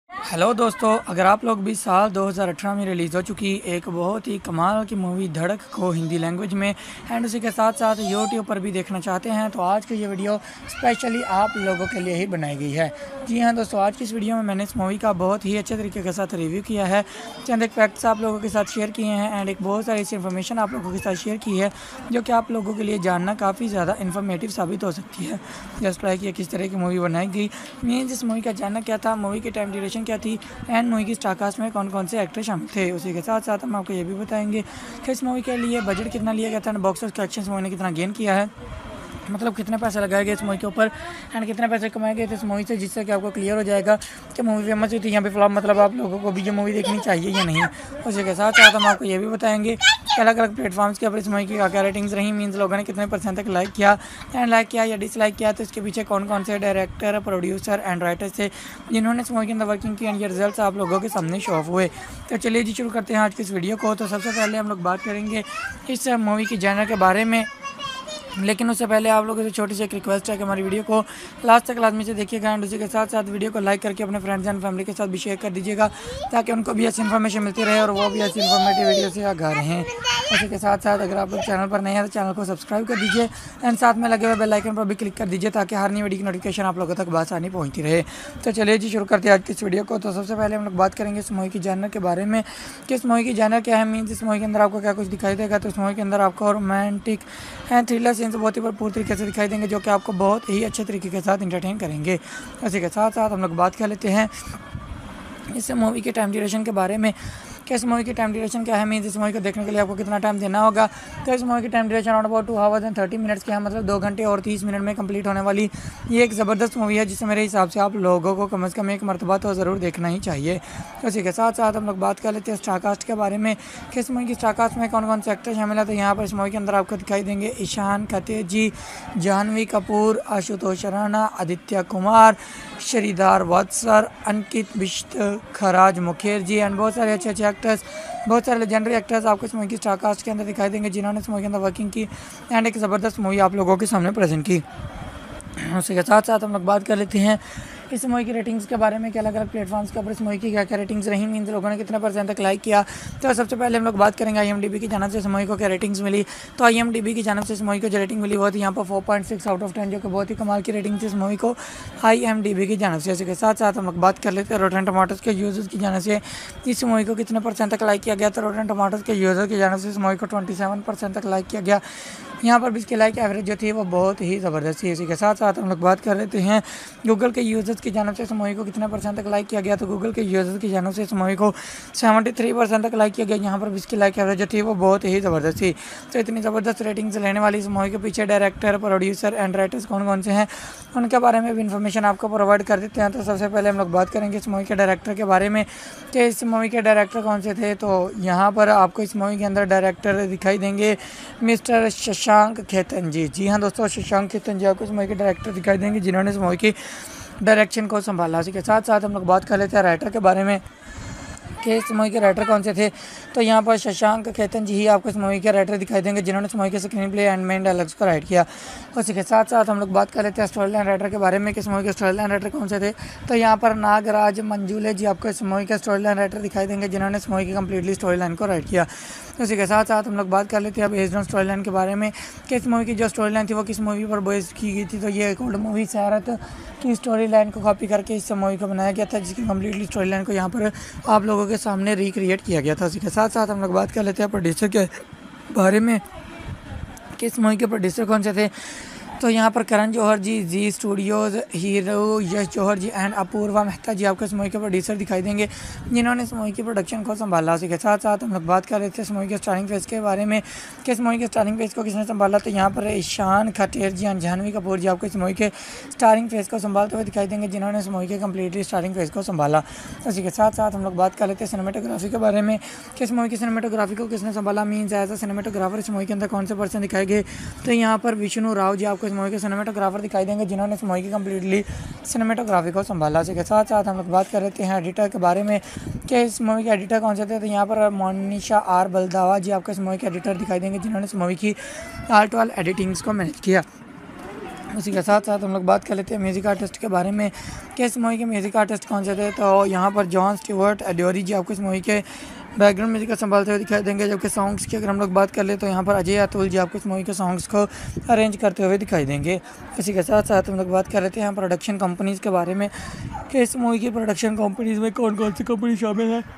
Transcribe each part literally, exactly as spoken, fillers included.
Hello दोस्तों, अगर आप लोग भी साल दो हज़ार अठारह में रिलीज़ हो चुकी एक बहुत ही कमाल की मूवी धड़क को हिंदी लैंग्वेज में एंड उसी के साथ साथ यूट्यूब पर भी देखना चाहते हैं तो आज की ये वीडियो स्पेशली आप लोगों के लिए ही बनाई गई है। जी हाँ दोस्तों, आज की इस वीडियो में मैंने इस मूवी का बहुत ही अच्छे तरीके के साथ रिव्यू किया है, चंद एक फैक्ट्स आप लोगों के साथ शेयर किए हैं एंड एक बहुत सारी ऐसी इन्फॉर्मेशन आप लोगों के साथ शेयर की है जो कि आप लोगों के लिए जानना काफ़ी ज़्यादा इन्फॉर्मेटिव साबित हो सकती है। जस्ट लाइक ये किस तरह की मूवी बनाई गई, मीन्स इस मूवी का जानना क्या था, मूवी की टाइम ड्यूरेशन क्या थी एंड मूवी की स्टारकास्ट में कौन कौन से एक्टर शामिल थे। उसी के साथ साथ हम आपको ये भी बताएंगे कि इस मूवी के लिए बजट कितना लिया गया था and box office collection movie ने कितना गेन किया है, मतलब कितने पैसे लगाए गए इस मूवी के ऊपर एंड कितने पैसे कमाए गए थे इस मूवी से, जिससे कि आपको क्लियर हो जाएगा कि मूवी फेमस हुई थी यहाँ पे फ्लॉप, मतलब आप लोगों को भी ये मूवी देखनी चाहिए या नहीं। उसी के साथ साथ हम आपको ये भी बताएंगे कि अलग अलग प्लेटफॉर्म्स के ऊपर इस मूवी की क्या क्या रेटिंग्स रही, मीन्स लोगों ने कितने परसेंट तक लाइक किया एंड लाइक किया या डिसलाइक किया, तो इसके पीछे कौन कौन से डायरेक्टर, प्रोड्यूसर एंड राइटर थे जिन्होंने इस मूवी के अंदर वर्किंग की एंड ये रिजल्ट आप लोगों के सामने शो ऑफ हुए। तो चलिए जी शुरू करते हैं आज की इस वीडियो को। तो सबसे पहले हम लोग बात करेंगे इस मूवी की जॉनर के बारे में, लेकिन उससे पहले आप लोगों से छोटी सी एक रिक्वेस्ट है कि हमारी वीडियो को लास्ट तक लाजमी से देखिएगा एंड उसी के साथ साथ वीडियो को लाइक करके अपने फ्रेंड्स एंड फैमिली के साथ भी शेयर कर दीजिएगा ताकि उनको भी ऐसी इन्फॉर्मेशन मिलती रहे और वो भी ऐसी इन्फॉर्मेटिव वीडियो से आगा रहें। उसी के साथ साथ अगर आप लोग चैनल पर नए हैं तो चैनल को सब्सक्राइब कर दीजिए एंड साथ में लगे हुए बेल आइकन पर भी क्लिक कर दीजिए ताकि हर नई वीडियो की नोटिफिकेशन आप लोगों तक आसानी पहुँचती रहे। तो चलिए जी शुरू करते हैं आज की इस वीडियो को। तो सबसे पहले हम लोग बात करेंगे इस मूवी की जॉनर के बारे में कि इस मूवी की जॉनर क्या है, मीन्स इस मूवी के अंदर आपको क्या कुछ दिखाई देगा। तो इस मूवी के अंदर आपको रोमांटिक एंड थ्रिलर सीन्स बहुत ही भरपूर तरीके से दिखाई देंगे जो कि आपको बहुत ही अच्छे तरीके के साथ इंटरटेन करेंगे। इसी के साथ साथ हम लोग बात कर लेते हैं इस मूवी के टाइम ड्यूरेशन के बारे में कि इस मूवी की टाइम ड्यूरेशन क्या है, मीन्स इस मूवी को देखने के लिए आपको कितना टाइम देना होगा। तो इस मूवी की time duration around about two hours and thirty minutes की है, मतलब दो घंटे और तीस मिनट में कंप्लीट होने वाली ये एक ज़बरदस्त मूवी है जिसे मेरे हिसाब से आप लोगों को कम अज़ कम एक मरतबा तो ज़रूर देखना ही चाहिए। तो इसी के साथ साथ हम लोग बात कर लेते हैं स्टारकास्ट के बारे में कि इस मूवी की स्टारकास्ट में कौन कौन से एक्टर शामिल है। तो यहाँ पर इस मूवी के अंदर आपको दिखाई देंगे ईशान खत्तेजी, जानवी कपूर, आशुतोष राणा, आदित्य कुमार, श्रीधर वत्सर, अंकित बिश्त, खराज मुखर्जी एंड बहुत सारे अच्छे अच्छे एक्टर्स, बहुत सारे लेजेंडरी एक्टर्स आपको इस मूवी की स्टारकास्ट के अंदर दिखाई देंगे जिन्होंने इस मूवी के अंदर वर्किंग की एंड एक ज़बरदस्त मूवी आप लोगों के सामने प्रेजेंट की। उसी के साथ साथ हम लोग बात कर लेते हैं इस मूवी की रेटिंग्स के बारे में कि अलग अलग प्लेटफॉर्म्स के ऊपर इस मूवी की क्या क्या रेटिंग्स रही, मीन्स लोगों ने कितने परसेंट तक लाइक किया। तो सबसे पहले हम लोग बात करेंगे आईएमडीबी की जानिब से इस मूवी को क्या रेटिंग्स मिली। तो आईएमडीबी की जानिब से इस मूवी को जो रेटिंग मिली वो थी यहाँ पर four point six out of ten, जो कि बहुत ही कमाल की रेटिंग थी इस मूवी को आईएमडीबी की जानिब से। इसके साथ साथ हम लोग बात कर लेते हैं रोटेन टमाटोज़ के यूजर्स की जानिब से इस मूवी को कितने परसेंट तक लाइक किया गया। तो रोटेन टमाटोज़ के यूजर की जानिब से इस मूवी को ट्वेंटी सेवन परसेंट तक लाइक किया गया। यहाँ पर भी इसकी लाइक एवरेज जो थी वो बहुत ही ज़बरदस्त थी। इसी के साथ साथ हम लोग बात कर लेते हैं गूगल के यूजर्स की जानिब से इस मूवी को कितने परसेंट तक लाइक किया गया। तो गूगल के यूजर्स की जानिब से इस मूवी को सेवेंटी थ्री परसेंट तक लाइक किया गया। यहाँ पर भी इसकी लाइक एवरेज जो थी वो बहुत ही ज़बरदस्त थी। तो इतनी ज़बरदस्त रेटिंग्स लेने वाली इस मूवी के पीछे डायरेक्टर, प्रोड्यूसर एंड राइटर्स कौन कौन से हैं उनके बारे में भी इन्फॉर्मेशन आपको प्रोवाइड कर देते हैं। तो सबसे पहले हम लोग बात करेंगे इस मूवी के डायरेक्टर के बारे में कि इस मूवी के डायरेक्टर कौन से थे। तो यहाँ पर आपको इस मूवी के अंदर डायरेक्टर दिखाई देंगे मिस्टर शशांक खेतन जी। जी हाँ दोस्तों, शशांक खेतन जी आपको इस मूवी के डायरेक्टर दिखाई देंगे जिन्होंने इस मूवी की डायरेक्शन को संभाला। इसी के साथ साथ हम लोग बात कर लेते हैं राइटर के बारे में कि इस मूवी के राइटर कौन से थे। तो यहाँ पर शशांक खेतन जी ही आपको इस मूवी के राइटर दिखाई देंगे जिन्होंने इस मूवी के screen play and main dialogues को राइट किया। उसी के साथ साथ हम लोग बात कर लेते हैं स्टोरी लाइन राइटर के बारे में कि इस मूवी के स्टोरी लाइन राइटर कौन से थे। तो यहाँ पर नागराज मंजूले जी आपको इस मूवी के स्टोरी लाइन राइटर दिखाई देंगे जिन्होंने इस मूवी की कम्प्लीटली स्टोरी लाइन को राइट किया। उसी के साथ साथ हम लोग बात कर लेते हैं अब बेस्ड ऑन स्टोरी लाइन के बारे में कि इस मूवी की जो स्टोरी लाइन थी वो किस मूवी पर बेस्ड की गई थी। तो ये एक ओल्ड मूवी सैरत की स्टोरी लाइन को कॉपी करके इस मूवी को बनाया गया था जिसकी कम्प्लीटली स्टोरी लाइन को यहाँ पर आप लोगों के सामने रिक्रिएट किया गया था। उसी के साथ साथ हम लोग बात कर लेते हैं प्रोड्यूसर के बारे में कि इस मूवी के प्रोड्यूसर कौन से थे। तो यहाँ पर Karan Johar ji, Zee Studios, hero Yash Johar ji and Apoorva Mehta ji आपको इस मूवी के प्रोड्यूसर दिखाई देंगे जिन्होंने इस मूवी की प्रोडक्शन को संभाला। उसी के साथ साथ हम लोग बात कर रहे थे इस मूवी के स्टारिंग फेस के बारे में कि इस मूवी के स्टारिंग फेस को किसने संभाला। तो यहाँ पर ईशान खट्टर जी एंड जानवी कपूर जी आपको इस मूवी के स्टारिंग फेस को संभालते हुए दिखाई देंगे जिन्होंने इस मूवी के कम्प्लीटली स्टारिंग फेस को संभाला। उसी के साथ साथ हम लोग बात कर लेते हैं सिनेमेटोग्राफी के बारे में कि इस मूवी की सिनेमेटोग्राफी को किसने संभाला, मीन्स एज अ सिनेमेटोग्राफर इस मूवी के अंदर कौन से पर्सन दिखाए गए। तो यहाँ पर विष्णु राव जी आपको इस मूवी के सिनेमेटोग्राफर दिखाई देंगे जिन्होंने इस मूवी की कम्प्लीटली सिनेमेटोग्राफी को संभाला। इसी के साथ साथ हम लोग बात कर लेते हैं एडिटर के बारे में कि इस मूवी के एडिटर कौन से थे। तो यहाँ पर मोनिशा आर बलदावा जी आपको इस मूवी के एडिटर दिखाई देंगे जिन्होंने इस मूवी की आर्ट वाल एडिटिंग्स को मैनेज किया। उसी के साथ साथ हम लोग बात कर लेते हैं म्यूज़िक आर्टिस्ट के बारे में कि इस मूवी के म्यूज़िक आर्टिस्ट कौन से थे। तो यहाँ पर जॉन स्टीवर्ट एडोरी जी आपको इस मूवी के बैकग्राउंड म्यूजिक का संभालते हुए दिखाई देंगे, जबकि सॉन्ग्स की अगर हम लोग बात कर ले तो यहाँ पर अजय अतुल जी आपको इस मूवी के सॉन्ग्स को अरेंज करते हुए दिखाई देंगे। इसी के साथ साथ हम लोग बात कर लेते हैं प्रोडक्शन कंपनीज़ के बारे में कि इस मूवी की प्रोडक्शन कंपनीज़ में कौन कौन सी कंपनी शामिल है।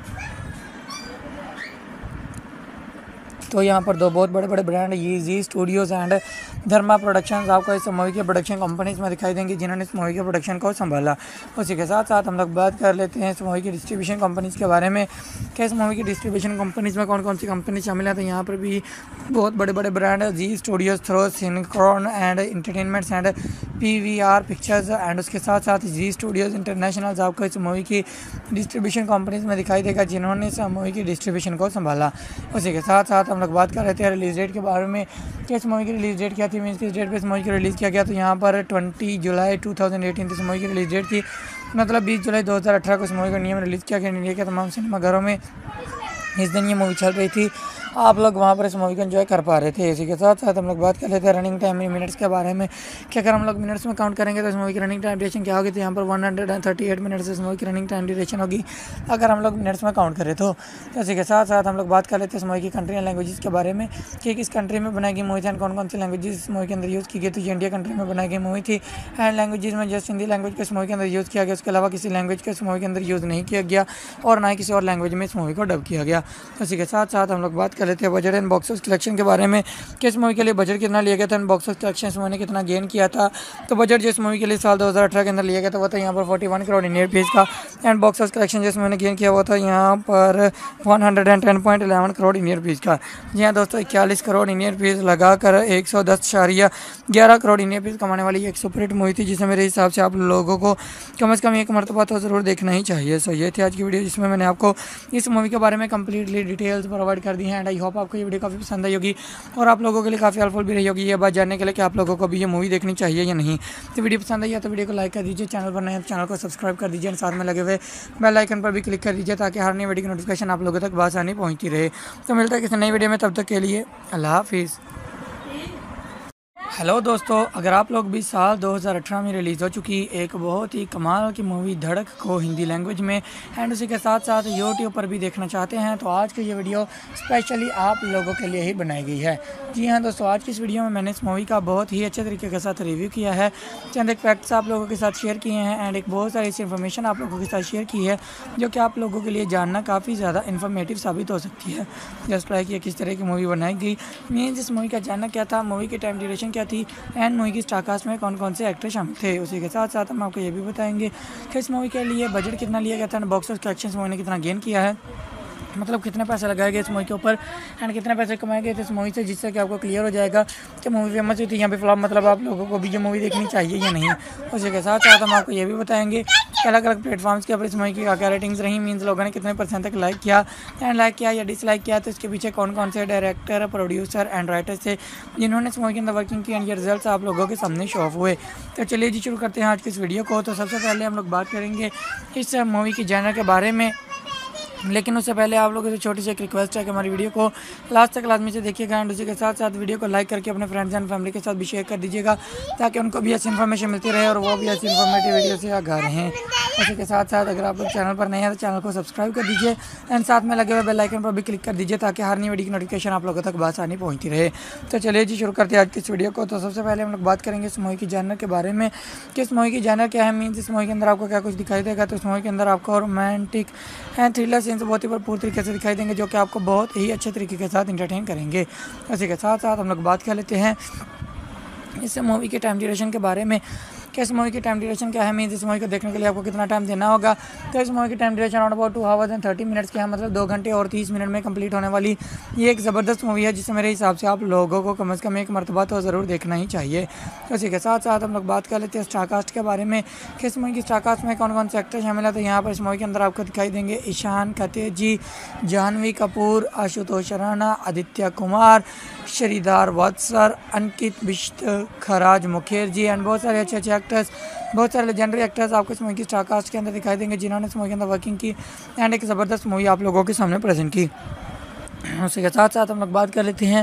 तो यहाँ पर दो बहुत बड़े बड़े brand Zee Studios and Dharma productions आपको इस मूवी के प्रोडक्शन कंपनीज़ में दिखाई देंगी, जिन्होंने इस मूवी के प्रोडक्शन को संभाला। उसी के साथ साथ हम लोग बात कर लेते हैं इस मूवी की डिस्ट्रीब्यूशन कंपनीज़ के बारे में कि इस मूवी की डिस्ट्रीब्यूशन कंपनीज़ में कौन कौन सी कंपनी शामिल है। तो यहाँ पर भी बहुत बड़े बड़े ब्रांड है, Zee Studios, throw, सिनक्रॉन and entertainments and P V R pictures and उसके साथ साथ जी स्टूडियोज़ इंटरनेशनल आपको इस मूवी की डिस्ट्रीब्यूशन कंपनीज़ में दिखाई देगा, जिन्होंने इस मूवी की डिस्ट्रीब्यूशन को संभाला। उसी के साथ साथ हम लोग बात कर रहे थे रिलीज डेट के बारे में कि इस मूवी की रिलीज डेट क्या थी, मीन्स किस डेट पे इस मूवी को रिलीज़ किया गया। तो यहाँ पर बीस जुलाई दो हज़ार अठारह इस मूवी की रिलीज डेट थी, मतलब बीस जुलाई दो हज़ार अठारह को इस मूवी को इंडिया में रिलीज़ किया गया। इंडिया के तमाम सिनेमाघरों में इस दिन ये मूवी चल रही थी, आप लोग वहाँ पर इस मूवी को एंजॉय कर पा रहे थे। इसी के साथ साथ हम लोग बात कर लेते हैं रनिंग टाइम इन मिनट्स के बारे में कि अगर हम लोग मिनट्स में काउंट करेंगे तो इस मूवी की रनिंग टाइम ड्यूरेशन क्या होगी। तो यहाँ पर one hundred thirty eight minutes इस मूवी की रनिंग टाइम ड्यूरेशन होगी अगर हम लोग मिनट्स में काउंट करें तो। इसी के साथ साथ हम लोग बात कर लेते हैं इस मूवी की कंट्री एंड लैंग्वेजेस के बारे में कि किस कंट्री में बनाई गई मूवी थी एंड कौन कौन सी लैंग्वेजेस इस मूवी के अंदर यूज़ की गई। तो ये इंडिया कंट्री में बनाई गई मूवी थी एंड लैंग्वेजेस में जस्ट हिंदी लैंग्वेज को इस मूवी के अंदर यूज़ किया गया, उसके अलावा किसी लैंग्वेज को इस मूवी के अंदर यूज़ नहीं किया गया और ना ही किसी और लैंग्वेज में इस मूवी को डब किया गया। इसी के साथ साथ हम लोग बात कर लेते हैं budget and box office collection के बारे में कि इस मूवी के लिए बजट कितना लिया गया था एंड बॉक्स ऑफिस कलेक्शन इस मूवी ने कितना गेन किया था। तो बजट जिस मूवी के लिए साल दो हज़ार अठारह के अंदर लिया गया था वो था यहाँ पर इकतालीस करोड़ इंडियन रुपीस का एंड बॉक्स ऑफिस कलेक्शन जिस मूवी ने गेन किया हुआ था यहाँ पर एक सौ दस पॉइंट ग्यारह करोड़ इंडियन रुपीस का। जी हाँ दोस्तों, इक्यालीस करोड़ इंडियन रुपीस लगाकर एक सौ दस इशारिया ग्यारह करोड़ इंडियन रुपीस कमाने वाली एक सुपरहिट मूवी थी, जिसे मेरे हिसाब से आप लोगों को कम से कम एक मरतबा तो ज़रूर देखना ही चाहिए। सो ये थी आज की वीडियो, जिसमें मैंने आपको इस मूवी के बारे में कंप्लीटली डिटेल्स प्रोवाइड कर दी हैं एंड आई होप आपको ये वीडियो काफ़ी पसंद आई होगी और आप लोगों के लिए काफ़ी हेल्पफुल भी रही होगी ये बात जानने के लिए कि आप लोगों को भी ये मूवी देखनी चाहिए या नहीं। तो वीडियो पसंद आई है तो वीडियो को लाइक कर दीजिए, चैनल पर नए हैं तो चैनल को सब्सक्राइब कर दीजिए और साथ में लगे हुए बेल आइकन पर भी क्लिक कर दीजिए ताकि हर नई वीडियो की नोटिफिकेशन आप लोगों तक आसानी पहुँचती रहे। तो मिलता है किसी नई वीडियो में, तब तक के लिए अल्लाह हाफिज़। हेलो दोस्तों, अगर आप लोग भी साल दो हज़ार अठारह में रिलीज़ हो चुकी एक बहुत ही कमाल की मूवी धड़क को हिंदी लैंग्वेज में एंड उसी के साथ साथ यूट्यूब पर भी देखना चाहते हैं तो आज की ये वीडियो स्पेशली आप लोगों के लिए ही बनाई गई है। जी हाँ दोस्तों, आज की इस वीडियो में मैंने इस मूवी का बहुत ही अच्छे तरीके के साथ रिव्यू किया है, चंद एक फैक्ट्स आप लोगों के साथ शेयर किए हैं एंड एक बहुत सारी ऐसी इन्फॉर्मेशन आप लोगों के साथ शेयर की है जो कि आप लोगों के लिए जानना काफ़ी ज़्यादा इन्फॉर्मेटिव साबित हो सकती है। जस्ट लाइक ये किस तरह की मूवी बनाई गई, मीन्स इस मूवी का जानना क्या था, मूवी की टाइम ड्यूरेशन क्या थी एंड मूवी की स्टारकास्ट में कौन कौन से एक्टर शामिल थे। उसी के साथ साथ हम आपको ये भी बताएंगे कि इस मूवी के लिए बजट कितना लिया गया था and box office collection movie ने कितना गेन किया है, मतलब कितने पैसे लगाए गए इस मूवी के ऊपर एंड कितने पैसे कमाए गए थे इस मूवी से, जिससे कि आपको क्लियर हो जाएगा कि मूवी फेमस हुई थी यहाँ पे फ्लॉप, मतलब आप लोगों को भी ये मूवी देखनी चाहिए या नहीं। उसी के साथ साथ हम आपको ये भी बताएंगे कि अलग अलग प्लेटफॉर्म्स के ऊपर इस मूवी की क्या क्या रेटिंग्स रही, मीन्स लोगों ने कितने परसेंट तक लाइक किया एंड लाइक किया या डिसलाइक किया, तो इसके पीछे कौन कौन से डायरेक्टर, प्रोड्यूसर एंड राइटर्स थे जिन्होंने इस मूवी के अंदर वर्किंग की एंड ये रिजल्ट आप लोगों के सामने शो ऑफ हुए। तो चलिए जी शुरू करते हैं आज की इस वीडियो को। तो सबसे पहले हम लोग बात करेंगे इस मूवी की जॉनर के बारे में, लेकिन उससे पहले आप लोगों से छोटी सी एक रिक्वेस्ट है कि हमारी वीडियो को लास्ट तक लाजमी से देखिएगा एंड उसी के साथ साथ वीडियो को लाइक करके अपने फ्रेंड्स एंड फैमिली के साथ भी शेयर कर दीजिएगा ताकि उनको भी ऐसी इन्फॉर्मेशन मिलती रहे और वो भी ऐसी इन्फॉर्मेटिव वीडियो से आगाह रहें। उसी के साथ साथ अगर आप लोग चैनल पर नए हैं तो चैनल को सब्सक्राइब कर दीजिए एंड साथ में लगे हुए बेल आइकन पर भी क्लिक कर दीजिए ताकि हर नई वीडियो की नोटिफिकेशन आप लोगों तक आसानी पहुँचती रहे। तो चलिए जी शुरू करते हैं आज की इस वीडियो को। तो सबसे पहले हम लोग बात करेंगे इस मूवी की जॉनर के बारे में कि इस मूवी की जॉनर क्या है, मीन्स इस मूवी के अंदर आपको क्या कुछ दिखाई देगा। तो इस मूवी के अंदर आपको रोमांटिक एंड थ्रिलर सीन्स बहुत ही भरपूर तरीके से दिखाई देंगे जो कि आपको बहुत ही अच्छे तरीके के साथ इंटरटेन करेंगे। इसी के साथ साथ हम लोग बात कर लेते हैं इस मूवी के टाइम ड्यूरेशन के बारे में कि इस मूवी की टाइम ड्यूरेशन क्या है, मीन्स इस मूवी को देखने के लिए आपको कितना टाइम देना होगा। तो इस मूवी की time duration around about two hours and thirty minutes की है, मतलब दो घंटे और तीस मिनट में कंप्लीट होने वाली ये एक ज़बरदस्त मूवी है जिसे मेरे हिसाब से आप लोगों को कम से कम एक मरतबा तो ज़रूर देखना ही चाहिए। तो इसी के साथ साथ हम लोग बात कर लेते हैं स्टारकास्ट के बारे में कि इस मूवी की स्टारकास्ट में कौन कौन से एक्टर शामिल है। तो यहाँ पर इस मूवी के अंदर आपको दिखाई देंगे ईशान खतेजी, जानवी कपूर, आशुतोष राणा, आदित्य कुमार, श्रीधार वत्सर, अंकित बिश्त, खराज मुखर्जी एंड बहुत सारे अच्छे अच्छे एक्टर्स, बहुत सारे लेजेंडरी एक्टर्स आपको इस मूवी की स्टारकास्ट के अंदर दिखाई देंगे जिन्होंने इस मूवी के अंदर वर्किंग की एंड एक ज़बरदस्त मूवी आप लोगों के सामने प्रेजेंट की। उसी के साथ साथ हम लोग बात कर लेते हैं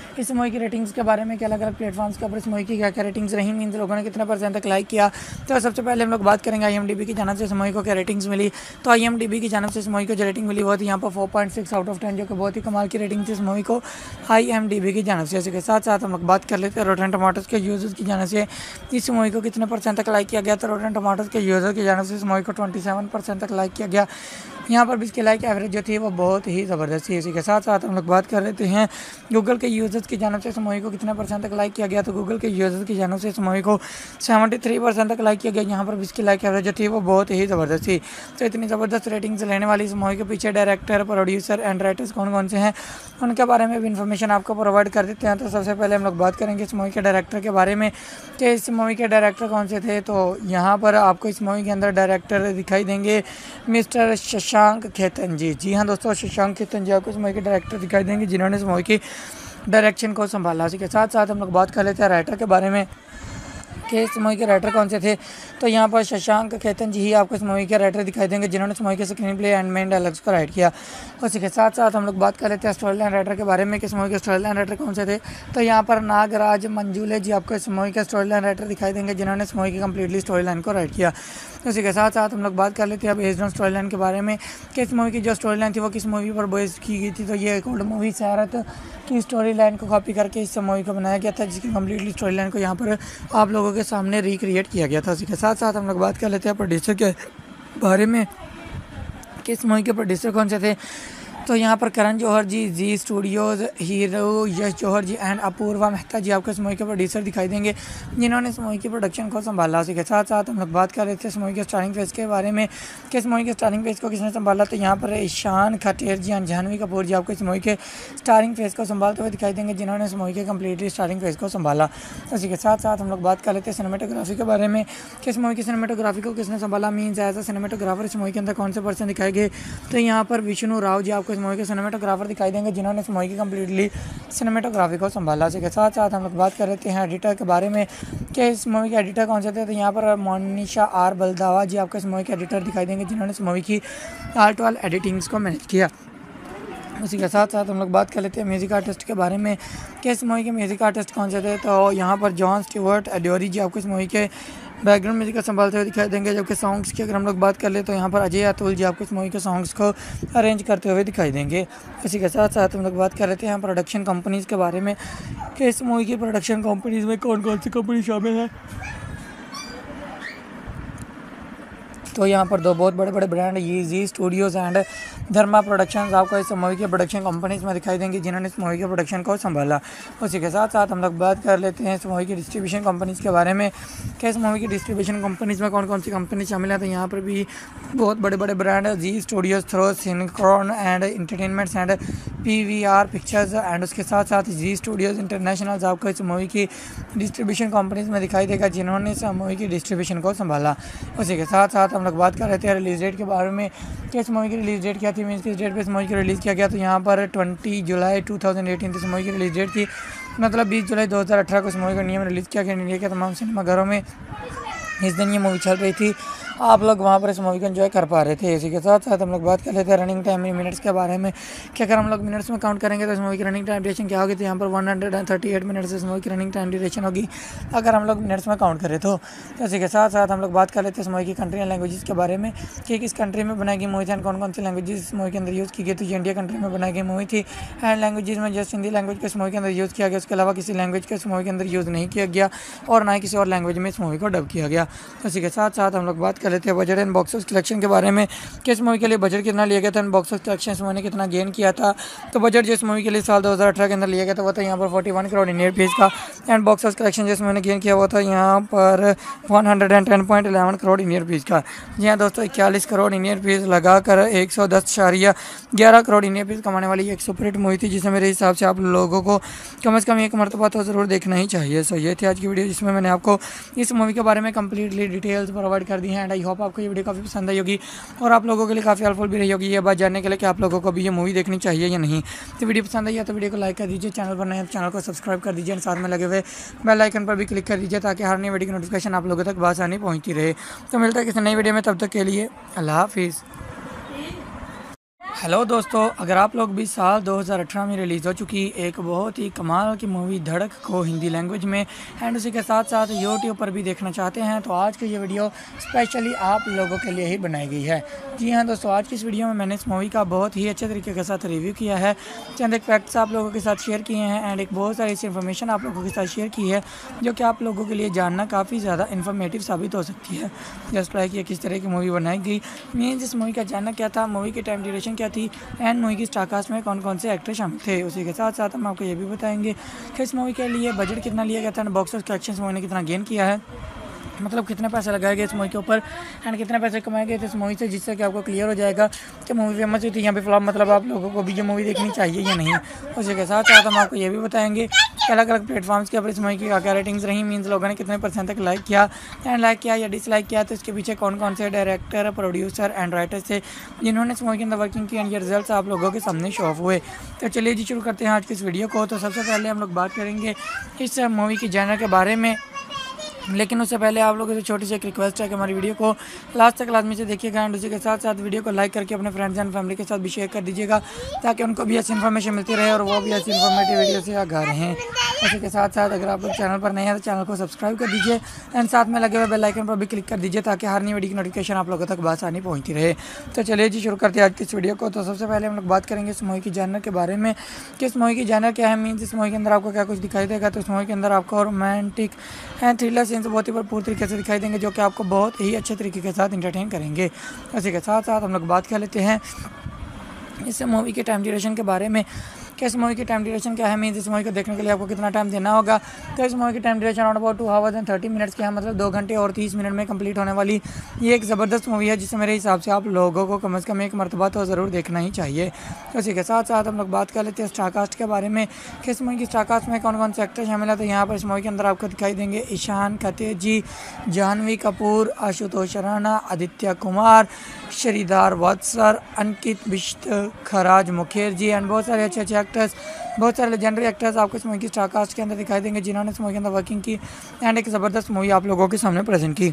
इस मूवी की रेटिंग्स के बारे में कि अलग अलग प्लेटफॉर्म्स के ऊपर इस मूवी की क्या क्या रेटिंग्स रही, मीन्स लोगों ने कितने परसेंट तक लाइक किया। तो सबसे पहले हम लोग बात करेंगे आई एम डी बी की जानब से इस मूवी को क्या रेटिंग्स मिली। तो आई एम डी बी की जानब से इस मूवी को जो रेटिंग मिली वो थी यहाँ पर four point six out of ten, जो कि बहुत ही कमाल की रेटिंग थी इस मूवी को आई एम डी बी की जानब से। इसके साथ साथ हम लोग बात कर लेते हैं रोटेन टमाटोस के यूजर्स की जानब से इस मूवी को कितने परसेंट तक लाइक किया गया। तो रोटेन टमाटोस के यूजर की जानब से इस मूवी को ट्वेंटी सेवन परसेंट तक लाइक किया गया। यहाँ पर भी इसकी लाइक एवरेज जो थी वो बहुत ही ज़बरदस्त थी। इसी के साथ साथ हम लोग बात कर लेते हैं गूगल के यूजर्स की जानब से इस मूवी को कितने परसेंट तक लाइक किया गया। तो गूगल के यूजर्स की जानब से इस मूवी को सेवेंटी थ्री परसेंट तक लाइक किया गया। यहाँ पर भी इसकी लाइक एवरेज जो थी वो बहुत ही ज़बरदस्त थी। तो इतनी ज़बरदस्त रेटिंग्स लेने वाली इस मूवी के पीछे डायरेक्टर, प्रोड्यूसर एंड राइटर्स कौन कौन से हैं उनके बारे में भी इन्फॉर्मेशन आपको प्रोवाइड कर देते हैं। तो सबसे पहले हम लोग बात करेंगे इस मूवी के डायरेक्टर के बारे में कि इस मूवी के डायरेक्टर कौन से थे। तो यहाँ पर आपको इस मूवी के अंदर डायरेक्टर दिखाई देंगे मिस्टर शशांक खेतन जी। जी हाँ दोस्तों, शशांक खेतन जी आपको इस मूवी के डायरेक्टर दिखाई देंगे जिन्होंने इस मूवी की डायरेक्शन को संभाला। इसी के साथ साथ हम लोग बात कर लेते हैं राइटर के बारे में कि इस मूवी के राइटर कौन से थे। तो यहाँ पर शशांक खेतन जी ही आपको इस मूवी के राइटर दिखाई देंगे जिन्होंने इस मूवी के screen play and main dialogues को राइट किया। उसी के साथ साथ हम लोग बात कर लेते हैं स्टोरी लाइन राइटर के बारे में कि इस मूवी के स्टोरी लाइन राइटर कौन से थे। तो यहाँ पर नागराज मंजूले जी आपको इस मूवी के स्टोरी लाइन राइटर दिखाई देंगे जिन्होंने इस मूवी की कम्प्लीटली स्टोरी लाइन को राइट किया। उसी के साथ साथ हम लोग बात कर लेते हैं अब बेस्ड ऑन स्टोरी लाइन के बारे में कि इस मूवी की जो स्टोरी लाइन थी वो किस मूवी पर बेस की गई थी। तो ये एक ओल्ड मूवी सैरत की स्टोरी लाइन को कॉपी करके इस मूवी को बनाया गया था, जिसकी कम्प्लीटली स्टोरी लाइन को यहाँ पर आप लोगों के सामने रिक्रिएट किया गया था। उसी के साथ साथ हम लोग बात कर लेते हैं प्रोड्यूसर के बारे में कि इस मूवी के प्रोड्यूसर कौन से थे। तो यहाँ पर Karan Johar ji, Zee Studios, hero Yash Johar ji and Apoorva Mehta ji आपको इस मूवी के प्रोड्यूसर दिखाई देंगे जिन्होंने इस मूवी की प्रोडक्शन को संभाला। उसी के साथ साथ हम लोग बात कर रहे थे इस मूवी के स्टारिंग फेस के बारे में कि इस मूवी के स्टारिंग फेस को किसने संभाला। तो यहाँ पर ईशान खटेर जी एंड जानवी कपूर जी आपको इस मूवी के स्टारिंग फेस को संभालते हुए दिखाई देंगे जिन्होंने इस मूवी के कम्प्लीटली स्टारिंग फेस को संभाला। उसी के साथ साथ हम लोग बात कर लेते हैं सिनेमेटोग्राफी के बारे में कि इस मूवी की सिनेमेटोग्राफी को किसने संभाला, मीन्स एज अ सिनेमेटोग्राफर इस मूवी के अंदर कौन से पर्सन दिखाए गए। तो यहाँ पर विष्णु राव जी आपको इस मूवी के सिनेमेटोग्राफर दिखाई देंगे जिन्होंने इस मूवी की कम्प्लीटली सिनेमेटोग्राफी को संभाला। इसी के साथ साथ हम लोग बात कर रहे हैं एडिटर के बारे में कि इस मूवी के एडिटर कौन से थे। तो यहाँ पर मोनिशा आर बलदावा जी आपको इस मूवी के एडिटर दिखाई देंगे जिन्होंने इस मूवी की आर्ट वाल एडिटिंग्स को मैनेज किया। उसी के साथ साथ हम लोग बात कर लेते हैं म्यूज़िक आर्टिस्ट के बारे में कि इस मूवी के म्यूज़िक आर्टिस्ट कौन से थे। तो यहाँ पर जॉन स्टीवर्ट एडोरी जी आपको इस मूवी के बैकग्राउंड म्यूजिक को संभालते हुए दिखाई देंगे। जबकि सॉन्ग्स की अगर हम लोग बात कर ले तो यहाँ पर अजय अतुल जी आपको इस मूवी के सॉन्ग्स को अरेंज करते हुए दिखाई देंगे। इसी के साथ साथ हम लोग बात कर लेते हैं प्रोडक्शन कंपनीज़ के बारे में कि इस मूवी की प्रोडक्शन कंपनीज़ में कौन कौन सी कंपनी शामिल है। तो यहाँ पर दो बहुत बड़े बड़े ब्रांड ये Zee Studios and Dharma productions आपको इस मूवी के प्रोडक्शन कंपनीज में दिखाई देंगी जिन्होंने इस मूवी के प्रोडक्शन को संभाला। उसी के साथ साथ हम लोग बात कर लेते हैं इस मूवी की डिस्ट्रीब्यूशन कंपनीज़ के बारे में कि इस मूवी की डिस्ट्रीब्यूशन कंपनीज़ में कौन कौन सी कंपनी शामिल है। तो यहाँ पर भी बहुत बड़े बड़े ब्रांड है Zee Studios, throw, सिनक्रॉन and entertainments and P V R pictures and उसके साथ साथ जी स्टूडियोज़ इंटरनेशनल आपको इस मूवी की डिस्ट्रीब्यूशन कंपनीज़ में दिखाई देगा जिन्होंने इस मूवी की डिस्ट्रीब्यूशन को संभाला। उसी के साथ साथ हम लोग बात कर रहे थे रिलीज़ डेट के बारे में कि इस मूवी की रिलीज़ डेट क्या थी, मीन्स किस डेट पे इस मूवी की रिलीज़ किया गया। तो यहाँ पर ट्वेंटी जुलाई टू थाउजेंड एटीन इस मूवी की रिलीज़ डेट थी, मतलब बीस जुलाई दो हज़ार अठारह को इस मूवी का नियम रिलीज़ किया गया इंडिया के तमाम सिनेमाघरों में। इस दिन ये मूवी चल रही थी, आप लोग वहाँ पर इस मूवी को एंजॉय कर पा रहे थे। इसी के साथ साथ हम लोग बात कर लेते हैं रनिंग टाइम मिनट्स के बारे में कि अगर हम लोग मिनट्स में काउंट करेंगे तो इस मूवी की रनिंग टाइम ड्यूरेशन क्या होगी। तो यहाँ पर one hundred thirty eight minutes इस मूवी की रनिंग टाइम ड्यूरेशन होगी अगर हम लोग मिनट्स में काउंट करें तो। इसी के साथ साथ हम लोग बात कर लेते हैं इस मूवी की कंट्री एंड लैंग्वेजेस के बारे में कि किस कंट्री में बनाई गई मूवी थी एंड कौन कौन सी लैंग्वेजेस इस मूवी के अंदर यूज़ की गई। तो ये इंडिया कंट्री में बनाई गई मूवी थी एंड लैंग्वेजेस में जस्ट हिंदी लैंग्वेज को इस मूवी के अंदर यूज़ किया गया, उसके अलावा किसी लैंग्वेज को इस मूवी के अंदर यूज़ नहीं किया गया और ना ही किसी और लैंग्वेज में इस मूवी को डब किया गया। इसी के साथ साथ हम लोग बात कर लेते हैं budget and box office collection के बारे में कि इस मूवी के लिए बजट कितना लिया गया था एंड बॉक्स ऑफिस कलेक्शन इस मूवी ने कितना गेन किया था। तो बजट जो इस मूवी के लिए साल दो हज़ार अठारह के अंदर लिया गया था वो था यहाँ पर इकतालीस करोड़ इंडियन रुपीस का एंड बॉक्स ऑफिस कलेक्शन जिस मूवी ने गेन किया वो था यहाँ पर एक सौ दस पॉइंट एक एक करोड़ इंडियन रुपीस का। जी हाँ दोस्तों, इक्यालीस करोड़ इंडियन रुपीस लगाकर एक सौ दस इशारिया ग्यारह करोड़ इंडियन रुपीस कमाने वाली एक सुपरहिट मूवी थी जिसे मेरे हिसाब से आप लोगों को कम अज़ कम एक मरतबा तो ज़रूर देखना ही चाहिए। सो ये थी आज की वीडियो जिसमें मैंने आपको इस मूवी के बारे में कंप्लीटली डिटेल्स प्रोवाइड कर दी हैं एंड आई होप आपको ये वीडियो काफ़ी पसंद आई होगी और आप लोगों के लिए काफ़ी हेल्पफुल भी रही होगी ये बात जानने के लिए कि आप लोगों को भी ये मूवी देखनी चाहिए या नहीं। तो वीडियो पसंद आई है तो वीडियो को लाइक कर दीजिए, चैनल पर नए हैं तो चैनल को सब्सक्राइब कर दीजिए और साथ में लगे हुए बेल आइकन पर भी क्लिक कर दीजिए ताकि हर नई वीडियो की नोटिफिकेशन आप लोगों तक बआसानी पहुँचती रहे। तो मिलता है किसी नई वीडियो में, तब तक के लिए अल्लाह हाफिज़। हेलो दोस्तों, अगर आप लोग भी साल दो हज़ार अठारह में रिलीज़ हो चुकी एक बहुत ही कमाल की मूवी धड़क को हिंदी लैंग्वेज में एंड उसी के साथ साथ यूट्यूब पर भी देखना चाहते हैं तो आज की ये वीडियो स्पेशली आप लोगों के लिए ही बनाई गई है। जी हाँ दोस्तों, आज की इस वीडियो में मैंने इस मूवी का बहुत ही अच्छे तरीके के साथ रिव्यू किया है, चंद एक फैक्ट्स आप लोगों के साथ शेयर किए हैं एंड एक बहुत सारी ऐसी इन्फॉर्मेशन आप लोगों के साथ शेयर की है जो कि आप लोगों के लिए जानना काफ़ी ज़्यादा इन्फॉर्मेटिव साबित हो सकती है। जस्ट लाइक ये किस तरह की मूवी बनाई गई, मीन्स इस मूवी का जानना क्या था, मूवी की टाइम ड्यूरेशन क्या थी एंड मूवी की स्टारकास्ट में कौन कौन से एक्टर शामिल थे। उसी के साथ साथ हम आपको ये भी बताएंगे कि इस मूवी के लिए बजट कितना लिया गया था and box office collection movie ने कितना गेन किया है, मतलब कितने पैसे लगाए गए इस मूवी के ऊपर एंड कितने पैसे कमाए गए थे इस मूवी से, जिससे कि आपको क्लियर हो जाएगा कि मूवी फेमस हुई थी यहाँ पे फ्लॉप, मतलब आप लोगों को भी ये मूवी देखनी चाहिए या नहीं। उसी के साथ साथ हम आपको ये भी बताएंगे कि अलग अलग प्लेटफॉर्म्स के ऊपर इस मूवी की क्या क्या रेटिंग्स रही, मीन्स लोगों ने कितने परसेंट तक लाइक किया एंड लाइक किया या डिसलाइक किया, तो इसके पीछे कौन कौन से डायरेक्टर, प्रोड्यूसर एंड राइटर थे जिन्होंने इस मूवी के अंदर वर्किंग की एंड ये रिजल्ट आप लोगों के सामने शो ऑफ हुए। तो चलिए जी शुरू करते हैं आज की इस वीडियो को। तो सबसे पहले हम लोग बात करेंगे इस मूवी की जॉनर के बारे में, लेकिन उससे पहले आप लोगों से छोटी सी एक रिक्वेस्ट है कि हमारी वीडियो को लास्ट तक लाजमी से देखिएगा एंड उसी के साथ साथ वीडियो को लाइक करके अपने फ्रेंड्स एंड फैमिली के साथ भी शेयर कर दीजिएगा ताकि उनको भी ऐसी इन्फॉर्मेशन मिलती रहे और वो भी ऐसी इन्फॉर्मेटिव वीडियो से आगाह रहें। उसी के साथ साथ अगर आप लोग चैनल पर नए हैं तो चैनल को सब्सक्राइब कर दीजिए एंड साथ में लगे हुए बेल आइकन पर भी क्लिक कर दीजिए ताकि हर नई वीडियो की नोटिफिकेशन आप लोगों तक आसानी पहुँचती रहे। तो चलिए जी शुरू करते हैं आज की इस वीडियो को। तो सबसे पहले हम लोग बात करेंगे इस मूवी की जॉनर के बारे में कि इस मूवी की जॉनर क्या है, मीन्स इस मूवी के अंदर आपको क्या कुछ दिखाई देगा। तो इस मूवी के अंदर आपको रोमांटिक एंड थ्रिलर सीन्स बहुत ही भरपूर तरीके से दिखाई देंगे जो कि आपको बहुत ही अच्छे तरीके के साथ इंटरटेन करेंगे। इसी के साथ साथ हम लोग बात कर लेते हैं इस मूवी के टाइम ड्यूरेशन के बारे में कि इस मूवी की टाइम ड्यूरेशन क्या है, मीन्स इस मूवी को देखने के लिए आपको कितना टाइम देना होगा। तो इस मूवी की time duration around about two hours and thirty minutes की है, मतलब दो घंटे और तीस मिनट में कंप्लीट होने वाली ये एक ज़बरदस्त मूवी है जिसे मेरे हिसाब से आप लोगों को कम से कम एक मरतबा तो ज़रूर देखना ही चाहिए। तो इसी के साथ साथ हम लोग बात कर लेते हैं स्टारकास्ट के बारे में कि इस मूवी की स्टारकास्ट में कौन कौन से एक्टर शामिल है। तो यहाँ पर इस मूवी के अंदर आपको दिखाई देंगे ईशान खत्तेजी, जानवी कपूर, आशुतोष राणा, आदित्य कुमार, श्रीधर वत्सर, अंकित बिश्त, खराज मुखर्जी एंड बहुत सारे अच्छे अच्छे एक्टर्स, बहुत सारे लेजेंडरी एक्टर्स आपको इस मूवी की स्टारकास्ट के अंदर दिखाई देंगे जिन्होंने इस मूवी के अंदर वर्किंग की एंड एक ज़बरदस्त मूवी आप लोगों के सामने प्रेजेंट की।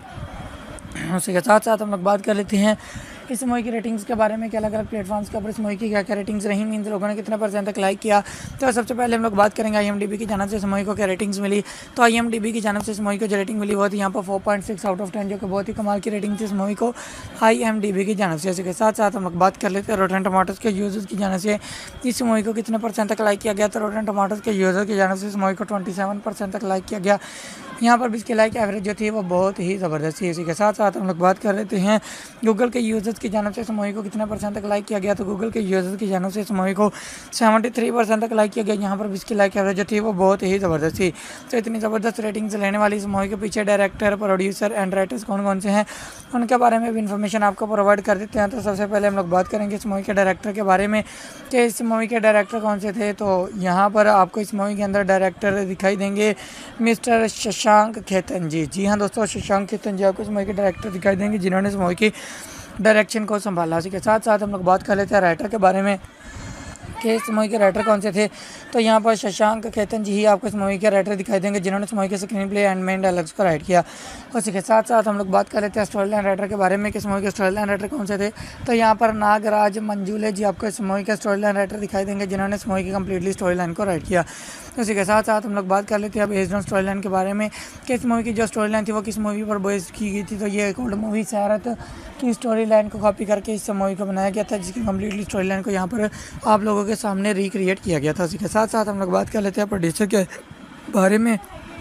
उसी के साथ साथ हम लोग बात कर लेते हैं इस मूवी की रेटिंग्स के बारे में कि अलग अलग प्लेटफॉर्म्स के ऊपर इस मूवी की क्या क्या रेटिंग्स रही, मीन्स लोगों ने कितने परसेंट तक लाइक किया। तो सबसे पहले हम लोग बात करेंगे आईएमडीबी की जानिब से इस मूवी को क्या रेटिंग्स मिली। तो आईएमडीबी की जानिब से इस मूवी को जो रेटिंग मिली वो थी यहाँ पर four point six out of ten, जो कि बहुत ही कमाल की रेटिंग थी इस मूवी को आईएमडीबी की जानिब से। इसके साथ साथ हम लोग बात कर लेते हैं रोटेन टमाटोज के यूजर्स की जानिब से इस मूवी को कितने परसेंट तक लाइक किया गया। तो रोटेन टमाटोज के यूजर की जानिब से इस मूवी को ट्वेंटी सेवन परसेंट तक लाइक किया गया। यहाँ पर भी इसकी लाइक एवरेज जो थी वो बहुत ही ज़बरदस्त थी। इसी के साथ साथ हम लोग बात कर लेते हैं गूगल के यूजर्स की जानिब से इस मूवी को कितने परसेंट तक लाइक किया गया। तो गूगल के यूजर्स की जानिब से इस मूवी को सेवेंटी थ्री परसेंट तक लाइक किया गया। यहाँ पर भी इसकी लाइक एवरेज जो थी वो बहुत ही ज़बरदस्त थी। तो इतनी ज़बरदस्त रेटिंग्स लेने वाली इस मूवी के पीछे डायरेक्टर, प्रोड्यूसर एंड राइटर्स कौन कौन से हैं उनके बारे में भी इन्फॉर्मेशन आपको प्रोवाइड कर देते हैं। तो सबसे पहले हम लोग बात करेंगे इस मूवी के डायरेक्टर के बारे में कि इस मूवी के डायरेक्टर कौन से थे। तो यहाँ पर आपको इस मूवी के अंदर डायरेक्टर दिखाई देंगे मिस्टर शशांक खेतन जी। जी हाँ दोस्तों, शशांक खेतन जी आपको इस मूवी के डायरेक्टर दिखाई देंगे जिन्होंने इस मूवी की डायरेक्शन को संभाला। इसी के साथ साथ हम लोग बात कर लेते हैं राइटर के बारे में कि इस मूवी के राइटर कौन से थे। तो यहाँ पर शशांक खेतन जी ही आपको इस मूवी के राइटर दिखाई देंगे जिन्होंने इस मूवी के screen play and main dialogues को राइट किया। उसी के साथ साथ हम लोग बात कर लेते हैं स्टोरी लाइन राइटर के बारे में कि इस मूवी के स्टोरी लाइन राइटर कौन से थे। तो यहाँ पर नागराज मंजूले जी आपको इस मूवी के स्टोरी लाइन राइटर दिखाई देंगे जिन्होंने इस मूवी की कम्प्लीटली स्टोरी लाइन को राइट किया। उसी के साथ साथ हम लोग बात कर लेते हैं अब बेस्ड ऑन स्टोरी लाइन के बारे में कि इस मूवी की जो स्टोरी लाइन थी वो किस मूवी पर बेस्ड की गई थी। तो ये एक ओल्ड मूवी सैरत की स्टोरी लाइन को कॉपी करके इस मूवी को बनाया गया था जिसकी कम्प्लीटली स्टोरी लाइन को यहाँ पर आप लोगों के सामने रिक्रिएट किया गया था। उसी के साथ साथ हम लोग बात कर लेते हैं प्रोड्यूसर के बारे में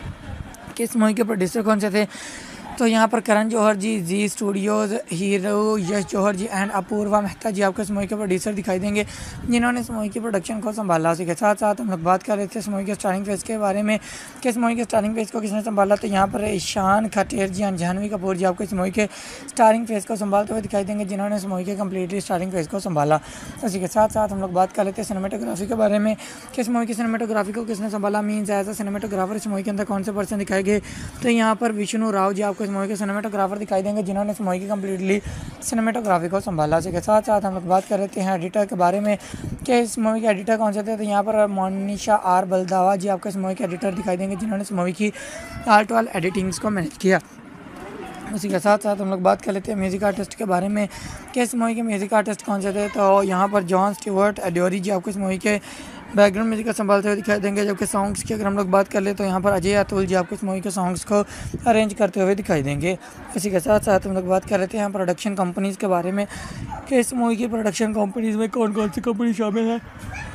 कि इस मूवी के प्रोड्यूसर कौन से थे। तो यहाँ पर Karan Johar ji, Zee Studios, hero Yash Johar ji and Apoorva Mehta ji आपको इस मूवी के प्रोड्यूसर दिखाई देंगे जिन्होंने इस मूवी की प्रोडक्शन को संभाला। उसी के साथ साथ हम लोग बात कर रहे थे इस मूवी के स्टारिंग फेस के बारे में कि इस मूवी के स्टारिंग फेस को किसने संभाला। तो यहाँ पर ईशान खट्टर जी एंड जानवी कपूर जी आपको इस मूवी के स्टारिंग फेस को संभालते हुए दिखाई देंगे जिन्होंने इस मूवी के कम्प्लीटली स्टारिंग फेस को संभाला। उसी के साथ साथ हम लोग बात कर लेते हैं सिनेमेटोग्राफी के बारे में कि इस मूवी की सिनेमेटोग्राफी को किसने संभाला, मीन्स एज अ सिनेमेटोग्राफर इस मूवी के अंदर कौन से पर्सन दिखाए गए। तो यहाँ पर विष्णु राव जी आपको इस मूवी के सिनेमेटोग्राफर दिखाई देंगे जिन्होंने इस मूवी की कम्प्लीटली सिनेमेटोग्राफी को संभाला। इसी के साथ साथ हम लोग बात कर लेते हैं एडिटर के बारे में कि इस मूवी के एडिटर कौन से थे। तो यहाँ पर मोनिशा आर बलदावा जी आपको इस मूवी के एडिटर दिखाई देंगे जिन्होंने इस मूवी की आर्ट वाल एडिटिंग्स को मैनेज किया। उसी के साथ साथ हम लोग बात कर लेते हैं म्यूज़िक आर्टिस्ट के बारे में कि इस मूवी के म्यूज़िक आर्टिस्ट कौन से थे। तो यहाँ पर जॉन स्टीवर्ट एडोरी जी आपको इस मूवी के बैकग्राउंड म्यूजिक का संभालते हुए दिखाई देंगे, जबकि सॉन्ग्स की अगर हम लोग बात कर ले तो यहाँ पर अजय अतुल जी आपको इस मूवी के सॉन्ग्स को अरेंज करते हुए दिखाई देंगे। इसी के साथ साथ हम लोग बात कर लेते हैं प्रोडक्शन कंपनीज़ के बारे में कि इस मूवी की प्रोडक्शन कंपनीज़ में कौन कौन सी कंपनी शामिल है।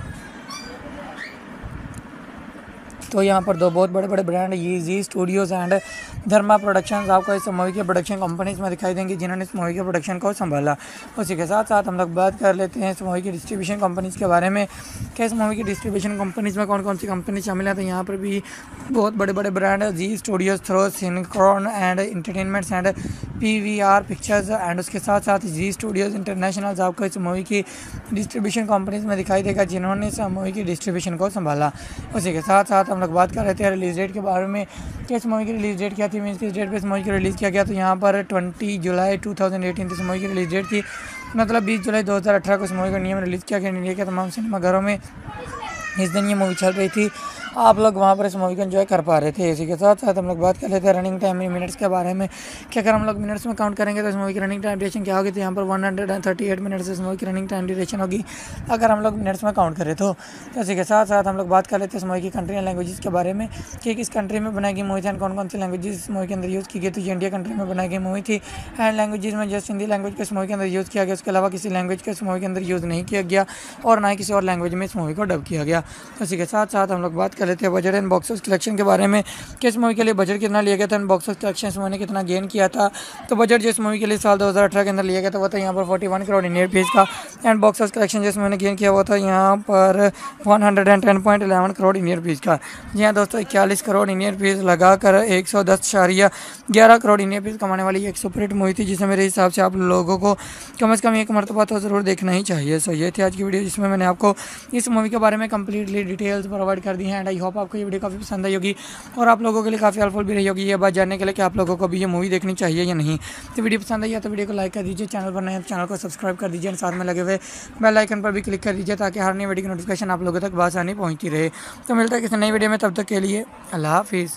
तो यहाँ पर दो बहुत बड़े बड़े brand Zee Studios and Dharma productions आपको इस मूवी के प्रोडक्शन कंपनीज़ में दिखाई देंगी, जिन्होंने इस मूवी के प्रोडक्शन को संभाला। उसी के साथ साथ हम लोग बात कर लेते हैं इस मूवी की डिस्ट्रीब्यूशन कंपनीज़ के बारे में कि इस मूवी की डिस्ट्रीब्यूशन कंपनीज़ में कौन कौन सी कंपनी शामिल है। तो यहाँ पर भी बहुत बड़े बड़े ब्रांड है, Zee Studios, throw, सिनक्रॉन and entertainments and P V R pictures and उसके साथ साथ जी स्टूडियोज़ इंटरनेशनल आपको इस मूवी की डिस्ट्रीब्यूशन कंपनीज़ में दिखाई देगा, जिन्होंने इस मूवी की डिस्ट्रीब्यूशन को संभाला। उसी के साथ साथ हम लोग बात कर रहे थे रिलीज डेट के बारे में कि इस मूवी की रिलीज डेट क्या थी, मीन्स किस डेट पे इस मूवी को रिलीज़ किया गया। तो यहाँ पर बीस जुलाई दो हज़ार अठारह इस मूवी की रिलीज डेट थी, मतलब बीस जुलाई दो हज़ार अठारह को इस मूवी का नियम रिलीज़ किया गया। इंडिया के तमाम सिनेमाघरों में इस दिन ये मूवी चल रही थी, आप लोग वहाँ पर इस मूवी को एंजॉय कर पा रहे थे। इसी के साथ साथ हम लोग बात कर लेते हैं रनिंग टाइम इन मिनट्स के बारे में कि अगर हम लोग मिनट्स में काउंट करेंगे तो इस मूवी की रनिंग टाइम ड्यूरेशन क्या होगी। तो यहाँ पर one hundred thirty eight minutes इस मूवी की रनिंग टाइम ड्यूरेशन होगी अगर हम लोग मिनट्स में काउंट करें तो। इसी के साथ साथ हम लोग बात कर लेते हैं इस मूवी की कंट्री एंड लैंग्वेजेस के बारे में कि किस कंट्री में बनाई गई मूवी थी एंड कौन कौन सी लैंग्वेजेस इस मूवी के अंदर यूज़ की गई। तो ये इंडिया कंट्री में बनाई गई मूवी थी एंड लैंग्वेजेस में जस्ट हिंदी लैंग्वेज को इस मूवी के अंदर यूज़ किया गया, उसके अलावा किसी लैंग्वेज को इस मूवी के अंदर यूज़ नहीं किया गया और ना ही किसी और लैंग्वेज में इस मूवी को डब किया गया। इसी के साथ साथ हम लोग बात कर लेते हैं budget and box office collection के बारे में कि इस मूवी के लिए बजट कितना लिया गया था एंड बॉक्स ऑफिस कलेक्शन इस मूवी ने कितना गेन किया था। तो बजट जिस मूवी के लिए साल दो हज़ार अठारह के अंदर लिया गया था वो था यहाँ पर इकतालीस करोड़ इंडियन रुपीस का एंड बॉक्स ऑफिस कलेक्शन जिस मूवी ने गेन किया वो था यहाँ पर एक सौ दस पॉइंट ग्यारह करोड़ इंडियन रुपीस का। जी हाँ दोस्तों, इक्यालीस करोड़ इंडियन रुपीस लगाकर एक सौ दस इशारिया ग्यारह करोड़ इंडियन रुपीस कमाने वाली एक सुपरहिट मूवी थी, जिसे मेरे हिसाब से आप लोगों को कम से कम एक मरतबा तो ज़रूर देखना ही चाहिए। सो ये थी आज की वीडियो, जिसमें मैंने आपको इस मूवी के बारे में कंप्लीटली डिटेल्स प्रोवाइड कर दी हैं एंड आई होप आपको ये वीडियो काफ़ी पसंद आई होगी और आप लोगों के लिए काफ़ी हेल्पफुल भी रही होगी ये बात जानने के लिए कि आप लोगों को भी ये मूवी देखनी चाहिए या नहीं। तो वीडियो पसंद आई है तो वीडियो को लाइक कर दीजिए, चैनल पर नए हैं तो चैनल को सब्सक्राइब कर दीजिए और साथ में लगे हुए बेल आइकन पर भी क्लिक कर दीजिए ताकि हर नई वीडियो की नोटिफिकेशन आप लोगों तक आसानी पहुँचती रहे। तो मिलता है किसी नई वीडियो में, तब तक के लिए अल्लाह हाफिज़।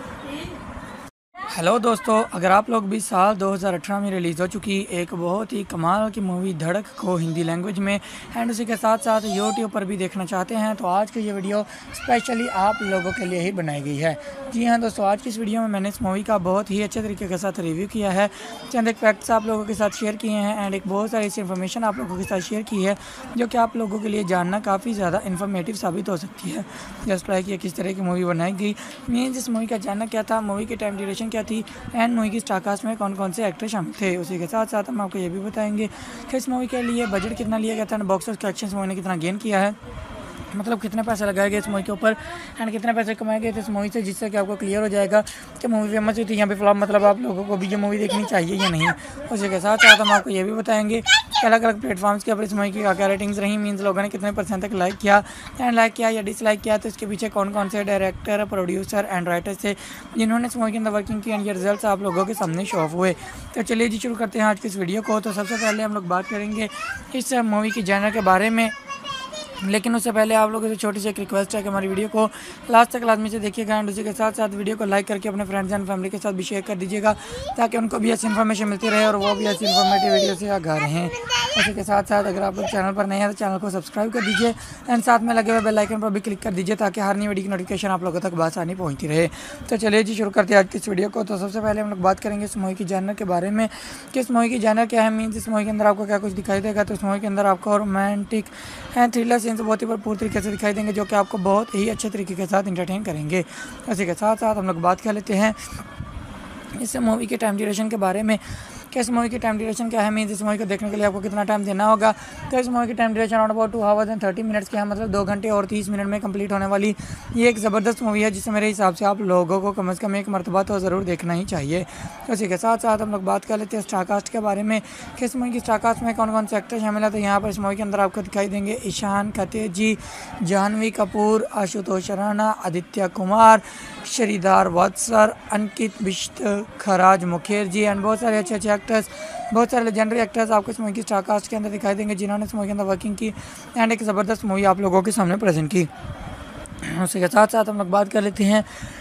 हेलो दोस्तों, अगर आप लोग भी साल दो हज़ार अठारह में रिलीज़ हो चुकी एक बहुत ही कमाल की मूवी धड़क को हिंदी लैंग्वेज में एंड उसी के साथ साथ यूट्यूब पर भी देखना चाहते हैं तो आज की ये वीडियो स्पेशली आप लोगों के लिए ही बनाई गई है। जी हाँ दोस्तों, आज की इस वीडियो में मैंने इस मूवी का बहुत ही अच्छे तरीके के साथ रिव्यू किया है, चंद एक फैक्ट्स आप लोगों के साथ शेयर किए हैं एंड एक बहुत सारी ऐसी इन्फॉर्मेशन आप लोगों के साथ शेयर की है जो कि आप लोगों के लिए जानना काफ़ी ज़्यादा इन्फॉर्मेटिव साबित हो सकती है। जस्ट लाइक ये किस तरह की मूवी बनाई गई, मीन्स इस मूवी का जानना क्या था, मूवी की टाइम ड्यूरेशन क्या थी एंड मूवी की स्टारकास्ट में कौन कौन से एक्टर शामिल थे। उसी के साथ साथ हम आपको ये भी बताएंगे कि इस मूवी के लिए बजट कितना लिया गया था, बॉक्स ऑफिस कलेक्शन मूवी ने कितना गेन किया है, मतलब कितने पैसे लगाए गए इस मूवी के ऊपर एंड कितने पैसे कमाए गए थे इस मूवी से, जिससे कि आपको क्लियर हो जाएगा कि मूवी फेमस हुई थी यहाँ पे फ्लॉप, मतलब आप लोगों को भी ये मूवी देखनी चाहिए या नहीं। उसी के साथ साथ हम आपको ये भी बताएंगे कि अलग अलग प्लेटफॉर्म्स के ऊपर इस मूवी की क्या क्या रेटिंग्स रही, मीन्स लोगों ने कितने परसेंट तक लाइक किया एंड लाइक किया या डिसलाइक किया, तो इसके पीछे कौन कौन से डायरेक्टर, प्रोड्यूसर एंड राइटर्स थे जिन्होंने इस मूवी के अंदर वर्किंग की एंड ये रिजल्ट आप लोगों के सामने शो ऑफ हुए। तो चलिए जी शुरू करते हैं आज की इस वीडियो को। तो सबसे पहले हम लोग बात करेंगे इस मूवी की जॉनर के बारे में, लेकिन उससे पहले आप लोगों से छोटी सी एक रिक्वेस्ट है कि हमारी वीडियो को लास्ट तक लाजमी से देखिएगा एंड उसी के साथ साथ वीडियो को लाइक करके अपने फ्रेंड्स एंड फैमिली के साथ भी शेयर कर दीजिएगा ताकि उनको भी ऐसी इन्फॉर्मेशन मिलती रहे और वो भी ऐसी इन्फॉर्मेटिव वीडियो से आगाह रहें। उसी के साथ साथ अगर आप लोग चैनल पर नए हैं तो चैनल को सब्सक्राइब कर दीजिए एंड साथ में लगे हुए बेल आइकन पर भी क्लिक कर दीजिए ताकि हर नई वीडियो की नोटिफिकेशन आप लोगों तक आसानी पहुँचती रहे। तो चलिए जी शुरू करते हैं आज की इस वीडियो को। तो सबसे पहले हम लोग बात करेंगे इस मूवी की जॉनर के बारे में कि इस मूवी की जॉनर क्या है, मीन्स इस मूवी के अंदर आपको क्या कुछ दिखाई देगा। तो इस मूवी के अंदर आपको रोमांटिक एंड थ्रिलर सीन्स बहुत ही भरपूर तरीके से दिखाई देंगे जो कि आपको बहुत ही अच्छे तरीके के साथ इंटरटेन करेंगे। इसी के साथ साथ हम लोग बात कर लेते हैं इस मूवी के टाइम ड्यूरेशन के बारे में कि इस मूवी की टाइम ड्यूरेशन क्या है, मीन्स इस मूवी को देखने के लिए आपको कितना टाइम देना होगा। तो इस मूवी की time duration around about two hours and thirty minutes की है, मतलब दो घंटे और तीस मिनट में कंप्लीट होने वाली ये एक ज़बरदस्त मूवी है जिसे मेरे हिसाब से आप लोगों को कम से कम एक मरतबा तो ज़रूर देखना ही चाहिए। तो इसी के साथ साथ हम लोग बात कर लेते हैं स्टारकास्ट के बारे में कि इस मूवी की स्टारकास्ट में कौन कौन से एक्टर शामिल है। तो यहाँ पर इस मूवी के अंदर आपको दिखाई देंगे ईशान खतेजी, जानवी कपूर, आशुतोष राणा, आदित्य कुमार, श्रीधार वत्सर, अंकित बिश्त, खराज मुखर्जी एंड बहुत सारे अच्छे अच्छे एक्टर्स, बहुत सारे लेजेंडरी एक्टर्स आपको इस मूवी की स्टारकास्ट के अंदर दिखाई देंगे जिन्होंने इस मूवी के अंदर वर्किंग की एंड एक ज़बरदस्त मूवी आप लोगों के सामने प्रेजेंट की। उसी के साथ साथ हम लोग बात कर लेते हैं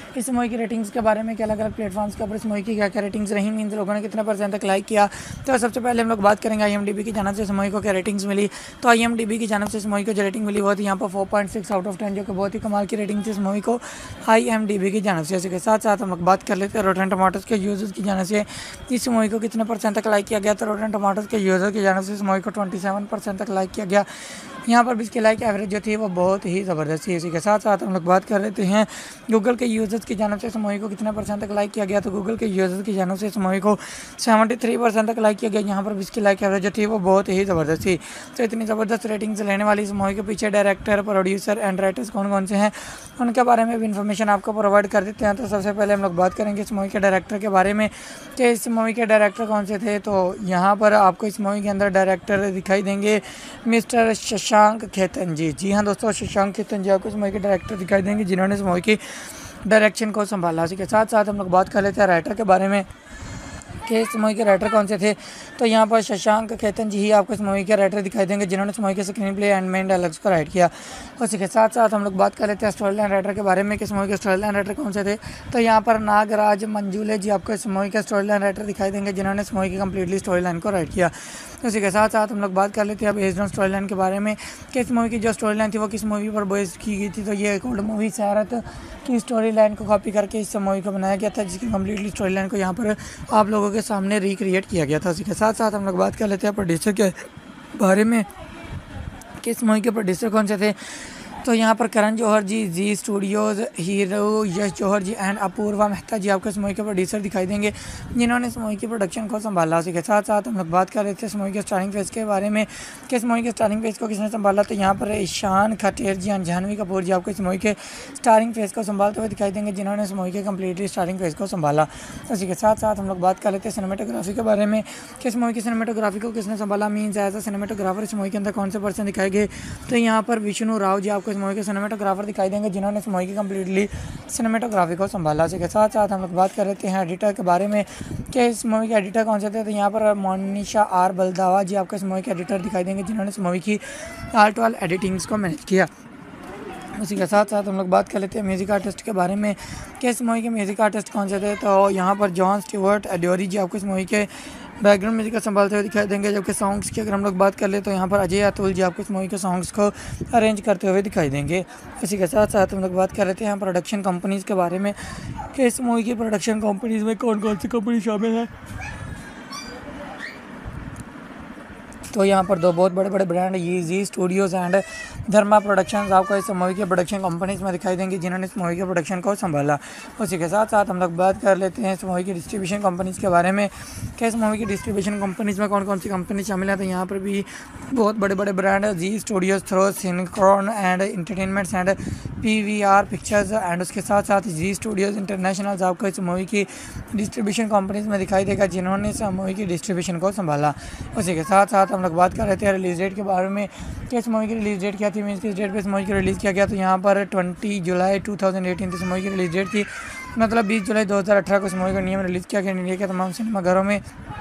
इस मूवी की रेटिंग्स के बारे में कि अलग अलग प्लेटफॉर्म्स के ऊपर इस मूवी की क्या क्या रेटिंग्स रही, मीन्स लोगों ने कितने परसेंट तक लाइक किया। तो सबसे पहले हम लोग बात करेंगे आई एम डी बी की जानब से इस मूवी को क्या रेटिंग्स मिली। तो आई एम डी बी की जानब से इस मूवी को जो रेटिंग मिली वो थी यहाँ पर four point six out of ten, जो कि बहुत ही कमाल की रेटिंग थी इस मूवी को आई एम डी बी की जानब से। इसी के साथ साथ हम लोग बात कर लेते हैं रोटेन टमाटोज के यूजर्स की जानब से इस मूवी को कितने परसेंट तक लाइक किया गया। तो रोटेन टमाटोज के यूजर की जानब से इस मूवी को ट्वेंटी सेवन परसेंट तक लाइक किया गया। यहाँ पर भी इसकी लाइक एवरेज जो थी वो बहुत ही ज़बरदस्त थी। इसी के साथ साथ हम लोग बात कर लेते हैं गूगल के यूजर्स की जानब से इस मूवी को कितने परसेंट तक लाइक किया गया। तो गूगल के यूजर्स की जानब से इस मूवी को सेवेंटी थ्री परसेंट तक लाइक किया गया। यहाँ पर भी इसकी लाइक एवरेज जो थी वो बहुत ही ज़बरदस्त थी। तो इतनी ज़बरदस्त रेटिंग्स लेने वाली इस मूवी के पीछे डायरेक्टर, प्रोड्यूसर एंड राइटर्स कौन कौन से हैं उनके बारे में भी इन्फॉर्मेशन आपको प्रोवाइड कर देते हैं। तो सबसे पहले हम लोग बात करेंगे इस मूवी के डायरेक्टर के बारे में कि इस मूवी के डायरेक्टर कौन से थे। तो यहाँ पर आपको इस मूवी के अंदर डायरेक्टर दिखाई देंगे मिस्टर शशांक खेतन जी। जी हाँ दोस्तों, शशांक खेतन जी आपको इस मूवी के डायरेक्टर दिखाई देंगे जिन्होंने इस मूवी की डायरेक्शन को संभाला। इसी के साथ साथ हम लोग बात कर लेते हैं राइटर के बारे में कि इस मूवी के राइटर कौन से थे। तो यहाँ पर शशांक खेतन जी ही आपको इस मूवी के राइटर दिखाई देंगे जिन्होंने इस मूवी के screen play and main dialogues को राइट किया। उसी के साथ साथ हम लोग बात कर लेते हैं स्टोरी लाइन राइटर के बारे में कि इस मूवी के स्टोरी लाइन राइटर कौन से थे। तो यहाँ पर नागराज मंजूले जी आपको इस मूवी के स्टोरी लाइन राइटर दिखाई देंगे जिन्होंने इस मूवी की कम्प्लीटली स्टोरी लाइन को राइट किया। उसी के साथ साथ हम लोग बात कर लेते हैं अब बेस्ड ऑन स्टोरी लाइन के बारे में कि इस मूवी की जो स्टोरी लाइन थी वो किस मूवी पर बेस की गई थी। तो ये एक ओल्ड मूवी सैरत की स्टोरी लाइन को कॉपी करके इस मूवी को बनाया गया था, जिसकी कम्प्लीटली स्टोरी लाइन को यहाँ पर आप लोगों के सामने रिक्रिएट किया गया था। उसी के साथ साथ हम लोग बात कर लेते हैं प्रोड्यूसर के बारे में कि इस मूवी के प्रोड्यूसर कौन से थे। तो यहाँ पर Karan Johar ji, Zee Studios, hero Yash Johar ji and Apoorva Mehta ji आपको इस मूवी के प्रोड्यूसर दिखाई देंगे जिन्होंने इस मूवी की प्रोडक्शन को संभाला। उसी के साथ साथ हम लोग बात कर रहे थे इस मूवी के स्टारिंग फेस के बारे में कि इस मूवी के स्टारिंग फेस को किसने संभाला। तो यहाँ पर ईशान खटेर जी एंड जानवी कपूर जी आपको इस मूवी के स्टारिंग फेस को संभालते हुए दिखाई देंगे जिन्होंने इस मूवी के कम्प्लीटली स्टारिंग फेस को संभाला। उसी के साथ साथ हम लोग बात कर लेते हैं सिनेमेटोग्राफी के बारे में कि इस मूवी की सिनेमेटोग्राफी को किसने संभाला, मीन्स एज अ सिनेमेटोग्राफर इस मूवी के अंदर कौन से पर्सन दिखाए गए। तो यहाँ पर विष्णु राव जी आपको इस मूवी के सिनेमेटोग्राफर दिखाई देंगे जिन्होंने इस मूवी की कम्प्लीटली सिनेमेटोग्राफी को संभाला। इसी के साथ साथ हम लोग बात कर लेते हैं एडिटर के बारे में कि इस मूवी के एडिटर कौन से थे। तो यहाँ पर मोनिशा आर बलदावा जी आपको इस मूवी के एडिटर दिखाई देंगे जिन्होंने इस मूवी की आर्ट वाल एडिटिंग्स को मैनेज किया। उसी के साथ साथ हम लोग बात कर लेते हैं म्यूज़िक आर्टिस्ट के बारे में कि इस मूवी के म्यूज़िक आर्टिस्ट कौन से थे। तो यहाँ पर जॉन स्टीवर्ट एडोरी जी आपको इस मूवी के बैकग्राउंड म्यूजिक को संभालते हुए दिखाई देंगे। जबकि सॉन्ग्स की अगर हम लोग बात कर ले तो यहाँ पर अजय अतुल जी आपको इस मूवी के सॉन्ग्स को अरेंज करते हुए दिखाई देंगे। इसी के साथ साथ हम लोग बात कर लेते हैं प्रोडक्शन कंपनीज़ के बारे में कि इस मूवी की प्रोडक्शन कंपनीज़ में कौन कौन सी कंपनी शामिल है। तो यहाँ पर दो बहुत बड़े बड़े ब्रांड ये Zee Studios and Dharma productions आपको इस मूवी के प्रोडक्शन कंपनीज में दिखाई देंगी जिन्होंने इस मूवी के प्रोडक्शन को संभाला। उसी के साथ साथ हम लोग बात कर लेते हैं इस मूवी की डिस्ट्रीब्यूशन कंपनीज़ के बारे में कि इस मूवी की डिस्ट्रीब्यूशन कंपनीज़ में कौन कौन सी कंपनी शामिल है। तो यहाँ पर भी बहुत बड़े बड़े brand Zee Studios, throw, सिनक्रॉन and entertainments and P V R pictures and उसके साथ साथ जी स्टूडियोज़ इंटरनेशनल आपको इस मूवी की डिस्ट्रीब्यूशन कंपनीज़ में दिखाई देगा जिन्होंने इस मूवी की डिस्ट्रीब्यूशन को संभाला। उसी के साथ साथ हम लोग बात कर रहे थे रिलीज़ डेट के बारे में कि इस मूवी की रिलीज़ डेट क्या थी, मीन्स किस डेट पे इस मूवी की रिलीज़ किया गया। तो यहाँ पर ट्वेंटी जुलाई टू थाउजेंड एटीन इस मूवी की रिलीज़ डेट थी, मतलब बीस जुलाई दो हज़ार अठारह को इस मूवी का नियम रिलीज़ किया गया। इंडिया के तमाम सिनेमाघरों में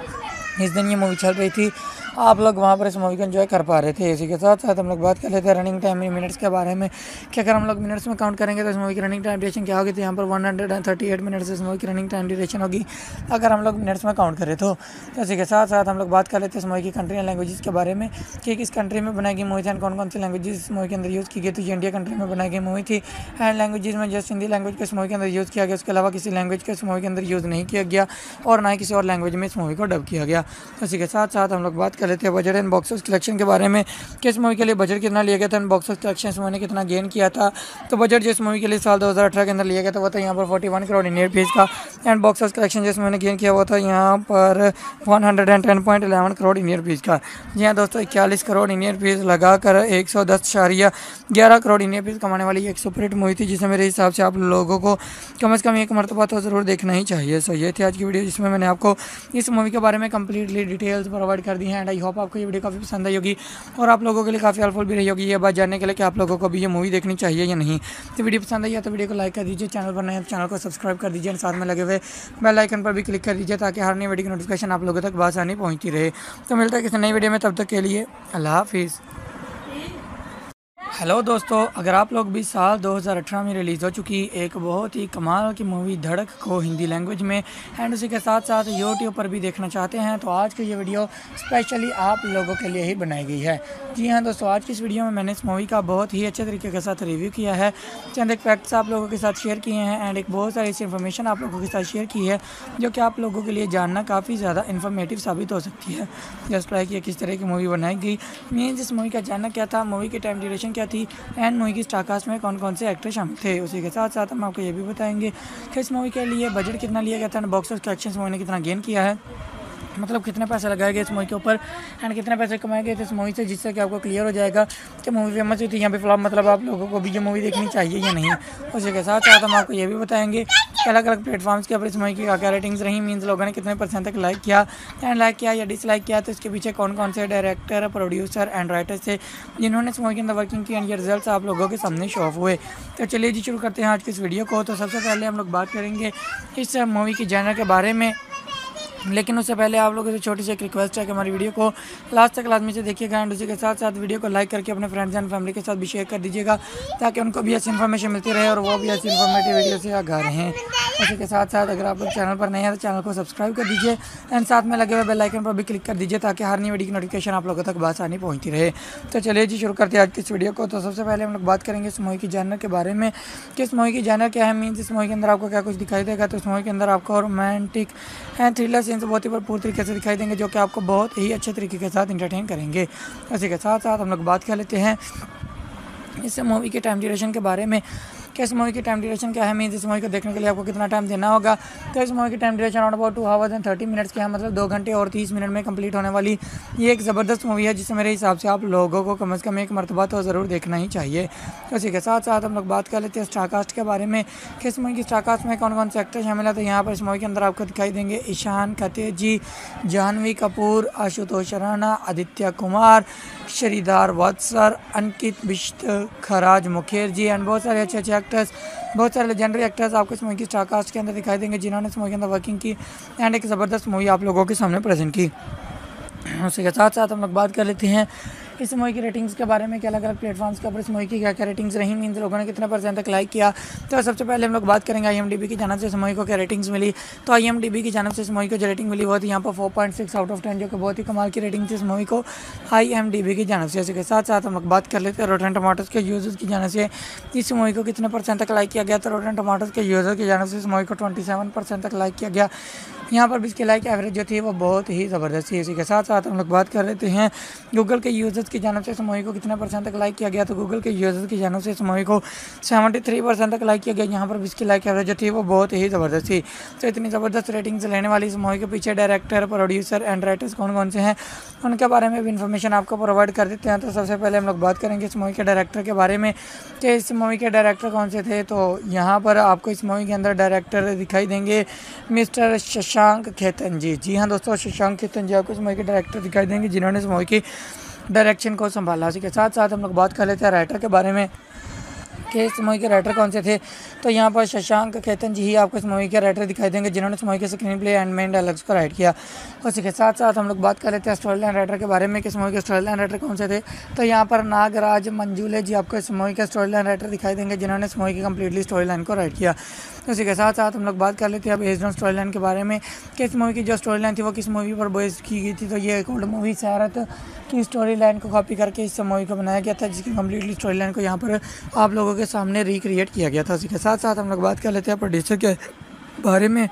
इस दिन ये मूवी चल रही थी, आप लोग वहाँ पर इस मूवी को एंजॉय कर पा रहे थे। इसी के साथ साथ हम लोग बात कर लेते हैं रनिंग टाइम मिनट्स के बारे में कि अगर हम लोग मिनट्स में काउंट करेंगे तो इस मूवी की रनिंग टाइम ड्यूरेशन क्या होगी। तो यहाँ पर one hundred thirty eight minutes इस मूवी की रनिंग टाइम ड्यूरेशन होगी अगर हम लोग मिनट्स में काउंट करें तो। इसी के साथ साथ हम लोग बात कर लेते हैं इस मूवी की कंट्री एंड लैंग्वेजेस के बारे में कि किस कंट्री में बनाई गई मूवी थी एंड कौन कौन सी लैंग्वेजेस इस मूवी के अंदर यूज़ की गई। तो ये इंडिया कंट्री में बनाई गई मूवी थी एंड लैंग्वेजेस में जस्ट हिंदी लैंग्वेज को इस मूवी के अंदर यूज़ किया गया, उसके अलावा किसी लैंग्वेज को इस मूवी के अंदर यूज़ नहीं किया गया और ना ही किसी और लैंग्वेज में इस मूवी को डब किया गया। इसी के साथ साथ हम लोग बात कर लेते हैं budget and box office collection के बारे में कि इस मूवी के लिए बजट कितना लिया गया था एंड बॉक्स ऑफिस कलेक्शन इस मूवी ने कितना गेन किया था। तो बजट जो इस मूवी के लिए साल दो हज़ार अठारह के अंदर लिया गया था वो था यहाँ पर इकतालीस करोड़ इंडियन रुपीस का एंड बॉक्स ऑफिस कलेक्शन जिस मूवी ने गेन किया वो था यहाँ पर एक सौ दस पॉइंट एक एक करोड़ इंडियन रुपीस का। जी हाँ दोस्तों, इक्यालीस करोड़ इंडियन रुपीस लगाकर एक सौ दस इशारिया ग्यारह करोड़ इंडियन रुपीस कमाने वाली एक सुपरहिट मूवी थी जिसे मेरे हिसाब से आप लोगों को कम से कम एक मरतबा तो ज़रूर देखना ही चाहिए। सो ये थी आज की वीडियो जिसमें मैंने आपको इस मूवी के बारे में कंप्लीटली डिटेल्स प्रोवाइड कर दी हैं एंड आई होप आपको ये वीडियो काफ़ी पसंद आई होगी और आप लोगों के लिए काफ़ी हेल्पफुल भी रही होगी ये बात जानने के लिए कि आप लोगों को भी ये मूवी देखनी चाहिए या नहीं। तो वीडियो पसंद आई है तो वीडियो को लाइक कर दीजिए, चैनल पर नए हैं तो चैनल को सब्सक्राइब कर दीजिए और साथ में लगे हुए बेल आइकन पर भी क्लिक कर दीजिए ताकि हर नई वीडियो की नोटिफिकेशन आप लोगों तक बआसानी पहुँचती रहे। तो मिलता है किसी नई वीडियो में, तब तक के लिए अल्लाह हाफिज़। हेलो दोस्तों, अगर आप लोग भी साल दो हज़ार अठारह में रिलीज़ हो चुकी एक बहुत ही कमाल की मूवी धड़क को हिंदी लैंग्वेज में एंड उसी के साथ साथ यूट्यूब पर भी देखना चाहते हैं तो आज की ये वीडियो स्पेशली आप लोगों के लिए ही बनाई गई है। जी हाँ दोस्तों, आज की इस वीडियो में मैंने इस मूवी का बहुत ही अच्छे तरीके के साथ रिव्यू किया है, चंद एक फैक्ट्स आप लोगों के साथ शेयर किए हैं एंड एक बहुत सारी ऐसी इन्फॉर्मेशन आप लोगों के साथ शेयर की है जो कि आप लोगों के लिए जानना काफ़ी ज़्यादा इन्फॉर्मेटिव साबित हो सकती है। जस्ट लाइक ये किस तरह की मूवी बनाई गई, मीन्स इस मूवी का जानना क्या था, मूवी की टाइम ड्यूरेशन क्या थी एंड मूवी की स्टारकास्ट में कौन कौन से एक्टर शामिल थे। उसी के साथ साथ हम आपको ये भी बताएंगे कि इस मूवी के लिए बजट कितना लिया गया था and box office collection movie ने कितना गेन किया है, मतलब कितने पैसे लगाए गए इस मूवी के ऊपर एंड कितने पैसे कमाए गए थे इस मूवी से, जिससे कि आपको क्लियर हो जाएगा कि मूवी फेमस हुई थी यहाँ पे फ्लॉप, मतलब आप लोगों को भी ये मूवी देखनी चाहिए या नहीं। उसी के साथ साथ हम आपको ये भी बताएंगे कि अलग अलग प्लेटफॉर्म्स के ऊपर इस मूवी की क्या क्या रेटिंग्स रही, मीन्स लोगों ने कितने परसेंट तक लाइक किया एंड लाइक किया या डिसलाइक किया, तो इसके पीछे कौन कौन से डायरेक्टर, प्रोड्यूसर एंड राइटर थे जिन्होंने इस मूवी के अंदर वर्किंग की एंड ये रिजल्ट आप लोगों के सामने शो ऑफ हुए। तो चलिए जी शुरू करते हैं आज की इस वीडियो को। तो सबसे पहले हम लोग बात करेंगे इस मूवी की जॉनर के बारे में, लेकिन उससे पहले आप लोगों से छोटी सी एक रिक्वेस्ट है कि हमारी वीडियो को लास्ट तक लाजमी से देखिएगा एंड उसी के साथ साथ वीडियो को लाइक करके अपने फ्रेंड्स एंड फैमिली के साथ भी शेयर कर दीजिएगा ताकि उनको भी ऐसी इन्फॉर्मेशन मिलती रहे और वो भी ऐसी इन्फॉर्मेटिव वीडियो से आगा रहें। उसी के साथ साथ अगर आप लोग चैनल पर नए हैं तो चैनल को सब्सक्राइब कर दीजिए एंड साथ में लगे हुए बेल आइकन पर भी क्लिक कर दीजिए ताकि हर नई वीडियो की नोटिफिकेशन आप लोगों तक बासानी पहुँचती रहे। तो चलिए जी शुरू करते हैं आज की इस वीडियो को। तो सबसे पहले हम लोग बात करेंगे इस मूवी की जॉनर के बारे में कि इस मूवी की जॉनर क्या है, मीन्स इस मूवी के अंदर आपको क्या कुछ दिखाई देगा। तो इस मूवी के अंदर आपको रोमांटिक एंड थ्रिलर सीन्स बहुत ही भरपूर तरीके से दिखाई देंगे जो कि आपको बहुत ही अच्छे तरीके के साथ इंटरटेन करेंगे। इसी के साथ साथ हम लोग बात कर लेते हैं इस मूवी के टाइम ड्यूरेशन के बारे में कि इस मूवी की टाइम ड्यूरेशन क्या है, मीन्स इस मूवी को देखने के लिए आपको कितना टाइम देना होगा। तो इस मूवी की time duration around about two hours and thirty minutes की है, मतलब दो घंटे और तीस मिनट में कंप्लीट होने वाली ये एक ज़बरदस्त मूवी है जिसे मेरे हिसाब से आप लोगों को कम अज़ कम एक मरतबा तो ज़रूर देखना ही चाहिए। तो इसी के साथ साथ हम लोग बात कर लेते हैं स्टारकास्ट के बारे में कि इस मूवी की स्टारकास्ट में कौन कौन से एक्टर शामिल है। तो यहाँ पर इस मूवी के अंदर आपको दिखाई देंगे ईशान खत्तेजी, जानवी कपूर, आशुतोष राणा, आदित्य कुमार, श्रीधर वत्सर, अंकित बिश्त, खराज मुखर्जी एंड बहुत सारे अच्छे अच्छे एक्टर्स, बहुत सारे लेजेंडरी एक्टर्स आपको इस मूवी की स्टारकास्ट के अंदर दिखाई देंगे जिन्होंने इस मूवी के अंदर वर्किंग की एंड एक ज़बरदस्त मूवी आप लोगों के सामने प्रेजेंट की। उसी के साथ साथ हम लोग बात कर लेते हैं इस मूवी की रेटिंग्स के बारे में कि अलग अलग प्लेटफॉर्म्स के ऊपर इस मूवी की क्या क्या रेटिंग्स रही, मीन्स लोगों ने कितने परसेंट तक लाइक किया। तो सबसे पहले हम लोग बात करेंगे आईएमडीबी की जानिब से इस मूवी को क्या रेटिंग्स मिली। तो आईएमडीबी की जानिब से इस मूवी को जो रेटिंग मिली वो थी यहाँ पर four point six out of ten, जो कि बहुत ही कमाल की रेटिंग थी इस मूवी को आईएमडीबी की जानिब से। इसके साथ साथ हम लोग बात कर लेते हैं रोटेन टमाटोज़ के यूज़र्स की जानिब से इस मूवी को कितने परसेंट तक लाइक किया गया। तो रोटेन टमाटोज़ के यूज़र की जानिब से इस मूवी को ट्वेंटी सेवन परसेंट तक लाइक किया गया। यहाँ पर भी इसकी लाइक एवरेज जो थी वो बहुत ही ज़बरदस्त थी। इसी के साथ साथ हम लोग बात कर लेते हैं गूगल के यूज़र्स की जानिब से इस मूवी को कितने परसेंट तक लाइक किया गया। तो गूगल के यूज़र्स की जानिब से इस मूवी को सेवेंटी थ्री परसेंट तक लाइक किया गया। यहाँ पर भी इसकी लाइक एवरेज जो थी वो बहुत ही ज़बरदस्त थी। तो इतनी ज़बरदस्त रेटिंग्स लेने वाली इस मूवी के पीछे डायरेक्टर, प्रोड्यूसर एंड राइटर्स कौन कौन से हैं उनके बारे में भी इन्फॉर्मेशन आपको प्रोवाइड कर देते हैं। तो सबसे पहले हम लोग बात करेंगे इस मूवी के डायरेक्टर के बारे में कि इस मूवी के डायरेक्टर कौन से थे। तो यहाँ पर आपको इस मूवी के अंदर डायरेक्टर दिखाई देंगे मिस्टर शशांक खेतन जी। जी हाँ दोस्तों, शशांक खेतन जी आपको इस मूवी के डायरेक्टर दिखाई देंगे जिन्होंने इस मूवी की डायरेक्शन को संभाला। इसी के साथ साथ हम लोग बात कर लेते हैं राइटर के बारे में कि इस मूवी के राइटर कौन से थे। तो यहाँ पर शशांक खेतन जी ही आपको इस मूवी के राइटर दिखाई देंगे जिन्होंने इस मूवी के screen play and main dialogues को राइट किया। उसी के साथ साथ हम लोग बात कर लेते हैं स्टोरी लाइन राइटर के बारे में कि इस मूवी के स्टोरी लाइन राइटर कौन से थे। तो यहाँ पर नागराज मंजूले जी आपको इस मूवी के स्टोरी लाइन राइटर दिखाई देंगे जिन्होंने इस मूवी की कम्प्लीटली स्टोरी लाइन को राइट किया। उसी के साथ साथ हम लोग बात कर लेते हैं अब बेस्ड ऑन स्टोरी लाइन के बारे में कि इस मूवी की जो स्टोरी लाइन थी वो किस मूवी पर बेस्ड की गई थी। तो ये एक ओल्ड मूवी सैरत की स्टोरी लाइन को कॉपी करके इस मूवी को बनाया गया था जिसकी कम्प्लीटली स्टोरी लाइन को यहाँ पर आप लोगों के सामने रिक्रिएट किया गया था। उसी के साथ साथ हम लोग बात कर लेते हैं प्रोड्यूसर के बारे में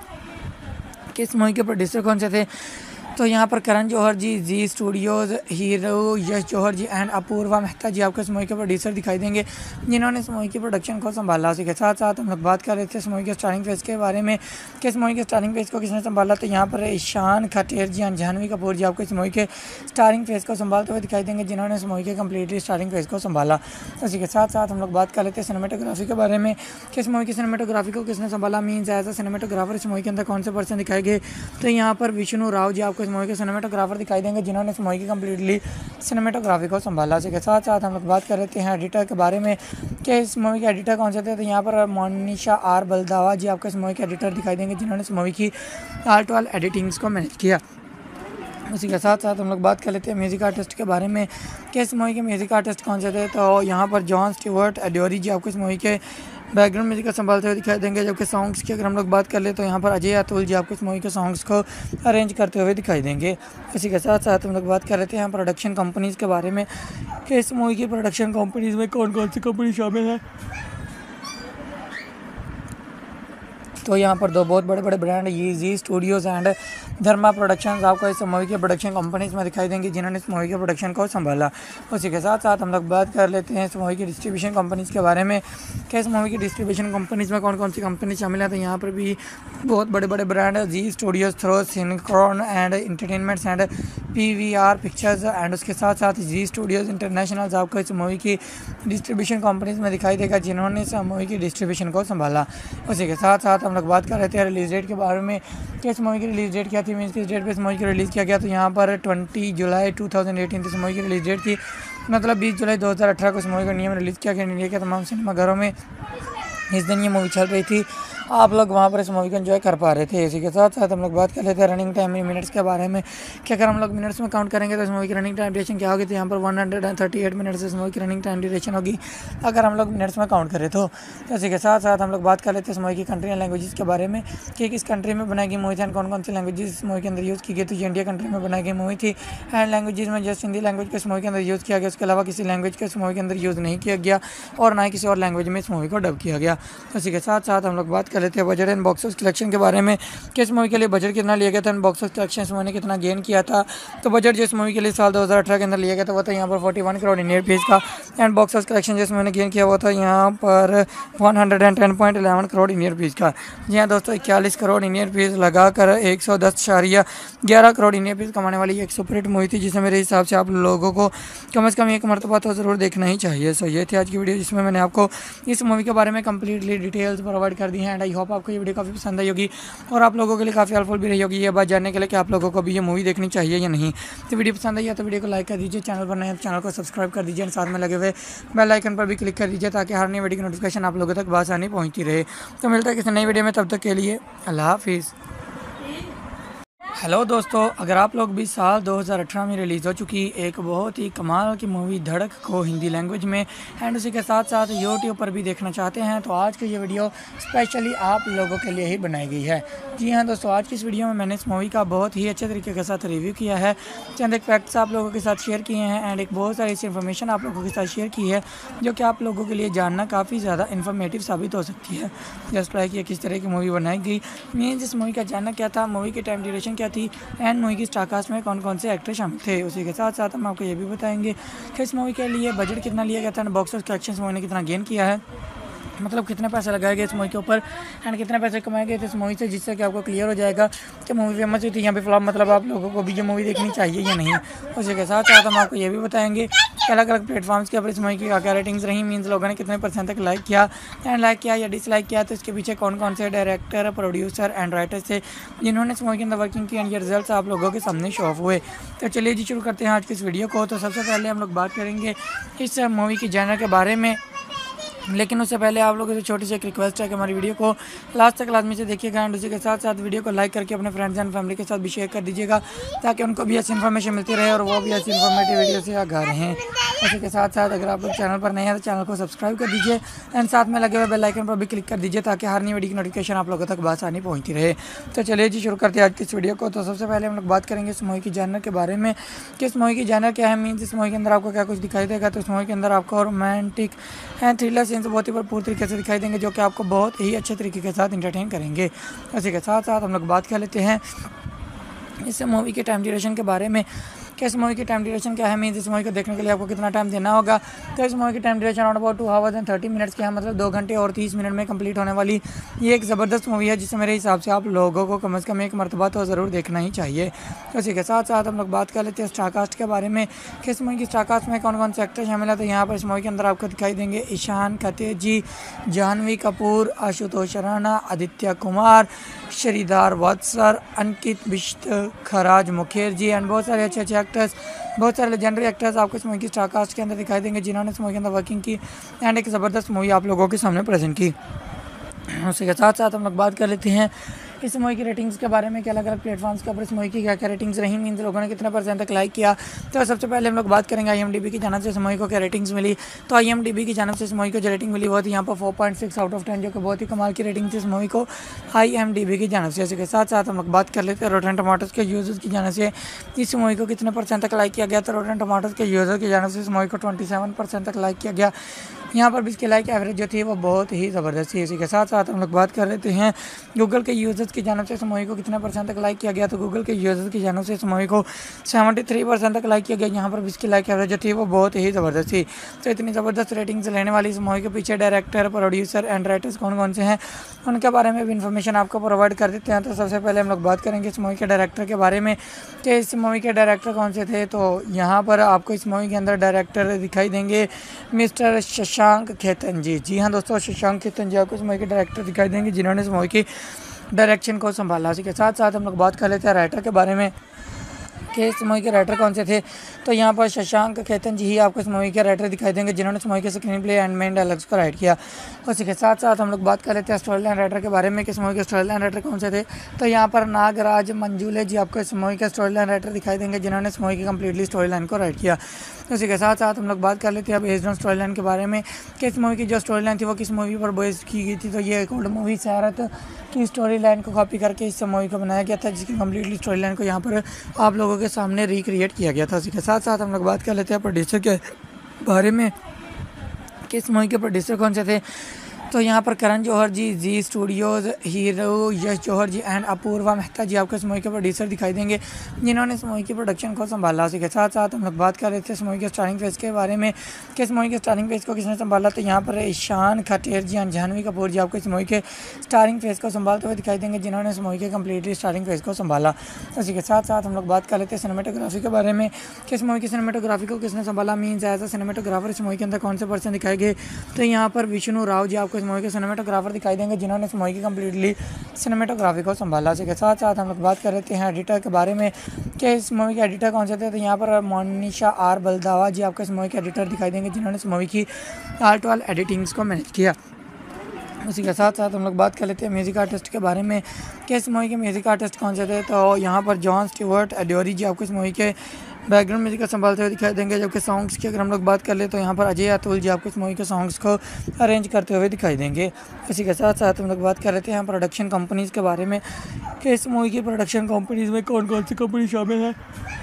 कि इस मूवी के प्रोड्यूसर कौन से थे। तो यहाँ पर Karan Johar ji, Zee Studios, hero Yash Johar ji and Apoorva Mehta ji आपको इस मूवी के प्रोड्यूसर दिखाई देंगे जिन्होंने इस मूवी की प्रोडक्शन को संभाला। उसी के साथ साथ हम लोग बात कर रहे थे इस मूवी के स्टारिंग फेस के बारे में कि इस मूवी के स्टारिंग फेस को किसने संभाला। तो यहाँ पर ईशान खट्टर जी एंड जानवी कपूर जी आपको इस मूवी के स्टारिंग फेस को संभालते हुए दिखाई देंगे जिन्होंने इस मूवी के कम्प्लीटली स्टारिंग फेस को संभाला। उसी के साथ साथ हम लोग बात कर लेते हैं सिनेमेटोग्राफी के बारे में कि इस मूवी की सिनेमेटोग्राफी को किसने संभाला, मीन्स एज अ सिनेमेटोग्राफर इस मूवी के अंदर कौन से पर्सन दिखाए गए। तो यहाँ पर विष्णु राव जी आपको इस मूवी के सिनेमेटोग्राफर दिखाई देंगे जिन्होंने इस मूवी की कम्प्लीटली सिनेमेटोग्राफी को संभाला। इसी के साथ साथ हम लोग बात कर लेते हैं एडिटर के बारे में कि इस मूवी के एडिटर कौन से थे। तो यहाँ पर मोनिशा आर बलदावा जी आपको इस मूवी के एडिटर दिखाई देंगे जिन्होंने इस मूवी की आर्ट वाल एडिटिंग्स को मैनेज किया। उसी के साथ साथ हम लोग बात कर लेते हैं म्यूज़िक आर्टिस्ट के बारे में कि इस मूवी के म्यूज़िक आर्टिस्ट कौन से थे। तो यहाँ पर जॉन स्टीवर्ट एडोरी जी आपको इस मूवी के बैकग्राउंड म्यूजिक का संभालते हुए दिखाई देंगे, जबकि सॉन्ग्स की अगर हम लोग बात कर ले तो यहाँ पर अजय अतुल जी आपको इस मूवी के सॉन्ग्स को अरेंज करते हुए दिखाई देंगे। इसी के साथ साथ हम लोग बात कर लेते हैं प्रोडक्शन कंपनीज़ के बारे में कि इस मूवी की प्रोडक्शन कंपनीज़ में कौन कौन सी कंपनी शामिल है। तो यहाँ पर दो बहुत बड़े बड़े ब्रांड ये Zee Studios and Dharma productions आपको इस मूवी के प्रोडक्शन कंपनीज़ में दिखाई देंगी, जिन्होंने इस मूवी के प्रोडक्शन को संभाला। उसी के साथ साथ हम लोग बात कर लेते हैं इस मूवी की डिस्ट्रीब्यूशन कंपनीज़ के बारे में कि इस मूवी की डिस्ट्रीब्यूशन कंपनीज़ में कौन कौन सी कंपनी शामिल है। तो यहाँ पर भी बहुत बड़े बड़े ब्रांड है, Zee Studios, throw, सिनक्रॉन and entertainments and P V R pictures and उसके साथ साथ जी स्टूडियोज़ इंटरनेशनल आपको इस मूवी की डिस्ट्रीब्यूशन कंपनीज़ में दिखाई देगा, जिन्होंने इस मूवी की डिस्ट्रीब्यूशन को संभाला। उसी के साथ साथ हम लोग बात कर रहे थे रिलीज डेट के बारे में कि इस मूवी की रिलीज डेट क्या थी, मीन्स किस डेट पे इस मूवी को रिलीज़ किया गया। तो यहाँ पर बीस जुलाई दो हज़ार अठारह इस मूवी की रिलीज डेट थी, मतलब बीस जुलाई दो हज़ार अठारह को इस मूवी का नियम रिलीज़ किया गया। इंडिया के तमाम सिनेमाघरों में इस दिन ये मूवी चल रही थी, आप लोग वहाँ पर इस मूवी को एंजॉय कर पा रहे थे। इसी के साथ साथ हम लोग बात कर लेते हैं रनिंग टाइम इन मिनट्स के बारे में कि अगर हम लोग मिनट्स में काउंट करेंगे तो इस मूवी की रनिंग टाइम ड्यूरेशन क्या होगी। तो यहाँ पर one hundred thirty eight minutes इस मूवी की रनिंग टाइम ड्यूरेशन होगी अगर हम लोग मिनट्स में काउंट करें तो। इसी के साथ साथ हम लोग बात कर लेते हैं इस मूवी की कंट्री एंड लैंग्वेजेस के बारे में कि किस कंट्री में बनाई गई मूवी थी एंड कौन कौन सी लैंग्वेजेस इस मूवी के अंदर यूज़ की गई। तो ये इंडिया कंट्री में बनाई गई मूवी थी एंड लैंग्वेजेस में जस्ट हिंदी लैंग्वेज को इस मूवी के अंदर यूज़ किया गया, उसके अलावा किसी लैंग्वेज को इस मूवी के अंदर यूज़ नहीं किया गया और ना ही किसी और लैंग्वेज में इस मूवी को डब किया गया। इसी के साथ साथ हम लोग बात कर लेते हैं budget and box office collection के बारे में कि इस मूवी के लिए बजट कितना लिया गया था एंड बॉक्स ऑफिस कलेक्शन इस मूवी ने कितना गेन किया था। तो बजट जिस मूवी के लिए साल दो हज़ार अठारह के अंदर लिया गया था वो था यहाँ पर इकतालीस करोड़ इंडियन रुपीस का एंड बॉक्स ऑफिस कलेक्शन जिस मूवी ने गेन किया हुआ था यहाँ पर एक सौ दस पॉइंट ग्यारह करोड़ इंडियन रुपीस का। जी हाँ दोस्तों, इक्यालीस करोड़ इंडियन रुपीस लगाकर एक सौ दस इशारिया ग्यारह करोड़ इंडियन रुपीस कमाने वाली एक सुपरहिट मूवी थी, जिसे मेरे हिसाब से आप लोगों को कम से कम एक मरतबा तो ज़रूर देखना ही चाहिए। सो ये थी आज की वीडियो, जिसमें मैंने आपको इस मूवी के बारे में कंप्लीटली डिटेल्स प्रोवाइड कर दी हैं एंड आई होप आपको ये वीडियो काफ़ी पसंद आई होगी और आप लोगों के लिए काफ़ी हेल्पफुल भी रही होगी ये बात जानने के लिए कि आप लोगों को भी ये मूवी देखनी चाहिए या नहीं। तो वीडियो पसंद आई है तो वीडियो को लाइक कर दीजिए, चैनल पर नए हैं तो चैनल को सब्सक्राइब कर दीजिए और साथ में लगे हुए बेल आइकन पर भी क्लिक कर दीजिए ताकि हर नई वीडियो की नोटिफिकेशन आप लोगों तक आसानी पहुँचती रहे। तो मिलता है किसी नई वीडियो में, तब तक के लिए अल्लाह हाफिज़। हेलो दोस्तों, अगर आप लोग भी साल दो हज़ार अठारह में रिलीज़ हो चुकी एक बहुत ही कमाल की मूवी धड़क को हिंदी लैंग्वेज में एंड उसी के साथ साथ यूट्यूब पर भी देखना चाहते हैं तो आज की ये वीडियो स्पेशली आप लोगों के लिए ही बनाई गई है। जी हाँ दोस्तों, आज की इस वीडियो में मैंने इस मूवी का बहुत ही अच्छे तरीके के साथ रिव्यू किया है, चंद एक फैक्ट्स आप लोगों के साथ शेयर किए हैं एंड एक बहुत सारी ऐसी इन्फॉर्मेशन आप लोगों के साथ शेयर की है जो कि आप लोगों के लिए जानना काफ़ी ज़्यादा इन्फॉर्मेटिव साबित हो सकती है। जस्ट लाइक ये किस तरह की मूवी बनाई गई, मीन्स इस मूवी का जानना क्या था, मूवी की टाइम ड्यूरेशन क्या थी एंड मूवी की स्टारकास्ट में कौन कौन से एक्टर शामिल थे। उसी के साथ साथ हम आपको ये भी बताएंगे कि इस मूवी के लिए बजट कितना लिया गया था and box office collection movie ने कितना गेन किया है, मतलब कितने पैसे लगाए गए इस मूवी के ऊपर एंड कितने पैसे कमाए गए थे इस मूवी से, जिससे कि आपको क्लियर हो जाएगा कि मूवी फेमस हुई थी यहाँ पे फ्लॉप, मतलब आप लोगों को भी ये मूवी देखनी चाहिए या नहीं। उसी के साथ साथ हम आपको ये भी बताएंगे कि अलग अलग प्लेटफॉर्म्स के ऊपर इस मूवी की क्या क्या रेटिंग्स रही, मीन्स लोगों ने कितने परसेंट तक लाइक किया एंड लाइक किया या डिसलाइक किया, तो इसके पीछे कौन कौन से डायरेक्टर, प्रोड्यूसर एंड राइटर्स थे जिन्होंने इस मूवी के अंदर वर्किंग की एंड ये रिजल्ट आप लोगों के सामने शो ऑफ हुए। तो चलिए जी शुरू करते हैं आज की इस वीडियो को। तो सबसे पहले हम लोग बात करेंगे इस मूवी की जॉनर के बारे में, लेकिन उससे पहले आप लोगों से छोटी सी एक रिक्वेस्ट है कि हमारी वीडियो को लास्ट तक लाजमी से देखिएगा एंड उसी के साथ साथ वीडियो को लाइक करके अपने फ्रेंड्स एंड फैमिली के साथ भी शेयर कर दीजिएगा ताकि उनको भी ऐसी इन्फॉर्मेशन मिलती रहे और वो भी ऐसी इन्फॉर्मेटिव वीडियो से आगाह रहें। उसी के साथ साथ अगर आप लोग चैनल पर नए हैं तो चैनल को सब्सक्राइब कर दीजिए एंड साथ में लगे हुए बेल आइकन पर भी क्लिक कर दीजिए ताकि हर नई वीडियो की नोटिफिकेशन आप लोगों तक आसानी पहुँचती रहे। तो चलिए जी शुरू करते हैं आज की इस वीडियो को। तो सबसे पहले हम लोग बात करेंगे इस मूवी की जॉनर के बारे में कि इस मूवी की जॉनर क्या है, मीन्स इस मूवी के अंदर आपको क्या कुछ दिखाई देगा। तो इस मूवी के अंदर आपको रोमांटिक एंड थ्रिलर सीन्स बहुत ही भरपूर तरीके से दिखाई देंगे जो कि आपको बहुत ही अच्छे तरीके के साथ इंटरटेन करेंगे। इसी के साथ साथ हम लोग बात कर लेते हैं इस मूवी के टाइम ड्यूरेशन के बारे में कि इस मूवी की टाइम ड्यूरेशन क्या है, मीन्स इस मूवी को देखने के लिए आपको कितना टाइम देना होगा। तो इस मूवी की time duration around about two hours and thirty minutes की है, मतलब दो घंटे और तीस मिनट में कंप्लीट होने वाली ये एक ज़बरदस्त मूवी है जिसे मेरे हिसाब से आप लोगों को कम से कम एक मरतबा तो ज़रूर देखना ही चाहिए। तो इसी के साथ साथ हम लोग बात कर लेते हैं स्टारकास्ट के बारे में कि इस मूवी की स्टारकास्ट में कौन कौन से एक्टर शामिल है। तो यहाँ पर इस मूवी के अंदर आपको दिखाई देंगे ईशान खतेजी, जानवी कपूर, आशुतोष राणा, आदित्य कुमार, श्रीधार वत्सर, अंकित बिश्त, खराज मुखर्जी एंड बहुत सारे अच्छे अच्छे एक्टर्स, बहुत सारे लेजेंडरी एक्टर्स आपको इस मूवी की स्टारकास्ट के अंदर दिखाई देंगे जिन्होंने इस मूवी के अंदर वर्किंग की एंड एक ज़बरदस्त मूवी आप लोगों के सामने प्रेजेंट की। उसी के साथ साथ हम लोग बात कर लेते हैं इस मूवी की रेटिंग्स के बारे में कि अलग अलग प्लेटफॉर्म्स के ऊपर इस मूवी की क्या क्या रेटिंग्स रही, मीन्स लोगों ने कितना परसेंट तक लाइक किया। तो सबसे पहले हम लोग बात करेंगे आई एम डी बी की जानब से इस मूवी को क्या रेटिंग्स मिली। तो आई एम डी बी की जानब से इस मूवी को जो रेटिंग मिली वो थी यहाँ पर four point six out of ten, जो कि बहुत ही कमाल की रेटिंग थी इस मूवी को आई एम डी बी की जानब से। इसी के साथ साथ हम लोग बात कर लेते हैं रोटेन टमाटोज के यूजर्स की जानब से इस मूवी को कितने परसेंट तक लाइक किया गया। तो रोटेन टमाटोज के यूजर की जानब से इस मूवी को ट्वेंटी सेवन परसेंट तक लाइक किया गया। यहाँ पर भी इसकी लाइक एवरेज जो थी वो बहुत ही ज़बरदस्त थी। इसी के साथ साथ हम लोग बात कर लेते हैं गूगल के यूजर्स की जानब से इस मूवी को कितने परसेंट तक लाइक किया गया। तो गूगल के यूजर्स की जानब से इस मूवी को सेवेंटी थ्री परसेंट तक लाइक किया गया। यहाँ पर भी इसकी लाइक एवरेज जो थी वो बहुत ही ज़बरदस्त थी। तो इतनी ज़बरदस्त रेटिंग्स लेने वाली इस मूवी के पीछे डायरेक्टर, प्रोड्यूसर एंड राइटर्स कौन कौन से हैं उनके बारे में भी इन्फॉर्मेशन आपको प्रोवाइड कर देते हैं। तो सबसे पहले हम लोग बात करेंगे इस मूवी के डायरेक्टर के बारे में कि इस मूवी के डायरेक्टर कौन से थे। तो यहाँ पर आपको इस मूवी के अंदर डायरेक्टर दिखाई देंगे मिस्टर शशांक खेतन जी। जी हाँ दोस्तों, शशांक खेतन जी आपको इस मूवी के डायरेक्टर दिखाई देंगे जिन्होंने इस मूवी की डायरेक्शन को संभाला। इसी के साथ साथ हम लोग बात कर लेते हैं राइटर के बारे में कि इस मूवी के राइटर कौन से थे। तो यहाँ पर शशांक खेतन जी ही आपको इस मूवी के राइटर दिखाई देंगे जिन्होंने इस मूवी के screen play and main dialogues को राइट किया। उसी के साथ साथ हम लोग बात कर लेते हैं स्टोरी लाइन राइटर के बारे में कि इस मूवी के स्टोरी लाइन राइटर कौन से थे। तो यहाँ पर नागराज मंजूले जी आपको इस मूवी के स्टोरी लाइन राइटर दिखाई देंगे जिन्होंने इस मूवी की कम्प्लीटली स्टोरी लाइन को राइट किया। उसी के साथ साथ हम लोग बात कर लेते हैं अब बेस्ड ऑन स्टोरी लाइन के बारे में कि इस मूवी की जो स्टोरी लाइन थी वो किस मूवी पर बेस की गई थी। तो ये एक ओल्ड मूवी सैरत की स्टोरी लाइन को कॉपी करके इस मूवी को बनाया गया था, जिसकी कम्प्लीटली स्टोरी लाइन को यहाँ पर आप लोगों के सामने रिक्रिएट किया गया था। उसी के साथ साथ हम लोग बात कर लेते हैं प्रोड्यूसर के बारे में कि इस मूवी के प्रोड्यूसर कौन से थे। तो यहाँ पर Karan Johar ji, Zee Studios, hero Yash Johar ji and Apoorva Mehta ji आपको इस मूवी के प्रोड्यूसर दिखाई देंगे जिन्होंने इस मूवी की प्रोडक्शन को संभाला। उसी के साथ साथ हम लोग बात कर रहे थे इस मूवी के स्टारिंग फेस के बारे में कि इस मूवी के स्टारिंग फेस को किसने संभाला। तो यहाँ पर ईशान खटेर जी एंड जानवी कपूर जी आपको इस मूवी के स्टारिंग फेस को संभालते हुए दिखाई देंगे जिन्होंने इस मूवी के कम्प्लीटली स्टारिंग फेस को संभाला। उसी के साथ साथ हम लोग बात कर लेते हैं सिनेमेटोग्राफी के बारे में कि इस मूवी की सिनेमेटोग्राफी को किसने संभाला, मीन्स एज अ सिनेमेटोग्राफर इस मूवी के अंदर कौन से पर्सन दिखाए गए। तो यहाँ पर विष्णु राव जी आपको इस मूवी के सिनेमेटोग्राफर दिखाई देंगे जिन्होंने इस मूवी की कम्प्लीटली सिनेमेटोग्राफी को संभाला। इसी के साथ साथ हम लोग बात कर रहे हैं एडिटर के बारे में कि इस मूवी के एडिटर कौन से थे। तो यहाँ पर मोनिशा आर बलदावा जी आपको इस मूवी के एडिटर दिखाई देंगे जिन्होंने इस मूवी की आल टू आल एडिटिंग्स को मैनेज किया। उसी के साथ साथ हम लोग बात कर लेते हैं म्यूज़िक आर्टिस्ट के बारे में कि इस मूवी के म्यूज़िक आर्टिस्ट कौन से थे। तो यहाँ पर जॉन स्टीवर्ट एडोरी जी आपको इस मूवी के बैकग्राउंड म्यूजिक को संभालते हुए दिखाई देंगे। जबकि सॉन्ग्स की अगर हम लोग बात कर ले तो यहाँ पर अजय अतुल जी आपको इस मूवी के सॉन्ग्स को अरेंज करते हुए दिखाई देंगे। इसी के साथ साथ हम लोग बात कर लेते हैं प्रोडक्शन कंपनीज़ के बारे में कि इस मूवी की प्रोडक्शन कंपनीज़ में कौन कौन सी कंपनी शामिल है।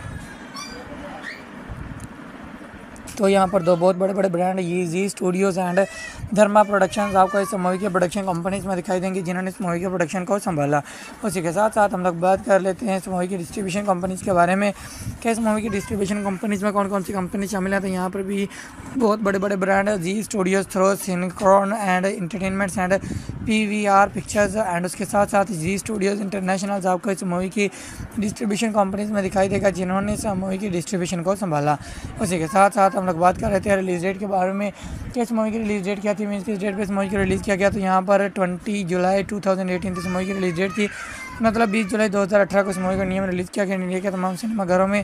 तो यहाँ पर दो बहुत बड़े बड़े ब्रांड ये Zee Studios and Dharma productions आपको इस मूवी के प्रोडक्शन कंपनीज में दिखाई देंगी जिन्होंने इस मूवी के प्रोडक्शन को संभाला। उसी के साथ साथ हम लोग बात कर लेते हैं इस मूवी की डिस्ट्रीब्यूशन कंपनीज़ के बारे में कि इस मूवी की डिस्ट्रीब्यूशन कंपनीज़ में कौन कौन सी कंपनी शामिल है। तो यहाँ पर भी बहुत बड़े बड़े ब्रांड है Zee Studios, throw, सिनक्रॉन and entertainments and P V R pictures and उसके साथ साथ जी स्टूडियोज़ इंटरनेशनल आपको इस मूवी की डिस्ट्रीब्यूशन कंपनीज़ में दिखाई देगा जिन्होंने इस मूवी की डिस्ट्रीब्यूशन को संभाला। उसी के साथ साथ हम लोग बात कर रहे थे रिलीज़ डेट के बारे में कि इस मूवी की रिलीज़ डेट क्या थी, मीन्स किस डेट पे इस मूवी को रिलीज़ किया गया। तो यहाँ पर ट्वेंटी जुलाई टू थाउजेंड एटीन इस मूवी की रिलीज़ डेट थी, मतलब बीस जुलाई दो हज़ार अठारह को इस मूवी को नियम रिलीज़ किया गया। इंडिया के तमाम सिनेमाघरों में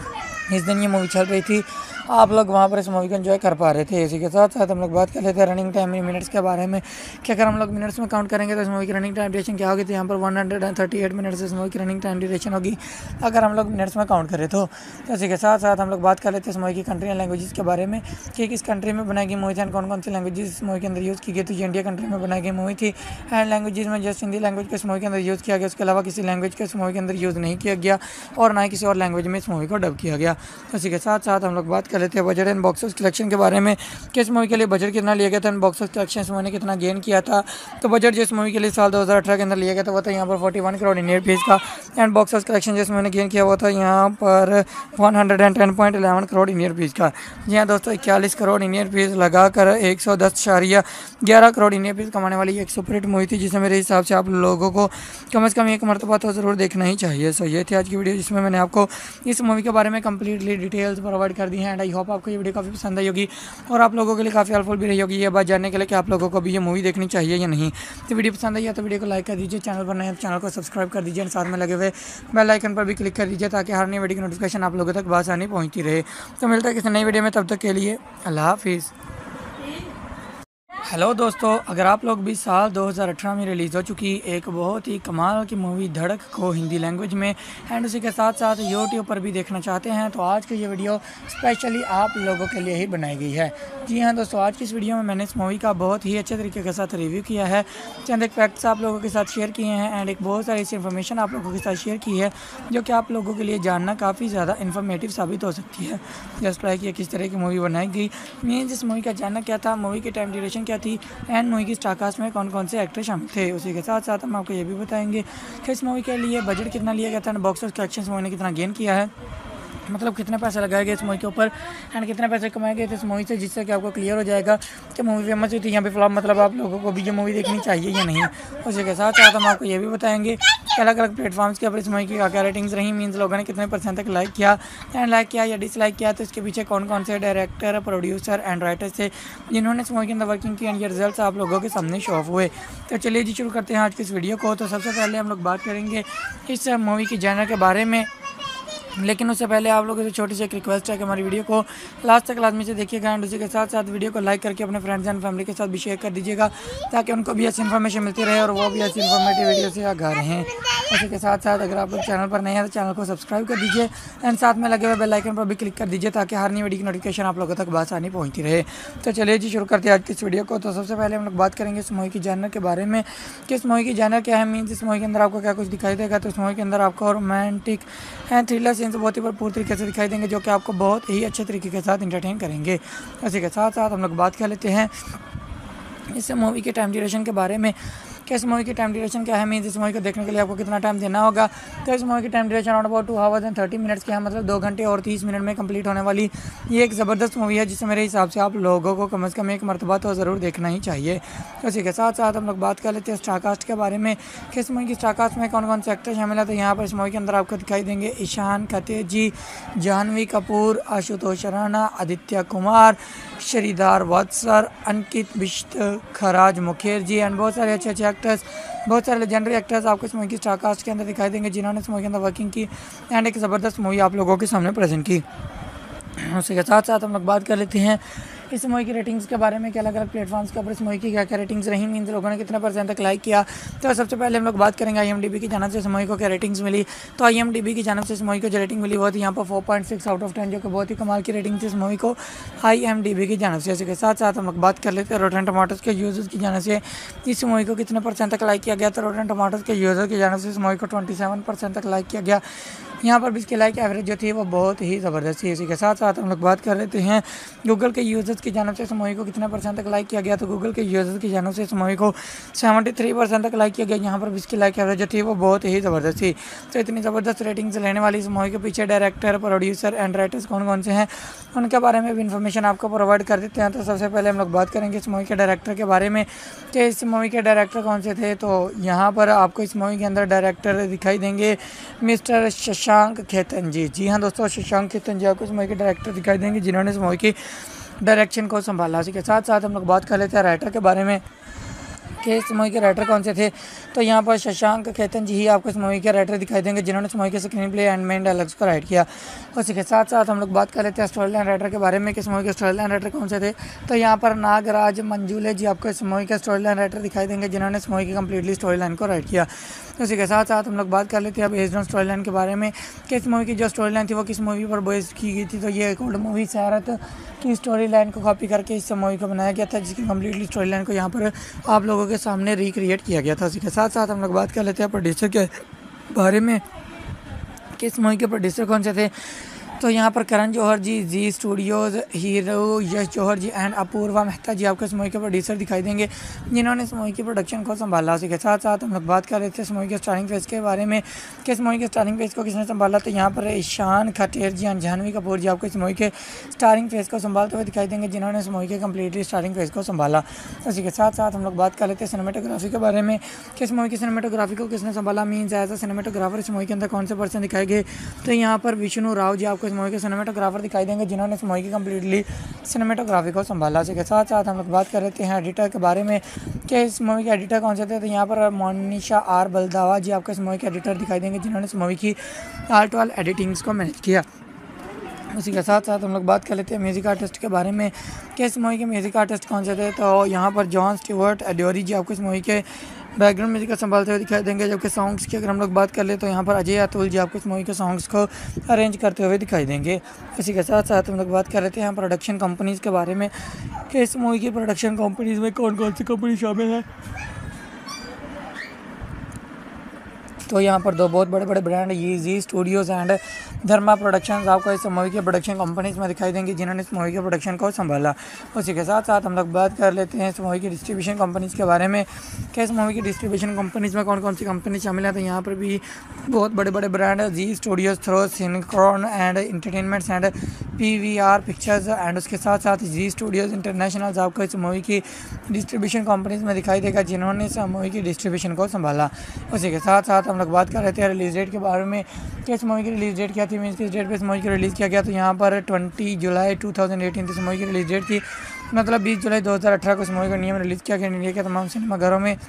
इस दिन ये मूवी चल रही थी, आप लोग वहाँ पर इस मूवी को एंजॉय कर पा रहे थे। इसी के साथ साथ हम लोग बात कर लेते हैं रनिंग टाइम मिनट्स के बारे में कि अगर हम लोग मिनट्स में काउंट करेंगे तो इस मूवी की रनिंग टाइम ड्यूरेशन क्या होगी। तो यहाँ पर one hundred thirty eight minutes इस मूवी की रनिंग टाइम ड्यूरेशन होगी अगर हम लोग मिनट्स में काउंट करें तो। इसी के साथ साथ हम लोग बात कर लेते हैं इस मूवी की कंट्री एंड लैंग्वेजेस के बारे में कि किस कंट्री में बनाई गई मूवी थी एंड कौन कौन सी लैंग्वेजेस इस मूवी के अंदर यूज़ की गई। तो ये इंडिया कंट्री में बनाई गई मूवी थी एंड लैंग्वेजेस में जस्ट हिंदी लैंग्वेज को इस मूवी के अंदर यूज़ किया गया, उसके अलावा किसी लैंग्वेज को इस मूवी के अंदर यूज़ नहीं किया गया और ना ही किसी और लैंग्वेज में इस मूवी को डब किया गया। इसी के साथ साथ हम लोग बात कर लेते हैं budget and box office collection के बारे में कि इस मूवी के लिए बजट कितना लिया गया था एंड बॉक्स ऑफिस कलेक्शन इस मूवी ने कितना गेन किया था। तो बजट जो इस मूवी के लिए साल दो हज़ार अठारह के अंदर लिया गया था वो था यहाँ पर इकतालीस करोड़ इंडियन रुपीस का एंड बॉक्स ऑफिस कलेक्शन जिस मूवी ने गेन किया वो था यहाँ पर एक सौ दस पॉइंट एक एक करोड़ इंडियन रुपीस का। जी हाँ दोस्तों, इक्यालीस करोड़ इंडियन रुपीस लगाकर एक सौ दस इशारिया ग्यारह करोड़ इंडियन रुपीस कमाने वाली एक सुपरहिट मूवी थी जिसे मेरे हिसाब से आप लोगों को कम अज़ कम एक मरतबा तो ज़रूर देखना ही चाहिए। सो ये थी आज की वीडियो जिसमें मैंने आपको इस मूवी के बारे में कंप्लीटली डिटेल्स प्रोवाइड कर दी हैं एंड आई होप आपको ये वीडियो काफ़ी पसंद आई होगी और आप लोगों के लिए काफ़ी हेल्पफुल भी रही होगी ये बात जानने के लिए कि आप लोगों को भी ये मूवी देखनी चाहिए या नहीं। तो वीडियो पसंद आई है तो वीडियो को लाइक कर दीजिए, चैनल पर नए हैं तो चैनल को सब्सक्राइब कर दीजिए और साथ में लगे हुए बेल आइकन पर भी क्लिक कर दीजिए ताकि हर नई वीडियो की नोटिफिकेशन आप लोगों तक बआसानी पहुँचती रहे। तो मिलता है किसी नई वीडियो में, तब तक के लिए अल्लाह हाफिज़। हेलो दोस्तों, अगर आप लोग भी साल दो हज़ार अठारह में रिलीज़ हो चुकी एक बहुत ही कमाल की मूवी धड़क को हिंदी लैंग्वेज में एंड उसी के साथ साथ यूट्यूब पर भी देखना चाहते हैं तो आज की ये वीडियो स्पेशली आप लोगों के लिए ही बनाई गई है। जी हाँ दोस्तों, आज की इस वीडियो में मैंने इस मूवी का बहुत ही अच्छे तरीके के साथ रिव्यू किया है, चंद एक फैक्ट्स आप लोगों के साथ शेयर किए हैं एंड एक बहुत सारी ऐसी इन्फॉर्मेशन आप लोगों के साथ शेयर की है जो कि आप लोगों के लिए जानना काफ़ी ज़्यादा इन्फॉर्मेटिव साबित हो सकती है। जस्ट लाइक ये किस तरह की मूवी बनाई गई, मीन्स इस मूवी का जानना क्या था, मूवी की टाइम ड्यूरेशन क्या थी एंड मूवी की स्टारकास्ट में कौन कौन से एक्टर शामिल थे। उसी के साथ साथ हम आपको ये भी बताएंगे कि इस मूवी के लिए बजट कितना लिया गया था and box office collection movie ने कितना गेन किया है, मतलब कितने पैसे लगाए गए इस मूवी के ऊपर एंड कितने पैसे कमाए गए थे इस मूवी से, जिससे कि आपको क्लियर हो जाएगा कि मूवी फेमस हुई थी यहाँ पे फ्लॉप, मतलब आप लोगों को भी ये मूवी देखनी चाहिए या नहीं। उसी के साथ साथ हम आपको ये भी बताएंगे कि अलग अलग प्लेटफॉर्म्स के ऊपर इस मूवी की क्या क्या रेटिंग्स रही, मीन्स लोगों ने कितने परसेंट तक लाइक किया एंड लाइक किया या डिसलाइक किया, तो इसके पीछे कौन कौन से डायरेक्टर, प्रोड्यूसर एंड राइटर थे जिन्होंने इस मूवी के अंदर वर्किंग की एंड ये रिजल्ट आप लोगों के सामने शो ऑफ हुए। तो चलिए जी शुरू करते हैं आज की इस वीडियो को। तो सबसे पहले हम लोग बात करेंगे इस मूवी की जॉनर के बारे में, लेकिन उससे पहले आप लोगों से छोटी सी एक रिक्वेस्ट है कि हमारी वीडियो को लास्ट तक लाजमी से देखिएगा एंड उसी के साथ साथ वीडियो को लाइक करके अपने फ्रेंड्स एंड फैमिली के साथ भी शेयर कर दीजिएगा ताकि उनको भी ऐसी इन्फॉर्मेशन मिलती रहे और वो भी ऐसी इन्फॉर्मेटिव वीडियो से आगा रहें। उसी के साथ साथ अगर आप लोग चैनल पर नए हैं तो चैनल को सब्सक्राइब कर दीजिए एंड साथ में लगे हुए बेल आइकन पर भी क्लिक कर दीजिए ताकि हर नई वीडियो की नोटिफिकेशन आप लोगों तक आसानी पहुँचती रहे। तो चलिए जी शुरू करते हैं आज की इस वीडियो को। तो सबसे पहले हम लोग बात करेंगे इस मूवी की जॉनर के बारे में कि इस मूवी की जॉनर क्या है, मीन्स इस मूवी के अंदर आपको क्या कुछ दिखाई देगा। तो इस मूवी के अंदर आपको रोमांटिक एंड थ्रिलर सीन्स बहुत ही भरपूर तरीके से दिखाई देंगे जो कि आपको बहुत ही अच्छे तरीके के साथ इंटरटेन करेंगे। इसी के साथ साथ हम लोग बात कर लेते हैं इस मूवी के टाइम ड्यूरेशन के बारे में कि इस मूवी की टाइम ड्यूरेशन क्या है, मीन्स इस मूवी को देखने के लिए आपको कितना टाइम देना होगा। तो इस मूवी की time duration around about two hours and thirty minutes की है, मतलब दो घंटे और तीस मिनट में कंप्लीट होने वाली ये एक ज़बरदस्त मूवी है जिसे मेरे हिसाब से आप लोगों को कम से कम एक मरतबा तो ज़रूर देखना ही चाहिए। तो इसी के साथ साथ हम लोग बात कर लेते हैं स्टारकास्ट के बारे में कि इस मूवी की स्टारकास्ट में कौन कौन से एक्टर शामिल है। तो यहाँ पर इस मूवी के अंदर आपको दिखाई देंगे ईशान खतेजी, जानवी कपूर, आशुतोष राणा, आदित्य कुमार, श्रीधर वत्सर, अंकित बिश्त, खराज मुखर्जी एंड बहुत सारे अच्छे अच्छे एक्टर्स, बहुत सारे लेजेंडरी एक्टर्स आपको इस मूवी की स्टारकास्ट के अंदर दिखाई देंगे जिन्होंने इस मूवी के अंदर वर्किंग की एंड एक ज़बरदस्त मूवी आप लोगों के सामने प्रेजेंट की। उसी के साथ साथ हम लोग बात कर लेते हैं इस मूवी की रेटिंग्स के बारे में कि अलग अलग प्लेटफॉर्म्स के ऊपर इस मूवी की क्या क्या रेटिंग्स रही, मीन्स लोगों ने कितने परसेंट तक लाइक किया। तो सबसे पहले हम लोग बात करेंगे आईएमडीबी की जानिब से इस मूवी को क्या रेटिंग्स मिली। तो आईएमडीबी की जानिब से इस मूवी को जो रेटिंग मिली वो थी यहाँ पर four point six out of ten, जो कि बहुत ही कमाल की रेटिंग थी इस मूवी को आईएमडीबी की जानिब से। इसके साथ साथ हम लोग बात कर लेते हैं रोटेन टमाटोज के यूजर्स की जानिब से इस मूवी को कितने परसेंट तक लाइक किया गया। तो रोटेन टमाटोज के यूजर की जानिब से इस मूवी को ट्वेंटी सेवन परसेंट तक लाइक किया गया। यहाँ पर भी इसकी लाइक एवरेज जो थी वो बहुत ही ज़बरदस्त थी। इसी के साथ साथ हम लोग बात कर लेते हैं गूगल के यूजर्स की जानिब से इस मूवी को कितने परसेंट तक लाइक किया गया। तो गूगल के यूजर्स की जानिब से इस मूवी को सेवेंटी थ्री परसेंट तक लाइक किया गया। यहाँ पर भी इसकी लाइक एवरेज जो थी वो बहुत ही ज़बरदस्त थी। तो इतनी ज़बरदस्त रेटिंग्स लेने वाली इस मूवी के पीछे डायरेक्टर, प्रोड्यूसर एंड राइटर्स कौन कौन से हैं उनके बारे में भी इन्फॉर्मेशन आपको प्रोवाइड कर देते हैं। तो सबसे पहले हम लोग बात करेंगे इस मूवी के डायरेक्टर के बारे में कि इस मूवी के डायरेक्टर कौन से थे। तो यहाँ पर आपको इस मूवी के अंदर डायरेक्टर दिखाई देंगे मिस्टर शशांक खेतन जी। जी हाँ दोस्तों, शशांक खेतन जी आपको इस मूवी के डायरेक्टर दिखाई देंगे जिन्होंने इस मूवी की डायरेक्शन को संभाला। इसी के साथ साथ हम लोग बात कर लेते हैं राइटर के बारे में कि इस मूवी के राइटर कौन से थे। तो यहाँ पर शशांक खेतन जी ही आपको इस मूवी के राइटर दिखाई देंगे जिन्होंने इस मूवी के screen play and main dialogues को राइट किया। उसी के साथ साथ हम लोग बात कर लेते हैं स्टोरी लाइन राइटर के बारे में कि इस मूवी के स्टोरी लाइन राइटर कौन से थे। तो यहाँ पर नागराज मंजूले जी आपको इस मूवी के स्टोरी लाइन राइटर दिखाई देंगे जिन्होंने इस मूवी की कम्प्लीटली स्टोरी लाइन को राइट किया। उसी के साथ साथ हम लोग बात कर लेते हैं अब बेस्ड ऑन स्टोरी लाइन के बारे में कि इस मूवी की जो स्टोरी लाइन थी वो किस मूवी पर बेस्ड की गई थी। तो ये एक ओल्ड मूवी सैरत की स्टोरी लाइन को कॉपी करके इस मूवी को बनाया गया था जिसकी कम्प्लीटली स्टोरी लाइन को यहाँ पर आप लोगों के सामने रिक्रिएट किया गया था। इसी के साथ साथ हम लोग बात कर लेते हैं प्रोड्यूसर के बारे में कि इस मूवी के प्रोड्यूसर कौन से थे। तो यहाँ पर Karan Johar ji, Zee Studios, hero Yash Johar ji and Apoorva Mehta ji आपको इस मूवी के प्रोड्यूसर दिखाई देंगे जिन्होंने इस मूवी की प्रोडक्शन को संभाला। इसी के साथ साथ हम लोग बात कर रहे थे इस मूवी के स्टारिंग फेस के बारे में कि इस मूवी के स्टारिंग फेस को किसने संभाला। तो यहाँ पर ईशान खटेर जी एंड जानवी कपूर जी आपको इस मूवी के स्टारिंग फेस को संभालते हुए दिखाई देंगे जिन्होंने इस मूवी के कम्प्लीटली स्टारिंग फेस को संभाला। इसी के साथ साथ हम लोग बात कर लेते हैं सिनेमेटोग्राफी के बारे में कि इस मूवी की सिनेमेटोग्राफी को किसने संभाला, मीन्स एज अ सिनेमेटोग्राफर इस मूवी के अंदर कौन से पर्सन दिखाए गए। तो यहाँ पर विष्णु राव जी आपको इस मूवी के सिनेमेटोग्राफर दिखाई देंगे जिन्होंने इस मूवी की कम्प्लीटली सिनेमेटोग्राफी को संभाला। इसी के साथ साथ हम लोग बात कर लेते हैं एडिटर के बारे में कि इस मूवी के एडिटर कौन से थे। तो यहाँ पर मोनिशा आर बलदावा जी आपको इस मूवी के एडिटर दिखाई देंगे जिन्होंने इस मूवी की आर्ट वाल एडिटिंग्स को मैनेज किया। उसी के साथ साथ हम लोग बात कर लेते हैं म्यूज़िक आर्टिस्ट के बारे में कि इस मूवी के म्यूज़िक आर्टिस्ट कौन से थे। तो यहाँ पर जॉन स्टीवर्ट एडोरी जी आपको इस मूवी के बैकग्राउंड म्यूजिक का संभालते हुए दिखाई देंगे, जबकि सॉन्ग्स की अगर हम लोग बात कर ले तो यहाँ पर अजय अतुल जी आपको इस मूवी के सॉन्ग्स को अरेंज करते हुए दिखाई देंगे। इसी के साथ साथ हम लोग बात कर लेते हैं प्रोडक्शन कंपनीज़ के बारे में कि इस मूवी की प्रोडक्शन कंपनीज़ में कौन कौन सी कंपनी शामिल है। तो यहाँ पर दो बहुत बड़े बड़े brand Zee Studios and Dharma productions आपको इस मूवी के प्रोडक्शन कंपनीज़ में दिखाई देंगी, जिन्होंने इस मूवी के प्रोडक्शन को संभाला। उसी के साथ साथ हम लोग बात कर लेते हैं इस मूवी की डिस्ट्रीब्यूशन कंपनीज़ के बारे में कि इस मूवी की डिस्ट्रीब्यूशन कंपनीज़ में कौन कौन सी कंपनी शामिल है। तो यहाँ पर भी बहुत बड़े बड़े ब्रांड है, Zee Studios, throw, सिनक्रॉन and entertainments and P V R pictures and उसके साथ साथ जी स्टूडियोज़ इंटरनेशनल आपको इस मूवी की डिस्ट्रीब्यूशन कंपनीज़ में दिखाई देगा, जिन्होंने इस मूवी की डिस्ट्रीब्यूशन को संभाला। उसी के साथ साथ हम लोग बात कर रहे थे रिलीज डेट के बारे में कि इस मूवी की रिलीज डेट क्या थी, मीन्स किस डेट पे इस मूवी को रिलीज़ किया गया। तो यहाँ पर बीस जुलाई दो हज़ार अठारह इस मूवी की रिलीज डेट थी, मतलब बीस जुलाई दो हज़ार अठारह को इस मूवी का नियम रिलीज़ किया गया। इंडिया के तमाम सिनेमाघरों में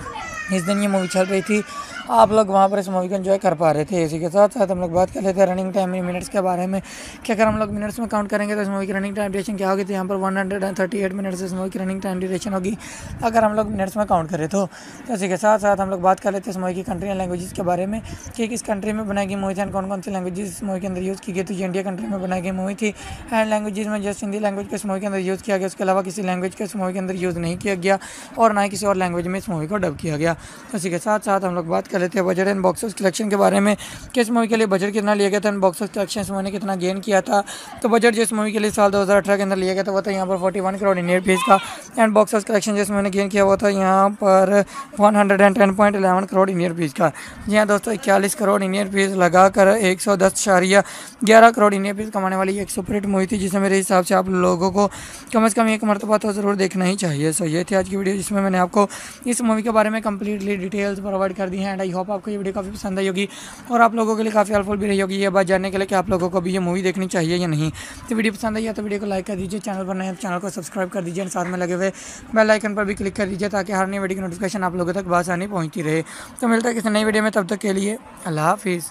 इस दिन ये मूवी चल रही थी, आप लोग वहाँ पर इस मूवी को एंजॉय कर पा रहे थे। इसी के साथ साथ हम लोग बात कर लेते हैं रनिंग टाइम इन मिनट्स के बारे में कि अगर हम लोग मिनट्स में काउंट करेंगे तो इस मूवी की रनिंग टाइम ड्यूरेशन क्या होगी। तो यहाँ पर one hundred thirty eight minutes इस मूवी की रनिंग टाइम ड्यूरेशन होगी अगर हम लोग मिनट्स में काउंट करें तो। इसी के साथ साथ हम लोग बात कर लेते हैं इस मूवी की कंट्री एंड लैंग्वेजेस के बारे में कि किस कंट्री में बनाई गई मूवी थी एंड कौन कौन सी लैंग्वेजेस इस मूवी के अंदर यूज़ की गई। तो ये इंडिया कंट्री में बनाई गई मूवी थी एंड लैंग्वेजेस में जस्ट हिंदी लैंग्वेज को इस मूवी के अंदर यूज़ किया गया, उसके अलावा किसी लैंग्वेज को इस मूवी के अंदर यूज़ नहीं किया गया और ना ही किसी और लैंग्वेज में इस मूवी को डब किया गया। इसी के साथ साथ हम लोग बात कर लेते हैं budget and box office collection के बारे में कि इस मूवी के लिए बजट कितना लिया गया था एंड बॉक्स ऑफिस कलेक्शन इस मूवी ने कितना गेन किया था। तो बजट जिस मूवी के लिए साल दो हज़ार अठारह के अंदर लिया गया था वो था यहाँ पर इकतालीस करोड़ इंडियन रुपीस का एंड बॉक्स ऑफिस कलेक्शन जिस मूवी ने गेन किया वो था यहाँ पर एक सौ दस पॉइंट एक एक करोड़ इंडियन रुपीस का। जी हाँ दोस्तों, इक्यालीस करोड़ इंडियन रुपीस लगाकर एक सौ दस इशारिया ग्यारह करोड़ इंडियन रुपीस कमाने वाली एक सुपरहिट मूवी थी, जिसे मेरे हिसाब से आप लोगों को कम से कम एक मरतबा तो ज़रूर देखना ही चाहिए। सो ये थी आज की वीडियो, जिसमें मैंने आपको इस मूवी के बारे में कंप्लीटली डिटेल्स प्रोवाइड कर दी हैं एंड आई होप आपको ये वीडियो काफ़ी पसंद आई होगी और आप लोगों के लिए काफ़ी हेल्पफुल भी रही होगी ये बात जानने के लिए कि आप लोगों को भी ये मूवी देखनी चाहिए या नहीं। तो वीडियो पसंद आई है तो वीडियो को लाइक कर दीजिए, चैनल पर नए हैं तो चैनल को सब्सक्राइब कर दीजिए और साथ में लगे हुए बेल आइकन पर भी क्लिक कर दीजिए ताकि हर नई वीडियो की नोटिफिकेशन आप लोगों तक आसानी पहुँचती रहे। तो मिलता है किसी नई वीडियो में, तब तक के लिए अल्लाह हाफिज़।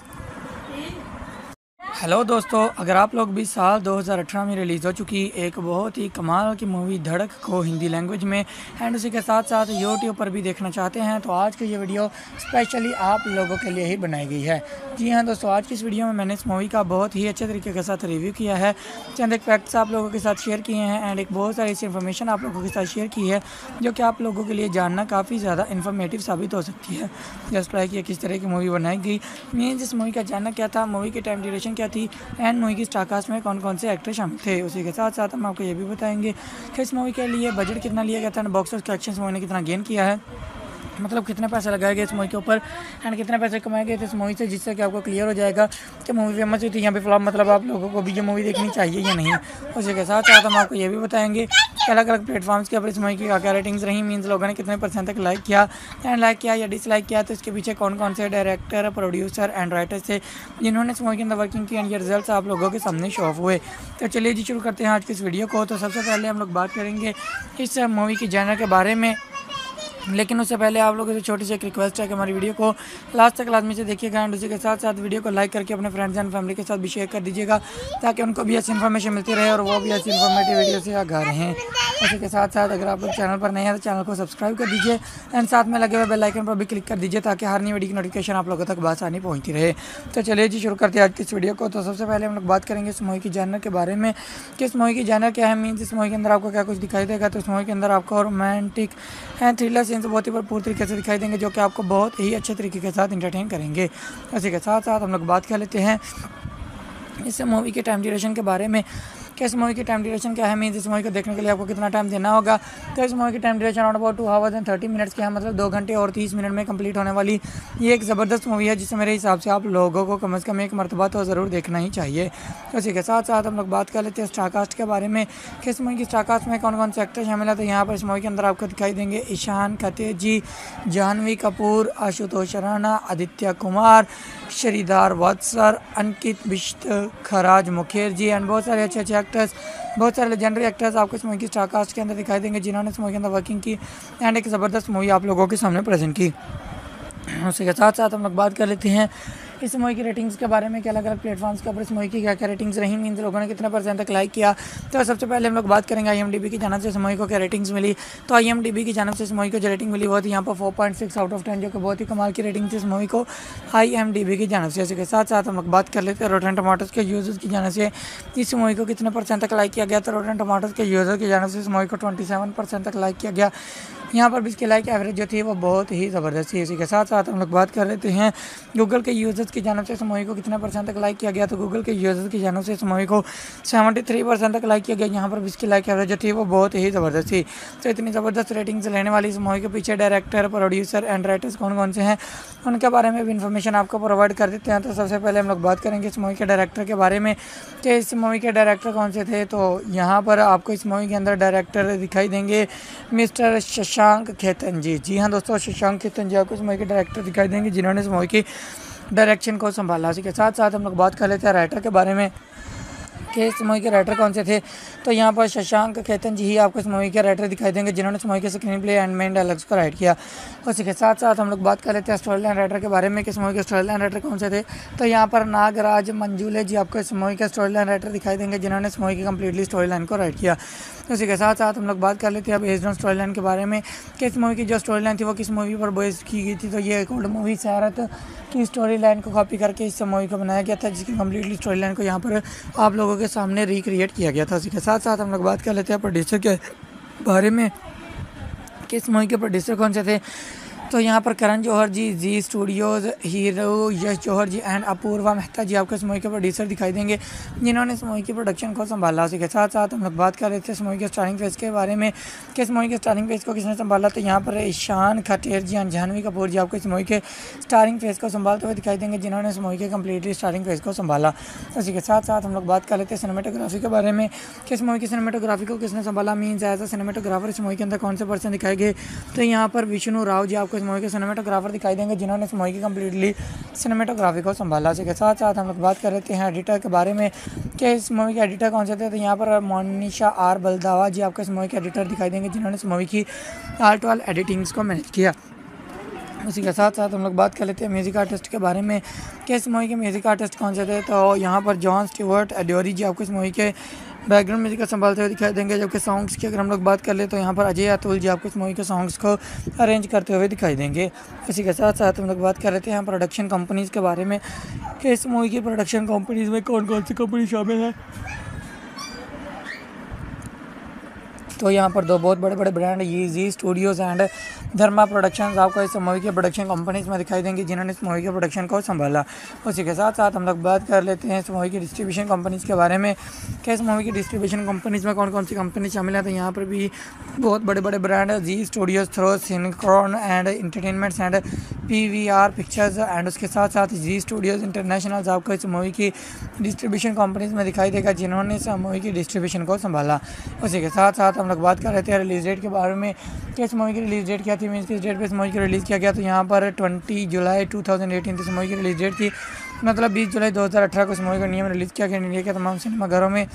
हेलो दोस्तों, अगर आप लोग भी साल दो हज़ार अठारह में रिलीज़ हो चुकी एक बहुत ही कमाल की मूवी धड़क को हिंदी लैंग्वेज में एंड उसी के साथ साथ यूट्यूब पर भी देखना चाहते हैं तो आज की ये वीडियो स्पेशली आप लोगों के लिए ही बनाई गई है। जी हाँ दोस्तों, आज की इस वीडियो में मैंने इस मूवी का बहुत ही अच्छे तरीके के साथ रिव्यू किया है, चंद एक फैक्ट्स आप लोगों के साथ शेयर किए हैं एंड एक बहुत सारी ऐसी इन्फॉर्मेशन आप लोगों के साथ शेयर की है जो कि आप लोगों के लिए जानना काफ़ी ज़्यादा इन्फॉर्मेटिव साबित हो सकती है। जस्ट लाइक ये किस तरह की मूवी बनाई गई, मीन्स इस मूवी का जानना क्या था, मूवी की टाइम ड्यूरेशन क्या थी एंड मूवी की स्टारकास्ट में कौन कौन से एक्टर शामिल थे। उसी के साथ साथ हम आपको ये भी बताएंगे कि इस मूवी के लिए बजट कितना लिया गया था, बॉक्स ऑफिस कलेक्शन मूवी ने कितना गेन किया है, मतलब कितने पैसे लगाए गए इस मूवी के ऊपर एंड कितने पैसे कमाए गए थे इस मूवी से, जिससे कि आपको क्लियर हो जाएगा कि मूवी फेमस हुई थी यहाँ पे फ्लॉप, मतलब आप लोगों को भी ये मूवी देखनी चाहिए या नहीं। उसी के साथ साथ हम आपको ये भी बताएंगे कि अलग अलग प्लेटफॉर्म्स के ऊपर इस मूवी की क्या क्या रेटिंग्स रही, मीन्स लोगों ने कितने परसेंट तक लाइक किया एंड लाइक किया या डिसलाइक किया, तो इसके पीछे कौन कौन से डायरेक्टर, प्रोड्यूसर एंड राइटर्स थे जिन्होंने इस मूवी के अंदर वर्किंग की एंड ये रिजल्ट आप लोगों के सामने शो ऑफ हुए। तो चलिए जी शुरू करते हैं आज की इस वीडियो को। तो सबसे पहले हम लोग बात करेंगे इस मूवी की जॉनर के बारे में, लेकिन उससे पहले आप लोगों से छोटी सी एक रिक्वेस्ट है कि हमारी वीडियो को लास्ट तक लाजमी से देखिएगा एंड उसी के साथ साथ वीडियो को लाइक करके अपने फ्रेंड्स एंड फैमिली के साथ भी शेयर कर दीजिएगा ताकि उनको भी ऐसी इन्फॉर्मेशन मिलती रहे और वो भी ऐसी इन्फॉर्मेटिव वीडियो से आगाह रहें। उसी के साथ साथ अगर आप लोग चैनल पर नए हैं तो चैनल को सब्सक्राइब कर दीजिए एंड साथ में लगे हुए बेल आइकन पर भी क्लिक कर दीजिए ताकि हर नई वीडियो की नोटिफिकेशन आप लोगों तक आसानी पहुँचती रहे। तो चलिए जी शुरू करते हैं आज की इस वीडियो को। तो सबसे पहले हम लोग बात करेंगे इस मूवी की जॉनर के बारे में कि इस मूवी की जॉनर क्या है, मीन्स इस मूवी के अंदर आपको क्या कुछ दिखाई देगा। तो इस मूवी के अंदर आपको रोमांटिक एंड थ्रिलर सीन्स बहुत ही भरपूर तरीके से दिखाई देंगे जो कि आपको बहुत ही अच्छे तरीके के साथ इंटरटेन करेंगे। इसी के साथ साथ हम लोग बात कर लेते हैं इस मूवी के टाइम ड्यूरेशन के बारे में कि इस मूवी की टाइम ड्यूरेशन क्या है, मीन्स इस मूवी को देखने के लिए आपको कितना टाइम देना होगा। तो इस मूवी की time duration around about two hours and thirty minutes की है, मतलब दो घंटे और तीस मिनट में कंप्लीट होने वाली ये एक ज़बरदस्त मूवी है जिसे मेरे हिसाब से आप लोगों को कम से कम एक मरतबा तो ज़रूर देखना ही चाहिए। इसी के साथ साथ हम लोग बात कर लेते हैं स्टारकास्ट के बारे में कि इस मूवी की स्टारकास्ट में कौन कौन से एक्टर शामिल है। तो यहाँ पर इस मूवी के अंदर आपको दिखाई देंगे ईशान खतेजी, जानवी कपूर, आशुतोष राणा, आदित्य कुमार, श्रीधार वत्सर, अंकित बिश्त, खराज मुखर्जी एंड बहुत सारे अच्छे अच्छे एक्टर्स, बहुत सारे लेजेंडरी एक्टर्स आपको इस मूवी की स्टारकास्ट के अंदर दिखाई देंगे जिन्होंने इस मूवी के अंदर वर्किंग की एंड एक ज़बरदस्त मूवी आप लोगों के सामने प्रेजेंट की। उसी के साथ साथ हम लोग बात कर लेते हैं इस मूवी की रेटिंग्स के बारे में कि अलग अलग प्लेटफॉर्म्स के ऊपर इस मूवी की क्या क्या रेटिंग्स रही, मीन्स लोगों ने कितना परसेंट तक लाइक किया। तो सबसे पहले हम लोग बात करेंगे आई एम डी बी की जानब से इस मूवी को क्या रेटिंग्स मिली। तो आई एम डी बी की जानब से इस मूवी को जो रेटिंग मिली वो थी यहाँ पर four point six out of ten, जो कि बहुत ही कमाल की रेटिंग थी इस मूवी को आई एम डी बी की जानब से। इसी के साथ साथ हम लोग बात कर लेते हैं रोटेन टमाटोज के यूजर्स की जानब से इस मूवी को कितने परसेंट तक लाइक किया गया। तो रोटेन टमाटोज के यूजर की जानब से इस मूवी को ट्वेंटी सेवन परसेंट तक लाइक किया गया। यहाँ पर भी इसकी लाइक एवरेज जो थी वो बहुत ही ज़बरदस्त थी। इसी के साथ साथ हम लोग बात कर लेते हैं गूगल के यूजर्स की जानब से इस मूवी को कितने परसेंट तक लाइक किया गया। तो गूगल के यूजर्स की जानब से इस मूवी को सेवेंटी थ्री परसेंट तक लाइक किया गया। यहाँ पर भी इसकी लाइक एवरेज जो थी वो बहुत ही ज़बरदस्त थी। तो इतनी ज़बरदस्त रेटिंग्स लेने वाली इस मूवी के पीछे डायरेक्टर, प्रोड्यूसर एंड राइटर्स कौन कौन से हैं उनके बारे में भी इन्फॉर्मेशन आपको प्रोवाइड कर देते हैं। तो सबसे पहले हम लोग बात करेंगे इस मूवी के डायरेक्टर के बारे में कि इस मूवी के डायरेक्टर कौन से थे। तो यहाँ पर आपको इस मूवी के अंदर डायरेक्टर दिखाई देंगे मिस्टर शशांक खेतन जी। जी हाँ दोस्तों, शशांक खेतन जी आपको इस मूवी के डायरेक्टर दिखाई देंगे जिन्होंने इस मूवी की डायरेक्शन को संभाला। इसी के साथ साथ हम लोग बात कर लेते हैं राइटर के बारे में कि इस मूवी के राइटर कौन से थे। तो यहाँ पर शशांक खेतन जी ही आपको इस मूवी के राइटर दिखाई देंगे जिन्होंने इस मूवी के screen play and main dialogues को राइट किया। उसी के साथ साथ हम लोग बात कर लेते हैं स्टोरी लाइन राइटर के बारे में कि इस मूवी के स्टोरी लाइन राइटर कौन से थे। तो यहाँ पर नागराज मंजूले जी आपको इस मूवी के स्टोरी लाइन राइटर दिखाई देंगे जिन्होंने इस मूवी की कम्प्लीटली स्टोरी लाइन को राइट किया। उसी के साथ साथ हम लोग बात कर लेते हैं अब बेस्ड ऑन स्टोरी लाइन के बारे में कि इस मूवी की जो स्टोरी लाइन थी वो किस मूवी पर बेस की गई थी। तो ये एक ओल्ड मूवी सैरत की स्टोरी लाइन को कॉपी करके इस मूवी को बनाया गया था, जिसकी कम्प्लीटली स्टोरी लाइन को यहाँ पर आप लोगों के सामने रिक्रिएट किया गया था। उसी के साथ साथ हम लोग बात कर लेते हैं प्रोड्यूसर के बारे में कि इस मूवी के प्रोड्यूसर कौन से थे। तो यहाँ पर Karan Johar ji, Zee Studios, hero Yash Johar ji and Apoorva Mehta ji आपको इस मूवी के प्रोड्यूसर दिखाई देंगे जिन्होंने इस मूवी की प्रोडक्शन को संभाला। उसी के साथ साथ हम लोग बात कर रहे थे इस मूवी के स्टारिंग फेस के बारे में कि इस मूवी के स्टारिंग फेस को किसने संभाला। तो यहाँ पर ईशान खटेर जी एंड जानवी कपूर जी आपको इस मूवी के स्टारिंग फेस को संभालते हुए दिखाई देंगे जिन्होंने इस मूवी के कम्प्लीटली स्टारिंग फेस को संभाला। उसी के साथ साथ हम लोग बात कर लेते हैं सिनेमेटोग्राफी के बारे में कि इस मूवी की सिनेमेटोग्राफी को किसने संभाला, मीन्स एज अ सिनेमेटोग्राफर इस मूवी के अंदर कौन से पर्सन दिखाए गए। तो यहाँ पर विष्णु राव जी आपको इस मूवी के सिनेमेटोग्राफर दिखाई देंगे जिन्होंने इस मूवी की कम्प्लीटली सिनेमेटोग्राफी को संभाला। इसी के साथ साथ हम लोग बात कर लेते हैं एडिटर के बारे में कि इस मूवी के एडिटर कौन से थे। तो यहाँ पर मोनिशा आर बलदावा जी आपको इस मूवी के एडिटर दिखाई देंगे जिन्होंने इस मूवी की आल टू आल एडिटिंग्स को मैनेज किया। उसी के साथ साथ हम लोग बात कर लेते हैं म्यूज़िक आर्टिस्ट के बारे में कि इस मूवी के म्यूज़िक आर्टिस्ट कौन से थे। तो यहाँ पर जॉन स्टीवर्ट एडोरी जी आपको इस मूवी के बैकग्राउंड म्यूजिक को संभालते हुए दिखाई देंगे। जबकि सॉन्ग्स की अगर हम लोग बात कर ले तो यहाँ पर अजय अतुल जी आपको इस मूवी के सॉन्ग्स को अरेंज करते हुए दिखाई देंगे। इसी के साथ साथ हम लोग बात कर लेते हैं प्रोडक्शन कंपनीज़ के बारे में कि इस मूवी की प्रोडक्शन कंपनीज़ में कौन कौन सी कंपनी शामिल है। तो यहाँ पर दो बहुत बड़े बड़े ब्रांड ये Zee Studios and Dharma productions आपको इस मूवी के प्रोडक्शन कंपनीज में दिखाई देंगी जिन्होंने इस मूवी के प्रोडक्शन को संभाला। उसी के साथ साथ हम लोग बात कर लेते हैं इस मूवी की डिस्ट्रीब्यूशन कंपनीज़ के बारे में कि इस मूवी की डिस्ट्रीब्यूशन कंपनीज़ में कौन कौन सी कंपनी शामिल है। तो यहाँ पर भी बहुत बड़े बड़े brand Zee Studios, throw, सिनक्रॉन and entertainments and P V R pictures and उसके साथ साथ जी स्टूडियोज़ इंटरनेशनल आपको इस मूवी की डिस्ट्रीब्यूशन कंपनीज़ में दिखाई देगा जिन्होंने इस मूवी की डिस्ट्रीब्यूशन को संभाला। उसी के साथ साथ हम लोग बात कर रहे थे रिलीज़ डेट के बारे में कि इस मूवी की रिलीज़ डेट क्या थी, मीन्स किस डेट पे इस मूवी को रिलीज़ किया गया। तो यहाँ पर ट्वेंटी जुलाई टू थाउजेंड एटीन इस मूवी की रिलीज़ डेट थी, मतलब बीस जुलाई दो हज़ार अठारह को इस मूवी को इंडिया में रिलीज़ किया गया। इंडिया के तमाम सिनेमाघरों में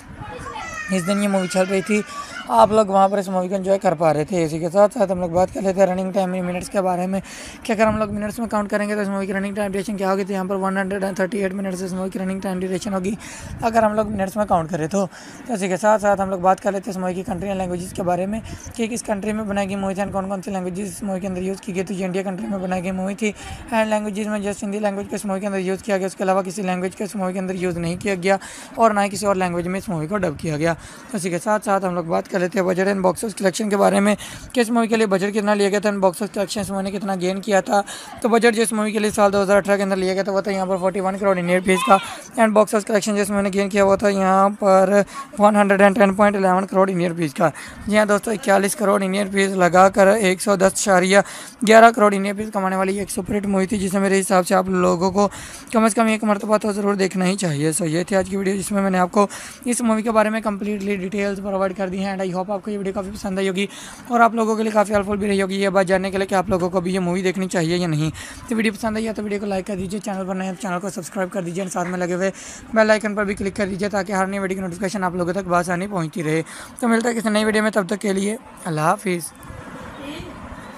इस दिन ये मूवी चल रही थी, आप लोग वहाँ पर इस मूवी को एंजॉय कर पा रहे थे। इसी के साथ साथ हम लोग बात कर लेते हैं रनिंग टाइम मिनट्स के बारे में कि अगर हम लोग मिनट्स में काउंट करेंगे तो इस मूवी की रनिंग टाइम ड्यूरेशन क्या होगी। तो यहाँ पर one hundred thirty eight minutes इस मूवी की रनिंग टाइम ड्यूरेशन होगी अगर हम लोग मिनट्स में काउंट करें तो। इसी के साथ साथ हम लोग बात कर लेते हैं इस मूवी की कंट्री एंड लैंग्वेजेस के बारे में कि किस कंट्री में बनाई गई मूवी थी एंड कौन कौन सी लैंग्वेजेस इस मूवी के अंदर यूज़ की गई। तो ये इंडिया कंट्री में बनाई गई मूवी थी एंड लैंग्वेजेस में जस्ट हिंदी लैंग्वेज को इस मूवी के अंदर यूज़ किया गया, उसके अलावा किसी लैंग्वेज को इस मूवी के अंदर यूज़ नहीं किया गया और ना ही किसी और लैंग्वेज में इस मूवी को डब किया गया। इसी के साथ साथ हम लोग बात कर लेते हैं budget and box office collection के बारे में कि इस मूवी के लिए बजट कितना लिया गया था एंड बॉक्स ऑफिस कलेक्शन इस मूवी ने कितना गेन किया था। तो बजट जो इस मूवी के लिए साल दो हज़ार अठारह के अंदर लिया गया था वो था यहाँ पर इकतालीस करोड़ इंडियन रुपीस का एंड बॉक्स ऑफिस कलेक्शन जिस मूवी ने गेन किया वो था यहाँ पर एक सौ दस पॉइंट एक एक करोड़ इंडियन रुपीस का। जी हाँ दोस्तों, इक्यालीस करोड़ इंडियन रुपीस लगाकर एक सौ दस इशारिया ग्यारह करोड़ इंडियन रुपीस कमाने वाली एक सुपरहिट मूवी थी जिसे मेरे हिसाब से आप लोगों को कम अज़ कम एक मरतबा तो ज़रूर देखना ही चाहिए। सो ये थी आज की वीडियो जिसमें मैंने आपको इस मूवी के बारे में कंप्लीटली डिटेल्स प्रोवाइड कर दी हैं एंड आई होप आपको ये वीडियो काफ़ी पसंद आई होगी और आप लोगों के लिए काफ़ी हेल्पफुल भी रही होगी ये बात जानने के लिए कि आप लोगों को भी ये मूवी देखनी चाहिए या नहीं। तो वीडियो पसंद आई है तो वीडियो को लाइक कर दीजिए, चैनल पर नए हैं तो चैनल को सब्सक्राइब कर दीजिए और साथ में लगे हुए बेल आइकन पर भी क्लिक कर दीजिए ताकि हर नई वीडियो की नोटिफिकेशन आप लोगों तक बआसानी पहुँचती रहे। तो मिलता है किसी नई वीडियो में, तब तक के लिए अल्लाह हाफिज़।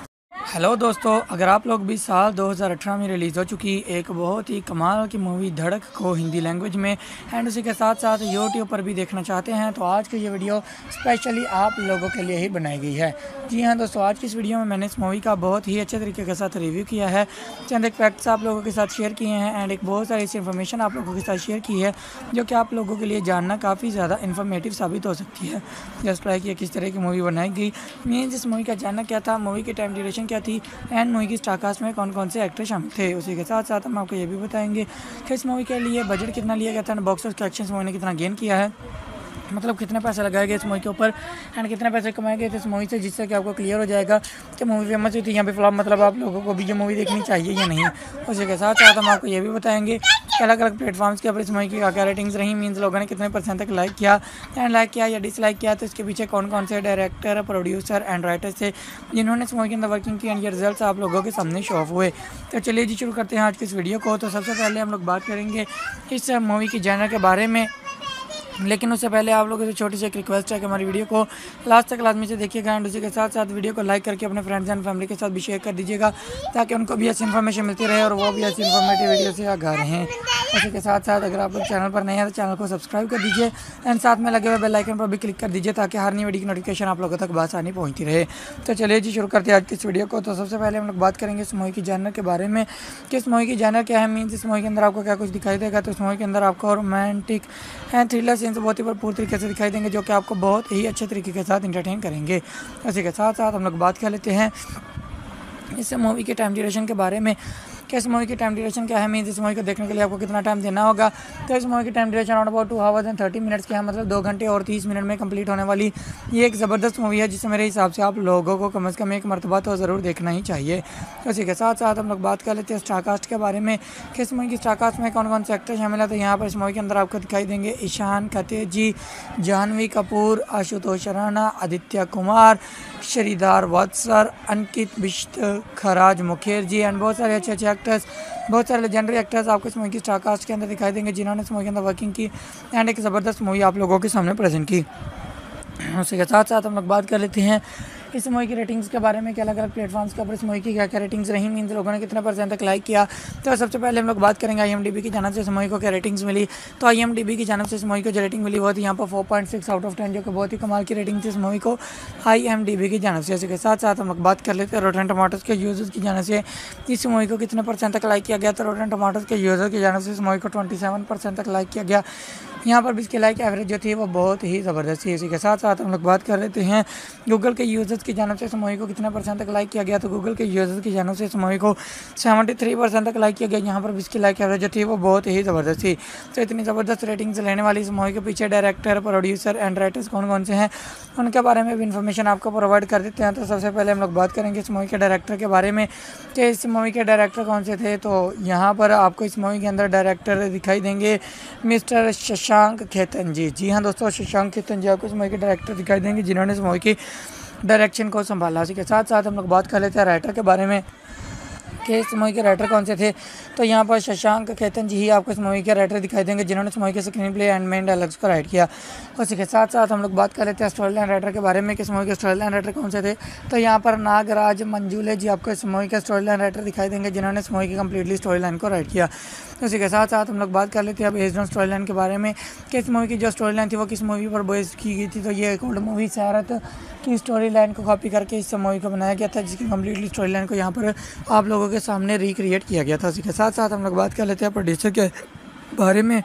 हेलो दोस्तों, अगर आप लोग भी साल दो हज़ार अठारह में रिलीज़ हो चुकी एक बहुत ही कमाल की मूवी धड़क को हिंदी लैंग्वेज में एंड उसी के साथ साथ यूट्यूब पर भी देखना चाहते हैं तो आज की ये वीडियो स्पेशली आप लोगों के लिए ही बनाई गई है। जी हाँ दोस्तों, आज की इस वीडियो में मैंने इस मूवी का बहुत ही अच्छे तरीके के साथ रिव्यू किया है, चंद एक फैक्ट्स आप लोगों के साथ शेयर किए हैं एंड एक बहुत सारी ऐसी इन्फॉर्मेशन आप लोगों के साथ शेयर की है जो कि आप लोगों के लिए जानना काफ़ी ज़्यादा इन्फॉर्मेटिव साबित हो सकती है। जस्ट लाइक ये किस तरह की मूवी बनाई गई, मीन्स इस मूवी का जानना क्या था, मूवी की टाइम ड्यूरेशन क्या थी एंड मूवी की स्टारकास्ट में कौन कौन से एक्टर शामिल थे। उसी के साथ साथ हम आपको ये भी बताएंगे कि इस मूवी के लिए बजट कितना लिया गया था and box office collection movie ने कितना गेन किया है, मतलब कितने पैसे लगाए गए इस मूवी के ऊपर एंड कितने पैसे कमाए गए थे इस मूवी से, जिससे कि आपको क्लियर हो जाएगा कि मूवी फेमस हुई थी यहाँ पे फ्लॉप, मतलब आप लोगों को भी ये मूवी देखनी चाहिए या नहीं। उसी के साथ साथ हम आपको ये भी बताएंगे कि अलग अलग प्लेटफॉर्म्स के ऊपर इस मूवी की क्या क्या रेटिंग्स रही, मीन्स लोगों ने कितने परसेंट तक लाइक किया एंड लाइक किया या डिसलाइक किया, तो इसके पीछे कौन कौन से डायरेक्टर, प्रोड्यूसर एंड राइटर्स थे जिन्होंने इस मूवी के अंदर वर्किंग की एंड ये रिजल्ट आप लोगों के सामने शो ऑफ हुए। तो चलिए जी शुरू करते हैं आज की इस वीडियो को। तो सबसे पहले हम लोग बात करेंगे इस मूवी की जॉनर के बारे में, लेकिन उससे पहले आप लोगों से छोटी सी एक रिक्वेस्ट है कि हमारी वीडियो को लास्ट तक लाजमी से देखिएगा एंड उसी के साथ साथ वीडियो को लाइक करके अपने फ्रेंड्स एंड फैमिली के साथ भी शेयर कर दीजिएगा ताकि उनको भी ऐसी इन्फॉर्मेशन मिलती रहे और वो भी ऐसी इन्फॉर्मेटिव वीडियो से आगा रहें। उसी के साथ साथ अगर आप लोग चैनल पर नए हैं तो चैनल को सब्सक्राइब कर दीजिए एंड साथ में लगे हुए बेल आइकन पर भी क्लिक कर दीजिए ताकि हर नई वीडियो की नोटिफिकेशन आप लोगों तक आसानी पहुँचती रहे। तो चलिए जी शुरू करते हैं आज की इस वीडियो को। तो सबसे पहले हम लोग बात करेंगे इस मूवी की जॉनर के बारे में कि इस मूवी की जॉनर क्या है, मीन्स इस मूवी के अंदर आपको क्या कुछ दिखाई देगा। तो इस मूवी के अंदर आपको रोमांटिक एंड थ्रिलर सीन्स बहुत ही भरपूर तरीके से दिखाई देंगे जो कि आपको बहुत ही अच्छे तरीके के साथ इंटरटेन करेंगे। इसी के साथ साथ हम लोग बात कर लेते हैं इस मूवी के टाइम ड्यूरेशन के बारे में कि इस मूवी की टाइम ड्यूरेशन क्या है, मीन्स इस मूवी को देखने के लिए आपको कितना टाइम देना होगा। तो इस मूवी की time duration around about two hours and thirty minutes की है, मतलब दो घंटे और तीस मिनट में कंप्लीट होने वाली ये एक ज़बरदस्त मूवी है जिसे मेरे हिसाब से आप लोगों को कम अज़ कम एक मरतबा तो ज़रूर देखना ही चाहिए। तो इसी के साथ साथ हम लोग बात कर लेते हैं स्टारकास्ट के बारे में कि इस मूवी की स्टारकास्ट में कौन कौन से एक्टर शामिल है। तो यहाँ पर इस मूवी के अंदर आपको दिखाई देंगे ईशान खत्तेजी, जानवी कपूर, आशुतोष राणा, आदित्य कुमार, श्रीधर वत्सर, अंकित बिश्त, खराज मुखर्जी एंड बहुत सारे अच्छे अच्छे एक्टर्स, बहुत सारे लेजेंडरी एक्टर्स आपको इस मूवी की स्टारकास्ट के अंदर दिखाई देंगे जिन्होंने इस मूवी के अंदर वर्किंग की एंड एक ज़बरदस्त मूवी आप लोगों के सामने प्रेजेंट की। उसी के साथ साथ हम लोग बात कर लेते हैं इस मूवी की रेटिंग्स के बारे में कि अलग अलग प्लेटफॉर्म्स के ऊपर इस मूवी की क्या क्या रेटिंग्स रही, मीन्स लोगों ने कितने परसेंट तक लाइक किया। तो सबसे पहले हम लोग बात करेंगे आईएमडीबी की जानिब से इस मूवी को क्या रेटिंग्स मिली। तो आईएमडीबी की जानिब से इस मूवी को जो रेटिंग मिली वो थी यहाँ पर four point six out of ten, जो कि बहुत ही कमाल की रेटिंग थी इस मूवी को आईएमडीबी की जानिब से। इसके साथ साथ हम लोग बात कर लेते हैं रोटेन टमाटोज़ के यूज़र्स की जानिब से इस मूवी को कितने परसेंट तक लाइक किया गया। तो रोटेन टमाटोज़ के यूज़र की जानिब से इस मूवी को ट्वेंटी सेवन परसेंट तक लाइक किया गया। यहाँ पर भी इसकी लाइक एवरेज जो थी वो बहुत ही ज़बरदस्त थी। इसी के साथ साथ हम लोग बात कर लेते हैं गूगल के यूज़र्स की जानिब से इस मूवी को कितने परसेंट तक लाइक किया गया। तो गूगल के यूज़र्स की जानिब से इस मूवी को सेवेंटी थ्री परसेंट तक लाइक किया गया। यहाँ पर भी इसकी लाइक एवरेज जो थी वो बहुत ही ज़बरदस्त थी। तो इतनी ज़बरदस्त रेटिंग्स लेने वाली इस मूवी के पीछे डायरेक्टर, प्रोड्यूसर एंड राइटर्स कौन कौन से हैं उनके बारे में भी इन्फॉर्मेशन आपको प्रोवाइड कर देते हैं। तो सबसे पहले हम लोग बात करेंगे इस मूवी के डायरेक्टर के बारे में कि इस मूवी के डायरेक्टर कौन से थे। तो यहाँ पर आपको इस मूवी के अंदर डायरेक्टर दिखाई देंगे मिस्टर शशांक खेतन जी। जी हाँ दोस्तों, शशांक खेतन जी आपको इस मूवी के डायरेक्टर दिखाई देंगे जिन्होंने इस मूवी की डायरेक्शन को संभाला। इसी के साथ साथ हम लोग बात कर लेते हैं राइटर के बारे में कि इस मूवी के राइटर कौन से थे। तो यहाँ पर शशांक खेतन जी ही आपको इस मूवी के राइटर दिखाई देंगे जिन्होंने इस मूवी के screen play and main dialogues को राइट किया। उसी के साथ साथ हम लोग बात कर लेते हैं स्टोरी लाइन राइटर के बारे में कि इस मूवी के स्टोरी लाइन राइटर कौन से थे। तो यहाँ पर नागराज मंजूले जी आपको इस मूवी के स्टोरी लाइन राइटर दिखाई देंगे जिन्होंने इस मूवी की कम्प्लीटली स्टोरी लाइन को राइट किया। उसी के साथ साथ हम लोग बात कर लेते हैं अब बेस्ड ऑन स्टोरी लाइन के बारे में कि इस मूवी की जो स्टोरी लाइन थी वो किस मूवी पर बेस्ड की गई थी। तो ये एक ओल्ड मूवी सैरत की स्टोरी लाइन को कॉपी करके इस मूवी को बनाया गया था जिसकी कम्प्लीटली स्टोरी लाइन को यहाँ पर आप लोगों के सामने रिक्रिएट किया गया था। इसी के साथ साथ हम लोग बात कर लेते हैं प्रोड्यूसर के बारे में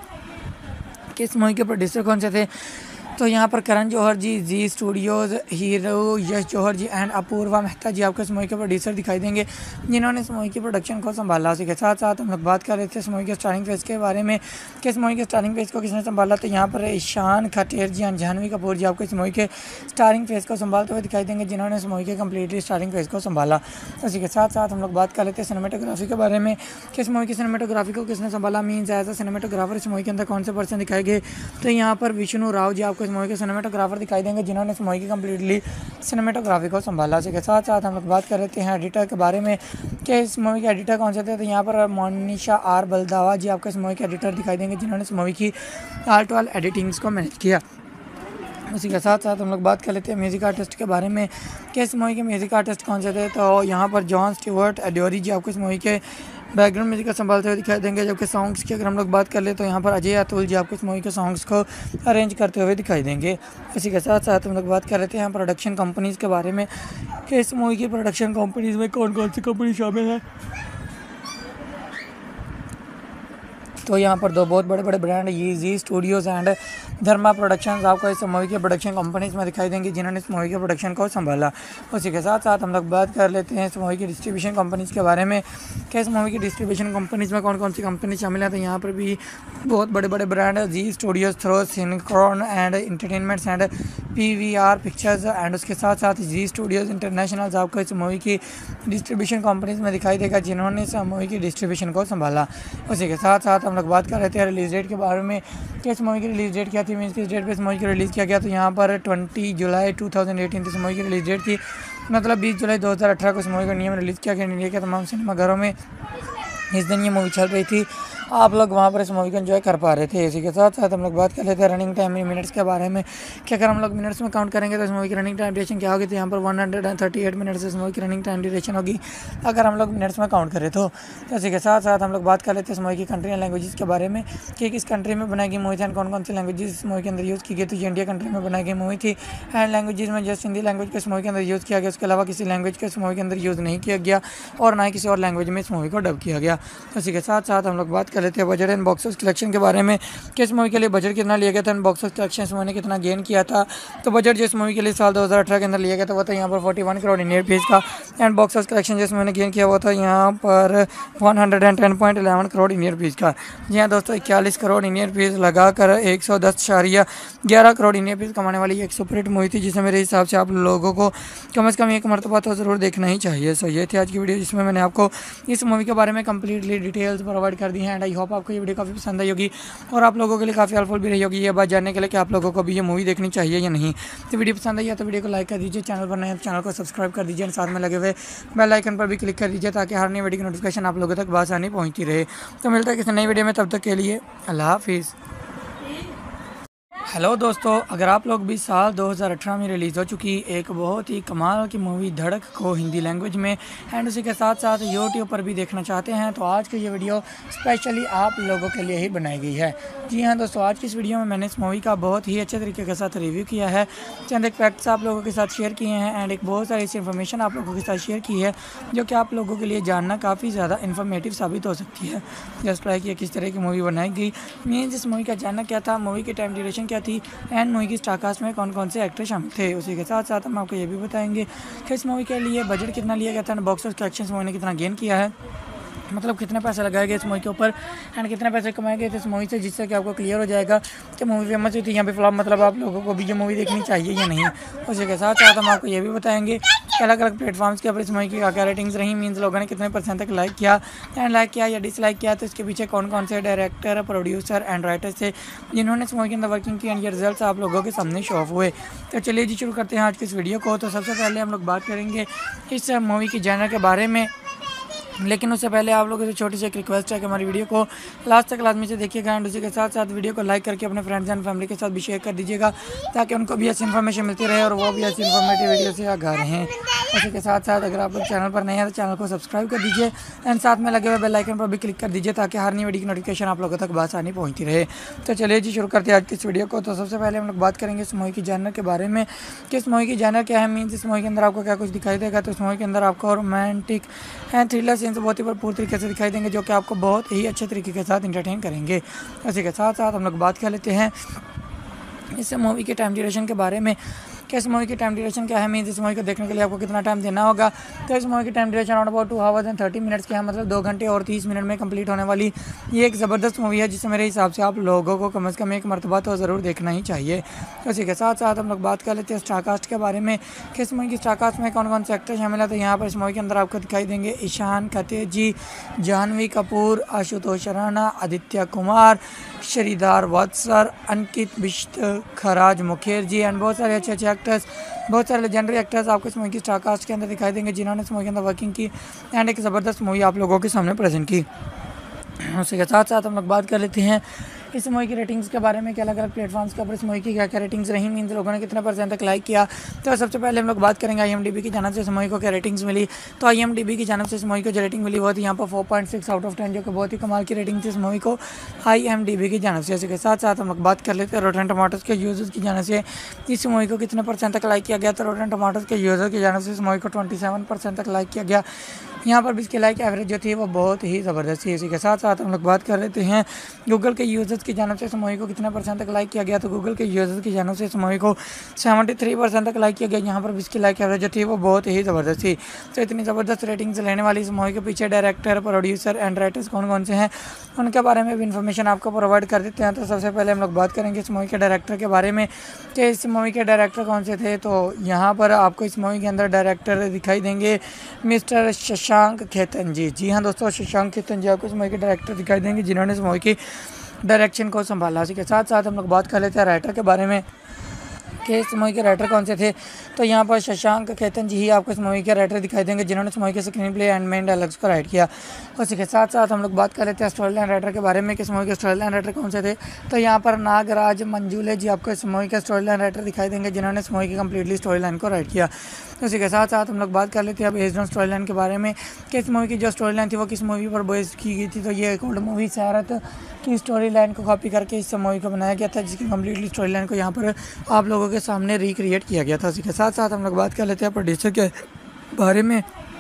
कि इस मूवी के प्रोड्यूसर कौन से थे। तो यहाँ पर Karan Johar ji, Zee Studios, hero Yash Johar ji and Apoorva Mehta ji आपको इस मूवी के प्रोड्यूसर दिखाई देंगे जिन्होंने इस मूवी की प्रोडक्शन को संभाला। उसी के साथ साथ हम लोग बात कर रहे थे इस मूवी के स्टारिंग फेज के बारे में कि इस मूवी के स्टारिंग फेज को किसने संभाला। तो यहाँ पर ईशान खट्टर जी एंड जानवी कपूर जी आपको इस मूवी के स्टारिंग फेज को संभालते हुए दिखाई देंगे जिन्होंने इस मूवी के कम्प्लीटली स्टारिंग फेज को संभाला। उसी के साथ साथ हम लोग बात कर लेते हैं सिनेमेटोग्राफी के बारे में कि इस मूवी की सिनेमेटोग्राफी को किसने संभाला, मीन्स एज अ सिनेमेटोग्राफर इस मूवी के अंदर कौन से पर्सन दिखाए गए। तो यहाँ पर विष्णु राव जी आपको इस मूवी के सिनेमेटोग्राफर दिखाई देंगे जिन्होंने इस मूवी की कम्प्लीटली सिनेमेटोग्राफी को संभाला। इसी के साथ साथ हम लोग बात कर लेते हैं एडिटर के बारे में कि इस मूवी के एडिटर कौन से थे। तो यहाँ पर मोनिशा आर बलदावा जी आपको इस मूवी के एडिटर दिखाई देंगे जिन्होंने इस मूवी की आर्ट वाल एडिटिंग्स को मैनेज किया। उसी के साथ साथ हम लोग बात कर लेते हैं म्यूज़िक आर्टिस्ट के बारे में कि इस मूवी के म्यूज़िक आर्टिस्ट कौन से थे। तो यहाँ पर जॉन स्टीवर्ट एडोरी जी आपको इस मूवी के बैकग्राउंड म्यूजिक को संभालते हुए दिखाई देंगे, जबकि सॉन्ग्स की अगर हम लोग बात कर ले तो यहाँ पर अजय अतुल जी आपको इस मूवी के सॉन्ग्स को अरेंज करते हुए दिखाई देंगे। इसी के साथ साथ हम लोग बात कर लेते हैं प्रोडक्शन कंपनीज़ के बारे में कि इस मूवी की प्रोडक्शन कंपनीज़ में कौन कौन सी कंपनी शामिल है। तो यहाँ पर दो बहुत बड़े बड़े ब्रांड ये Zee Studios and Dharma productions आपको इस मूवी के प्रोडक्शन कंपनीज़ में दिखाई देंगी, जिन्होंने इस मूवी के प्रोडक्शन को संभाला। उसी के साथ साथ हम लोग बात कर लेते हैं इस मूवी की डिस्ट्रीब्यूशन कंपनीज़ के बारे में कि इस मूवी की डिस्ट्रीब्यूशन कंपनीज़ में कौन कौन सी कंपनी शामिल है। तो यहाँ पर भी बहुत बड़े बड़े ब्रांड है, Zee Studios, throw, सिनक्रॉन and entertainments and P V R pictures and उसके साथ साथ जी स्टूडियोज़ इंटरनेशनल आपको इस मूवी की डिस्ट्रीब्यूशन कंपनीज़ में दिखाई देगा, जिन्होंने इस मूवी की डिस्ट्रीब्यूशन को संभाला। उसी के साथ साथ हम लोग बात कर रहे थे रिलीज डेट के बारे में कि इस मूवी की रिलीज डेट क्या थी, मीन्स किस डेट पे इस मूवी को रिलीज़ किया गया। तो यहाँ पर बीस जुलाई दो हज़ार अठारह इस मूवी की रिलीज डेट थी, मतलब बीस जुलाई दो हज़ार अठारह को इस मूवी का नियम रिलीज़ किया गया। इंडिया के तमाम सिनेमाघरों में इस दिन ये मूवी चल रही थी, आप लोग वहाँ पर इस मूवी को एंजॉय कर पा रहे थे। इसी के साथ साथ हम लोग बात कर लेते हैं रनिंग टाइम इन मिनट्स के बारे में कि अगर हम लोग मिनट्स में काउंट करेंगे तो इस मूवी की रनिंग टाइम ड्यूरेशन क्या होगी। तो यहाँ पर one hundred thirty eight minutes इस मूवी की रनिंग टाइम ड्यूरेशन होगी अगर हम लोग मिनट्स में काउंट करें तो। इसी के साथ साथ हम लोग बात कर लेते हैं इस मूवी की कंट्री एंड लैंग्वेजेस के बारे में कि किस कंट्री में बनाई गई मूवी थी एंड कौन कौन सी लैंग्वेजेस इस मूवी के अंदर यूज़ की गई। तो ये इंडिया कंट्री में बनाई गई मूवी थी एंड लैंग्वेजेस में जस्ट हिंदी लैंग्वेज को इस मूवी के अंदर यूज़ किया गया, उसके अलावा किसी लैंग्वेज को इस मूवी के अंदर यूज़ नहीं किया गया और ना ही किसी और लैंग्वेज में इस मूवी को डब किया गया। इसी के साथ साथ हम लोग बात कर लेते हैं budget and box office collection के बारे में कि इस मूवी के लिए बजट कितना लिया गया था एंड बॉक्स ऑफिस कलेक्शन इस मूवी ने कितना गेन किया था। तो बजट जिस मूवी के लिए साल दो हज़ार अठारह के अंदर लिया गया था वो था यहाँ पर इकतालीस करोड़ इंडियन रुपीस का एंड बॉक्स ऑफिस कलेक्शन जिस मूवी ने गेन किया वो था यहाँ पर एक सौ दस पॉइंट ग्यारह करोड़ इंडियन रुपीस का। जी हाँ दोस्तों, इक्यालीस करोड़ इंडियन रुपीस लगाकर एक सौ दस इशारिया ग्यारह करोड़ इंडियन रुपीस कमाने वाली एक सुपरहिट मूवी थी, जिसे मेरे हिसाब से आप लोगों को कम से कम एक मरतबा तो ज़रूर देखना ही चाहिए। सो ये थी आज की वीडियो, जिसमें मैंने आपको इस मूवी के बारे में कंप्लीटली डिटेल्स प्रोवाइड कर दी हैं एंड आई होप आपको ये वीडियो काफ़ी पसंद आई होगी और आप लोगों के लिए काफ़ी हेल्पफुल भी रही होगी ये बात जानने के लिए कि आप लोगों को भी ये मूवी देखनी चाहिए या नहीं। तो वीडियो पसंद आई है तो वीडियो को लाइक कर दीजिए, चैनल पर नए हैं तो चैनल को सब्सक्राइब कर दीजिए, साथ में लगे हुए बेल आइकन पर भी क्लिक कर दीजिए ताकि हर नई वीडियो की नोटिफिकेशन आप लोगों तक आसानी पहुँचती रहे। तो मिलता है किसी नई वीडियो में, तब तक के लिए अल्लाह हाफिज़। हेलो दोस्तों, अगर आप लोग भी साल दो हज़ार अठारह में रिलीज़ हो चुकी एक बहुत ही कमाल की मूवी धड़क को हिंदी लैंग्वेज में एंड उसी के साथ साथ यूट्यूब पर भी देखना चाहते हैं तो आज की ये वीडियो स्पेशली आप लोगों के लिए ही बनाई गई है। जी हाँ दोस्तों, आज की इस वीडियो में मैंने इस मूवी का बहुत ही अच्छे तरीके के साथ रिव्यू किया है, चंद एक फैक्ट्स आप लोगों के साथ शेयर किए हैं एंड एक बहुत सारी ऐसी इन्फॉर्मेशन आप लोगों के साथ शेयर की है जो कि आप लोगों के लिए जानना काफ़ी ज़्यादा इन्फॉर्मेटिव साबित हो सकती है। जस्ट लाइक ये किस तरह की मूवी बनाई गई, मीन्स इस मूवी का जानना क्या था, मूवी की टाइम ड्यूरेशन क्या थी एंड मूवी की स्टार कास्ट में कौन कौन से एक्टर शामिल थे। उसी के साथ साथ हम आपको ये भी बताएंगे कि इस मूवी के लिए बजट कितना लिया गया था, बॉक्स ऑफिस कलेक्शन मूवी ने कितना गेन किया है, मतलब कितने पैसे लगाए गए इस मूवी के ऊपर एंड कितने पैसे कमाए गए थे इस मूवी से, जिससे कि आपको क्लियर हो जाएगा कि मूवी फेमस हुई थी यहाँ पे फ्लॉप, मतलब आप लोगों को भी ये मूवी देखनी चाहिए या नहीं। उसी के साथ साथ हम आपको ये भी बताएंगे कि अलग अलग प्लेटफॉर्म्स के ऊपर इस मूवी की क्या क्या रेटिंग्स रही, मीन्स लोगों ने कितने परसेंट तक लाइक किया एंड लाइक किया या डिसलाइक किया, तो इसके पीछे कौन कौन से डायरेक्टर, प्रोड्यूसर एंड राइटर्स थे जिन्होंने इस मूवी के अंदर वर्किंग की एंड ये रिजल्ट आप लोगों के सामने शो ऑफ हुए। तो चलिए जी शुरू करते हैं आज की इस वीडियो को। तो सबसे पहले हम लोग बात करेंगे इस मूवी की जॉनर के बारे में, लेकिन उससे पहले आप लोगों से छोटी सी एक रिक्वेस्ट है कि हमारी वीडियो को लास्ट तक लाजमी से देखिएगा एंड उसी के साथ साथ वीडियो को लाइक करके अपने फ्रेंड्स एंड फैमिली के साथ भी शेयर कर दीजिएगा ताकि उनको भी ऐसी इन्फॉर्मेशन मिलती रहे और वो भी ऐसी इन्फॉर्मेटिव वीडियो से आगाह रहें। उसी के साथ साथ अगर आप लोग चैनल पर नए हैं तो चैनल को सब्सक्राइब कर दीजिए एंड साथ में लगे हुए बेल आइकन पर भी क्लिक कर दीजिए ताकि हर नई वीडियो की नोटिफिकेशन आप लोगों तक आसानी पहुँचती रहे। तो चलिए जी शुरू करते हैं आज की इस वीडियो को। तो सबसे पहले हम लोग बात करेंगे इस मूवी की जॉनर के बारे में कि इस मूवी की जॉनर क्या है, मीन्स इस मूवी के अंदर आपको क्या कुछ दिखाई देगा। तो इस मूवी के अंदर आपको रोमांटिक एंड थ्रिलर सीन्स बहुत ही भरपूर तरीके से दिखाई देंगे जो कि आपको बहुत ही अच्छे तरीके के साथ इंटरटेन करेंगे। इसी के साथ साथ हम लोग बात कर लेते हैं इस मूवी के टाइम ड्यूरेशन के बारे में कि इस मूवी की टाइम ड्यूरेशन क्या है, मीन्स इस मूवी को देखने के लिए आपको कितना टाइम देना होगा। तो इस मूवी की time duration around about two hours and thirty minutes की है, मतलब दो घंटे और तीस मिनट में कंप्लीट होने वाली ये एक ज़बरदस्त मूवी है जिसे मेरे हिसाब से आप लोगों को कम से कम एक मरतबा तो ज़रूर देखना ही चाहिए। इसी के साथ साथ हम लोग बात कर लेते हैं स्टार कास्ट के बारे में कि इस मूवी की स्टार कास्ट में कौन कौन से एक्टर शामिल है। तो यहाँ पर इस मूवी के अंदर आपको दिखाई देंगे ईशान खतेजी, जानवी कपूर, आशुतोष राणा, आदित्य कुमार, श्रीधार वत्सर, अंकित बिश्त, खराज मुखर्जी एंड बहुत सारे अच्छे अच्छे एक्टर्स, बहुत सारे लेजेंडरी एक्टर्स आपको इस मूवी की स्टार कास्ट के अंदर दिखाई देंगे जिन्होंने इस मूवी के अंदर वर्किंग की एंड एक ज़बरदस्त मूवी आप लोगों के सामने प्रेजेंट की। उसी के साथ साथ हम लोग बात कर लेते हैं इस मूवी की रेटिंग्स के बारे में कि अलग अलग प्लेटफॉर्म्स के ऊपर इस मूवी की क्या क्या रेटिंग्स रही, मीन्स लोगों ने कितना परसेंट तक लाइक किया। तो सबसे पहले हम लोग बात करेंगे आई एम डी बी की जानब से इस मूवी को क्या रेटिंग्स मिली। तो आई एम डी बी की जानब से इस मूवी को जो रेटिंग मिली वो थी यहाँ पर four point six out of ten, जो कि बहुत ही कमाल की रेटिंग थी इस मूवी को आई एम डी बी की जानब से। इसके साथ साथ हम लोग बात कर लेते हैं रोटेन टमाटोज के यूजर्स की जानब से इस मूवी को कितने परसेंट तक लाइक किया गया। तो रोटेन टमाटोज के यूजर की जानब से इस मूवी को ट्वेंटी सेवन परसेंट तक लाइक किया गया। यहाँ पर भी इसकी लाइक एवरेज जो थी वो बहुत ही ज़बरदस्त थी। इसी के साथ साथ हम लोग बात कर लेते हैं गूगल के यूजर्स की जानब से इस मूवी को कितने परसेंट तक लाइक किया गया। तो गूगल के यूजर्स की जानब से इस मूवी को सेवेंटी थ्री परसेंट तक लाइक किया गया। यहाँ पर भी इसकी लाइक एवरेज जो थी वो बहुत ही ज़बरदस्त थी। तो इतनी ज़बरदस्त रेटिंग्स लेने वाली इस मूवी के पीछे डायरेक्टर, प्रोड्यूसर एंड राइटर्स कौन कौन से हैं उनके बारे में भी इन्फॉर्मेशन आपको प्रोवाइड कर देते हैं। तो सबसे पहले हम लोग बात करेंगे इस मूवी के डायरेक्टर के बारे में कि इस मूवी के डायरेक्टर कौन से थे। तो यहाँ पर आपको इस मूवी के अंदर डायरेक्टर दिखाई देंगे मिस्टर शशांक खेतन जी। जी हाँ दोस्तों, शशांक खेतन जी आपको इस मूवी के डायरेक्टर दिखाई देंगे जिन्होंने इस मूवी की डायरेक्शन को संभाला। इसी के साथ साथ हम लोग बात कर लेते हैं राइटर के बारे में कि इस मूवी के राइटर कौन से थे। तो यहाँ पर शशांक खेतन जी ही आपको इस मूवी के राइटर दिखाई देंगे जिन्होंने इस मूवी के screen play and main dialogues को राइट किया। उसी के साथ साथ हम लोग बात कर लेते हैं स्टोरी लाइन राइटर के बारे में कि इस मूवी के स्टोरी लाइन राइटर कौन से थे। तो यहाँ पर नागराज मंजूले जी आपको इस मूवी के स्टोरी लाइन राइटर दिखाई देंगे जिन्होंने इस मूवी की कम्प्लीटली स्टोरी लाइन को राइट किया। उसी के साथ साथ हम लोग बात कर लेते हैं अब बेस्ड ऑन स्टोरी लाइन के बारे में कि इस मूवी की जो स्टोरी लाइन थी वो किस मूवी पर बेस्ड की गई थी। तो ये एक ओल्ड मूवी सैरत की स्टोरी लाइन को कॉपी करके इस मूवी को बनाया गया था, जिसकी कम्प्लीटली स्टोरी लाइन को यहाँ पर आप लोगों के सामने रिक्रिएट किया गया था। उसी के साथ साथ हम लोग बात कर लेते हैं प्रोड्यूसर के बारे में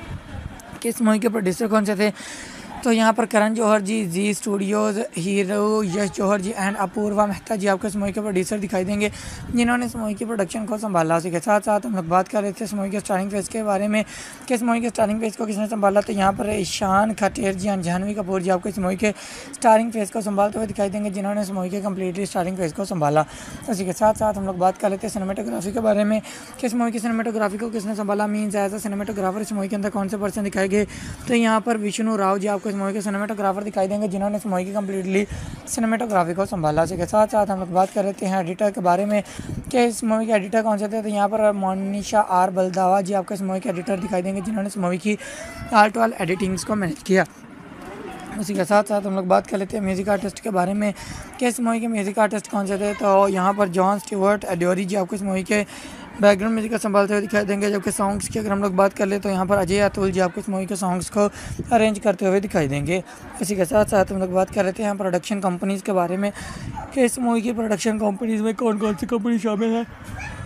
कि इस मूवी के प्रोड्यूसर कौन से थे। तो यहाँ पर Karan Johar ji, Zee Studios, hero Yash Johar ji and Apoorva Mehta ji आपको इस मूवी के प्रोड्यूसर दिखाई देंगे जिन्होंने इस मूवी की प्रोडक्शन को संभाला। उसी के साथ साथ हम लोग बात कर रहे थे इस मूवी के स्टारिंग फेस के बारे में कि इस मूवी के स्टारिंग फेस को किसने संभाला। तो यहाँ पर ईशान खटेर जी एंड जानवी कपूर जी आपको इस मूवी के स्टारिंग फेस को संभालते हुए दिखाई देंगे जिन्होंने इस मूवी के कम्प्लीटली स्टारिंग फेस को संभाला। उसी के साथ साथ हम लोग बात कर लेते हैं सिनेमेटोग्राफी के बारे में कि इस मूवी की सिनेमेटोग्राफी को किसने संभाला, मीन्स एज अ सिनेमेटोग्राफर इस मूवी के अंदर कौन से पर्सन दिखाए गए। तो यहाँ पर विष्णु राव जी आपको इस मूवी के सिनेमेटोग्राफर दिखाई देंगे जिन्होंने इस मूवी की कम्प्लीटली सिनेमेटोग्राफी को संभाला। इसी के साथ साथ हम लोग बात कर लेते हैं एडिटर के बारे में कि इस मूवी के एडिटर कौन से थे। तो यहाँ पर मोनिशा आर बलदावा जी आपको इस मूवी के एडिटर दिखाई देंगे जिन्होंने इस मूवी की आल टू आल एडिटिंग्स को मैनेज किया। उसी के साथ साथ हम लोग बात कर लेते हैं म्यूज़िक आर्टिस्ट के बारे में कि इस मूवी के म्यूज़िक आर्टिस्ट कौन से थे। तो यहाँ पर जॉन स्टीवर्ट एडोरी जी आपको इस मूवी के बैकग्राउंड म्यूजिक को संभालते हुए दिखाई देंगे। जबकि सॉन्ग्स की अगर हम लोग बात कर ले तो यहाँ पर अजय अतुल जी आपको इस मूवी के सॉन्ग्स को अरेंज करते हुए दिखाई देंगे। इसी के साथ साथ हम लोग बात कर लेते हैं प्रोडक्शन कंपनीज़ के बारे में कि इस मूवी की प्रोडक्शन कंपनीज़ में कौन कौन सी कंपनी शामिल है।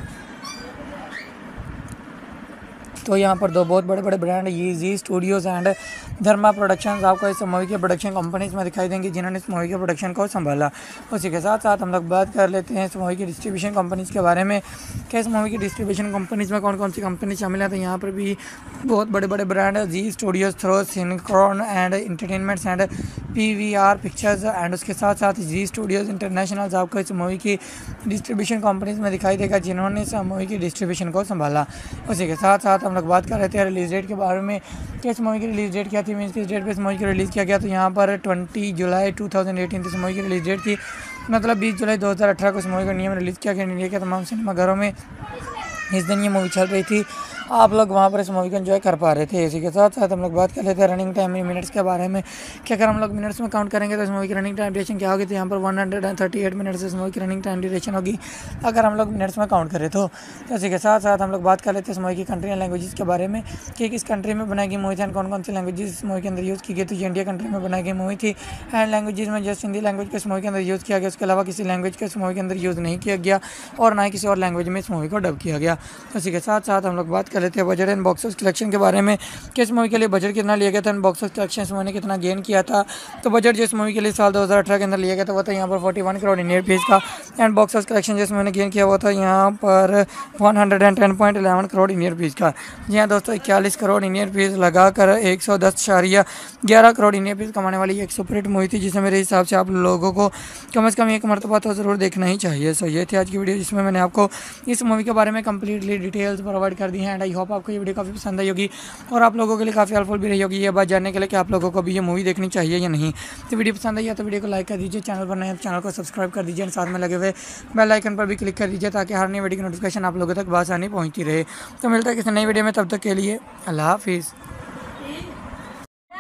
तो यहाँ पर दो बहुत बड़े बड़े ब्रांड ये Zee Studios and Dharma productions आपको इस मूवी के प्रोडक्शन कंपनीज में दिखाई देंगी जिन्होंने इस मूवी के प्रोडक्शन को संभाला। उसी के साथ साथ हम लोग बात कर लेते हैं इस मूवी की डिस्ट्रीब्यूशन कंपनीज़ के बारे में कि इस मूवी की डिस्ट्रीब्यूशन कंपनीज़ में कौन कौन सी कंपनी शामिल है। तो यहाँ पर भी बहुत बड़े बड़े ब्रांड है Zee Studios, throw, सिनक्रॉन and entertainments and P V R pictures and उसके साथ साथ जी स्टूडियोज़ इंटरनेशनल आपको इस मूवी की डिस्ट्रीब्यूशन कंपनीज़ में दिखाई देगा जिन्होंने इस मूवी की डिस्ट्रीब्यूशन को संभाला। उसी के साथ साथ हम लोग बात कर रहे थे रिलीज़ डेट के बारे में कि इस मूवी की रिलीज़ डेट क्या थी, मीन्स किस डेट पे इस मूवी को रिलीज़ किया गया। तो यहाँ पर ट्वेंटी जुलाई टू थाउजेंड एटीन इस मूवी की रिलीज़ डेट थी, मतलब बीस जुलाई दो हज़ार अठारह को इस मूवी को इंडिया में रिलीज़ किया गया। इंडिया के तमाम सिनेमाघरों में इस दिन ये मूवी चल रही थी, आप लोग वहाँ पर इस मूवी को एंजॉय कर पा रहे थे। इसी के साथ साथ हम लोग बात कर लेते हैं रनिंग टाइम मिनट्स के बारे में कि अगर हम लोग मिनट्स में काउंट करेंगे तो इस मूवी की रनिंग टाइम ड्यूरेशन क्या होगी। तो यहाँ पर one hundred thirty eight minutes इस मूवी की रनिंग टाइम ड्यूरेशन होगी अगर हम लोग मिनट्स में काउंट करें तो। इसी के साथ साथ हम लोग बात कर लेते हैं इस मूवी की कंट्री एंड लैंग्वेजेस के बारे में कि किस कंट्री में बनाई गई मूवी थी एंड कौन कौन सी लैंग्वेजेस इस मूवी के अंदर यूज़ की गई। तो ये इंडिया कंट्री में बनाई गई मूवी थी एंड लैंग्वेजेस में जस्ट हिंदी लैंग्वेज को इस मूवी के अंदर यूज़ किया गया, उसके अलावा किसी लैंग्वेज को इस मूवी के अंदर यूज़ नहीं किया गया और ना ही किसी और लैंग्वेज में इस मूवी को डब किया गया। इसी के साथ साथ हम लोग बात कर लेते हैं budget and box office collection के बारे में कि इस मूवी के लिए बजट कितना लिया गया था एंड बॉक्स ऑफिस कलेक्शन इस मूवी ने कितना गेन किया था। तो बजट जो इस मूवी के लिए साल दो हज़ार अठारह के अंदर लिया गया था वो था यहाँ पर इकतालीस करोड़ इंडियन रुपीस का एंड बॉक्स ऑफिस कलेक्शन जिस मूवी ने गेन किया वो था यहाँ पर एक सौ दस पॉइंट एक एक करोड़ इंडियन रुपीस का। जी हाँ दोस्तों, इक्यालीस करोड़ इंडियन रुपीस लगाकर एक सौ दस इशारिया ग्यारह करोड़ इंडियन रुपीस कमाने वाली एक सुपरहिट मूवी थी जिसे मेरे हिसाब से आप लोगों को कम अज़ कम एक मरतबा तो ज़रूर देखना ही चाहिए। सो ये थी आज की वीडियो जिसमें मैंने आपको इस मूवी के बारे में कंप्लीटली डिटेल्स प्रोवाइड कर दी हैं एंड आई होप आपको ये वीडियो काफ़ी पसंद आई होगी और आप लोगों के लिए काफ़ी हेल्पफुल भी रही होगी ये बात जानने के लिए कि आप लोगों को भी ये मूवी देखनी चाहिए या नहीं। तो वीडियो पसंद आई है तो वीडियो को लाइक कर दीजिए, चैनल पर नए हैं तो चैनल को सब्सक्राइब कर दीजिए और साथ में लगे हुए बेल आइकन पर भी क्लिक कर दीजिए ताकि हर नई वीडियो की नोटिफिकेशन आप लोगों तक बआसानी पहुँचती रहे। तो मिलता है किसी नई वीडियो में, तब तक के लिए अल्लाह हाफिज़।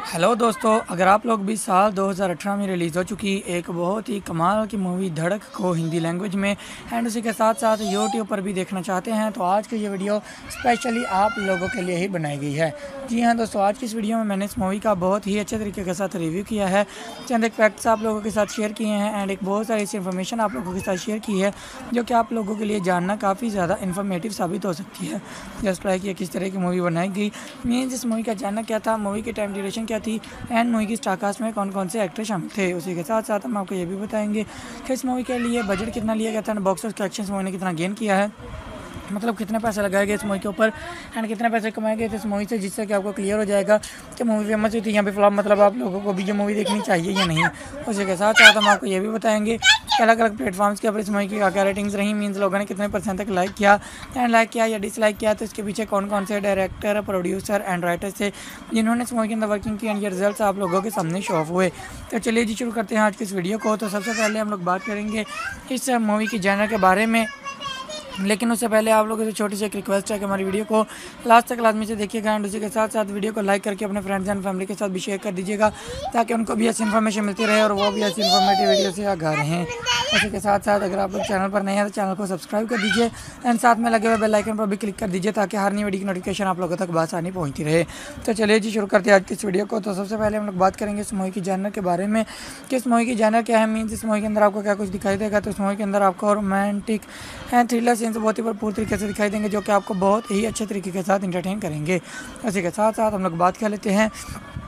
हेलो दोस्तों, अगर आप लोग भी साल दो हज़ार अठारह में रिलीज़ हो चुकी एक बहुत ही कमाल की मूवी धड़क को हिंदी लैंग्वेज में एंड उसी के साथ साथ यूट्यूब पर भी देखना चाहते हैं तो आज की ये वीडियो स्पेशली आप लोगों के लिए ही बनाई गई है। जी हाँ दोस्तों, आज की इस वीडियो में मैंने इस मूवी का बहुत ही अच्छे तरीके के साथ रिव्यू किया है, चंद एक फैक्ट्स आप लोगों के साथ शेयर किए हैं एंड एक बहुत सारी ऐसी इन्फॉर्मेशन आप लोगों के साथ शेयर की है जो कि आप लोगों के लिए जानना काफ़ी ज़्यादा इन्फॉर्मेटिव साबित हो सकती है। जस्ट लाइक ये किस तरह की मूवी बनाई गई, मीन्स इस मूवी का जानना क्या था, मूवी की टाइम ड्यूरेशन क्या थी एंड मूवी की स्टारकास्ट में कौन कौन से एक्टर शामिल थे। उसी के साथ साथ हम आपको ये भी बताएंगे कि इस मूवी के लिए बजट कितना लिया गया था and box office collection movie ने कितना गेन किया है, मतलब कितने पैसे लगाए गए इस मूवी के ऊपर एंड कितने पैसे कमाए गए थे इस मूवी से, जिससे कि आपको क्लियर हो जाएगा कि मूवी फेमस हुई थी यहाँ पे फ्लॉप, मतलब आप लोगों को भी ये मूवी देखनी चाहिए या नहीं। उसी के साथ साथ हम आपको ये भी बताएंगे कि अलग अलग प्लेटफॉर्म्स के ऊपर इस मूवी की क्या क्या रेटिंग्स रही, मीन्स लोगों ने कितने परसेंट तक लाइक किया एंड लाइक किया या डिसलाइक किया, तो इसके पीछे कौन कौन से डायरेक्टर, प्रोड्यूसर एंड राइटर्स थे जिन्होंने इस मूवी के अंदर वर्किंग की एंड ये रिजल्ट आप लोगों के सामने शो ऑफ हुए। तो चलिए जी शुरू करते हैं आज की इस वीडियो को। तो सबसे पहले हम लोग बात करेंगे इस मूवी की जॉनर के बारे में, लेकिन उससे पहले आप लोगों से छोटी सी एक रिक्वेस्ट है कि हमारी वीडियो को लास्ट तक लाजमी से देखिएगा एंड उसी के साथ साथ वीडियो को लाइक करके अपने फ्रेंड्स एंड फैमिली के साथ भी शेयर कर दीजिएगा ताकि उनको भी ऐसी इन्फॉर्मेशन मिलती रहे और वो भी ऐसी इन्फॉर्मेटिव वीडियो से आगा रहें। उसी के साथ साथ अगर आप लोग चैनल पर नए हैं तो चैनल को सब्सक्राइब कर दीजिए एंड साथ में लगे हुए बेल आइकन पर भी क्लिक कर दीजिए ताकि हर नई वीडियो की नोटिफिकेशन आप लोगों तक बासानी पहुँचती रहे। तो चलिए जी शुरू करते हैं आज की इस वीडियो को। तो सबसे पहले हम लोग बात करेंगे इस मूवी की जॉनर के बारे में कि इस मूवी की जॉनर क्या है, मीन्स इस मूवी के अंदर आपको क्या कुछ दिखाई देगा। तो इस मूवी के अंदर आपको रोमांटिक एंड थ्रिलर सीन्स बहुत ही भरपूर तरीके से दिखाई देंगे जो कि आपको बहुत ही अच्छे तरीके के साथ इंटरटेन करेंगे। इसी के साथ साथ हम लोग बात कर लेते हैं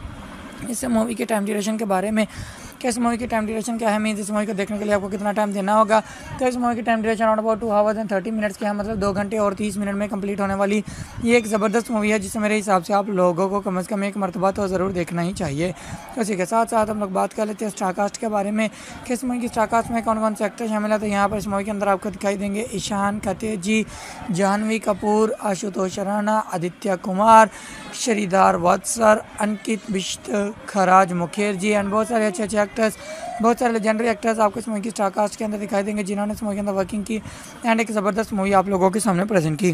इस मूवी के टाइम ड्यूरेशन के बारे में कि इस मूवी की टाइम ड्यूरेशन क्या है, मीन्स इस मूवी को देखने के लिए आपको कितना टाइम देना होगा। तो इस मूवी की time duration around about two hours and thirty minutes के है, मतलब दो घंटे और तीस मिनट में कंप्लीट होने वाली ये एक ज़बरदस्त मूवी है जिसे मेरे हिसाब से आप लोगों को कम अज़ कम एक मरतबा तो ज़रूर देखना ही चाहिए। तो इसी के साथ साथ हम लोग बात कर लेते हैं स्टारकास्ट के बारे में कि इस मूवी की स्टारकास्ट में कौन कौन से एक्टर शामिल है। तो यहाँ पर इस मूवी के अंदर आपको दिखाई देंगे ईशान खत्तेजी, जानवी कपूर, आशुतोष राणा, आदित्य कुमार, श्रीधर वत्सर, अंकित बिश्त, खराज मुखर्जी एंड बहुत सारे अच्छे अच्छे एक्टर्स, बहुत सारे लेजेंडरी एक्टर्स आपको इस मूवी की स्टारकास्ट के अंदर दिखाई देंगे जिन्होंने इस मूवी के अंदर वर्किंग की एंड एक ज़बरदस्त मूवी आप लोगों के सामने प्रेजेंट की।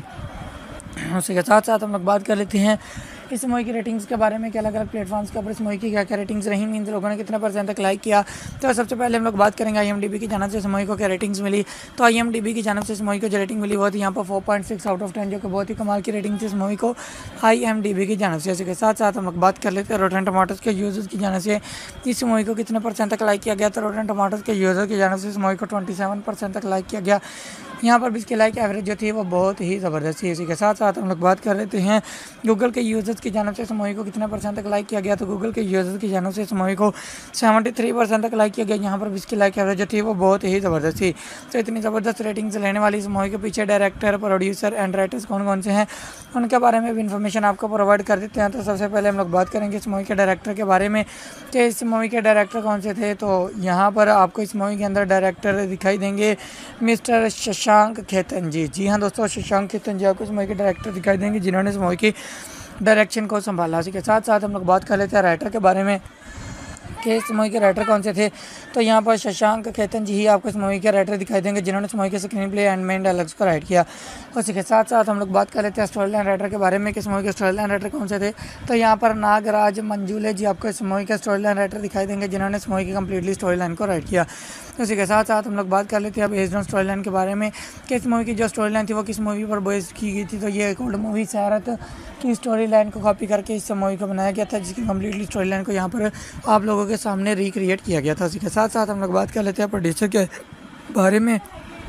उसी के साथ साथ हम लोग बात कर लेते हैं इस मूवी की रेटिंग्स के बारे में कि अलग अलग प्लेटफॉर्म्स के ऊपर इस मूवी की क्या क्या रेटिंग्स रही, मीन्स लोगों ने कितने परसेंट तक लाइक किया। तो सबसे पहले हम लोग बात करेंगे आईएमडीबी की जानिब से इस मूवी को क्या रेटिंग्स मिली। तो आईएमडीबी की जानिब से इस मूवी को जो रेटिंग मिली वो थी यहाँ पर four point six out of ten, जो कि बहुत ही कमाल की रेटिंग थी इस मूवी को आईएमडीबी की जानिब से। इसके साथ साथ हम लोग बात कर लेते हैं रोटेन टमाटोज़ के यूज़र्स की जानिब से इस मूवी को कितने परसेंट तक लाइक किया गया। तो रोटेन टमाटोज़ के यूज़र की जानिब से इस मूवी को ट्वेंटी सेवन परसेंट तक लाइक किया गया। यहाँ पर भी इसकी लाइक एवरेज जो थी वो बहुत ही ज़बरदस्त थी। इसी के साथ साथ हम लोग बात कर लेते हैं गूगल के यूज़र्स की जानिब से इस मूवी को कितने परसेंट तक लाइक किया गया। तो गूगल के यूज़र्स की जानिब से इस मूवी को सेवेंटी थ्री परसेंट तक लाइक किया गया। यहाँ पर भी इसकी लाइक एवरेज जो थी वो बहुत ही ज़बरदस्त थी। तो इतनी ज़बरदस्त रेटिंग्स लेने वाली इस मूवी के पीछे डायरेक्टर, प्रोड्यूसर एंड राइटर्स कौन कौन से हैं उनके बारे में भी इन्फॉर्मेशन आपको प्रोवाइड कर देते हैं। तो सबसे पहले हम लोग बात करेंगे इस मूवी के डायरेक्टर के बारे में कि इस मूवी के डायरेक्टर कौन से थे। तो यहाँ पर आपको इस मूवी के अंदर डायरेक्टर दिखाई देंगे मिस्टर शशांक खेतन जी। जी हाँ दोस्तों, शशांक खेतन जी आपको इस मूवी के डायरेक्टर दिखाई देंगे जिन्होंने इस मूवी की डायरेक्शन को संभाला। इसी के साथ साथ हम लोग बात कर लेते हैं राइटर के बारे में कि इस मूवी के राइटर कौन से थे। तो यहाँ पर शशांक खेतन जी ही आपको इस मूवी के राइटर दिखाई देंगे जिन्होंने इस मूवी के screen play and main dialogues को राइट किया। उसी के साथ साथ हम लोग बात कर लेते हैं स्टोरी लाइन राइटर के बारे में कि इस मूवी के स्टोरी लाइन राइटर कौन से थे। तो यहाँ पर नागराज मंजूले जी आपको इस मूवी के स्टोरी लाइन राइटर दिखाई देंगे जिन्होंने इस मूवी की कम्प्लीटली स्टोरी लाइन को राइट किया। उसी के साथ साथ हम लोग बात कर लेते हैं अब बेस्ड ऑन स्टोरी लाइन के बारे में कि इस मूवी की जो स्टोरी लाइन थी वो किस मूवी पर बेस्ड की गई थी। तो ये एक ओल्ड मूवी सैरत की स्टोरी लाइन को कॉपी करके इस मूवी को बनाया गया था जिसकी कम्प्लीटली स्टोरी लाइन को यहाँ पर आप लोगों के सामने रिक्रिएट किया गया था। इसी के साथ साथ हम लोग बात कर लेते हैं प्रोड्यूसर के बारे में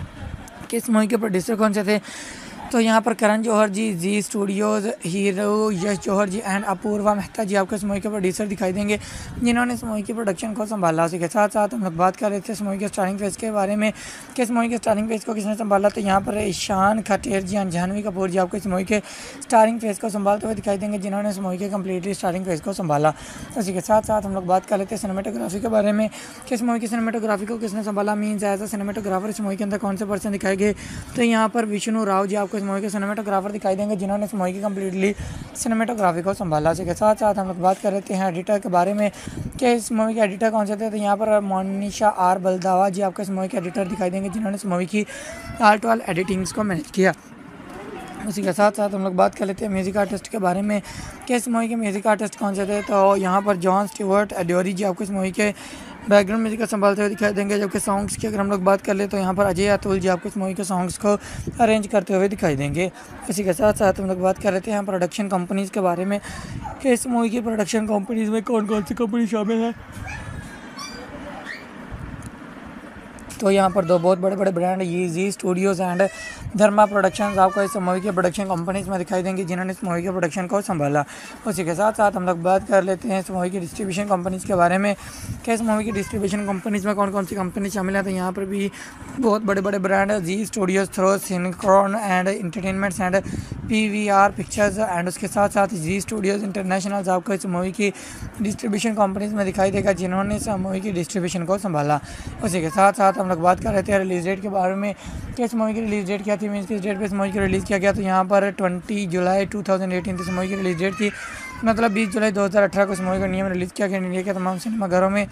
कि इस मूवी के प्रोड्यूसर कौन से थे। तो यहाँ पर Karan Johar ji, Zee Studios, hero Yash Johar ji and Apoorva Mehta ji आपको इस मूवी के प्रोड्यूसर दिखाई देंगे जिन्होंने इस मूवी की प्रोडक्शन को संभाला। उसी के साथ साथ हम लोग बात कर रहे थे इस मूवी के स्टारिंग फेज के बारे में कि इस मूवी के स्टारिंग फेज को किसने संभाला। तो यहाँ पर ईशान खट्टर जी एंड जानवी कपूर जी आपको इस मूवी के स्टारिंग फेज को संभालते हुए दिखाई देंगे जिन्होंने इस मूवी के कम्प्लीटली स्टारिंग फेज को संभाला। उसी के साथ साथ हम लोग बात कर लेते हैं सिनेमेटोग्राफी के बारे में कि इस मूवी की सिनेमेटोग्राफी को किसने संभाला, मीन्स एज अ सिनेमेटोग्राफर इस मूवी के अंदर कौन से पर्सन दिखाए गए। तो यहाँ पर विष्णु राव जी आपको इस मूवी के सिनेमेटोग्राफर दिखाई देंगे जिन्होंने इस मूवी की कम्प्लीटली सिनेमेटोग्राफी को संभाला। इसी के साथ साथ हम लोग बात कर लेते हैं एडिटर के बारे में कि इस मूवी के एडिटर कौन से थे। तो यहाँ पर मोनिशा आर बलदावा जी आपको इस मूवी के एडिटर दिखाई देंगे जिन्होंने इस मूवी की आर्ट वाल एडिटिंग्स को मैनेज किया। उसी के साथ साथ हम लोग बात कर लेते हैं म्यूज़िक आर्टिस्ट के बारे में कि इस मूवी के म्यूज़िक आर्टिस्ट कौन से थे। तो यहाँ पर जॉन स्टीवर्ट एडोरी जी आपको इस मूवी के बैकग्राउंड म्यूजिक को संभालते हुए दिखाई देंगे, जबकि सॉन्ग्स की अगर हम लोग बात कर ले तो यहाँ पर अजय अतुल जी आपको इस मूवी के सॉन्ग्स को अरेंज करते हुए दिखाई देंगे। इसी के साथ साथ हम लोग बात कर लेते हैं प्रोडक्शन कंपनीज़ के बारे में कि इस मूवी की प्रोडक्शन कंपनीज़ में कौन कौन सी कंपनी शामिल है। तो यहाँ पर दो बहुत बड़े बड़े ब्रांड ये Zee Studios and Dharma productions आपको इस मूवी के प्रोडक्शन कंपनीज में दिखाई देंगी, जिन्होंने इस मूवी के प्रोडक्शन को संभाला। उसी के साथ साथ हम लोग बात कर लेते हैं इस मूवी की डिस्ट्रीब्यूशन कंपनीज़ के बारे में कि इस मूवी की डिस्ट्रीब्यूशन कंपनीज़ में कौन कौन सी कंपनी शामिल है। तो यहाँ पर भी बहुत बड़े बड़े ब्रांड है, Zee Studios, throw, सिनक्रॉन and entertainments and P V R pictures and उसके साथ साथ जी स्टूडियोज़ इंटरनेशनल आपको इस मूवी की डिस्ट्रीब्यूशन कंपनीज़ में दिखाई देगा, जिन्होंने इस मूवी की डिस्ट्रीब्यूशन को संभाला। उसी के साथ साथ हम लोग बात कर रहे थे रिलीज डेट के बारे में कि इस मूवी की रिलीज डेट क्या थी, मीन्स किस डेट पे इस मूवी को रिलीज़ किया गया। तो यहाँ पर बीस जुलाई दो हज़ार अठारह इस मूवी की रिलीज डेट थी, मतलब बीस जुलाई दो हज़ार अठारह को इस मूवी को इंडिया में रिलीज़ किया गया। इंडिया के तमाम सिनेमाघरों में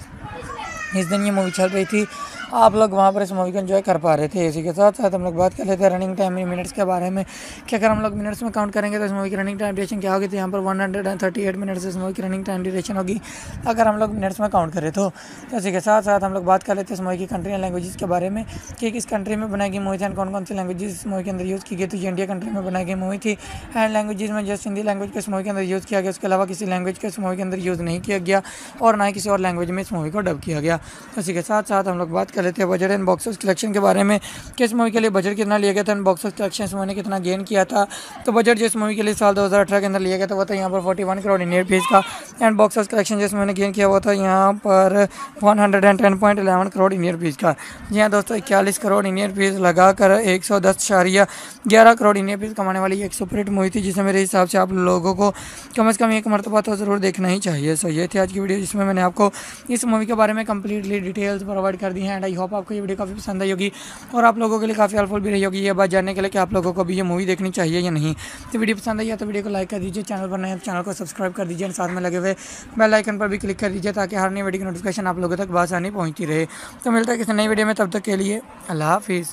इस दिन ये मूवी चल रही थी, आप लोग वहाँ पर इस मूवी को एंजॉय कर पा रहे थे। इसी के साथ साथ हम लोग बात कर लेते हैं रनिंग टाइम इन मिनट्स के बारे में कि अगर हम लोग मिनट्स में काउंट करेंगे तो इस मूवी की रनिंग टाइम ड्यूरेशन क्या होगी। तो यहाँ पर one hundred thirty eight minutes इस मूवी की रनिंग टाइम ड्यूरेशन होगी अगर हम लोग मिनट्स में काउंट करें तो। इसी के साथ साथ हम लोग बात कर लेते हैं इस मूवी की कंट्री एंड लैंग्वेजेस के बारे में कि किस कंट्री में बनाई गई मूवी थी एंड कौन कौन सी लैंग्वेजेस इस मूवी के अंदर यूज़ की गई। तो ये इंडिया कंट्री में बनाई गई मूवी थी एंड लैंग्वेजेस में जस्ट हिंदी लैंग्वेज को इस मूवी के अंदर यूज़ किया गया, उसके अलावा किसी लैंग्वेज को इस मूवी के अंदर यूज़ नहीं किया गया और ना ही किसी और लैंग्वेज में इस मूवी को डब किया गया। इसी के साथ साथ हम लोग बात कर लेते हैं budget and box office collection के बारे में कि इस मूवी के लिए बजट कितना लिया गया था एंड बॉक्स ऑफिस कलेक्शन इस मूवी ने कितना गेन किया था। तो बजट जिस मूवी के लिए साल दो हज़ार अठारह के अंदर लिया गया था वो था यहाँ पर इकतालीस करोड़ इंडियन रुपीस का एंड बॉक्स ऑफिस कलेक्शन जिस मूवी ने गेन किया हुआ था यहाँ पर एक सौ दस पॉइंट ग्यारह करोड़ इंडियन रुपीस का। जी हाँ दोस्तों, इक्यालीस करोड़ इंडियन रुपीस लगाकर एक सौ दस इशारिया ग्यारह करोड़ इंडियन रुपीस कमाने वाली एक सुपरहिट मूवी थी, जिसे मेरे हिसाब से आप लोगों को कम से कम एक मरतबा तो ज़रूर देखना ही चाहिए। सो ये थी आज की वीडियो, जिसमें मैंने आपको इस मूवी के बारे में कंप्लीटली डिटेल्स प्रोवाइड कर दी हैं एंड आई होप आपको ये वीडियो काफ़ी पसंद आई होगी और आप लोगों के लिए काफ़ी हेल्पफुल भी रही होगी ये बात जानने के लिए कि आप लोगों को भी ये मूवी देखनी चाहिए या नहीं। तो वीडियो पसंद आई है तो वीडियो को लाइक कर दीजिए, चैनल पर नए हैं तो चैनल को सब्सक्राइब कर दीजिए, साथ में लगे हुए बेल आइकन पर भी क्लिक कर दीजिए ताकि हर नई वीडियो की नोटिफिकेशन आप लोगों तक आसानी पहुँचती रहे। तो मिलता है किसी नई वीडियो में, तब तक के लिए अल्लाह हाफिज़।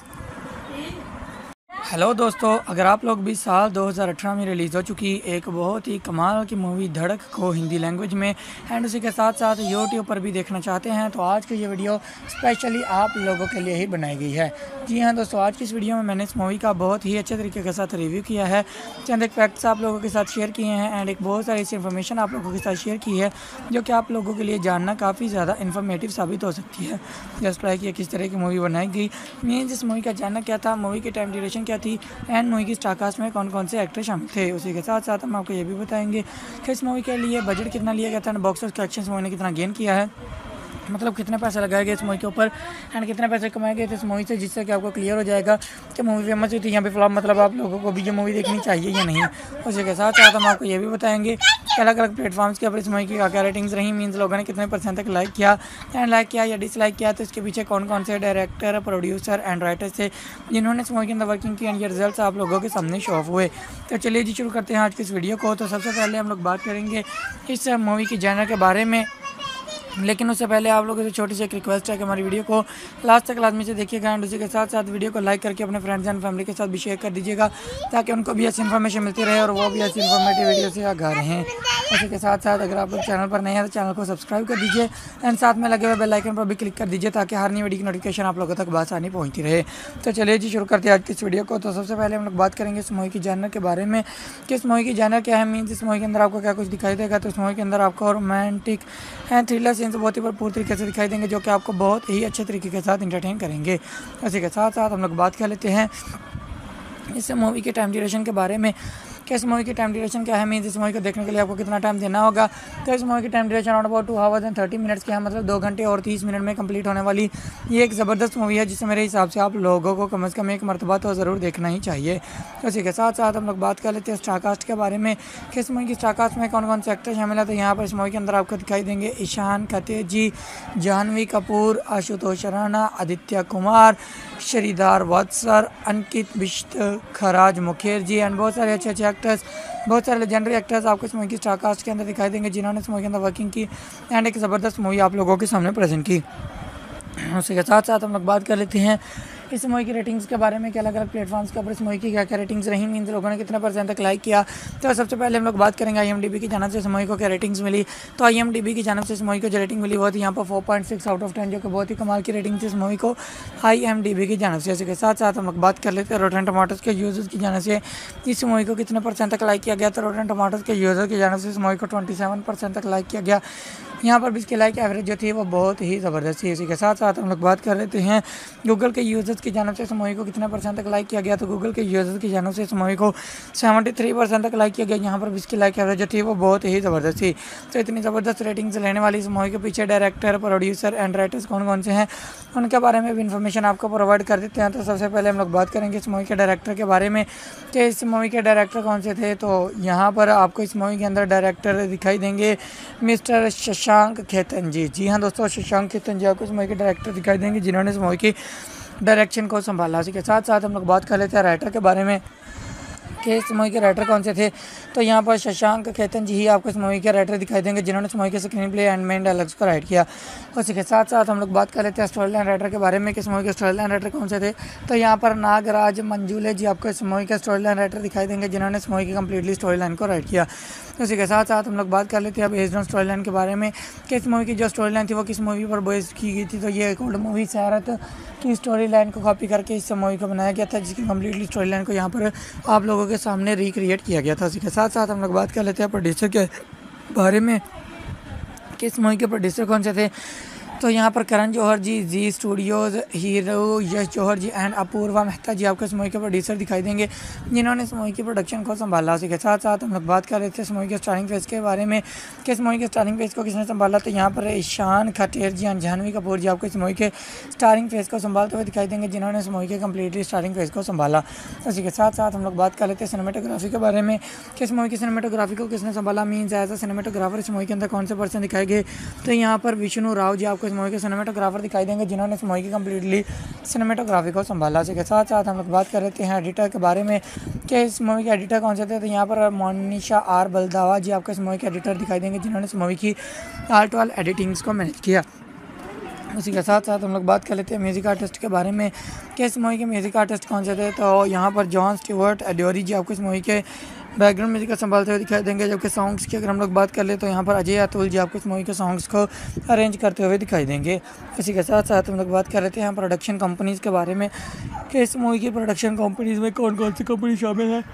हेलो दोस्तों, अगर आप लोग भी साल दो हज़ार अठारह में रिलीज़ हो चुकी एक बहुत ही कमाल की मूवी धड़क को हिंदी लैंग्वेज में एंड उसी के साथ साथ यूट्यूब पर भी देखना चाहते हैं तो आज की ये वीडियो स्पेशली आप लोगों के लिए ही बनाई गई है। जी हाँ दोस्तों, आज की इस वीडियो में मैंने इस मूवी का बहुत ही अच्छे तरीके के साथ रिव्यू किया है, चंद एक फैक्ट्स आप लोगों के साथ शेयर किए हैं एंड एक बहुत सारी ऐसी इन्फॉर्मेशन आप लोगों के साथ शेयर की है जो कि आप लोगों के लिए जानना काफ़ी ज़्यादा इन्फॉर्मेटिव साबित हो सकती है। जस्ट लाइक ये किस तरह की मूवी बनाई गई, मीन्स इस मूवी का जानना क्या था, मूवी की टाइम ड्यूरेशन क्या थी एंड मूवी की स्टारकास्ट में कौन कौन से एक्टर शामिल थे। उसी के साथ साथ हम आपको ये भी बताएंगे कि इस मूवी के लिए बजट कितना लिया गया था and box office collection movie ने कितना गेन किया है, मतलब कितने पैसे लगाए गए इस मूवी के ऊपर एंड कितने पैसे कमाए गए थे इस मूवी से, जिससे कि आपको क्लियर हो जाएगा कि मूवी फेमस हुई थी यहाँ पे फ्लॉप, मतलब आप लोगों को भी ये मूवी देखनी चाहिए या नहीं। उसी के साथ साथ हम आपको ये भी बताएंगे कि अलग अलग प्लेटफॉर्म्स के ऊपर इस मूवी की क्या क्या रेटिंग्स रही, मीन्स लोगों ने कितने परसेंट तक लाइक किया एंड लाइक किया या डिसलाइक किया, तो इसके पीछे कौन कौन से डायरेक्टर, प्रोड्यूसर एंड राइटर्स थे जिन्होंने इस मूवी के अंदर वर्किंग की एंड ये रिजल्ट आप लोगों के सामने शो ऑफ हुए। तो चलिए जी शुरू करते हैं आज की इस वीडियो को। तो सबसे पहले हम लोग बात करेंगे इस मूवी की जॉनर के बारे में, लेकिन उससे पहले आप लोगों से छोटी सी एक रिक्वेस्ट है कि हमारी वीडियो को लास्ट तक लाजमी से देखिएगा एंड उसी के साथ साथ वीडियो को लाइक करके अपने फ्रेंड्स एंड फैमिली के साथ भी शेयर कर दीजिएगा ताकि उनको भी ऐसी इन्फॉर्मेशन मिलती रहे और वो भी ऐसी इन्फॉर्मेटिव वीडियो से आगाह रहें। उसी के साथ साथ अगर आप लोग चैनल पर नए हैं तो चैनल को सब्सक्राइब कर दीजिए एंड साथ में लगे हुए बेल आइकन पर भी क्लिक कर दीजिए ताकि हर नई वीडियो की नोटिफिकेशन आप लोगों तक आसानी पहुँचती रहे। तो चलिए जी शुरू करते हैं आज की इस वीडियो को। तो सबसे पहले हम लोग बात करेंगे इस मूवी की जॉनर के बारे में कि इस मूवी की जॉनर क्या है, मीन्स इस मूवी के अंदर आपको क्या कुछ दिखाई देगा। तो इस मूवी के अंदर आपको रोमांटिक एंड थ्रिलर सीन्स बहुत ही भरपूर तरीके से दिखाई देंगे जो कि आपको बहुत ही अच्छे तरीके के साथ इंटरटेन करेंगे। इसी के साथ साथ हम लोग बात कर लेते हैं इस मूवी के टाइम ड्यूरेशन के बारे में कि इस मूवी की टाइम ड्यूरेशन क्या है, मीन्स इस मूवी को देखने के लिए आपको कितना टाइम देना होगा। तो इस मूवी की time duration around about two hours and thirty minutes की है, मतलब दो घंटे और तीस मिनट में कंप्लीट होने वाली ये एक ज़बरदस्त मूवी है जिसे मेरे हिसाब से आप लोगों को कम से कम एक मरतबा तो ज़रूर देखना ही चाहिए। तो इसी के साथ साथ हम लोग बात कर लेते हैं स्टारकास्ट के बारे में कि इस मूवी की स्टारकास्ट में कौन कौन से एक्टर शामिल है। तो यहाँ पर इस मूवी के अंदर आपको दिखाई देंगे ईशान खतेजी, जानवी कपूर, आशुतोष राणा, आदित्य कुमार, श्रीधार वत्सर, अंकित बिश्त, खराज मुखर्जी एंड बहुत सारे अच्छे अच्छे एक्टर्स, बहुत सारे लेजेंडरी एक्टर्स आपको इस मूवी की स्टारकास्ट के अंदर दिखाई देंगे जिन्होंने इस मूवी के अंदर वर्किंग की एंड एक ज़बरदस्त मूवी आप लोगों के सामने प्रेजेंट की। उसी के साथ साथ हम लोग बात कर लेते हैं इस मूवी की रेटिंग्स के बारे में कि अलग अलग प्लेटफॉर्म्स के ऊपर इस मूवी की क्या क्या रेटिंग्स रही, मीन्स लोगों ने कितना परसेंट तक लाइक किया। तो सबसे पहले हम लोग बात करेंगे आई एम डी बी की जानब से इस मूवी को क्या रेटिंग्स मिली। तो आई एम डी बी की जानब से इस मूवी को जो रेटिंग मिली वो थी यहाँ पर four point six out of ten, जो कि बहुत ही कमाल की रेटिंग थी इस मूवी को आई एम डी बी की जानब से। इसके साथ साथ हम लोग बात कर लेते हैं रोटेन टमाटोस के यूजर्स की जानब से इस मूवी को कितने परसेंट तक लाइक किया गया। तो रोटेन टमाटोस के यूजर की जानब से इस मूवी को ट्वेंटी सेवन परसेंट तक लाइक किया गया। यहाँ पर भी इसकी लाइक एवरेज जो थी वो बहुत ही ज़बरदस्त थी। इसी के साथ साथ हम लोग बात कर लेते हैं गूगल के यूजर्स की जानब से इस मूवी को कितने परसेंट तक लाइक किया गया। तो गूगल के यूजर्स की जानब से इस मूवी को सेवेंटी थ्री परसेंट तक लाइक किया गया। यहाँ पर भी इसकी लाइक एवरेज जो थी वो बहुत ही ज़बरदस्त थी। तो इतनी ज़बरदस्त रेटिंग्स लेने वाली इस मूवी के पीछे डायरेक्टर, प्रोड्यूसर एंड राइटर्स कौन कौन से हैं उनके बारे में भी इन्फॉर्मेशन आपको प्रोवाइड कर देते हैं। तो सबसे पहले हम लोग बात करेंगे इस मूवी के डायरेक्टर के बारे में कि इस मूवी के डायरेक्टर कौन से थे। तो यहाँ पर आपको इस मूवी के अंदर डायरेक्टर दिखाई देंगे मिस्टर शशांक खेतन जी। जी हाँ दोस्तों, शशांक खेतन जी आपको इस मूवी के डायरेक्टर दिखाई देंगे जिन्होंने इस मूवी की डायरेक्शन को संभाला। इसी के साथ साथ हम लोग बात कर लेते हैं राइटर के बारे में कि इस मूवी के राइटर कौन से थे। तो यहाँ पर शशांक खेतन जी ही आपको इस मूवी के राइटर दिखाई देंगे जिन्होंने इस मूवी के screen play and main dialogues को राइट किया। उसी के साथ साथ हम लोग बात कर लेते हैं स्टोरी लाइन राइटर के बारे में कि इस मूवी के स्टोरी लाइन राइटर कौन से थे। तो यहाँ पर नागराज मंजूले जी आपको इस मूवी के स्टोरी लाइन राइटर दिखाई देंगे जिन्होंने इस मूवी की कम्प्लीटली स्टोरी लाइन को राइट किया। उसी के साथ साथ हम लोग बात कर लेते हैं अब बेस्ड ऑन स्टोरी लाइन के बारे में कि इस मूवी की जो स्टोरी लाइन थी वो किस मूवी पर बेस की गई थी। तो ये एक ओल्ड मूवी सैरत की स्टोरी लाइन को कॉपी करके इस मूवी को बनाया गया था, जिसकी कम्प्लीटली स्टोरी लाइन को यहाँ पर आप लोगों के सामने रिक्रिएट किया गया था। उसी के साथ साथ हम लोग बात कर लेते हैं प्रोड्यूसर के बारे में कि इस मूवी के प्रोड्यूसर कौन से थे। तो यहाँ पर Karan Johar ji, Zee Studios, hero Yash Johar ji and Apoorva Mehta ji आपको इस मूवी के प्रोड्यूसर दिखाई देंगे जिन्होंने इस मूवी की प्रोडक्शन को संभाला। उसी के साथ साथ हम लोग बात कर रहे थे इस मूवी के स्टारिंग फेस के बारे में कि इस मूवी के स्टारिंग फेस को किसने संभाला। तो यहाँ पर ईशान खटेर जी एंड जानवी कपूर जी आपको इस मूवी के स्टारिंग फेस को संभालते हुए दिखाई देंगे जिन्होंने इस मूवी के कम्प्लीटली स्टारिंग फेस को संभाला। उसी के साथ साथ हम लोग बात कर लेते हैं सिनेमेटोग्राफी के बारे में कि इस मूवी की सिनेमेटोग्राफी को किसने संभाला, मीन्स एज अ सिनेमेटोग्राफर इस मूवी के अंदर कौन से पर्सन दिखाए गए। तो यहाँ पर विष्णु राव जी आपको इस मूवी के सिनेमेटोग्राफर दिखाई देंगे जिन्होंने इस मूवी की कम्प्लीटली सिनेमेटोग्राफी को संभाला। इसी के साथ साथ हम लोग बात कर रहे हैं एडिटर के बारे में कि इस मूवी के एडिटर कौन से थे। तो यहाँ पर मोनिशा आर बलदावा जी आपको इस मूवी के एडिटर दिखाई देंगे जिन्होंने इस मूवी की आर्ट वाल एडिटिंग्स को मैनेज किया। उसी के साथ साथ हम लोग बात कर लेते हैं म्यूज़िक आर्टिस्ट के बारे में कि इस मूवी के म्यूज़िक आर्टिस्ट कौन से थे। तो यहाँ पर जॉन स्टीवर्ट एडोरी जी आपको इस मूवी के बैकग्राउंड म्यूजिक को संभालते हुए दिखाई देंगे। जबकि सॉन्ग्स की अगर हम लोग बात कर ले तो यहाँ पर अजय अतुल जी आपको इस मूवी के सॉन्ग्स को अरेंज करते हुए दिखाई देंगे। इसी के साथ साथ हम लोग बात कर लेते हैं प्रोडक्शन कंपनीज़ के बारे में कि इस मूवी की प्रोडक्शन कंपनीज़ में कौन कौन सी कंपनी शामिल है।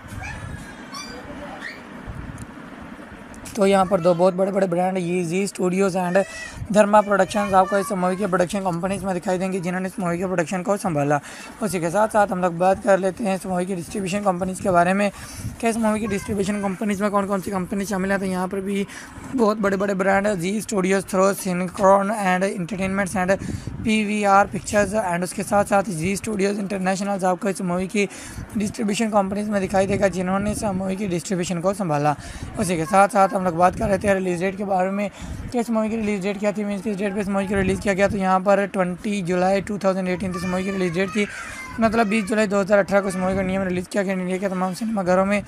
तो यहाँ पर दो बहुत बड़े बड़े ब्रांड ये Zee Studios and Dharma productions आपको इस मूवी के प्रोडक्शन कंपनीज में दिखाई देंगी जिन्होंने इस मूवी के प्रोडक्शन को संभाला। उसी के साथ साथ हम लोग बात कर लेते हैं इस मूवी की डिस्ट्रीब्यूशन कंपनीज़ के बारे में कि इस मूवी की डिस्ट्रीब्यूशन कंपनीज़ में कौन कौन सी कंपनी शामिल है। तो यहाँ पर भी बहुत बड़े बड़े ब्रांड है Zee Studios, throw, सिनक्रॉन and entertainments and P V R pictures and उसके साथ साथ जी स्टूडियोज़ इंटरनेशनल आपको इस मूवी की डिस्ट्रीब्यूशन कंपनीज़ में दिखाई देगा जिन्होंने इस मूवी की डिस्ट्रीब्यूशन को संभाला। उसी के साथ साथ हम लोग बात कर रहे थे रिलीज़ डेट के बारे में कि इस मूवी की रिलीज़ डेट क्या थी, मीन्स किस डेट पे इस मूवी को रिलीज़ किया गया। तो यहाँ पर ट्वेंटी जुलाई टू थाउजेंड एटीन इस मूवी की रिलीज़ डेट थी, मतलब बीस जुलाई दो हज़ार अठारह को इस मूवी को नियम रिलीज़ किया गया। इंडिया के तमाम सिनेमाघरों में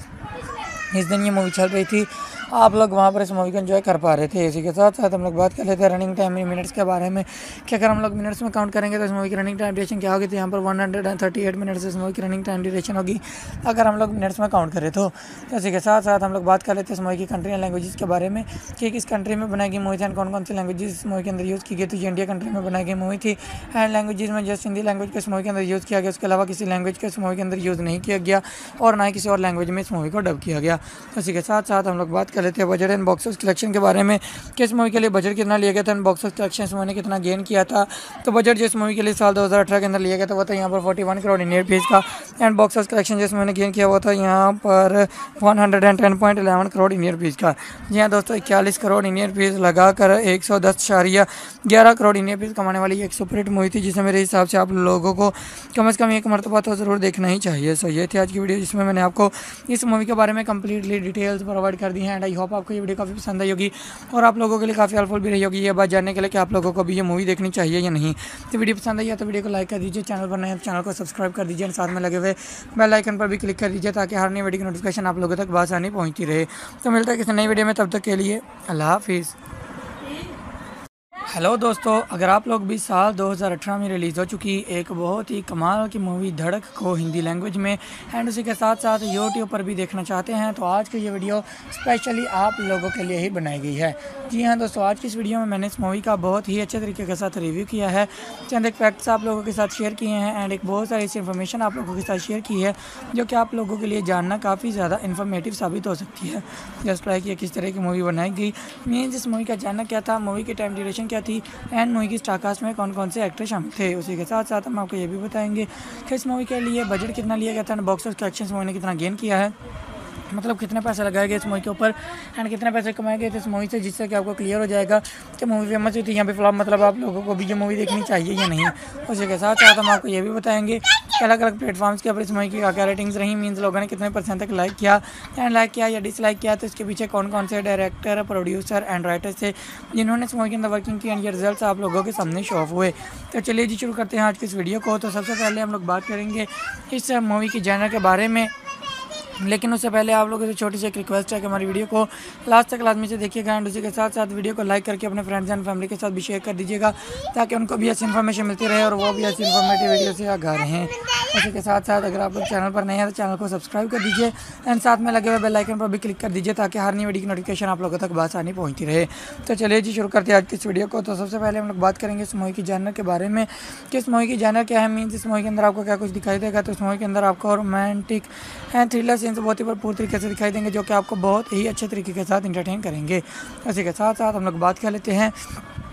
इस दिन ये मूवी चल रही थी, आप लोग वहाँ पर इस मूवी को एंजॉय कर पा रहे थे। इसी के साथ साथ हम लोग बात कर लेते हैं रनिंग टाइम मिनट्स के बारे में कि अगर हम लोग मिनट्स में काउंट करेंगे तो इस मूवी की रनिंग टाइम ड्यूरेशन क्या होगी। तो यहाँ पर one hundred thirty eight minutes इस मूवी की रनिंग टाइम ड्यूरेशन होगी अगर हम लोग मिनट्स में काउंट करें तो। इसी के साथ साथ हम लोग बात कर लेते हैं इस मूवी की कंट्री एंड लैंग्वेजेस के बारे में कि किस कंट्री में बनाई गई मूवी थी एंड कौन कौन सी लैंग्वेजेस इस मूवी के अंदर यूज़ की गई। तो ये इंडिया कंट्री में बनाई गई मूवी थी एंड लैंग्वेजेस में जस्ट हिंदी लैंग्वेज को इस मूवी के अंदर यूज़ किया गया, उसके अलावा किसी लैंग्वेज को इस मूवी के अंदर यूज़ नहीं किया गया और ना ही किसी और लैंग्वेज में इस मूवी को डब किया गया। इसी के साथ साथ हम लोग बात कर लेते हैं budget and box office collection के बारे में कि इस मूवी के लिए बजट कितना लिया गया था एंड बॉक्स ऑफिस कलेक्शन इस मूवी ने कितना गेन किया था। तो बजट जो इस मूवी के लिए साल दो हज़ार अठारह के अंदर लिया गया था वो था यहाँ पर इकतालीस करोड़ इंडियन रुपीस का एंड बॉक्स ऑफिस कलेक्शन जिस मूवी ने गेन किया वो था यहाँ पर एक सौ दस पॉइंट एक एक करोड़ इंडियन रुपीस का। जी हाँ दोस्तों, इक्यालीस करोड़ इंडियन रुपीस लगाकर एक सौ दस इशारिया ग्यारह करोड़ इंडियन रुपीस कमाने वाली एक सुपरहिट मूवी थी जिसे मेरे हिसाब से आप लोगों को कम अज़ कम एक मरतबा तो ज़रूर देखना ही चाहिए। सो ये थी आज की वीडियो जिसमें मैंने आपको इस मूवी के बारे में कंप्लीटली डिटेल्स प्रोवाइड कर दी हैं एंड आई होप आपको ये वीडियो काफ़ी पसंद आई होगी और आप लोगों के लिए काफ़ी हेल्पफुल भी रही होगी ये बात जानने के लिए कि आप लोगों को भी ये मूवी देखनी चाहिए या नहीं। तो वीडियो पसंद आई है तो वीडियो को लाइक कर दीजिए, चैनल पर नए हैं तो चैनल को सब्सक्राइब कर दीजिए और साथ में लगे हुए बेल आइकन पर भी क्लिक कर दीजिए ताकि हर नई वीडियो की नोटिफिकेशन आप लोगों तक बआसानी पहुँचती रहे। तो मिलता है किसी नई वीडियो में, तब तक के लिए अल्लाह हाफिज़। हेलो दोस्तों, अगर आप लोग भी साल दो हज़ार अठारह में रिलीज़ हो चुकी एक बहुत ही कमाल की मूवी धड़क को हिंदी लैंग्वेज में एंड उसी के साथ साथ यूट्यूब पर भी देखना चाहते हैं तो आज की ये वीडियो स्पेशली आप लोगों के लिए ही बनाई गई है। जी हाँ दोस्तों, आज की इस वीडियो में मैंने इस मूवी का बहुत ही अच्छे तरीके के साथ रिव्यू किया है, चंद एक फैक्ट्स आप लोगों के साथ शेयर किए हैं एंड एक बहुत सारी ऐसी इन्फॉर्मेशन आप लोगों के साथ शेयर की है जो कि आप लोगों के लिए जानना काफ़ी ज़्यादा इन्फॉर्मेटिव साबित हो सकती है। जस्ट लाइक ये किस तरह की मूवी बनाई गई, मीन्स इस मूवी का जानना क्या था, मूवी की टाइम ड्यूरेशन क्या थी एंड मूवी की स्टारकास्ट में कौन कौन से एक्टर शामिल थे। उसी के साथ साथ हम आपको ये भी बताएंगे कि इस मूवी के लिए बजट कितना लिया गया था and box office collection movie ने कितना गेन किया है, मतलब कितने पैसे लगाए गए इस मूवी के ऊपर एंड कितने पैसे कमाए गए थे इस मूवी से, जिससे कि आपको क्लियर हो जाएगा कि मूवी फेमस हुई थी यहाँ पे फ्लॉप, मतलब आप लोगों को भी ये मूवी देखनी चाहिए या नहीं। उसी के साथ साथ हम आपको ये भी बताएंगे कि अलग अलग प्लेटफॉर्म्स के ऊपर इस मूवी की क्या क्या रेटिंग्स रही, मीन्स लोगों ने कितने परसेंट तक लाइक किया एंड लाइक किया या डिसलाइक किया, तो इसके पीछे कौन कौन से डायरेक्टर, प्रोड्यूसर एंड राइटर थे जिन्होंने इस मूवी के अंदर वर्किंग की एंड ये रिजल्ट आप लोगों के सामने शो ऑफ हुए। तो चलिए जी शुरू करते हैं आज की इस वीडियो को। तो सबसे पहले हम लोग बात करेंगे इस मूवी की जॉनर के बारे में, लेकिन उससे पहले आप लोगों से छोटी सी एक रिक्वेस्ट है कि हमारी वीडियो को लास्ट तक लाजमी से देखिएगा एंड उसी के साथ साथ वीडियो को लाइक करके अपने फ्रेंड्स एंड फैमिली के साथ भी शेयर कर दीजिएगा ताकि उनको भी ऐसी इन्फॉर्मेशन मिलती रहे और वो भी ऐसी इन्फॉर्मेटिव वीडियो से आगाह रहें। उसी के साथ साथ अगर आप लोग चैनल पर नए हैं तो चैनल को सब्सक्राइब कर दीजिए एंड साथ में लगे हुए बेल आइकन पर भी क्लिक कर दीजिए ताकि हर नई वीडियो की नोटिफिकेशन आप लोगों तक आसानी पहुँचती रहे। तो चलिए जी शुरू करते हैं आज की इस वीडियो को। तो सबसे पहले हम लोग बात करेंगे इस मूवी की जॉनर के बारे में कि इस मूवी की जॉनर क्या है, मीन्स इस मूवी के अंदर आपको क्या कुछ दिखाई देगा। तो इस मूवी के अंदर आपको रोमांटिक एंड थ्रिलर सीन्स बहुत ही भरपूर तरीके से दिखाई देंगे जो कि आपको बहुत ही अच्छे तरीके के साथ इंटरटेन करेंगे। इसी के साथ साथ हम लोग बात कर लेते हैं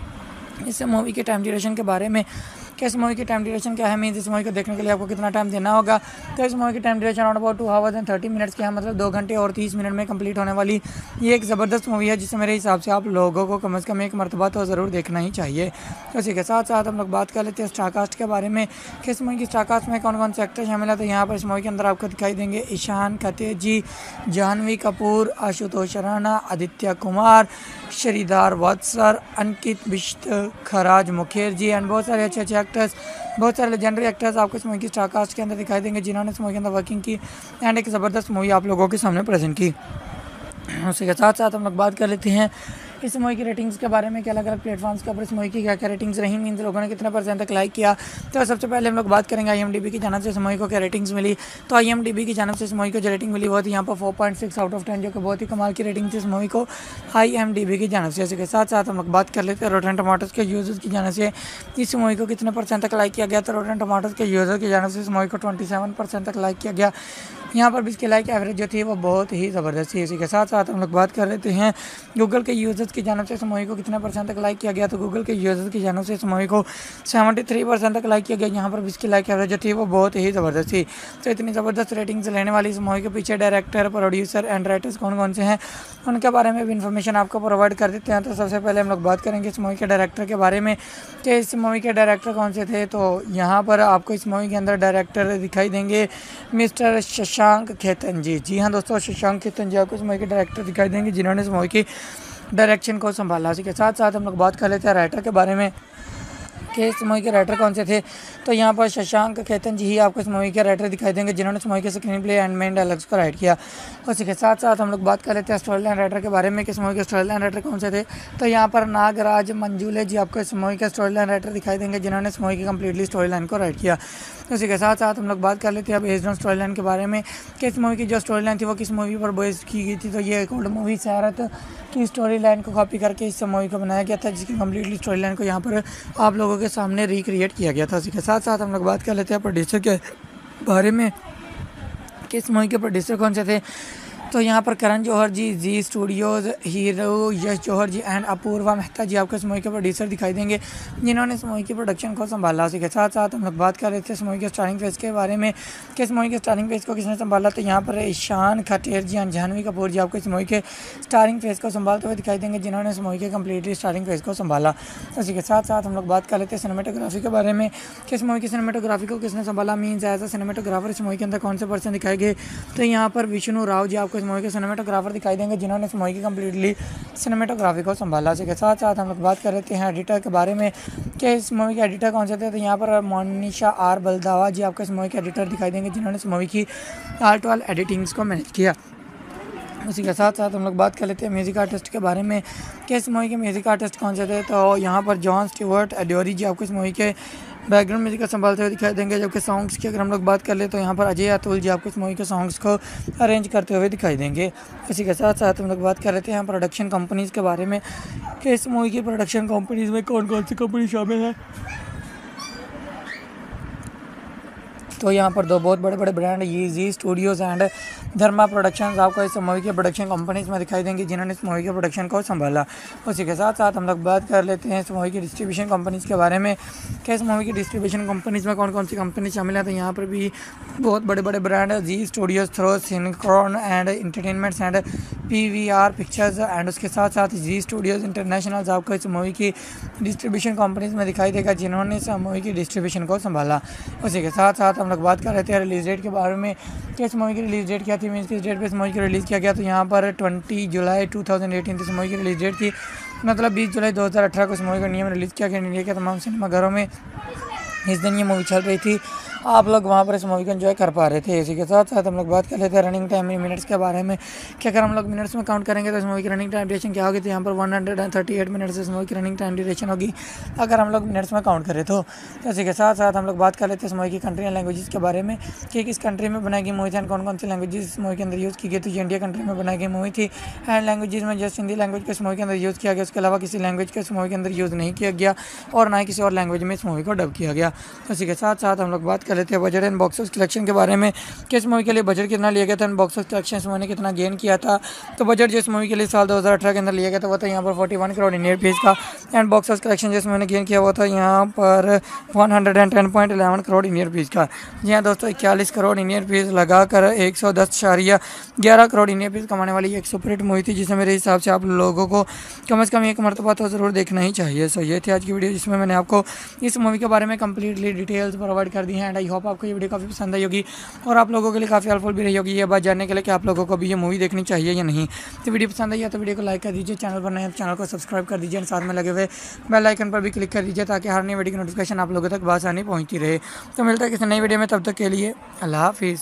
इस मूवी के टाइम ड्यूरेशन के बारे में कि इस मूवी की टाइम ड्यूरेशन क्या है, मीन्स इस मूवी को देखने के लिए आपको कितना टाइम देना होगा। तो इस मूवी की time duration around about two hours and thirty minutes की है, मतलब दो घंटे और तीस मिनट में कंप्लीट होने वाली ये एक ज़बरदस्त मूवी है जिसे मेरे हिसाब से आप लोगों को कम अज़ कम एक मरतबा तो ज़रूर देखना ही चाहिए। तो इसी के साथ साथ हम लोग बात कर लेते हैं स्टारकास्ट के बारे में कि इस मूवी की स्टारकास्ट में कौन कौन से एक्टर शामिल है। तो यहाँ पर इस मूवी के अंदर आपको दिखाई देंगे ईशान खत्तेजी, जानवी कपूर, आशुतोष राणा, आदित्य कुमार, श्रीधर वत्सर, अंकित बिश्त, खराज मुखर्जी एंड बहुत सारे अच्छे अच्छे एक्टर्स, बहुत सारे लेजेंडरी एक्टर्स आपको इस मूवी की स्टारकास्ट के अंदर दिखाई देंगे जिन्होंने इस मूवी के अंदर वर्किंग की एंड एक ज़बरदस्त मूवी आप लोगों के सामने प्रेजेंट की। उसी के साथ साथ हम लोग बात कर लेते हैं इस मूवी की रेटिंग्स के बारे में कि अलग अलग प्लेटफॉर्म्स के ऊपर इस मूवी की क्या क्या रेटिंग्स रही, मीन्स लोगों ने कितने परसेंट तक लाइक किया। तो सबसे पहले हम लोग बात करेंगे आईएमडीबी की जानिब से इस मूवी को क्या रेटिंग्स मिली। तो आईएमडीबी की जानिब से इस मूवी को जो रेटिंग मिली वो थी यहाँ पर four point six out of ten, जो कि बहुत ही कमाल की रेटिंग थी इस मूवी को आईएमडीबी की जानिब से। इसके साथ साथ हम लोग बात कर लेते हैं रोटेन टमाटोज़ के यूज़र्स की जानिब से इस मूवी को कितने परसेंट तक लाइक किया गया। तो रोटेन टमाटोज़ के यूज़र की जानिब से इस मूवी को ट्वेंटी सेवन परसेंट तक लाइक किया गया। यहाँ पर भी इसकी लाइक एवरेज जो थी वो बहुत ही ज़बरदस्त थी। इसी के साथ साथ हम लोग बात कर लेते हैं गूगल के यूज़र्स की जानिब से इस मूवी को कितने परसेंट तक लाइक किया गया। तो गूगल के यूज़र्स की जानिब से इस मूवी को सेवेंटी थ्री परसेंट तक लाइक किया गया। यहाँ पर भी इसकी लाइक एवरेज जो थी वो बहुत ही ज़बरदस्त थी। तो इतनी ज़बरदस्त रेटिंग्स लेने वाली इस मूवी के पीछे डायरेक्टर, प्रोड्यूसर एंड राइटर्स कौन कौन से हैं उनके बारे में भी इन्फॉर्मेशन आपको प्रोवाइड कर देते हैं। तो सबसे पहले हम लोग बात करेंगे इस मूवी के डायरेक्टर के बारे में कि इस मूवी के डायरेक्टर कौन से थे। तो यहाँ पर आपको इस मूवी के अंदर डायरेक्टर दिखाई देंगे मिस्टर शशांक खेतन जी। जी हाँ दोस्तों, शशांक खेतन जी आपको इस मूवी के डायरेक्टर दिखाई देंगे जिन्होंने इस मूवी की डायरेक्शन को संभाला। इसी के साथ साथ हम लोग बात कर लेते हैं राइटर के बारे में कि इस मूवी के राइटर कौन से थे। तो यहाँ पर शशांक खेतन जी ही आपको इस मूवी के राइटर दिखाई देंगे जिन्होंने इस मूवी के screen play and main dialogues को राइट किया। उसी के साथ साथ हम लोग बात कर लेते हैं स्टोरी लाइन राइटर के बारे में कि इस मूवी के स्टोरी लाइन राइटर कौन से थे। तो यहाँ पर नागराज मंजूले जी आपको इस मूवी के स्टोरी लाइन राइटर दिखाई देंगे जिन्होंने इस मूवी की कम्प्लीटली स्टोरी लाइन को राइट किया। उसी के साथ साथ हम लोग बात कर लेते हैं अब बेस्ड ऑन स्टोरी लाइन के बारे में कि इस मूवी की जो स्टोरी लाइन थी वो किस मूवी पर बेस्ड की गई थी। तो ये एक ओल्ड मूवी सैरत की स्टोरी लाइन को कॉपी करके इस मूवी को बनाया गया था जिसकी कम्प्लीटली स्टोरी लाइन को यहाँ पर आप लोगों के सामने रिक्रिएट किया गया था। इसी के साथ साथ हम लोग बात कर लेते हैं प्रोड्यूसर के बारे में कि इस मूवी के प्रोड्यूसर कौन से थे। तो यहाँ पर Karan Johar ji, Zee Studios, hero Yash Johar ji and Apoorva Mehta ji आपको इस मूवी के प्रोड्यूसर दिखाई देंगे जिन्होंने इस मूवी की प्रोडक्शन को संभाला। इसी के साथ साथ हम लोग बात कर रहे थे इस मूवी के स्टारिंग फेस के बारे में कि इस मूवी के स्टारिंग फेस को किसने संभाला। तो यहाँ पर ईशान खट्टर जी एंड जानवी कपूर जी आपको इस मूवी के स्टारिंग फेस को संभालते हुए दिखाई देंगे जिन्होंने इस मूवी के कम्प्लीटली स्टारिंग फेस को संभाला। इसी के साथ साथ हम लोग बात कर लेते हैं सिनेमेटोग्राफी के बारे में कि इस मूवी की सिनेमेटोग्राफी को किसने संभाला, मीन्स एज अ सिनेमेटोग्राफर इस मूवी के अंदर कौन से पर्सन दिखाए गए। तो यहाँ पर विष्णु राव जी आपको इस मूवी के सिनेमेटोग्राफर दिखाई देंगे जिन्होंने इस मूवी की कम्प्लीटली सिनेमेटोग्राफी को संभाला। इसी के साथ साथ हम लोग बात कर लेते हैं एडिटर के बारे में कि इस मूवी के एडिटर कौन से थे। तो यहाँ पर मोनिशा आर बलदावा जी आपको इस मूवी के एडिटर दिखाई देंगे जिन्होंने इस मूवी की आर्ट वाल एडिटिंग्स को मैनेज किया। उसी के साथ साथ हम लोग बात कर लेते हैं म्यूज़िक आर्टिस्ट के बारे में कि इस मूवी के म्यूज़िक आर्टिस्ट कौन से थे। तो यहाँ पर जॉन स्टीवर्ट एडोरी जी आपको इस मूवी के बैकग्राउंड म्यूजिक का संभालते हुए दिखाई देंगे, जबकि सॉन्ग्स की अगर हम लोग बात कर ले तो यहाँ पर अजय अतुल जी आपको इस मूवी के सॉन्ग्स को अरेंज करते हुए दिखाई देंगे। इसी के साथ साथ हम लोग बात कर लेते हैं प्रोडक्शन कंपनीज़ के बारे में कि इस मूवी की प्रोडक्शन कंपनीज़ में कौन कौन सी कंपनी शामिल है। तो यहाँ पर दो बहुत बड़े बड़े brand Zee Studios and Dharma productions आपको इस मूवी के प्रोडक्शन कंपनीज़ में दिखाई देंगी, जिन्होंने इस मूवी के प्रोडक्शन को संभाला। उसी के साथ साथ हम लोग बात कर लेते हैं इस मूवी की डिस्ट्रीब्यूशन कंपनीज़ के बारे में कि इस मूवी की डिस्ट्रीब्यूशन कंपनीज़ में कौन कौन सी कंपनी शामिल है। तो यहाँ पर भी बहुत बड़े बड़े ब्रांड है, Zee Studios, throw, सिनक्रॉन and entertainments and P V R pictures and उसके साथ साथ जी स्टूडियोज़ इंटरनेशनल आपको इस मूवी की डिस्ट्रीब्यूशन कंपनीज़ में दिखाई देगा, जिन्होंने इस मूवी की डिस्ट्रीब्यूशन को संभाला। उसी के साथ साथ हम लोग बात कर रहे थे रिलीज डेट के बारे में कि इस मूवी की रिलीज डेट क्या थी, मीन्स किस डेट पे इस मूवी को रिलीज़ किया गया। तो यहाँ पर बीस जुलाई दो हज़ार अठारह इस मूवी की रिलीज डेट थी, मतलब बीस जुलाई दो हज़ार अठारह को इस मूवी का नियम रिलीज़ किया गया। इंडिया के तमाम सिनेमाघरों में इस दिन ये मूवी चल रही थी, आप लोग वहाँ पर इस मूवी को एंजॉय कर पा रहे थे। इसी के साथ साथ हम लोग बात कर लेते हैं रनिंग टाइम इन मिनट्स के बारे में कि अगर हम लोग मिनट्स में काउंट करेंगे तो इस मूवी की रनिंग टाइम ड्यूरेशन क्या होगी। तो यहाँ पर one hundred thirty eight minutes इस मूवी की रनिंग टाइम ड्यूरेशन होगी अगर हम लोग मिनट्स में काउंट करें तो। इसी के साथ साथ हम लोग बात कर लेते हैं इस मूवी की कंट्री एंड लैंग्वेजेस के बारे में कि किस कंट्री में बनाई गई मूवी थी एंड कौन कौन सी लैंग्वेजेस इस मूवी के अंदर यूज़ की गई। तो ये इंडिया कंट्री में बनाई गई मूवी थी एंड लैंग्वेजेस में जस्ट हिंदी लैंग्वेज को इस मूवी के अंदर यूज़ किया गया, उसके अलावा किसी लैंग्वेज को इस मूवी के अंदर यूज़ नहीं किया गया और ना ही किसी और लैंग्वेज में इस मूवी को डब किया गया। इसी के साथ साथ हम लोग बात कर लेते हैं budget and box office collection के बारे में कि इस मूवी के लिए बजट कितना लिया गया था एंड बॉक्स ऑफिस कलेक्शन इस मूवी ने कितना गेन किया था। तो बजट जिस मूवी के लिए साल दो हज़ार अठारह के अंदर लिया गया था वो था यहाँ पर इकतालीस करोड़ इंडियन रुपीस का एंड बॉक्स ऑफिस कलेक्शन जिस मूवी ने गेन किया वो था यहाँ पर एक सौ दस पॉइंट एक एक करोड़ इंडियन रुपीस का। जी हाँ दोस्तों, इक्यालीस करोड़ इंडियन रुपीस लगाकर एक सौ दस इशारिया ग्यारह करोड़ इंडियन रुपीस कमाने वाली एक सुपरहिट मूवी थी, जिसे मेरे हिसाब से आप लोगों को कम से कम एक मरतबा तो ज़रूर देखना ही चाहिए। सो ये थी आज की वीडियो, जिसमें मैंने आपको इस मूवी के बारे में कंप्लीटली डिटेल्स प्रोवाइड कर दी हैं एंड आई होप आपको ये वीडियो काफ़ी पसंद आई होगी और आप लोगों के लिए काफ़ी हेल्पफुल भी रही होगी ये बात जानने के लिए कि आप लोगों को भी ये मूवी देखनी चाहिए या नहीं। तो वीडियो पसंद आई है तो वीडियो को लाइक कर दीजिए, चैनल पर नए हैं तो चैनल को सब्सक्राइब कर दीजिए और साथ में लगे हुए बेल आइकन पर भी क्लिक कर दीजिए ताकि हर नई वीडियो की नोटिफिकेशन आप लोगों तक आसानी पहुँचती रहे। तो मिलता है किसी नई वीडियो में, तब तक के लिए अल्लाह हाफिज़।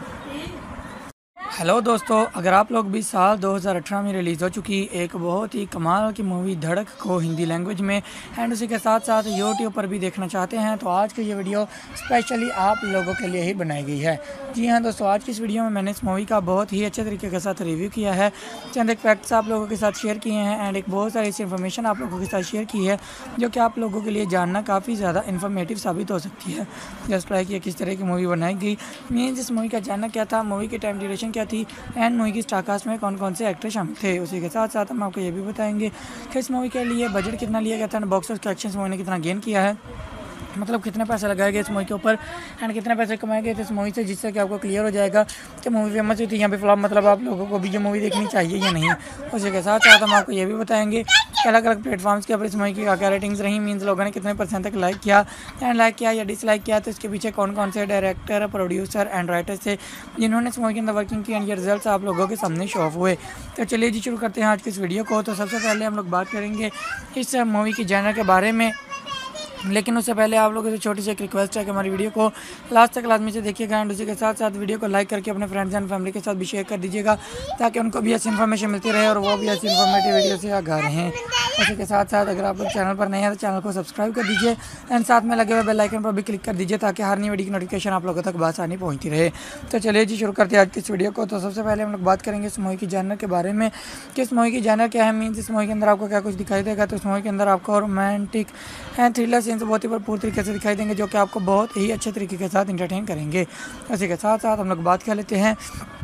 हेलो दोस्तों, अगर आप लोग भी साल दो हज़ार अठारह में रिलीज़ हो चुकी एक बहुत ही कमाल की मूवी धड़क को हिंदी लैंग्वेज में एंड उसी के साथ साथ यूट्यूब पर भी देखना चाहते हैं तो आज की ये वीडियो स्पेशली आप लोगों के लिए ही बनाई गई है। जी हाँ दोस्तों, आज की इस वीडियो में मैंने इस मूवी का बहुत ही अच्छे तरीके के साथ रिव्यू किया है, चंद एक फैक्ट्स आप लोगों के साथ शेयर किए हैं एंड एक बहुत सारी ऐसी इन्फॉर्मेशन आप लोगों के साथ शेयर की है जो कि आप लोगों के लिए जानना काफ़ी ज़्यादा इन्फॉर्मेटिव साबित हो सकती है। जस्ट लाइक ये किस तरह की मूवी बनाई गई, मीन्स इस मूवी का जानना क्या था, मूवी की टाइम ड्यूरेशन क्या थी एंड मूवी की स्टारकास्ट में कौन कौन से एक्टर शामिल थे। उसी के साथ साथ हम आपको ये भी बताएंगे कि इस मूवी के लिए बजट कितना लिया गया था, बॉक्स ऑफिस कलेक्शन मूवी ने कितना गेन किया है, मतलब कितने पैसे लगाए गए इस मूवी के ऊपर एंड कितने पैसे कमाए गए थे इस मूवी से, जिससे कि आपको क्लियर हो जाएगा कि मूवी फेमस हुई थी यहाँ पे फ्लॉप, मतलब आप लोगों को भी ये मूवी देखनी चाहिए या नहीं। उसी के साथ साथ हम आपको ये भी बताएंगे कि अलग अलग प्लेटफॉर्म्स के ऊपर इस मूवी की क्या क्या रेटिंग्स रही, मीन्स लोगों ने कितने परसेंट तक लाइक किया एंड लाइक किया या डिसलाइक किया, तो इसके पीछे कौन कौन से डायरेक्टर, प्रोड्यूसर एंड राइटर्स थे जिन्होंने इस मूवी के अंदर वर्किंग की एंड ये रिजल्ट आप लोगों के सामने शो ऑफ हुए। तो चलिए जी शुरू करते हैं आज की इस वीडियो को। तो सबसे पहले हम लोग बात करेंगे इस मूवी की जॉनर के बारे में, लेकिन उससे पहले आप लोगों से छोटी सी एक रिक्वेस्ट है कि हमारी वीडियो को लास्ट तक लाजमी से देखिएगा एंड उसी के साथ साथ वीडियो को लाइक करके अपने फ्रेंड्स एंड फैमिली के साथ भी शेयर कर दीजिएगा ताकि उनको भी ऐसी इन्फॉर्मेशन मिलती रहे और वो भी ऐसी इन्फॉर्मेटिव वीडियो से आगाह रहें। उसी के साथ साथ अगर आप लोग चैनल पर नए हैं तो चैनल को सब्सक्राइब कर दीजिए एंड साथ में लगे हुए बेल आइकन पर भी क्लिक कर दीजिए ताकि हर नई वीडियो की नोटिफिकेशन आप लोगों तक आसानी पहुँचती रहे। तो चलिए जी शुरू करते हैं आज की इस वीडियो को। तो सबसे पहले हम लोग बात करेंगे इस मूवी की जॉनर के बारे में कि इस मूवी की जॉनर क्या है, मीन्स इस मूवी के अंदर आपको क्या कुछ दिखाई देगा। तो इस मूवी के अंदर आपको रोमांटिक एंड थ्रिलर सीन्स बहुत ही भरपूर तरीके से दिखाई देंगे जो कि आपको बहुत ही अच्छे तरीके के साथ इंटरटेन करेंगे। इसी के साथ साथ हम लोग बात कर लेते हैं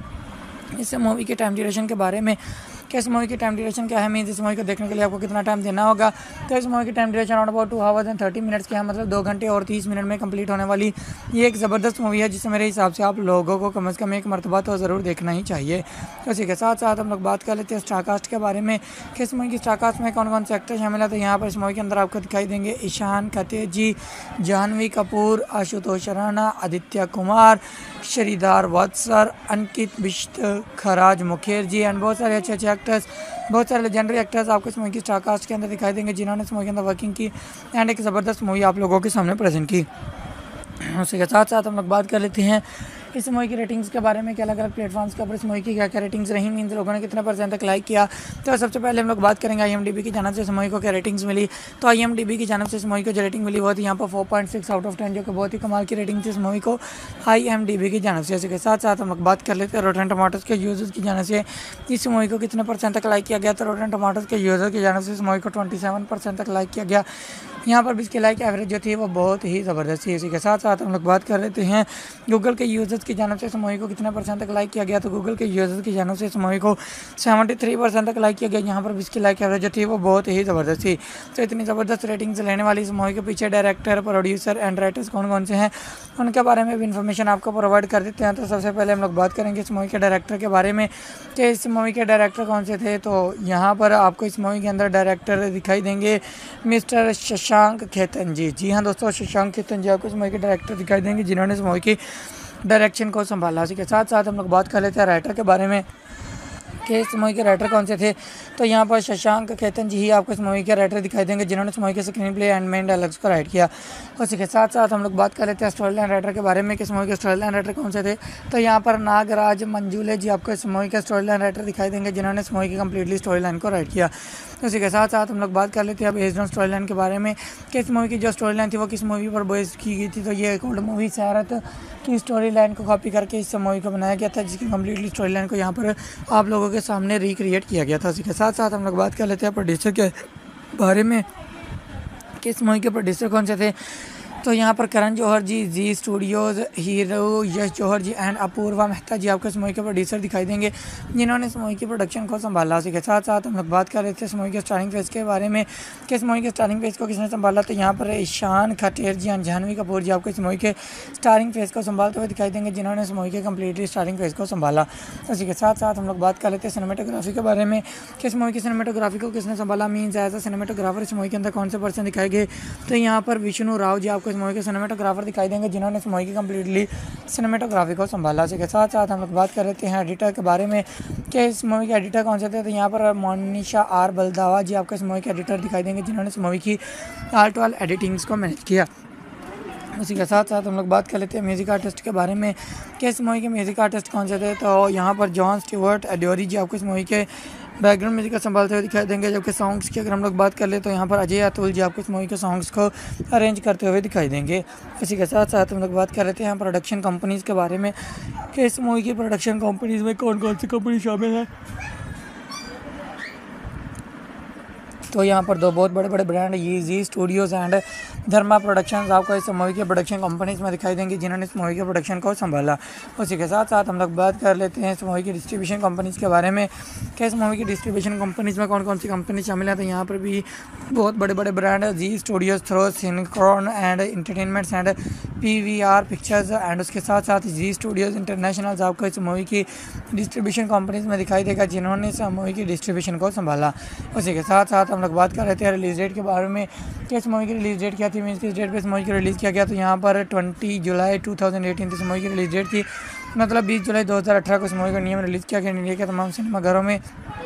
इस मूवी के टाइम ड्यूरेशन के बारे में कि इस मूवी की टाइम ड्यूरेशन क्या है, मीन्स इस मूवी को देखने के लिए आपको कितना टाइम देना होगा। तो इस मूवी की time duration around about two hours and thirty minutes की है, मतलब दो घंटे और तीस मिनट में कंप्लीट होने वाली ये एक ज़बरदस्त मूवी है जिसे मेरे हिसाब से आप लोगों को कम से कम एक मरतबा तो ज़रूर देखना ही चाहिए। तो इसी के साथ साथ हम लोग बात कर लेते हैं स्टारकास्ट के बारे में कि इस मूवी की स्टारकास्ट में कौन कौन से एक्टर शामिल है। तो यहाँ पर इस मूवी के अंदर आपको दिखाई देंगे ईशान खतेजी, जानवी कपूर, आशुतोष राणा, आदित्य कुमार, श्रीधार वत्सर, अंकित बिश्त, खराज मुखर्जी एंड बहुत सारे अच्छे अच्छे एक्टर्स, बहुत सारे लेजेंडरी एक्टर्स आपको इस मूवी की स्टारकास्ट के अंदर दिखाई देंगे जिन्होंने इस मूवी के अंदर वर्किंग की एंड एक ज़बरदस्त मूवी आप लोगों के सामने प्रेजेंट की। उसी के साथ साथ हम लोग बात कर लेते हैं इस मूवी की रेटिंग्स के बारे में कि अलग अलग प्लेटफॉर्म्स के ऊपर इस मूवी की क्या क्या रेटिंग्स रही, मीन्स लोगों ने कितना परसेंट तक लाइक किया। तो सबसे पहले हम लोग बात करेंगे आई एम डी बी की जानब से इस मूवी को क्या रेटिंग्स मिली। तो आई एम डी बी की जानब से इस मूवी को जो रेटिंग मिली वो थी यहाँ पर four point six out of ten, जो कि बहुत ही कमाल की रेटिंग थी इस मूवी को आई एम डी बी की जानब से। इसी के साथ साथ हम लोग बात कर लेते हैं रोटेन टमाटोज के यूजर्स की जानब से इस मूवी को कितने परसेंट तक लाइक किया गया। तो रोटेन टमाटोज के यूजर की जानब से इस मूवी को ट्वेंटी सेवन परसेंट तक लाइक किया गया। यहाँ पर भी इसकी लाइक एवरेज जो थी वो बहुत ही ज़बरदस्त थी। इसी के साथ साथ हम लोग बात कर लेते हैं गूगल के यूजर्स की जानब से इस मूवी को कितने परसेंट तक लाइक किया गया। तो गूगल के यूजर्स की जानब से इस मूवी को सेवेंटी थ्री परसेंट तक लाइक किया गया। यहाँ पर भी इसकी लाइक एवरेज जो थी वो बहुत ही ज़बरदस्त थी। तो इतनी ज़बरदस्त रेटिंग्स लेने वाली इस मूवी के पीछे डायरेक्टर, प्रोड्यूसर एंड राइटर्स कौन कौन से हैं उनके बारे में भी इन्फॉर्मेशन आपको प्रोवाइड कर देते हैं। तो सबसे पहले हम लोग बात करेंगे इस मूवी के डायरेक्टर के बारे में कि इस मूवी के डायरेक्टर कौन से थे। तो यहाँ पर आपको इस मूवी के अंदर डायरेक्टर दिखाई देंगे मिस्टर शशांक खेतन जी। जी हाँ दोस्तों, शशांक खेतन जी आपको इस मूवी के डायरेक्टर दिखाई देंगे जिन्होंने इस मूवी की डायरेक्शन को संभाला। इसी के साथ साथ हम लोग बात कर लेते हैं राइटर के बारे में कि इस मूवी के राइटर कौन से थे। तो यहाँ पर शशांक खेतन जी ही आपको इस मूवी के राइटर दिखाई देंगे जिन्होंने इस मूवी के screen play and main dialogues को राइट किया। उसी के साथ साथ हम लोग बात कर लेते हैं स्टोरी लाइन राइटर के बारे में कि इस मूवी के स्टोरी लाइन राइटर कौन से थे। तो यहाँ पर नागराज मंजूले जी आपको इस मूवी के स्टोरी लाइन राइटर दिखाई देंगे जिन्होंने इस मूवी की कम्प्लीटली स्टोरी लाइन को राइट किया। उसी के साथ साथ हम लोग बात कर लेते हैं अब बेस्ड ऑन स्टोरी लाइन के बारे में कि इस मूवी की जो स्टोरी लाइन थी वो किस मूवी पर बेस्ड की गई थी। तो ये एक ओल्ड मूवी सैरत की स्टोरी लाइन को कॉपी करके इस मूवी को बनाया गया था, जिसकी कम्प्लीटली स्टोरी लाइन को यहाँ पर आप लोगों के सामने रिक्रिएट किया गया था। उसी के साथ साथ हम लोग बात कर लेते हैं प्रोड्यूसर के बारे में कि इस मूवी के प्रोड्यूसर कौन से थे। तो यहाँ पर Karan Johar ji, Zee Studios, hero Yash Johar ji and Apoorva Mehta ji आपको इस मूवी के प्रोड्यूसर दिखाई देंगे जिन्होंने इस मूवी की प्रोडक्शन को संभाला। उसी के साथ साथ हम लोग बात कर रहे थे इस मूवी के स्टारिंग फेस के बारे में कि इस मूवी के स्टारिंग फेस को किसने संभाला। तो यहाँ पर ईशान खटेर जी एंड जानवी कपूर जी आपको इस मूवी के स्टारिंग फेस को संभालते हुए दिखाई देंगे जिन्होंने इस मूवी के कम्प्लीटली स्टारिंग फेस को संभाला। उसी के साथ साथ हम लोग बात कर लेते हैं सिनेमेटोग्राफी के बारे में कि इस मूवी की सिनेमेटोग्राफी को किसने संभाला, मीन्स एज अ सिनेमेटोग्राफर इस मूवी के अंदर कौन से पर्सन दिखाए गए। तो यहाँ पर विष्णु राव जी आपको इस मूवी के सिनेमेटोग्राफर दिखाई देंगे जिन्होंने इस मूवी की कम्प्लीटली सिनेमेटोग्राफी को संभाला। इसी के साथ साथ हम लोग बात कर लेते हैं एडिटर के बारे में कि इस मूवी के एडिटर कौन से थे। तो यहाँ पर मोनिशा आर बलदावा जी आपको इस मूवी के एडिटर दिखाई देंगे जिन्होंने इस मूवी की आल टू आल एडिटिंग्स को मैनेज किया। उसी के साथ साथ हम लोग बात कर लेते हैं म्यूज़िक आर्टिस्ट के बारे में कि इस मूवी के म्यूज़िक आर्टिस्ट कौन से थे। तो यहाँ पर जॉन स्टीवर्ट एडोरी जी आपको इस मूवी के बैकग्राउंड म्यूजिक को संभालते हुए दिखाई देंगे। जबकि सॉन्ग्स की अगर हम लोग बात कर ले तो यहाँ पर अजय अतुल जी आपको इस मूवी के सॉन्ग्स को अरेंज करते हुए दिखाई देंगे। इसी के साथ साथ हम लोग बात कर लेते हैं प्रोडक्शन कंपनीज़ के बारे में कि इस मूवी की प्रोडक्शन कंपनीज़ में कौन कौन सी कंपनी शामिल है। तो यहाँ पर दो बहुत बड़े बड़े ब्रांड ये Zee Studios and Dharma productions आपको इस मूवी के प्रोडक्शन कंपनीज में दिखाई देंगी जिन्होंने इस मूवी के प्रोडक्शन को संभाला। उसी के साथ साथ हम लोग बात कर लेते हैं इस मूवी की डिस्ट्रीब्यूशन कंपनीज़ के बारे में कि इस मूवी की डिस्ट्रीब्यूशन कंपनीज़ में कौन कौन सी कंपनी शामिल है। तो यहाँ पर भी बहुत बड़े बड़े brand Zee Studios, throw, सिनक्रॉन and entertainments and P V R pictures and उसके साथ साथ जी स्टूडियोज़ इंटरनेशनल आपको इस मूवी की डिस्ट्रीब्यूशन कंपनीज़ में दिखाई देगा जिन्होंने इस मूवी की डिस्ट्रीब्यूशन को संभाला। उसी के साथ साथ हम लोग बात कर रहे थे रिलीज़ डेट के बारे में कि इस मूवी की रिलीज़ डेट क्या थी, मीन्स किस डेट पे इस मूवी की रिलीज़ किया गया। तो यहाँ पर ट्वेंटी जुलाई टू थाउजेंड एटीन इस मूवी की रिलीज़ डेट थी, मतलब बीस जुलाई दो हज़ार अठारह को इस मूवी का नियम रिलीज़ किया गया। इंडिया के तमाम सिनेमाघरों में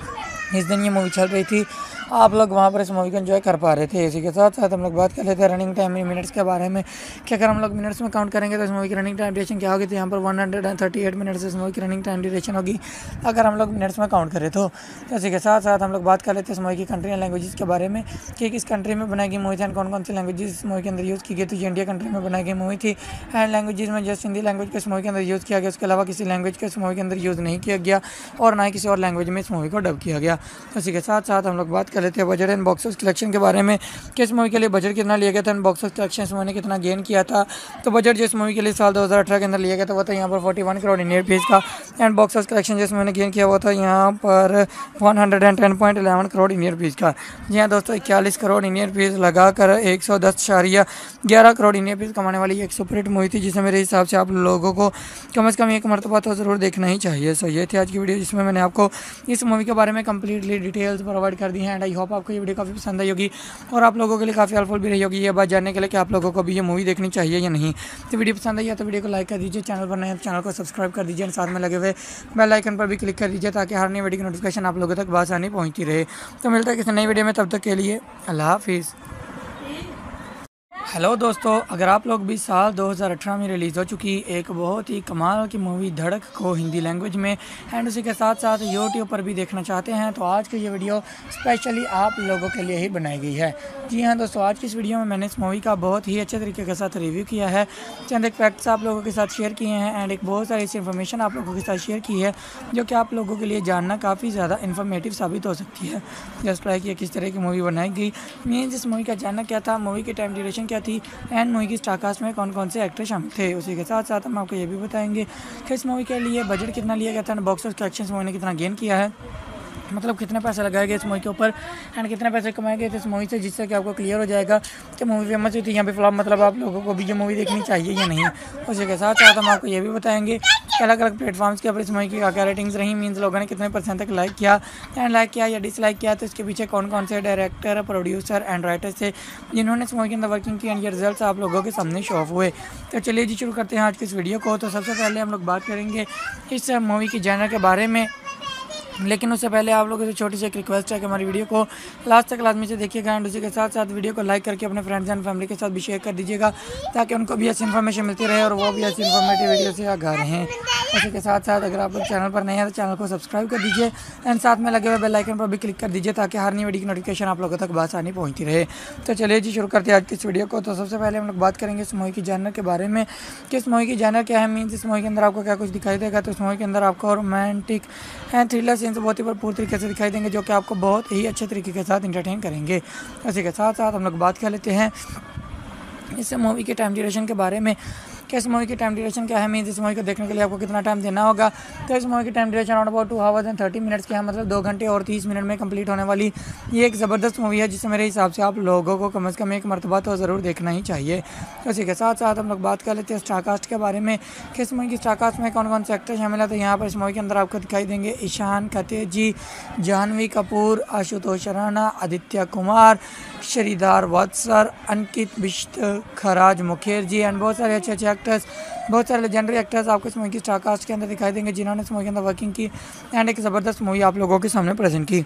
इस दिन ये मूवी चल रही थी, आप लोग वहाँ पर इस मूवी को एंजॉय कर पा रहे थे। इसी के साथ साथ हम लोग बात कर लेते हैं रनिंग टाइम मिनट्स के बारे में कि अगर हम लोग मिनट्स में काउंट करेंगे तो इस मूवी की रनिंग टाइम ड्यूरेशन क्या होगी। तो यहाँ पर one hundred thirty eight minutes इस मूवी की रनिंग टाइम ड्यूरेशन होगी अगर हम लोग मिनट्स में काउंट करें तो। इसी के साथ साथ हम लोग बात कर लेते हैं इस मूवी की कंट्री एंड लैंग्वेजेस के बारे में कि किस कंट्री में बनाई गई मूवी थी एंड कौन कौन सी लैंग्वेजेस इस मूवी के अंदर यूज़ की गई। तो ये इंडिया कंट्री में बनाई गई मूवी थी एंड लैंग्वेजेस में जस्ट हिंदी लैंग्वेज को इस मूवी के अंदर यूज़ किया गया, उसके अलावा किसी लैंग्वेज को इस मूवी के अंदर यूज़ नहीं किया गया और ना ही किसी और लैंग्वेज में इस मूवी को डब किया गया। इसी के साथ साथ हम लोग बात कर लेते हैं budget and box office collection के बारे में कि इस मूवी के लिए बजट कितना लिया गया था एंड बॉक्स ऑफिस कलेक्शन इस मूवी ने कितना गेन किया था। तो बजट जो इस मूवी के लिए साल दो हज़ार अठारह के अंदर लिया गया था वो था यहाँ पर forty one crore Indian rupees का एंड बॉक्स ऑफिस कलेक्शन जो इस मूवी ने गेन किया वो था यहाँ पर one hundred ten point eleven crore Indian rupees का। जी हाँ दोस्तों, इक्यालीस करोड़ इंडियन रुपीज़ लगाकर एक सौ दस शारिया ग्यारह करोड़ इंडियन रुपीज़ कमाने वाली एक सुपरहिट मूवी थी जिसे मेरे हिसाब से आप लोगों को कम अज़ कम एक मरतबा तो ज़रूर देखना ही चाहिए। सो ये थी आज की वीडियो जिसमें मैंने आपको इस मूवी के बारे में कंप्लीटली डिटेल्स प्रोवाइड कर दी हैं एंड आई होप आपको ये वीडियो काफ़ी पसंद आई होगी और आप लोगों के लिए काफ़ी हेल्पफुल भी रही होगी ये बात जानने के लिए कि आप लोगों को भी ये मूवी देखनी चाहिए या नहीं। तो वीडियो पसंद आई है तो वीडियो को लाइक कर दीजिए, चैनल पर नए हैं तो चैनल को सब्सक्राइब कर दीजिए और साथ में लगे हुए बेल आइकन पर भी क्लिक कर दीजिए ताकि हर नई वीडियो की नोटिफिकेशन आप लोगों तक बआसानी पहुँचती रहे। तो मिलता है किसी नई वीडियो में, तब तक के लिए अल्लाह हाफिज़। हेलो दोस्तों, अगर आप लोग भी साल दो हज़ार अठारह में रिलीज़ हो चुकी एक बहुत ही कमाल की मूवी धड़क को हिंदी लैंग्वेज में एंड उसी के साथ साथ यूट्यूब पर भी देखना चाहते हैं तो आज की ये वीडियो स्पेशली आप लोगों के लिए ही बनाई गई है। जी हाँ दोस्तों, आज की इस वीडियो में मैंने इस मूवी का बहुत ही अच्छे तरीके के साथ रिव्यू किया है, चंद एक फैक्ट्स आप लोगों के साथ शेयर किए हैं एंड एक बहुत सारी ऐसी इन्फॉर्मेशन आप लोगों के साथ शेयर की है जो कि आप लोगों के लिए जानना काफ़ी ज़्यादा इन्फॉर्मेटिव साबित हो सकती है। जस्ट लाइक ये किस तरह की मूवी बनाई गई, मीन्स इस मूवी का जानना क्या था, मूवी की टाइम ड्यूरेशन क्या थी एंड मूवी की स्टारकास्ट में कौन कौन से एक्टर शामिल थे। उसी के साथ साथ हम आपको ये भी बताएंगे कि इस मूवी के लिए बजट कितना लिया गया था and box office collection movie ने कितना गेन किया है, मतलब कितने पैसे लगाए गए इस मूवी के ऊपर एंड कितने पैसे कमाए गए थे इस मूवी से, जिससे कि आपको क्लियर हो जाएगा कि मूवी फेमस हुई थी यहाँ पे फ्लॉप, मतलब आप लोगों को भी ये मूवी देखनी चाहिए या नहीं। उसी के साथ साथ हम आपको ये भी बताएंगे कि अलग अलग प्लेटफॉर्म्स के ऊपर इस मूवी की क्या क्या रेटिंग्स रही, मीन्स लोगों ने कितने परसेंट तक लाइक किया एंड लाइक किया या डिसलाइक किया, तो इसके पीछे कौन कौन से डायरेक्टर, प्रोड्यूसर एंड राइटर्स थे जिन्होंने इस मूवी के अंदर वर्किंग की एंड ये रिजल्ट आप लोगों के सामने शो ऑफ हुए। तो चलिए जी शुरू करते हैं आज की इस वीडियो को। तो सबसे पहले हम लोग बात करेंगे इस मूवी की जॉनर के बारे में, लेकिन उससे पहले आप लोगों से छोटी सी एक रिक्वेस्ट है कि हमारी वीडियो को लास्ट तक लाजमी से देखिएगा एंड उसी के साथ साथ वीडियो को लाइक करके अपने फ्रेंड्स एंड फैमिली के साथ भी शेयर कर दीजिएगा ताकि उनको भी ऐसी इन्फॉर्मेशन मिलती रहे और वो भी ऐसी इन्फॉर्मेटिव वीडियो से आगा रहें। उसी के साथ साथ अगर आप लोग चैनल पर नए हैं तो चैनल को सब्सक्राइब कर दीजिए एंड साथ में लगे हुए बेल आइकन पर भी क्लिक कर दीजिए ताकि हर नई वीडियो की नोटिफिकेशन आप लोगों तक आसानी पहुँचती रहे। तो चलिए जी शुरू करते हैं आज की इस वीडियो को। तो सबसे पहले हम लोग बात करेंगे इस मूवी की जॉनर के बारे में कि इस मूवी की जॉनर क्या है, मीन्स इस मूवी के अंदर आपको क्या कुछ दिखाई देगा। तो इस मूवी के अंदर आपको रोमांटिक एंड थ्रिलर सीन्स बहुत ही भरपूर तरीके से दिखाई देंगे जो कि आपको बहुत ही अच्छे तरीके के साथ इंटरटेन करेंगे। इसी के साथ साथ हम लोग बात कर लेते हैं इस मूवी के टाइम ड्यूरेशन के बारे में कि इस मूवी की टाइम ड्यूरेशन क्या है, मीन्स इस मूवी को देखने के लिए आपको कितना टाइम देना होगा। तो इस मूवी की time duration around about two hours and thirty minutes की है, मतलब दो घंटे और तीस मिनट में कंप्लीट होने वाली ये एक ज़बरदस्त मूवी है जिसे मेरे हिसाब से आप लोगों को कम अज़ कम एक मरतबा तो ज़रूर देखना ही चाहिए। तो इसी के साथ साथ हम लोग बात कर लेते हैं स्टारकास्ट के बारे में कि इस मूवी की स्टारकास्ट में कौन कौन से एक्टर शामिल है। तो यहाँ पर इस मूवी के अंदर आपको दिखाई देंगे ईशान खतेजी, जानवी कपूर, आशुतोष राणा, आदित्य कुमार, श्रीधर वत्सर, अंकित बिश्त, खराज मुखर्जी एंड बहुत सारे अच्छे अच्छे एक्टर्स, बहुत सारे लेजेंडरी एक्टर्स आपको इस मूवी की स्टारकास्ट के अंदर दिखाई देंगे जिन्होंने इस मूवी के अंदर वर्किंग की एंड एक ज़बरदस्त मूवी आप लोगों के सामने प्रेजेंट की।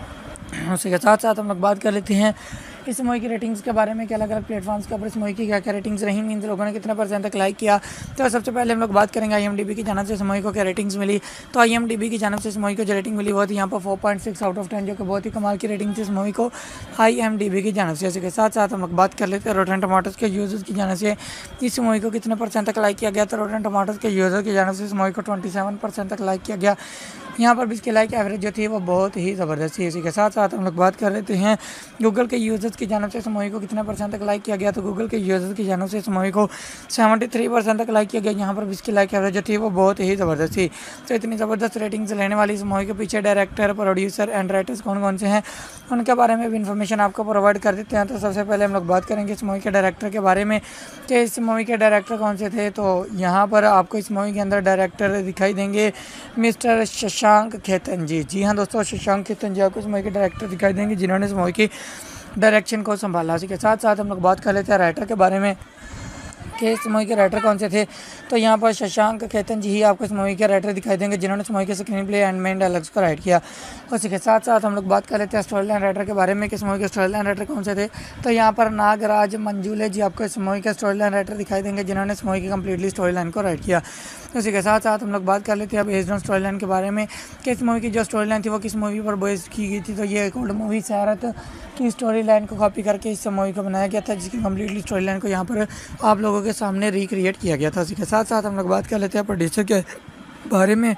उसी के साथ साथ हम लोग बात कर लेते हैं इस मूवी की रेटिंग्स के बारे में कि अलग अलग प्लेटफॉर्म्स के ऊपर इस मूवी की क्या क्या रेटिंग्स रही, मीन्स लोगों ने कितने परसेंट तक लाइक किया। तो सबसे पहले हम लोग बात करेंगे आईएमडीबी की जानिब से इस मूवी को क्या रेटिंग्स मिली। तो आईएमडीबी की जानिब से इस मूवी को जो रेटिंग मिली वो थी यहाँ पर four point six out of ten, जो कि बहुत ही कमाल की रेटिंग थी इस मूवी को आईएमडीबी की जानिब से। इसके साथ साथ हम लोग बात कर लेते हैं रोटेन टमाटोज़ के यूज़र्स की जानिब से इस मूवी को कितने परसेंट तक लाइक किया गया। तो रोटेन टमाटोज़ के यूज़र की जानिब से इस मूवी को ट्वेंटी सेवन परसेंट तक लाइक किया गया। यहाँ पर भी इसकी लाइक एवरेज जो थी वो बहुत ही ज़बरदस्त थी। इसी के साथ साथ हम लोग बात कर लेते हैं गूगल के यूज़र्स की जानिब से इस मूवी को कितने परसेंट तक लाइक किया गया। तो गूगल के यूज़र्स की जानिब से इस मूवी को सेवेंटी थ्री परसेंट तक लाइक किया गया। यहाँ पर भी इसकी लाइक एवरेज जो थी वो बहुत ही ज़बरदस्त थी। तो इतनी ज़बरदस्त रेटिंग्स लेने वाली इस मूवी के पीछे डायरेक्टर, प्रोड्यूसर एंड राइटर्स कौन कौन से हैं उनके बारे में भी इन्फॉर्मेशन आपको प्रोवाइड कर देते हैं। तो सबसे पहले हम लोग बात करेंगे इस मूवी के डायरेक्टर के बारे में कि इस मूवी के डायरेक्टर कौन से थे। तो यहाँ पर आपको इस मूवी के अंदर डायरेक्टर दिखाई देंगे मिस्टर शशांक खेतन जी। जी हाँ दोस्तों, शशांक खेतन जी आपको इस मूवी के डायरेक्टर दिखाई देंगे जिन्होंने इस मूवी की डायरेक्शन को संभाला। इसी के साथ साथ हम लोग बात कर लेते हैं राइटर के बारे में कि इस मूवी के राइटर कौन से थे। तो यहाँ पर शशांक खेतन जी ही आपको इस मूवी के राइटर दिखाई देंगे जिन्होंने इस मूवी के screen play and main dialogues को राइट किया। उसी के साथ साथ हम लोग बात कर लेते हैं स्टोरी लाइन राइटर के बारे में कि इस मूवी के स्टोरी लाइन राइटर कौन से थे। तो यहाँ पर नागराज मंजूले जी आपको इस मूवी के स्टोरी लाइन राइटर दिखाई देंगे जिन्होंने इस मूवी की कम्प्लीटली स्टोरी लाइन को राइट किया। उसी के साथ साथ हम लोग बात कर लेते हैं अब बेस्ड ऑन स्टोरी लाइन के बारे में कि इस मूवी की जो स्टोरी लाइन थी वो किस मूवी पर बेस्ड की गई थी। तो ये एक ओल्ड मूवी सैरत की स्टोरी लाइन को कॉपी करके इस मूवी को बनाया गया था जिसकी कम्प्लीटली स्टोरी लाइन को यहाँ पर आप लोगों के सामने रिक्रिएट किया गया था। इसी के साथ साथ हम लोग बात कर लेते हैं प्रोड्यूसर के बारे में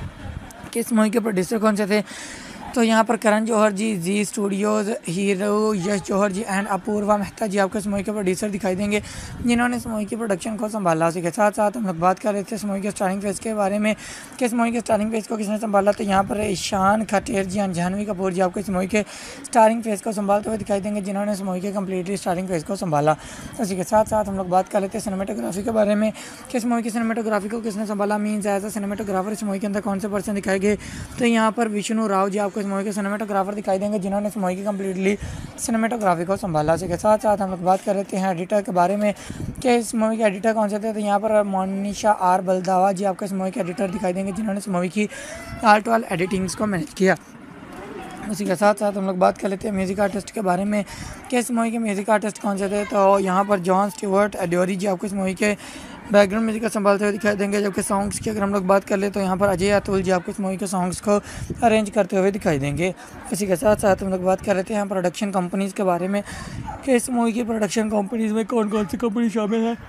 कि इस मूवी के प्रोड्यूसर कौन से थे। तो यहाँ पर Karan Johar ji, Zee Studios, hero Yash Johar ji and Apoorva Mehta ji आपको इस मूवी के प्रोड्यूसर दिखाई देंगे जिन्होंने इस मूवी की प्रोडक्शन को संभाला। उसी के साथ साथ हम लोग बात कर रहे थे इस मूवी के स्टारिंग फेस के बारे में कि इस मूवी के स्टारिंग फेस को किसने संभाला। तो यहाँ पर ईशान खटेर जी एंड जानवी कपूर जी आपको इस मूवी के स्टारिंग फेस को संभालते हुए दिखाई देंगे जिन्होंने इस मूवी के कम्प्लीटली स्टारिंग फेस को संभाला। उसी के साथ साथ हम लोग बात कर लेते हैं सिनेमेटोग्राफी के बारे में कि इस मूवी की सिनेमेटोग्राफी को किसने संभाला, मीन्स एज अ सिनेमेटोग्राफर इस मूवी के अंदर कौन से पर्सन दिखाए गए। तो यहाँ पर विष्णु राव जी आपको इस मूवी के सिनेमेटोग्राफर दिखाई देंगे जिन्होंने इस मूवी की कम्प्लीटली सिनेमेटोग्राफी को संभाला। इसी के साथ साथ हम लोग बात कर लेते हैं एडिटर के बारे में कि इस मूवी के एडिटर कौन से थे। तो यहाँ पर मोनिशा आर बलदावा जी आपको इस मूवी के एडिटर दिखाई देंगे जिन्होंने इस मूवी की आर्ट वाल एडिटिंग्स को मैनेज किया। उसी के साथ साथ हम लोग बात कर लेते हैं म्यूज़िक आर्टिस्ट के बारे में कि इस मूवी के म्यूज़िक आर्टिस्ट कौन से थे। तो यहाँ पर जॉन स्टीवर्ट एडोरी जी आपको इस मूवी के बैकग्राउंड म्यूजिक का संभालते हुए दिखाई देंगे, जबकि सॉन्ग्स की अगर हम लोग बात कर ले तो यहाँ पर अजय अतुल जी आपको इस मूवी के सॉन्ग्स को अरेंज करते हुए दिखाई देंगे। इसी के साथ साथ हम लोग बात कर लेते हैं प्रोडक्शन कंपनीज़ के बारे में कि इस मूवी की प्रोडक्शन कंपनीज़ में कौन कौन सी कंपनी शामिल है।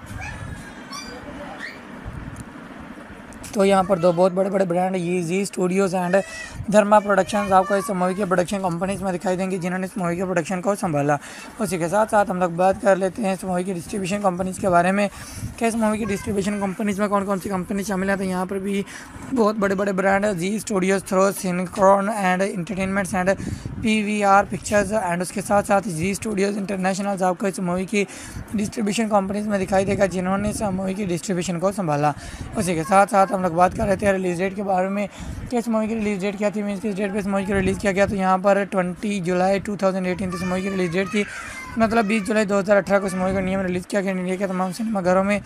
तो यहाँ पर दो बहुत बड़े बड़े brand Zee Studios and Dharma productions आपको इस मूवी के प्रोडक्शन कंपनीज़ में दिखाई देंगी, जिन्होंने इस मूवी के प्रोडक्शन को संभाला। उसी के साथ साथ हम लोग बात कर लेते हैं इस मूवी की डिस्ट्रीब्यूशन कंपनीज़ के बारे में कि इस मूवी की डिस्ट्रीब्यूशन कंपनीज़ में कौन कौन सी कंपनी शामिल है। तो यहाँ पर भी बहुत बड़े बड़े ब्रांड है, Zee Studios, throw, सिनक्रॉन and entertainments and P V R pictures and उसके साथ साथ जी स्टूडियोज़ इंटरनेशनल आपको इस मूवी की डिस्ट्रीब्यूशन कंपनीज़ में दिखाई देगा, जिन्होंने इस मूवी की डिस्ट्रीब्यूशन को संभाला। उसी के साथ साथ हम लोग बात कर रहे थे रिलीज डेट के बारे में कि इस मूवी की रिलीज डेट क्या थी, मीन्स किस डेट पे इस मूवी को रिलीज़ किया गया। तो यहाँ पर बीस जुलाई दो हज़ार अठारह इस मूवी की रिलीज डेट थी, मतलब बीस जुलाई दो हज़ार अठारह को इस मूवी का नियम रिलीज़ किया गया। इंडिया के तमाम सिनेमाघरों में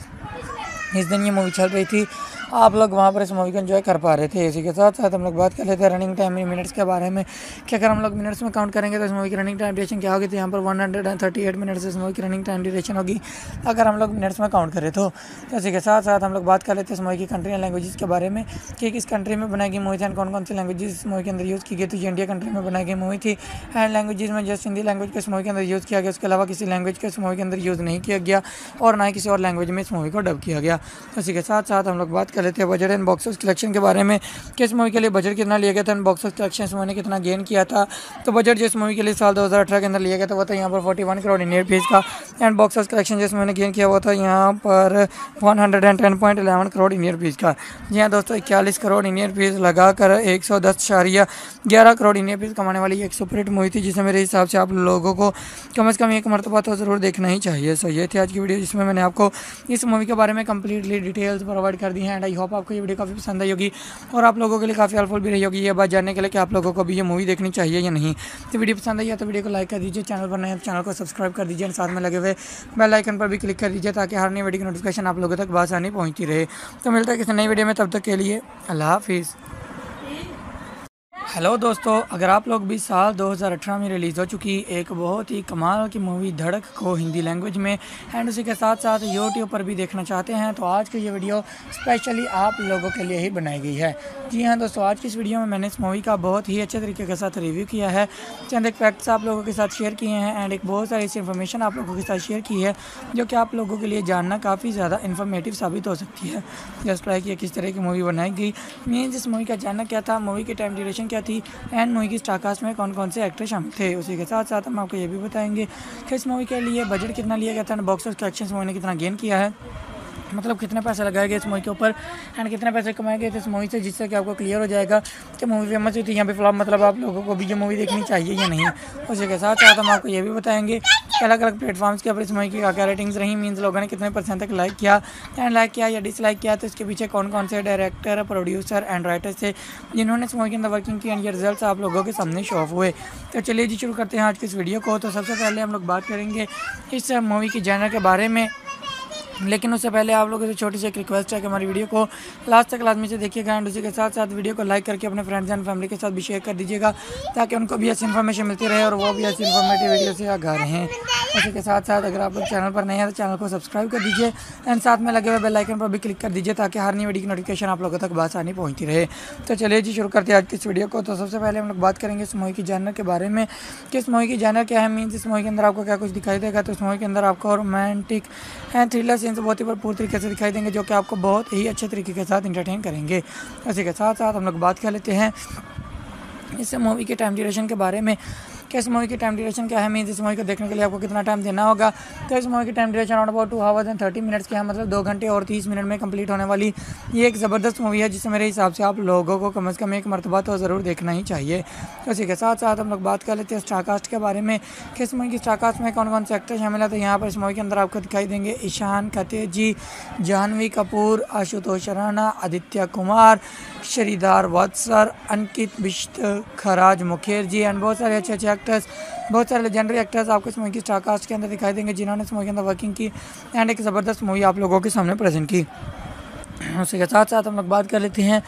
इस दिन ये मूवी चल रही थी, आप लोग वहाँ पर इस मूवी को एंजॉय कर पा रहे थे। इसी के साथ साथ हम लोग बात कर लेते हैं रनिंग टाइम इन मिनट्स के बारे में कि अगर हम लोग मिनट्स में काउंट करेंगे तो इस मूवी की रनिंग टाइम ड्यूरेशन क्या होगी। तो यहाँ पर one hundred thirty eight minutes इस मूवी की रनिंग टाइम ड्यूरेशन होगी अगर हम लोग मिनट्स में काउंट करें तो। इसी के साथ साथ हम लोग बात कर लेते हैं इस मूवी की कंट्री एंड लैंग्वेजेस के बारे में कि किस कंट्री में बनाई गई मूवी थी एंड कौन कौन सी लैंग्वेजेस इस मूवी के अंदर यूज़ की गई। तो ये इंडिया कंट्री में बनाई गई मूवी थी एंड लैंग्वेजेस में जस्ट हिंदी लैंग्वेज को इस मूवी के अंदर यूज़ किया गया, उसके अलावा किसी लैंग्वेज को इस मूवी के अंदर यूज़ नहीं किया गया और ना ही किसी और लैंग्वेज में इस मूवी को डब किया गया। इसी के साथ साथ हम लोग बात कर लेते हैं budget and box office collection के बारे में कि इस मूवी के लिए बजट कितना लिया गया था एंड बॉक्स ऑफिस कलेक्शन इस मूवी ने कितना गेन किया था। तो बजट जिस मूवी के लिए साल दो हज़ार अठारह के अंदर लिया गया था वो था यहाँ पर इकतालीस करोड़ इंडियन रुपीस का एंड बॉक्स ऑफिस कलेक्शन जिस मूवी ने गेन किया हुआ था यहाँ पर एक सौ दस पॉइंट ग्यारह करोड़ इंडियन रुपीस का। जी हाँ दोस्तों, इक्यालीस करोड़ इंडियन रुपीस लगाकर एक सौ दस इशारिया ग्यारह करोड़ इंडियन रुपीस कमाने वाली एक सुपरहिट मूवी थी, जिसे मेरे हिसाब से आप लोगों को कम से कम एक मरतबा तो ज़रूर देखना ही चाहिए। सो ये थी आज की वीडियो, जिसमें मैंने आपको इस मूवी के बारे में कंप्लीटली डिटेल्स प्रोवाइड कर दी हैं एंड आई होप आपको ये वीडियो काफ़ी पसंद आई होगी और आप लोगों के लिए काफ़ी हेल्पफुल भी रही होगी ये बात जानने के लिए कि आप लोगों को भी ये मूवी देखनी चाहिए या नहीं। तो वीडियो पसंद आई है तो वीडियो को लाइक कर दीजिए, चैनल पर नए हैं तो चैनल को सब्सक्राइब कर दीजिए और साथ में लगे हुए बेल आइकन पर भी क्लिक कर दीजिए ताकि हर नई वीडियो की नोटिफिकेशन आप लोगों तक आसानी पहुँचती रहे। तो मिलता है किसी नई वीडियो में, तब तक के लिए अल्लाह हाफिज़। हेलो दोस्तों, अगर आप लोग भी साल दो हज़ार अठारह में रिलीज़ हो चुकी एक बहुत ही कमाल की मूवी धड़क को हिंदी लैंग्वेज में एंड उसी के साथ साथ यूट्यूब पर भी देखना चाहते हैं तो आज की ये वीडियो स्पेशली आप लोगों के लिए ही बनाई गई है। जी हाँ दोस्तों, आज की इस वीडियो में मैंने इस मूवी का बहुत ही अच्छे तरीके के साथ रिव्यू किया है, चंद एक फैक्ट्स आप लोगों के साथ शेयर किए हैं एंड एक बहुत सारी ऐसी इन्फॉर्मेशन आप लोगों के साथ शेयर की है जो कि आप लोगों के लिए जानना काफ़ी ज़्यादा इन्फॉर्मेटिव साबित हो सकती है। जस्ट लाइक ये किस तरह की मूवी बनाई गई, मीन्स इस मूवी का जानना क्या था, मूवी की टाइम ड्यूरेशन क्या थी एंड मूवी की स्टारकास्ट में कौन कौन से एक्टर शामिल थे। उसी के साथ साथ हम आपको ये भी बताएंगे कि इस मूवी के लिए बजट कितना लिया गया था, बॉक्स ऑफिस कलेक्शन मूवी ने कितना गेन किया है, मतलब कितने पैसे लगाए गए इस मूवी के ऊपर एंड कितने पैसे कमाए गए थे इस मूवी से, जिससे कि आपको क्लियर हो जाएगा कि मूवी फेमस हुई थी यहाँ पे फ्लॉप, मतलब आप लोगों को भी ये मूवी देखनी चाहिए या नहीं। उसी के साथ साथ हम आपको ये भी बताएंगे कि अलग अलग प्लेटफॉर्म्स के ऊपर इस मूवी की क्या क्या रेटिंग्स रही, मीन्स लोगों ने कितने परसेंट तक लाइक किया एंड लाइक किया या डिसलाइक किया, तो इसके पीछे कौन कौन से डायरेक्टर, प्रोड्यूसर एंड राइटर्स थे जिन्होंने इस मूवी के अंदर वर्किंग की एंड ये रिजल्ट आप लोगों के सामने शो ऑफ हुए। तो चलिए जी शुरू करते हैं आज की इस वीडियो को। तो सबसे पहले हम लोग बात करेंगे इस मूवी की जॉनर के बारे में, लेकिन उससे पहले आप लोगों से छोटी सी एक रिक्वेस्ट है कि हमारी वीडियो को लास्ट तक लाजमी से देखिएगा एंड उसी के साथ साथ वीडियो को लाइक करके अपने फ्रेंड्स एंड फैमिली के साथ भी शेयर कर दीजिएगा ताकि उनको भी ऐसी इन्फॉर्मेशन मिलती रहे और वो भी ऐसी इन्फॉर्मेटिव वीडियो से आगाह रहें। उसी के साथ साथ अगर आप लोग चैनल पर नए हैं तो चैनल को सब्सक्राइब कर दीजिए एंड साथ में लगे हुए बेल आइकन पर भी क्लिक कर दीजिए ताकि हर नई वीडियो की नोटिफिकेशन आप लोगों तक आसानी पहुँचती रहे। तो चलिए जी शुरू करते हैं आज की इस वीडियो को। तो सबसे पहले हम लोग बात करेंगे इस मूवी की जॉनर के बारे में कि इस मूवी की जॉनर क्या है, मीन्स इस मूवी के अंदर आपको क्या कुछ दिखाई देगा। तो इस मूवी के अंदर आपको रोमांटिक एंड थ्रिलर सीन्स बहुत ही भरपूर तरीके से दिखाई देंगे जो कि आपको बहुत ही अच्छे तरीके के साथ इंटरटेन करेंगे। इसी के साथ साथ हम लोग बात कर लेते हैं इस मूवी के टाइम ड्यूरेशन के बारे में कि इस मूवी की टाइम ड्यूरेशन क्या है, मीन्स इस मूवी को देखने के लिए आपको कितना टाइम देना होगा। तो इस मूवी की time duration around about two hours and thirty minutes की है, मतलब दो घंटे और तीस मिनट में कंप्लीट होने वाली ये एक ज़बरदस्त मूवी है जिसे मेरे हिसाब से आप लोगों को कम से कम एक मरतबा तो ज़रूर देखना ही चाहिए। तो इसी के साथ साथ हम लोग बात कर लेते हैं स्टारकास्ट के बारे में कि इस मूवी की स्टारकास्ट में कौन कौन से एक्टर शामिल है। तो यहाँ पर इस मूवी के अंदर आपको दिखाई देंगे ईशान खतेजी, जानवी कपूर, आशुतोष राणा, आदित्य कुमार, श्रीधर वत्सर, अंकित बिश्त, खराज मुखर्जी एंड बहुत सारे अच्छे अच्छे एक्टर्स, बहुत सारे लेजेंडरी एक्टर्स आपको इस मूवी की स्टारकास्ट के अंदर दिखाई देंगे जिन्होंने इस मूवी के अंदर वर्किंग की एंड एक ज़बरदस्त मूवी आप लोगों के सामने प्रेजेंट की। उसी के साथ साथ हम लोग बात कर लेते हैं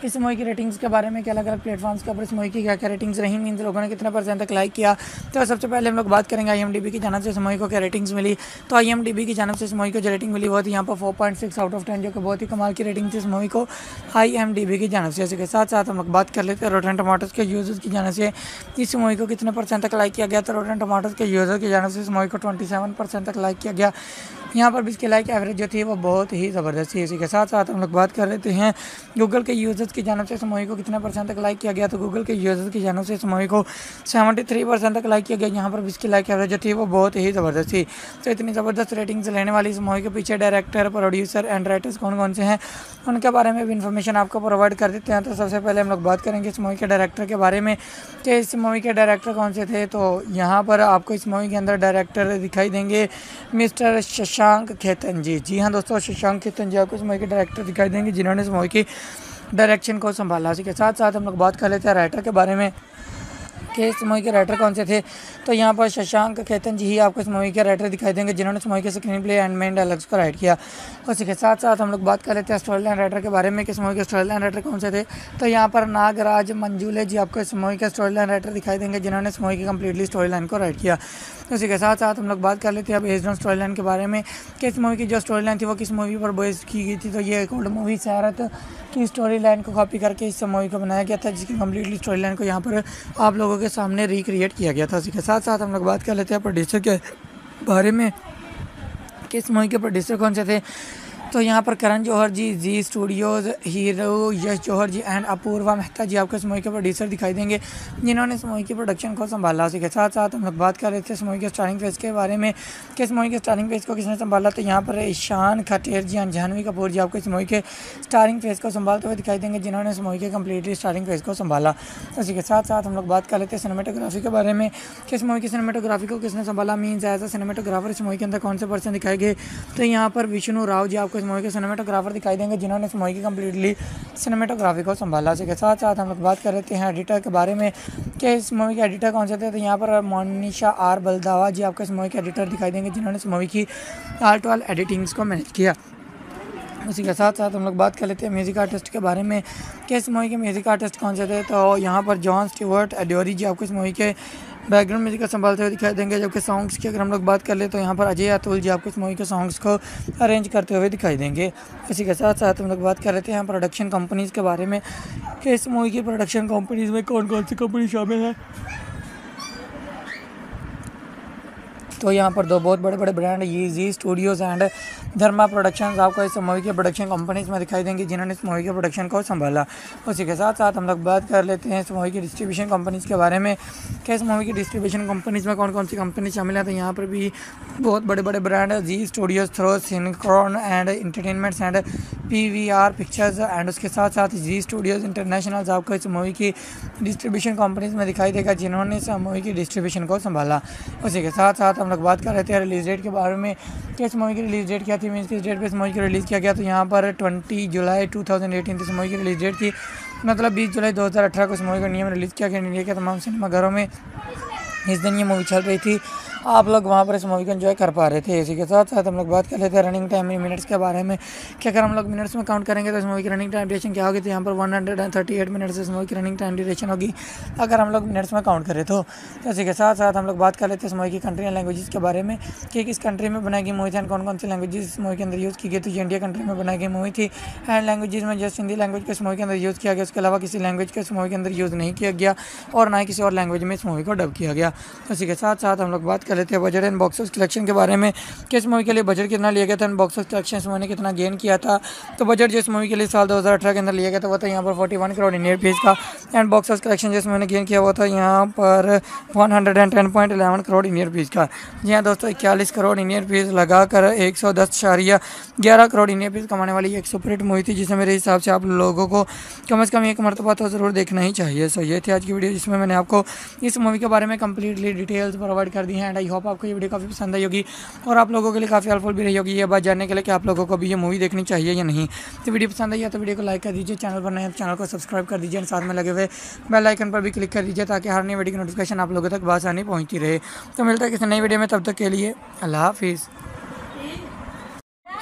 इस मूवी की रेटिंग्स के बारे में कि अलग अलग प्लेटफॉर्म्स के ऊपर इस मूवी की क्या क्या रेटिंग्स रही, मीन्स लोगों ने कितने परसेंट तक लाइक किया। तो सबसे पहले हम लोग बात करेंगे आई एम डी बी की जानब से इस मूवी को क्या रेटिंग्स मिली। तो आई एम डी बी की जानब से इस मूवी को जो रेटिंग मिली वो थी यहाँ पर four point six out of ten, जो कि बहुत ही कमाल की रेटिंग थी इस मूवी को आई एम डी बी की जानब से। इसके साथ साथ हम लोग बात कर लेते हैं रोटेन टमाटोज के यूजर्स की जानब से इस मूवी को कितने परसेंट तक लाइक किया गया। तो रोटेन टमाटोज के यूजर की जानब से इस मूवी को ट्वेंटी सेवन परसेंट तक लाइक किया गया। यहाँ पर भी इसकी लाइक एवरेज जो थी वो बहुत ही ज़बरदस्त थी। इसी के साथ साथ हम लोग बात कर लेते हैं गूगल के यूजर्स की जानब से इस मूवी को कितने परसेंट तक लाइक किया गया। तो गूगल के यूजर्स की जानब से इस मूवी को सेवेंटी थ्री परसेंट तक लाइक किया गया। यहाँ पर भी इसकी लाइक एवरेज जो थी वो बहुत ही ज़बरदस्त थी। तो इतनी ज़बरदस्त रेटिंग्स लेने वाली इस मूवी के पीछे डायरेक्टर, प्रोड्यूसर एंड राइटर्स कौन कौन से हैं उनके बारे में भी इन्फॉर्मेशन आपको प्रोवाइड कर देते हैं। तो सबसे पहले हम लोग बात करेंगे इस मूवी के डायरेक्टर के बारे में कि इस मूवी के डायरेक्टर कौन से थे। तो यहाँ पर आपको इस मूवी के अंदर डायरेक्टर दिखाई देंगे मिस्टर शशांक खेतन जी। जी हाँ दोस्तों, शशांक खेतन जी आपको इस मूवी के डायरेक्टर दिखाई देंगे जिन्होंने इस मूवी की डायरेक्शन को संभाला। इसी के साथ साथ हम लोग बात कर लेते हैं राइटर के बारे में कि इस मूवी के राइटर कौन से थे। तो यहाँ पर शशांक खेतन जी ही आपको इस मूवी के राइटर दिखाई देंगे जिन्होंने इस मूवी के screen play and main dialogues को राइट किया। उसी के साथ साथ हम लोग बात कर लेते हैं स्टोरी लाइन राइटर के बारे में कि इस मूवी के स्टोरी लाइन राइटर कौन से थे। तो यहाँ पर नागराज मंजूले जी आपको इस मूवी के स्टोरी लाइन राइटर दिखाई देंगे जिन्होंने इस मूवी की कम्प्लीटली स्टोरी लाइन को राइट किया। उसी के साथ साथ हम लोग बात कर लेते हैं अब बेस्ड ऑन स्टोरी लाइन के बारे में कि इस मूवी की जो स्टोरी लाइन थी वो किस मूवी पर बेस्ड की गई थी। तो ये एक ओल्ड मूवी सैरत की स्टोरी लाइन को कॉपी करके इस मूवी को बनाया गया था, जिसकी कम्प्लीटली स्टोरी लाइन को यहाँ पर आप लोगों के सामने रिक्रिएट किया गया था। उसी के साथ साथ हम लोग बात कर लेते हैं प्रोड्यूसर के बारे में कि इस मूवी के प्रोड्यूसर कौन से थे। तो यहाँ पर Karan Johar ji, Zee Studios, hero Yash Johar ji and Apoorva Mehta ji आपको इस मूवी के प्रोड्यूसर दिखाई देंगे जिन्होंने इस मूवी की प्रोडक्शन को संभाला। उसी के साथ साथ हम लोग बात कर रहे थे इस मूवी के स्टारिंग फेस के बारे में कि इस मूवी के स्टारिंग फेस को किसने संभाला। तो यहाँ पर ईशान खटेर जी एंड जानवी कपूर जी आपको इस मूवी के स्टारिंग फेस को संभालते हुए दिखाई देंगे जिन्होंने इस मूवी के कम्प्लीटली स्टारिंग फेस को संभाला। उसी के साथ साथ हम लोग बात कर लेते हैं सिनेमेटोग्राफी के बारे में कि इस मूवी की सिनेमेटोग्राफी को किसने संभाला, मीन्स एज अ सिनेमेटोग्राफर इस मूवी के अंदर कौन से पर्सन दिखाए गए। तो यहाँ पर विष्णु राव जी आपको इस मूवी के सिनेमेटोग्राफर दिखाई देंगे जिन्होंने इस मूवी की कम्प्लीटली सिनेमेटोग्राफी को संभाला। इसी के साथ साथ हम लोग बात कर लेते हैं एडिटर के बारे में कि इस मूवी के एडिटर कौन से थे। तो यहाँ पर मोनिशा आर बलदावा जी आपको इस मूवी के एडिटर दिखाई देंगे जिन्होंने इस मूवी की आल टू आल एडिटिंग्स को मैनेज किया। उसी के साथ साथ हम लोग बात कर लेते हैं म्यूज़िक आर्टिस्ट के बारे में कि इस मूवी के म्यूज़िक आर्टिस्ट कौन से थे। तो यहाँ पर जॉन स्टीवर्ट एडोरी जी आपको इस मूवी के बैकग्राउंड म्यूजिक को संभालते हुए दिखाई देंगे। जबकि सॉन्ग्स की अगर हम लोग बात कर ले तो यहाँ पर अजय अतुल जी आपको इस मूवी के सॉन्ग्स को अरेंज करते हुए दिखाई देंगे। इसी के साथ साथ हम लोग बात कर लेते हैं प्रोडक्शन कंपनीज़ के बारे में कि इस मूवी की प्रोडक्शन कंपनीज़ में कौन कौन सी कंपनी शामिल है। तो यहाँ पर दो बहुत बड़े बड़े ब्रांड ये Zee Studios and Dharma productions आपको इस मूवी के प्रोडक्शन कंपनीज में दिखाई देंगी जिन्होंने इस मूवी के प्रोडक्शन को संभाला। उसी के साथ साथ हम लोग बात कर लेते हैं इस मूवी की डिस्ट्रीब्यूशन कंपनीज़ के बारे में कि इस मूवी की डिस्ट्रीब्यूशन कंपनीज़ में कौन कौन सी कंपनी शामिल है। तो यहाँ पर भी बहुत बड़े बड़े ब्रांड है Zee Studios, throw, सिनक्रॉन and entertainments and P V R pictures and उसके साथ साथ जी स्टूडियोज़ इंटरनेशनल आपको इस मूवी की डिस्ट्रीब्यूशन कंपनीज़ में दिखाई देगा जिन्होंने इस मूवी की डिस्ट्रीब्यूशन को संभाला। उसी के साथ साथ हम लोग बात कर रहे थे रिलीज़ डेट के बारे में कि इस मूवी की रिलीज़ डेट क्या थी, मीन्स किस डेट पे इस मूवी को रिलीज़ किया गया। तो यहाँ पर ट्वेंटी जुलाई टू थाउजेंड एटीन इस मूवी की रिलीज़ डेट थी, मतलब बीस जुलाई दो हज़ार अठारह को इस मूवी को इंडिया में रिलीज़ किया गया। इंडिया के तमाम सिनेमाघरों में इस दिन ये मूवी चल रही थी, आप लोग वहाँ पर इस मूवी को एंजॉय कर पा रहे थे। इसी के साथ साथ हम लोग बात कर लेते हैं रनिंग टाइम मिनट्स के बारे में कि अगर हम लोग मिनट्स में काउंट करेंगे तो इस मूवी की रनिंग टाइम ड्यूरेशन क्या होगी। तो यहाँ पर one hundred thirty eight minutes इस मूवी की रनिंग टाइम ड्यूरेशन होगी अगर हम लोग मिनट्स में काउंट करें तो। इसी के साथ साथ हम लोग बात कर लेते हैं इस मूवी की कंट्री एंड लैंग्वेजेस के बारे में कि किस कंट्री में बनाई गई मूवी थी एंड कौन कौन सी लैंग्वेजेस इस मूवी के अंदर यूज़ की गई। तो ये इंडिया कंट्री में बनाई गई मूवी थी एंड लैंग्वेजेस में जस्ट हिंदी लैंग्वेज को इस मूवी के अंदर यूज़ किया गया, उसके अलावा किसी लैंग्वेज को इस मूवी के अंदर यूज़ नहीं किया गया और ना ही किसी और लैंग्वेज में इस मूवी को डब किया गया। इसी के साथ साथ हम लोग बात कर लेते हैं budget and box office collection के बारे में कि इस मूवी के लिए बजट कितना लिया गया था एंड बॉक्स ऑफिस कलेक्शन इस मूवी ने कितना गेन किया था। तो बजट जो इस मूवी के लिए साल दो हज़ार अठारह के अंदर लिया गया था वो था यहाँ पर इकतालीस करोड़ इंडियन रुपीस का एंड बॉक्स ऑफिस कलेक्शन जिस मूवी ने गेन किया वो था यहाँ पर एक सौ दस पॉइंट एक एक करोड़ इंडियन रुपीस का। जी हाँ दोस्तों, इक्यालीस करोड़ इंडियन रुपीस लगाकर एक सौ दस इशारिया ग्यारह करोड़ इंडियन रुपीस कमाने वाली एक सुपरहिट मूवी थी जिसे मेरे हिसाब से आप लोगों को कम अज़ कम एक मरतबा तो ज़रूर देखना ही चाहिए। सो ये थी आज की वीडियो जिसमें मैंने आपको इस मूवी के बारे में कंप्लीटली डिटेल्स प्रोवाइड कर दी हैं एंड आई होप आपको ये वीडियो काफ़ी पसंद आई होगी और आप लोगों के लिए काफ़ी हेल्पफुल भी रही होगी ये बात जानने के लिए कि आप लोगों को भी ये मूवी देखनी चाहिए या नहीं। तो वीडियो पसंद आई है तो वीडियो को लाइक कर दीजिए, चैनल पर नए हैं तो चैनल को सब्सक्राइब कर दीजिए और साथ में लगे हुए बेल आइकन पर भी क्लिक कर दीजिए ताकि हर नई वीडियो की नोटिफिकेशन आप लोगों तक बआसानी पहुँचती रहे। तो मिलता है किसी नई वीडियो में, तब तक के लिए अल्लाह हाफिज़।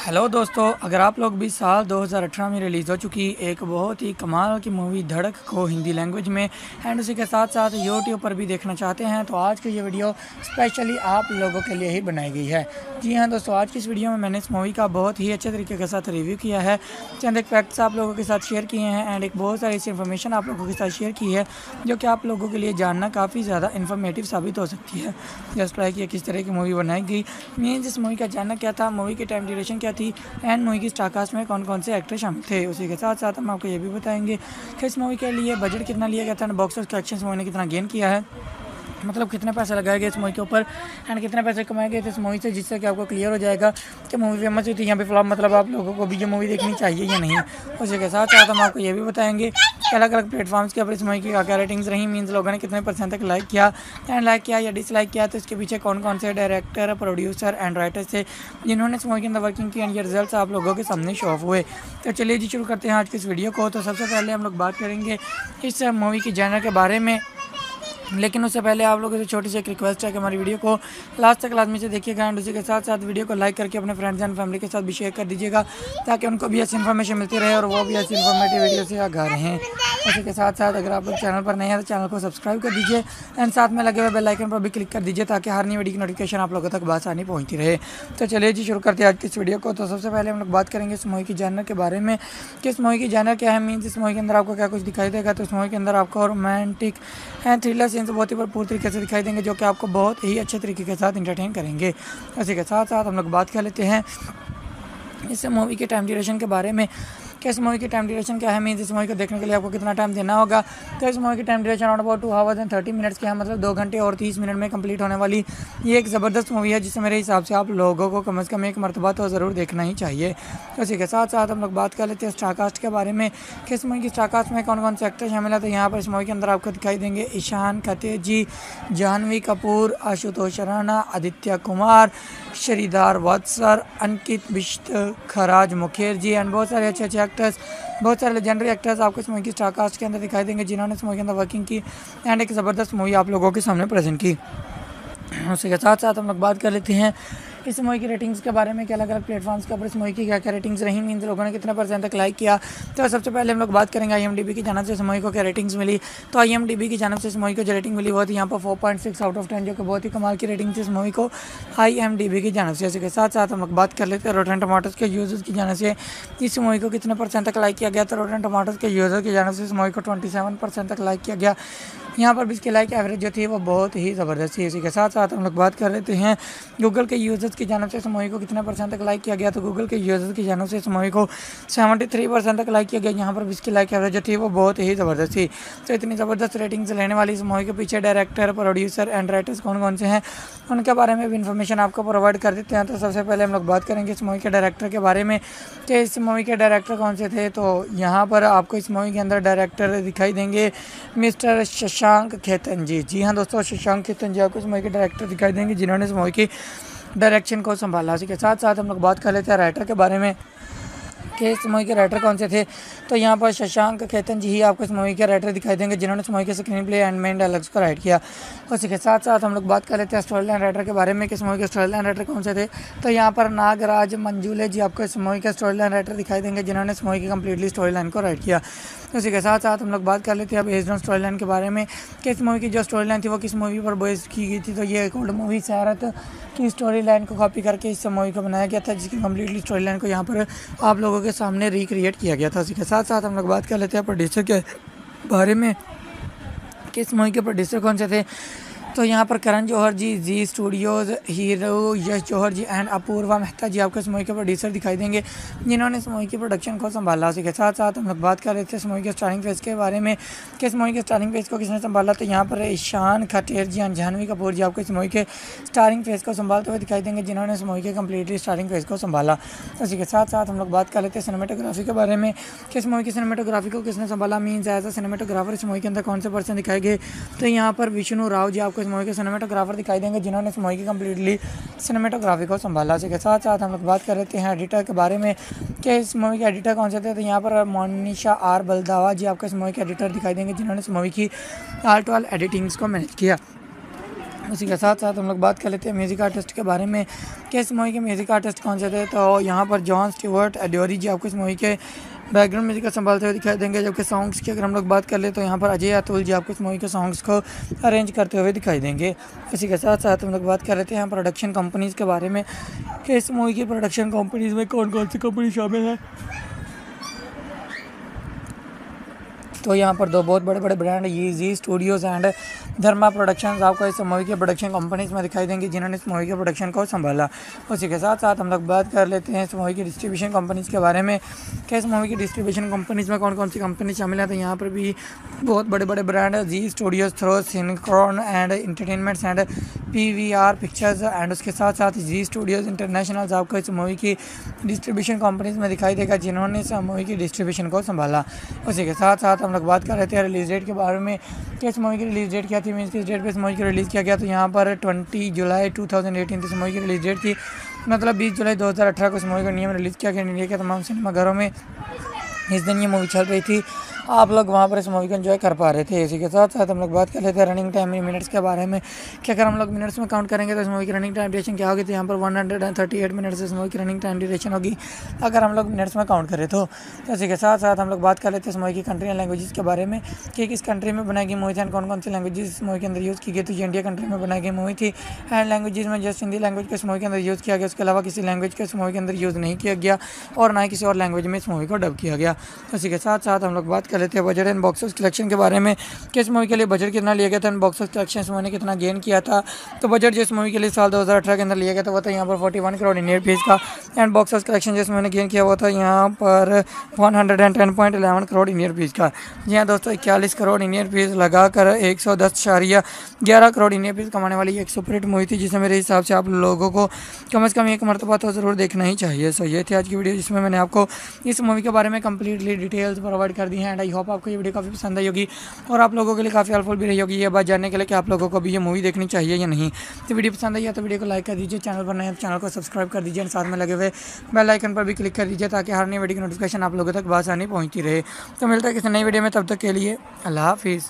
हेलो दोस्तों, अगर आप लोग भी साल दो हज़ार अठारह में रिलीज़ हो चुकी एक बहुत ही कमाल की मूवी धड़क को हिंदी लैंग्वेज में एंड उसी के साथ साथ यूट्यूब पर भी देखना चाहते हैं तो आज की ये वीडियो स्पेशली आप लोगों के लिए ही बनाई गई है। जी हाँ दोस्तों, आज की इस वीडियो में मैंने इस मूवी का बहुत ही अच्छे तरीके के साथ रिव्यू किया है, चंद एक फैक्ट्स आप लोगों के साथ शेयर किए हैं एंड एक बहुत सारी ऐसी इन्फॉर्मेशन आप लोगों के साथ शेयर की है जो कि आप लोगों के लिए जानना काफ़ी ज़्यादा इन्फॉर्मेटिव साबित हो सकती है। जस्ट लाइक ये किस तरह की मूवी बनाई गई, मीन्स इस मूवी का जानना क्या था, मूवी की टाइम ड्यूरेशन क्या थी एंड मूवी की स्टारकास्ट में कौन कौन से एक्टर शामिल थे। उसी के साथ साथ हम आपको ये भी बताएंगे कि इस मूवी के लिए बजट कितना लिया गया था and box office collection movie ने कितना गेन किया है, मतलब कितने पैसे लगाए गए इस मूवी के ऊपर एंड कितने पैसे कमाए गए थे इस मूवी से, जिससे कि आपको क्लियर हो जाएगा कि मूवी फेमस हुई थी यहाँ पे फ्लॉप, मतलब आप लोगों को भी ये मूवी देखनी चाहिए या नहीं। उसी के साथ साथ हम आपको ये भी बताएंगे कि अलग अलग प्लेटफॉर्म्स के ऊपर इस मूवी की क्या क्या रेटिंग्स रही, मीन्स लोगों ने कितने परसेंट तक लाइक किया एंड लाइक किया या डिसलाइक किया, तो इसके पीछे कौन कौन से डायरेक्टर, प्रोड्यूसर एंड राइटर्स थे जिन्होंने इस मूवी के अंदर वर्किंग की एंड ये रिजल्ट आप लोगों के सामने शो ऑफ हुए। तो चलिए जी शुरू करते हैं आज की इस वीडियो को। तो सबसे पहले हम लोग बात करेंगे इस मूवी की जॉनर के बारे में, लेकिन उससे पहले आप लोगों से छोटी सी एक रिक्वेस्ट है कि हमारी वीडियो को लास्ट तक लाजमी से देखिएगा एंड उसी के साथ साथ वीडियो को लाइक करके अपने फ्रेंड्स एंड फैमिली के साथ भी शेयर कर दीजिएगा ताकि उनको भी ऐसी इन्फॉर्मेशन मिलती रहे और वो भी ऐसी इन्फॉर्मेटिव वीडियो से आगा रहें। उसी के साथ साथ अगर आप लोग चैनल पर नए हैं तो चैनल को सब्सक्राइब कर दीजिए एंड साथ में लगे हुए बेल आइकन पर भी क्लिक कर दीजिए ताकि हर नई वीडियो की नोटिफिकेशन आप लोगों तक आसानी पहुँचती रहे। तो चलिए जी शुरू करते हैं आज की इस वीडियो को। तो सबसे पहले हम लोग बात करेंगे इस मूवी की जॉनर के बारे में कि इस मूवी की जॉनर क्या है, मीन्स इस मूवी के अंदर आपको क्या कुछ दिखाई देगा। तो इस मूवी के अंदर आपको रोमांटिक एंड थ्रिलर सीन्स बहुत ही भरपूर तरीके से दिखाई देंगे जो कि आपको बहुत ही अच्छे तरीके के साथ इंटरटेन करेंगे। इसी के साथ साथ हम लोग बात कर लेते हैं इस मूवी के टाइम ड्यूरेशन के बारे में कि इस मूवी की टाइम ड्यूरेशन क्या है, मीन्स इस मूवी को देखने के लिए आपको कितना टाइम देना होगा। तो इस मूवी की time duration around about two hours and thirty minutes की है, मतलब दो घंटे और तीस मिनट में कंप्लीट होने वाली ये एक ज़बरदस्त मूवी है जिसे मेरे हिसाब से आप लोगों को कम अज़ कम एक मरतबा तो ज़रूर देखना ही चाहिए। तो इसी के साथ साथ हम लोग बात कर लेते हैं स्टारकास्ट के बारे में कि इस मूवी की स्टारकास्ट में कौन कौन से एक्टर शामिल है। तो यहाँ पर इस मूवी के अंदर आपको दिखाई देंगे ईशान खत्तेजी, जानवी कपूर, आशुतोष राणा, आदित्य कुमार, श्रीधर वत्सर, अंकित बिश्त, खराज मुखर्जी एंड बहुत सारे अच्छे अच्छे एक्टर्स, बहुत सारे लेजेंडरी एक्टर्स आपको इस मूवी की स्टारकास्ट के अंदर दिखाई देंगे जिन्होंने इस मूवी के अंदर वर्किंग की एंड एक ज़बरदस्त मूवी आप लोगों के सामने प्रेजेंट की। उसी के साथ साथ हम लोग बात कर लेते हैं इस मूवी की रेटिंग्स के बारे में कि अलग अलग प्लेटफॉर्म्स के ऊपर इस मूवी की क्या क्या रेटिंग्स रही, मीन्स लोगों ने कितने परसेंट तक लाइक किया। तो सबसे पहले हम लोग बात करेंगे आईएमडीबी की जानिब से इस मूवी को क्या रेटिंग्स मिली। तो आईएमडीबी की जानिब से इस मूवी को जो रेटिंग मिली वो थी यहाँ पर four point six out of ten, जो कि बहुत ही कमाल की रेटिंग थी इस मूवी को आईएमडीबी की जानिब से। इसके साथ साथ हम लोग बात कर लेते हैं रोटेन टमाटोज़ के यूज़र्स की जानिब से इस मूवी को कितने परसेंट तक लाइक किया गया। तो रोटेन टमाटोज़ के यूज़र की जानिब से इस मूवी को ट्वेंटी सेवन परसेंट तक लाइक किया गया। यहाँ पर भी इसकी लाइक एवरेज जो थी वो बहुत ही ज़बरदस्त थी। इसी के साथ साथ हम लोग बात कर लेते हैं गूगल के यूज़र्स की जानिब से इस मूवी को कितने परसेंट तक लाइक किया गया। तो गूगल के यूज़र्स की जानिब से इस मूवी को सेवेंटी थ्री परसेंट तक लाइक किया गया। यहाँ पर भी इसकी लाइक एवरेज जो थी वो बहुत ही ज़बरदस्त थी। तो इतनी ज़बरदस्त रेटिंग्स लेने वाली इस मूवी के पीछे डायरेक्टर, प्रोड्यूसर एंड राइटर्स कौन कौन से हैं उनके बारे में भी इन्फॉर्मेशन आपको प्रोवाइड कर देते हैं। तो सबसे पहले हम लोग बात करेंगे इस मूवी के डायरेक्टर के बारे में कि इस मूवी के डायरेक्टर कौन से थे। तो यहाँ पर आपको इस मूवी के अंदर डायरेक्टर दिखाई देंगे मिस्टर शशांक खेतन जी। जी हाँ दोस्तों, शशांक खेतन जी आपको इस मूवी के डायरेक्टर दिखाई देंगे जिन्होंने इस मूवी की डायरेक्शन को संभाला। इसी के साथ साथ हम लोग बात कर लेते हैं राइटर के बारे में कि इस मूवी के राइटर कौन से थे। तो यहाँ पर शशांक खेतन जी ही आपको इस मूवी के राइटर दिखाई देंगे जिन्होंने इस मूवी के screen play and main dialogues को राइट किया। उसी के साथ साथ हम लोग बात कर लेते हैं स्टोरी लाइन राइटर के बारे में कि इस मूवी के स्टोरी लाइन राइटर कौन से थे। तो यहाँ पर नागराज मंजूले जी आपको इस मूवी के स्टोरी लाइन राइटर दिखाई देंगे जिन्होंने इस मूवी की कम्प्लीटली स्टोरी लाइन को राइट किया। उसी के साथ साथ हम लोग बात कर लेते हैं अब बेस्ड ऑन स्टोरी लाइन के बारे में कि इस मूवी की जो स्टोरी लाइन थी वो किस मूवी पर बेस्ड की गई थी। तो ये एक ओल्ड मूवी सैरत की स्टोरी लाइन को कॉपी करके इस मूवी को बनाया गया था जिसकी कम्प्लीटली स्टोरी लाइन को यहाँ पर आप लोगों के सामने रिक्रिएट किया गया था। इसी के साथ साथ हम लोग बात कर लेते हैं प्रोड्यूसर के बारे में कि इस मूवी के प्रोड्यूसर कौन से थे। तो यहाँ पर Karan Johar ji, Zee Studios, hero Yash Johar ji and Apoorva Mehta ji आपको इस मूवी के प्रोड्यूसर दिखाई देंगे जिन्होंने इस मूवी की प्रोडक्शन को संभाला। उसी के साथ साथ हम लोग बात कर रहे थे इस मूवी के स्टारिंग फेज के बारे में कि इस मूवी के स्टारिंग फेज को किसने संभाला। तो यहाँ पर ईशान खट्टर जी एंड जानवी कपूर जी आपको इस मूवी के स्टारिंग फेज को संभालते हुए दिखाई देंगे जिन्होंने इस मूवी के कम्प्लीटली स्टारिंग फेज को संभाला। उसी के साथ साथ हम लोग बात कर लेते हैं सिनेमेटोग्राफी के बारे में कि इस मूवी की सिनेमेटोग्राफी को किसने संभाला, मीन्स एज अ सिनेमेटोग्राफर इस मूवी के अंदर कौन से पर्सन दिखाए गए। तो यहाँ पर विष्णु राव जी आपको इस मूवी के सिनेमेटोग्राफर दिखाई देंगे जिन्होंने इस मूवी की कम्प्लीटली सिनेमेटोग्राफी को संभाला। इसी के साथ साथ हम लोग बात कर लेते हैं एडिटर के बारे में कि इस मूवी के एडिटर कौन से थे। तो यहाँ पर मोनिशा आर बलदावा जी आपको इस मूवी के एडिटर दिखाई देंगे जिन्होंने इस मूवी की आर्ट वाल एडिटिंग्स को मैनेज किया। उसी के साथ साथ हम लोग बात कर लेते हैं म्यूज़िक आर्टिस्ट के बारे में कि इस मूवी के म्यूज़िक आर्टिस्ट कौन से थे। तो यहाँ पर जॉन स्टीवर्ट एडोरी जी आपको इस मूवी के बैकग्राउंड म्यूजिक का संभालते हुए दिखाई देंगे, जबकि सॉन्ग्स की अगर हम लोग बात कर ले तो यहाँ पर अजय अतुल जी आपको इस मूवी के सॉन्ग्स को अरेंज करते हुए दिखाई देंगे। इसी के साथ साथ हम लोग बात कर लेते हैं प्रोडक्शन कंपनीज़ के बारे में कि इस मूवी की प्रोडक्शन कंपनीज़ में कौन कौन सी कंपनी शामिल है। तो यहाँ पर दो बहुत बड़े बड़े ब्रांड ये Zee Studios and Dharma productions आपको इस मूवी के प्रोडक्शन कंपनीज़ में दिखाई देंगी, जिन्होंने इस मूवी के प्रोडक्शन को संभाला। उसी के साथ साथ हम लोग बात कर लेते हैं इस मूवी की डिस्ट्रीब्यूशन कंपनीज़ के बारे में कि इस मूवी की डिस्ट्रीब्यूशन कंपनीज़ में कौन कौन सी कंपनी शामिल है। तो यहाँ पर भी बहुत बड़े बड़े ब्रांड है, Zee Studios, throw, सिनक्रॉन and entertainments and P V R pictures and उसके साथ साथ जी स्टूडियोज़ इंटरनेशनल आपको इस मूवी की डिस्ट्रीब्यूशन कंपनीज़ में दिखाई देगा, जिन्होंने इस मूवी की डिस्ट्रीब्यूशन को संभाला। उसी के साथ साथ हम लोग बात कर रहे थे रिलीज डेट के बारे में कि इस मूवी की रिलीज डेट क्या थी, मीन्स किस डेट पे इस मूवी को रिलीज़ किया गया। तो यहाँ पर बीस जुलाई दो हज़ार अठारह इस मूवी की रिलीज डेट थी, मतलब बीस जुलाई दो हज़ार अठारह को इस मूवी का नियम रिलीज़ किया गया इंडिया के तमाम सिनेमाघरों में। इस दिन ये मूवी चल रही थी, आप लोग वहाँ पर इस मूवी को एंजॉय कर पा रहे थे। इसी के साथ साथ हम लोग बात कर लेते हैं रनिंग टाइम इन मिनट्स के बारे में कि अगर हम लोग मिनट्स में काउंट करेंगे तो इस मूवी की रनिंग टाइम ड्यूरेशन क्या होगी। तो यहाँ पर one hundred and thirty eight minutes इस मूवी की रनिंग टाइम ड्यूरेशन होगी अगर हम लोग मिनट्स में काउंट करें तो। इसी के साथ साथ हम लोग बात कर लेते हैं इस मूवी की कंट्री एंड लैंग्वेजेस के बारे में कि किस कंट्री में बनाई गई मूवी थी एंड कौन कौन सी लैंग्वेजेस इस मूवी के अंदर यूज़ की गई। तो ये इंडिया कंट्री में बनाई गई मूवी थी एंड लैंग्वेजेस में जस्ट हिंदी लैंग्वेज को इस मूवी के अंदर यूज़ किया गया, उसके अलावा किसी लैंग्वेज को इस मूवी के अंदर यूज़ नहीं किया गया और ना ही किसी और लैंग्वेज में इस मूवी को डब किया गया। इसी के साथ साथ हम लोग बात कर लेते हैं budget and box office collection के बारे में कि इस मूवी के लिए बजट कितना लिया गया था एंड बॉक्स ऑफिस कलेक्शन इस मूवी ने कितना गेन किया था। तो बजट जिस मूवी के लिए साल दो हज़ार अठारह के अंदर लिया गया था वो था यहाँ पर इकतालीस करोड़ इंडियन रुपीस का एंड बॉक्स ऑफिस कलेक्शन जिस मूवी ने गेन किया हुआ था यहाँ पर एक सौ दस पॉइंट ग्यारह करोड़ इंडियन रुपीस का। जी हाँ दोस्तों, इक्यालीस करोड़ इंडियन रुपीस लगाकर एक सौ दस इशारिया ग्यारह करोड़ इंडियन रुपीस कमाने वाली एक सुपरहिट मूवी थी, जिसे मेरे हिसाब से आप लोगों को कम से कम एक मरतबा तो ज़रूर देखना ही चाहिए। सो ये थी आज की वीडियो, जिसमें मैंने आपको इस मूवी के बारे में कंप्लीटली डिटेल्स प्रोवाइड कर दी हैं एंड आई होप आपको ये वीडियो काफ़ी पसंद आई होगी और आप लोगों के लिए काफ़ी हेल्पफुल भी रही होगी ये बात जानने के लिए कि आप लोगों को भी ये मूवी देखनी चाहिए या नहीं। तो वीडियो पसंद आई है तो वीडियो को लाइक कर दीजिए, चैनल पर नए हैं तो चैनल को सब्सक्राइब कर दीजिए और साथ में लगे हुए बेल आइकन पर भी क्लिक कर दीजिए ताकि हर नई वीडियो की नोटिफिकेशन आप लोगों तक आसानी पहुँचती रहे। तो मिलता है किसी नई वीडियो में, तब तक के लिए अल्लाह हाफिज़।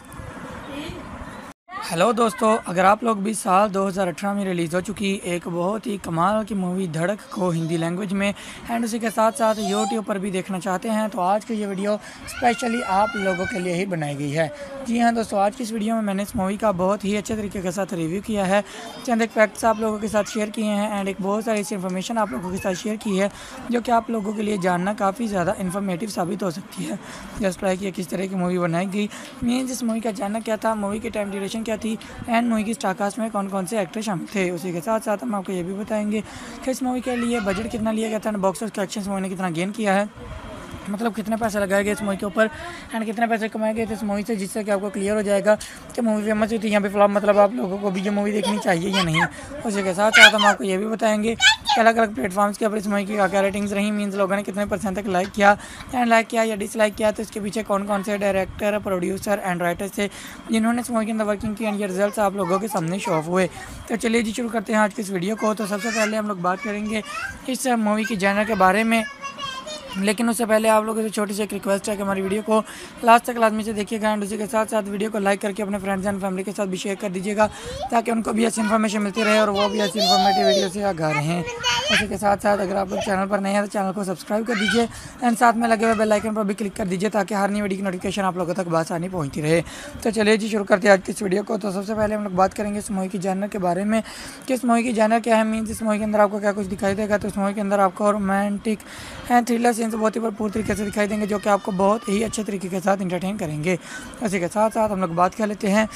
हेलो दोस्तों, अगर आप लोग भी साल दो हज़ार अठारह में रिलीज़ हो चुकी एक बहुत ही कमाल की मूवी धड़क को हिंदी लैंग्वेज में एंड उसी के साथ साथ यूट्यूब पर भी देखना चाहते हैं तो आज की ये वीडियो स्पेशली आप लोगों के लिए ही बनाई गई है। जी हाँ दोस्तों, आज की इस वीडियो में मैंने इस मूवी का बहुत ही अच्छे तरीके के साथ रिव्यू किया है, चंद एक फैक्ट्स आप लोगों के साथ शेयर किए हैं एंड एक बहुत सारी ऐसी इन्फॉर्मेशन आप लोगों के साथ शेयर की है जो कि आप लोगों के लिए जानना काफ़ी ज़्यादा इन्फॉर्मेटिव साबित हो सकती है। जस्ट लाइक ये किस तरह की मूवी बनाई गई, मीन्स इस मूवी का जानना क्या था, मूवी की टाइम ड्यूरेशन क्या थी एंड मूवी की स्टारकास्ट में कौन कौन से एक्टर शामिल थे। उसी के साथ साथ हम आपको ये भी बताएंगे कि इस मूवी के लिए बजट कितना लिया गया था, बॉक्स ऑफिस कलेक्शन मूवी ने कितना गेन किया है, मतलब कितने पैसे लगाए गए इस मूवी के ऊपर एंड कितने पैसे कमाए गए थे इस मूवी से, जिससे कि आपको क्लियर हो जाएगा कि मूवी फेमस हुई थी यहाँ पे फ्लॉप, मतलब आप लोगों को भी ये मूवी देखनी चाहिए या नहीं। उसी के साथ साथ हम आपको ये भी बताएंगे कि अलग अलग प्लेटफॉर्म्स के ऊपर इस मूवी की क्या क्या रेटिंग्स रही, मीन्स लोगों ने कितने परसेंट तक लाइक किया एंड लाइक किया या डिसलाइक किया, तो इसके पीछे कौन कौन से डायरेक्टर, प्रोड्यूसर एंड राइटर्स थे जिन्होंने इस मूवी के अंदर वर्किंग की एंड ये रिजल्ट आप लोगों के सामने शो ऑफ हुए। तो चलिए जी शुरू करते हैं आज की इस वीडियो को। तो सबसे पहले हम लोग बात करेंगे इस मूवी की जॉनर के बारे में, लेकिन उससे पहले आप लोगों से छोटी सी एक रिक्वेस्ट है कि हमारी वीडियो को लास्ट तक लाजमी से देखिएगा एंड उसी के साथ साथ वीडियो को लाइक करके अपने फ्रेंड्स एंड फैमिली के साथ भी शेयर कर दीजिएगा ताकि उनको भी ऐसी इन्फॉर्मेशन मिलती रहे और वो भी ऐसी इन्फॉर्मेटिव वीडियो से आगाह रहें। उसी के साथ साथ अगर आप लोग चैनल पर नए हैं तो चैनल को सब्सक्राइब कर दीजिए एंड साथ में लगे हुए बेल आइकन पर भी क्लिक कर दीजिए ताकि हर नई वीडियो की नोटिफिकेशन आप लोगों तक आसानी पहुँचती रहे। तो चलिए जी शुरू करते हैं आज की इस वीडियो को। तो सबसे पहले हम लोग बात करेंगे इस मूवी की जॉनर के बारे में कि इस मूवी की जॉनर क्या है, मीन्स इस मूवी के अंदर आपको क्या कुछ दिखाई देगा। तो इस मूवी के अंदर आपको रोमांटिक एंड थ्रिलर सीन्स बहुत ही भरपूर तरीके से दिखाई देंगे जो कि आपको बहुत ही अच्छे तरीके के साथ इंटरटेन करेंगे। इसी के साथ साथ हम लोग बात कर लेते हैं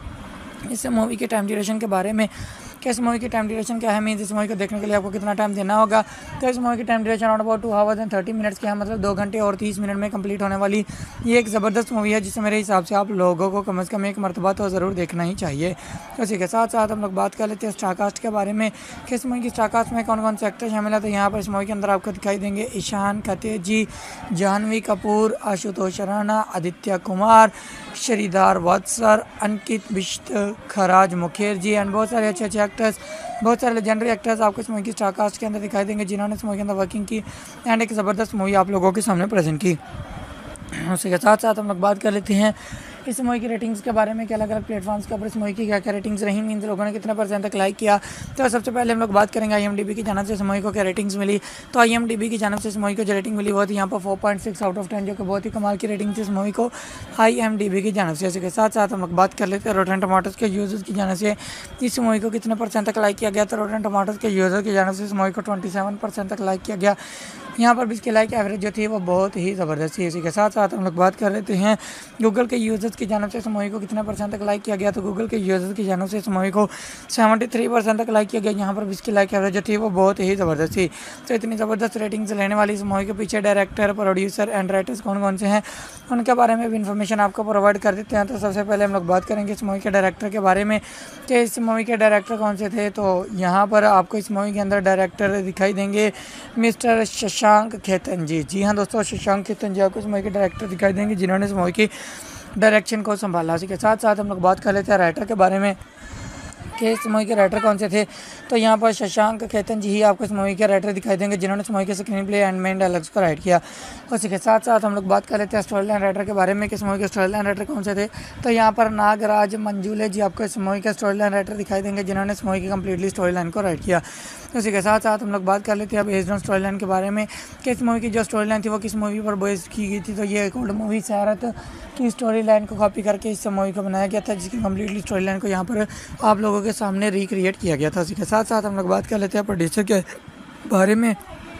इस मूवी के टाइम ड्यूरेशन के बारे में कि इस मूवी की टाइम ड्यूरेशन क्या है, मीन्स इस मूवी को देखने के लिए आपको कितना टाइम देना होगा। तो इस मूवी की time duration around about two hours and thirty minutes की है, मतलब दो घंटे और तीस मिनट में कंप्लीट होने वाली ये एक ज़बरदस्त मूवी है जिसे मेरे हिसाब से आप लोगों को कम से कम एक मरतबा तो ज़रूर देखना ही चाहिए। तो इसी के साथ साथ हम लोग बात कर लेते हैं स्टारकास्ट के बारे में कि इस मूवी की स्टारकास्ट में कौन कौन से एक्टर शामिल है। तो यहाँ पर इस मूवी के अंदर आपको दिखाई देंगे ईशान खतेजी, जानवी कपूर, आशुतोष राणा, आदित्य कुमार, श्रीधार वत्सर, अंकित बिश्त, खराज मुखर्जी एंड बहुत सारे अच्छे अच्छे एक्टर्स, बहुत सारे लेजेंडरी एक्टर्स आपको इस मूवी की स्टारकास्ट के अंदर दिखाई देंगे जिन्होंने इस मूवी के अंदर वर्किंग की एंड एक ज़बरदस्त मूवी आप लोगों के सामने प्रेजेंट की। उसी के साथ साथ हम लोग बात कर लेते हैं इस मूवी की रेटिंग्स के बारे में कि अलग अलग प्लेटफॉर्म्स के ऊपर इस मूवी की क्या क्या रेटिंग्स रही, मीन्स लोगों ने कितना परसेंट तक लाइक किया। तो सबसे पहले हम लोग बात करेंगे आई एम डी बी की जानब से इस मूवी को क्या रेटिंग्स मिली। तो आई एम डी बी की जानब से इस मूवी को जो रेटिंग मिली वो थी यहाँ पर four point six out of ten, जो कि बहुत ही कमाल की रेटिंग थी इस मूवी को आई एम डी बी की जानब से। इसके साथ साथ हम लोग बात कर लेते हैं रोटेन टमाटोज़ के यूज़र्स की जानब से इस मूवी को कितने परसेंट तक लाइक किया गया। तो रोटेन टमाटोज़ के यूज़र की जानब से इस मूवी को ट्वेंटी सेवन परसेंट तक लाइक किया गया। यहाँ पर भी इसकी लाइक एवरेज जो थी वो बहुत ही ज़बरदस्त थी। इसी के साथ साथ हम लोग बात कर लेते हैं गूगल के यूज़र्स की जानब से इस मूवी को कितने परसेंट तक लाइक किया गया। तो गूगल के यूज़र्स की जानब से इस मूवी को सेवेंटी थ्री परसेंट तक लाइक किया गया। यहाँ पर भी इसकी लाइक एवरेज जो थी वो बहुत ही ज़बरदस्त थी। तो इतनी ज़बरदस्त रेटिंग्स लेने वाली इस मूवी के पीछे डायरेक्टर, प्रोड्यूसर एंड राइटर्स कौन कौन से हैं उनके बारे में भी इन्फॉर्मेशन आपको प्रोवाइड कर देते हैं। तो सबसे पहले हम लोग बात करेंगे इस मूवी के डायरेक्टर के बारे में कि इस मूवी के डायरेक्टर कौन से थे। तो यहाँ पर आपको इस मूवी के अंदर डायरेक्टर दिखाई देंगे मिस्टर शशांक खेतन जी। जी हाँ दोस्तों, शशांक खेतन जी आपको इस मूवी के डायरेक्टर दिखाई देंगे जिन्होंने इस मूवी की डायरेक्शन को संभाला। इसी के साथ साथ हम लोग बात कर लेते हैं राइटर के बारे में कि इस मूवी के राइटर कौन से थे। तो यहाँ पर शशांक खेतन जी ही आपको इस मूवी के राइटर दिखाई देंगे जिन्होंने इस मूवी के screen play and main dialogues को राइट किया। उसी के साथ साथ हम लोग बात कर लेते हैं स्टोरी लाइन राइटर के बारे में कि इस मूवी के स्टोरी लाइन राइटर कौन से थे। तो यहाँ पर नागराज मंजूले जी आपको इस मूवी के स्टोरी लाइन राइटर दिखाई देंगे जिन्होंने इस मूवी की कम्प्लीटली स्टोरी लाइन को राइट किया। उसी के साथ साथ हम लोग बात कर लेते हैं अब बेस्ड ऑन स्टोरी लाइन के बारे में कि इस मूवी की जो स्टोरी लाइन थी वो किस मूवी पर बेस की गई थी। तो ये एक ओल्ड मूवी सैरत की स्टोरी लाइन को कॉपी करके इस मूवी को बनाया गया था, जिसकी कम्प्लीटली स्टोरी लाइन को यहाँ पर आप लोगों के सामने रिक्रिएट किया गया था। उसी के साथ साथ हम लोग बात कर लेते हैं प्रोड्यूसर के बारे में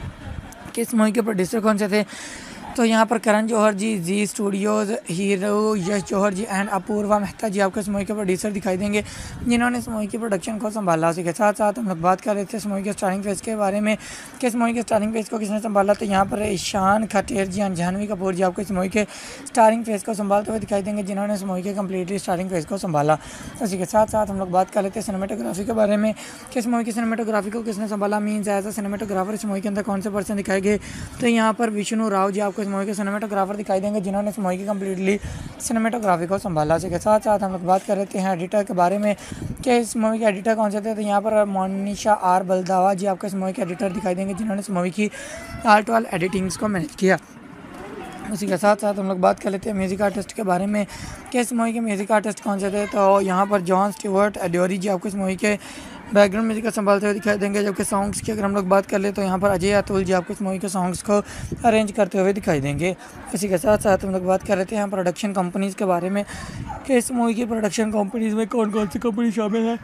कि इस मूवी के प्रोड्यूसर कौन से थे। तो यहाँ पर Karan Johar ji, Zee Studios, hero Yash Johar ji and Apoorva Mehta ji आपको इस मूवी के प्रोड्यूसर दिखाई देंगे जिन्होंने इस मूवी की प्रोडक्शन को संभाला। उसी के साथ साथ हम लोग बात कर रहे थे इस मूवी के स्टारिंग फेस के बारे में कि इस मूवी के स्टारिंग फेस को किसने संभाला। तो यहाँ पर ईशान खटेर जी एंड जानवी कपूर जी आपको इस मूवी के स्टारिंग फेस को संभालते हुए दिखाई देंगे जिन्होंने इस मूवी के कम्प्लीटली स्टारिंग फेस को संभाला। उसी के साथ साथ हम लोग बात कर लेते हैं सिनेमेटोग्राफी के बारे में कि इस मूवी की सिनेमेटोग्राफी को किसने संभाला, मीन्स एज अ सिनेमेटोग्राफर इस मूवी के अंदर कौन से पर्सन दिखाए गए। तो यहाँ पर विष्णु राव जी आपको इस मूवी के सिनेमेटोग्राफर दिखाई देंगे जिन्होंने इस मूवी की कम्प्लीटली सिनेमेटोग्राफी को संभाला। इसके साथ साथ हम लोग बात कर रहे हैं एडिटर के बारे में कि इस मूवी के एडिटर कौन से थे। तो यहाँ पर मोनिशा आर बलदावा जी आपको इस मूवी के एडिटर दिखाई देंगे जिन्होंने इस मूवी की आर्ट वाल एडिटिंग्स को मैनेज किया। उसी के साथ साथ हम लोग बात कर लेते हैं म्यूज़िक आर्टिस्ट के बारे में कि इस मूवी के म्यूज़िक आर्टिस्ट कौन से थे। तो यहाँ पर जॉन स्टीवर्ट एडोरी जी आपको इस मूवी के बैकग्राउंड म्यूजिक को संभालते हुए दिखाई देंगे। जबकि सॉन्ग्स की अगर हम लोग बात कर ले तो यहाँ पर अजय अतुल जी आपको इस मूवी के सॉन्ग्स को अरेंज करते हुए दिखाई देंगे। इसी के साथ साथ हम लोग बात कर लेते हैं प्रोडक्शन कंपनीज़ के बारे में कि इस मूवी की प्रोडक्शन कंपनीज़ में कौन कौन सी कंपनी शामिल है।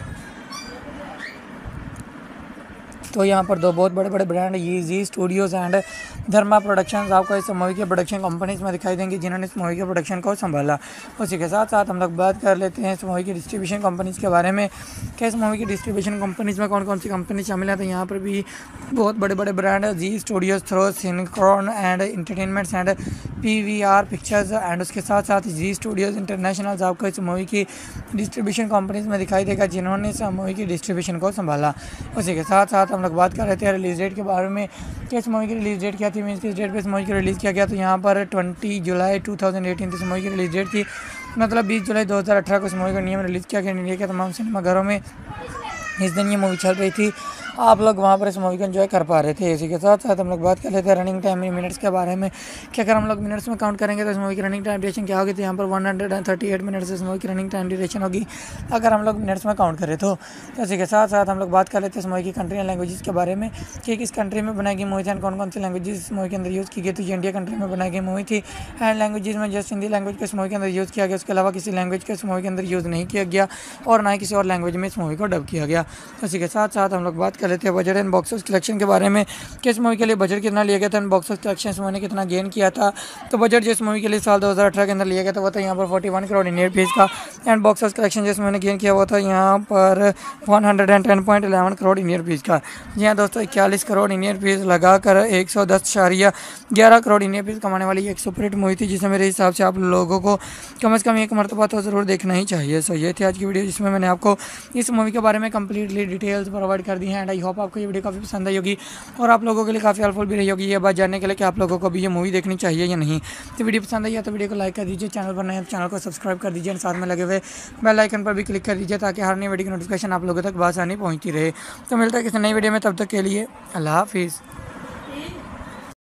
तो यहाँ पर दो बहुत बड़े बड़े ब्रांड ये Zee Studios and Dharma productions आपको इस मूवी के प्रोडक्शन कंपनीज में दिखाई देंगी जिन्होंने इस मूवी के प्रोडक्शन को संभाला। उसी के साथ साथ हम लोग बात कर लेते हैं इस मूवी की डिस्ट्रीब्यूशन कंपनीज़ के बारे में कि इस मूवी की डिस्ट्रीब्यूशन कंपनीज़ में कौन कौन सी कंपनी शामिल है। तो यहाँ पर भी बहुत बड़े बड़े ब्रांड है Zee Studios, throw, सिनक्रॉन and entertainments and P V R pictures and उसके साथ साथ जी स्टूडियोज़ इंटरनेशनल आपको इस मूवी की डिस्ट्रीब्यूशन कंपनीज़ में दिखाई देगा जिन्होंने इस मूवी की डिस्ट्रीब्यूशन को संभाला। उसी के साथ साथ हम लोग बात कर रहे थे रिलीज़ डेट के बारे में कि इस मूवी की रिलीज़ डेट क्या थी, मीन्स किस डेट पे इस मूवी की रिलीज़ किया गया। तो यहाँ पर ट्वेंटी जुलाई टू थाउजेंड एटीन इस मूवी की रिलीज़ डेट थी, मतलब बीस जुलाई दो हज़ार अठारह को इस मूवी का नियम रिलीज़ किया गया इंडिया के तमाम सिनेमाघरों में। इस दिन ये मूवी चल रही थी, आप लोग वहाँ पर इस मूवी को एंजॉय कर पा रहे थे। इसी के साथ साथ हम लोग बात कर लेते हैं रनिंग टाइम मिनट्स के बारे में कि अगर हम लोग मिनट्स में काउंट करेंगे तो इस मूवी की रनिंग टाइम ड्यूरेशन क्या होगी। तो यहाँ पर one hundred thirty eight minutes इस मूवी की रनिंग टाइम ड्यूरेशन होगी अगर हम लोग मिनट्स में काउंट करें तो। इसी के साथ साथ हम लोग बात कर लेते हैं इस मूवी की कंट्री एंड लैंग्वेजेस के बारे में कि किस कंट्री में बनाई गई मूवी थी एंड कौन कौन सी लैंग्वेजेस इस मूवी के अंदर यूज़ की गई। तो ये इंडिया कंट्री में बनाई गई मूवी थी एंड लैंग्वेजेस में जस्ट हिंदी लैंग्वेज को इस मूवी के अंदर यूज़ किया गया, उसके अलावा किसी लैंग्वेज को इस मूवी के अंदर यूज़ नहीं किया गया और ना ही किसी और लैंग्वेज में इस मूवी को डब किया गया। इसी के साथ साथ हम लोग बात कर लेते हैं budget and box office collection के बारे में कि इस मूवी के लिए बजट कितना लिया गया था एंड बॉक्स ऑफिस कलेक्शन इस मूवी ने कितना गेन किया था। तो बजट जो इस मूवी के लिए साल दो हज़ार अठारह के अंदर लिया गया था वो था यहाँ पर इकतालीस करोड़ इंडियन रुपीस का एंड बॉक्स ऑफिस कलेक्शन जिस मूवी ने गेन किया वो था यहाँ पर एक सौ दस पॉइंट एक एक करोड़ इंडियन रुपीस का। जी हाँ दोस्तों, इक्यालीस करोड़ इंडियन रुपीस लगाकर एक सौ दस इशारिया ग्यारह करोड़ इंडियन रुपीस कमाने वाली एक सुपरहिट मूवी थी जिसे मेरे हिसाब से आप लोगों को कम अज़ कम एक मरतबा तो ज़रूर देखना ही चाहिए। सो ये थी आज की वीडियो जिसमें मैंने आपको इस मूवी के बारे में कंप्लीटली डिटेल्स प्रोवाइड कर दी हैं एंड आई होप आपको ये वीडियो काफ़ी पसंद आई होगी और आप लोगों के लिए काफ़ी हेल्पफुल भी रही होगी ये बात जानने के लिए कि आप लोगों को भी ये मूवी देखनी चाहिए या नहीं। तो वीडियो पसंद आई है तो वीडियो को लाइक कर दीजिए, चैनल पर नए हैं तो चैनल को सब्सक्राइब कर दीजिए और साथ में लगे हुए बेल आइकन पर भी क्लिक कर दीजिए ताकि हर नई वीडियो की नोटिफिकेशन आप लोगों तक बआसानी पहुँचती रहे। तो मिलता है किसी नई वीडियो में, तब तक के लिए अल्लाह हाफिज़।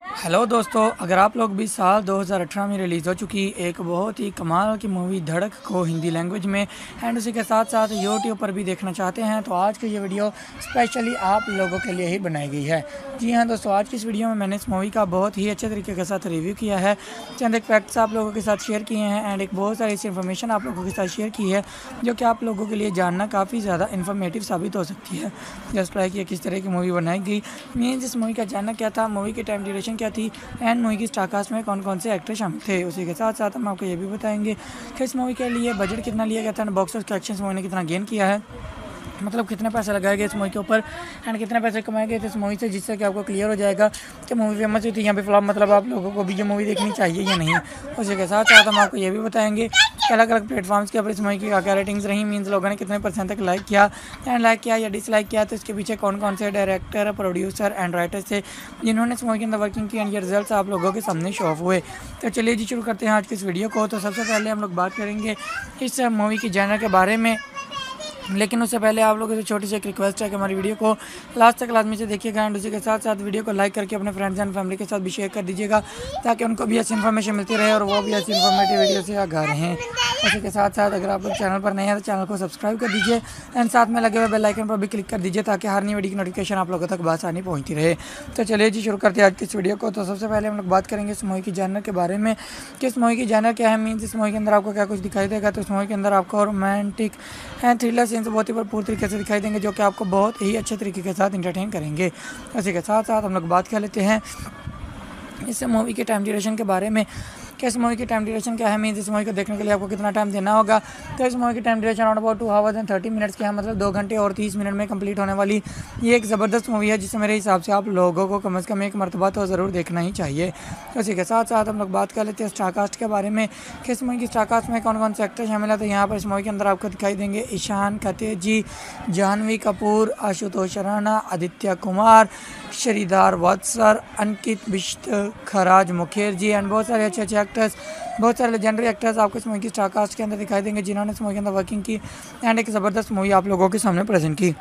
हेलो दोस्तों, अगर आप लोग भी साल दो हज़ार अठारह में रिलीज़ हो चुकी एक बहुत ही कमाल की मूवी धड़क को हिंदी लैंग्वेज में एंड उसी के साथ साथ यूट्यूब पर भी देखना चाहते हैं तो आज की ये वीडियो स्पेशली आप लोगों के लिए ही बनाई गई है। जी हाँ दोस्तों, आज की इस वीडियो में मैंने इस मूवी का बहुत ही अच्छे तरीके के साथ रिव्यू किया है, चंद एक फैक्ट्स आप लोगों के साथ शेयर किए हैं एंड एक बहुत सारी ऐसी इन्फॉर्मेशन आप लोगों के साथ शेयर की है जो कि आप लोगों के लिए जानना काफ़ी ज़्यादा इन्फॉर्मेटिव साबित हो सकती है। जस्ट लाइक ये किस तरह की मूवी बनाई गई, मीन्स इस मूवी का जानना क्या था, मूवी की टाइम ड्यूरेशन क्या थी एंड मूवी की स्टारकास्ट में कौन कौन से एक्टर शामिल थे। उसी के साथ साथ हम आपको ये भी बताएंगे कि इस मूवी के लिए बजट कितना लिया गया था and box office collection movie ने कितना गेन किया है, मतलब कितने पैसे लगाए गए इस मूवी के ऊपर एंड कितने पैसे कमाए गए थे इस मूवी से, जिससे कि आपको क्लियर हो जाएगा कि मूवी फेमस हुई थी यहाँ पे फ्लॉप, मतलब आप लोगों को भी ये मूवी देखनी चाहिए या नहीं। उसी के साथ साथ हम आपको ये भी बताएंगे कि अलग अलग प्लेटफॉर्म्स के ऊपर इस मूवी की क्या क्या रेटिंग्स रही, मीन्स लोगों ने कितने परसेंट तक लाइक किया एंड लाइक किया या डिसलाइक किया, तो इसके पीछे कौन कौन से डायरेक्टर, प्रोड्यूसर एंड राइटर्स थे जिन्होंने इस मूवी के अंदर वर्किंग की एंड ये रिजल्ट आप लोगों के सामने शो ऑफ हुए। तो चलिए जी शुरू करते हैं आज की इस वीडियो को। तो सबसे पहले हम लोग बात करेंगे इस मूवी की जॉनर के बारे में, लेकिन उससे पहले आप लोगों से छोटी सी एक रिक्वेस्ट है कि हमारी वीडियो को लास्ट तक लाजमी से देखिएगा एंड उसी के साथ साथ वीडियो को लाइक करके अपने फ्रेंड्स एंड फैमिली के साथ भी शेयर कर दीजिएगा ताकि उनको भी ऐसी इन्फॉर्मेशन मिलती रहे और वो भी ऐसी इन्फॉर्मेटिव वीडियो से आगा रहें। उसी के साथ साथ अगर आप लोग चैनल पर नए हैं तो चैनल को सब्सक्राइब कर दीजिए एंड साथ में लगे हुए बेल आइकन पर भी क्लिक कर दीजिए ताकि हर नई वीडियो की नोटिफिकेशन आप लोगों तक आसानी पहुँचती रहे। तो चलिए जी शुरू करते हैं आज की इस वीडियो को। तो सबसे पहले हम लोग बात करेंगे इस मूवी की जॉनर के बारे में कि इस मूवी की जॉनर क्या है, मीन्स इस मूवी के अंदर आपको क्या कुछ दिखाई देगा। तो इस मूवी के अंदर आपको रोमांटिक एंड थ्रिलर सीन्स बहुत ही भरपूर तरीके से दिखाई देंगे जो कि आपको बहुत ही अच्छे तरीके के साथ इंटरटेन करेंगे। इसी के साथ साथ हम लोग बात कर लेते हैं इस मूवी के टाइम ड्यूरेशन के बारे में कि इस मूवी की टाइम ड्यूरेशन क्या है, मीन्स इस मूवी को देखने के लिए आपको कितना टाइम देना होगा। तो इस मूवी की time duration around about two hours and thirty minutes की है, मतलब दो घंटे और तीस मिनट में कंप्लीट होने वाली ये एक ज़बरदस्त मूवी है जिसे मेरे हिसाब से आप लोगों को कम अज़ कम एक मरतबा तो ज़रूर देखना ही चाहिए। तो इसी के साथ साथ हम लोग बात कर लेते हैं स्टारकास्ट के बारे में कि इस मूवी की स्टारकास्ट में कौन कौन से एक्टर शामिल है। तो यहाँ पर इस मूवी के अंदर आपको दिखाई देंगे ईशान खतेजी, जानवी कपूर, आशुतोष राणा, आदित्य कुमार, श्रीधर वत्सर, अंकित बिश्त, खराज मुखर्जी एंड बहुत सारे अच्छे अच्छे एक्टर्स, बहुत सारे लेजेंडरी एक्टर्स आपको इस मूवी की स्टारकास्ट के अंदर दिखाई देंगे जिन्होंने इस मूवी के अंदर वर्किंग की एंड एक ज़बरदस्त मूवी आप लोगों के सामने प्रेजेंट की।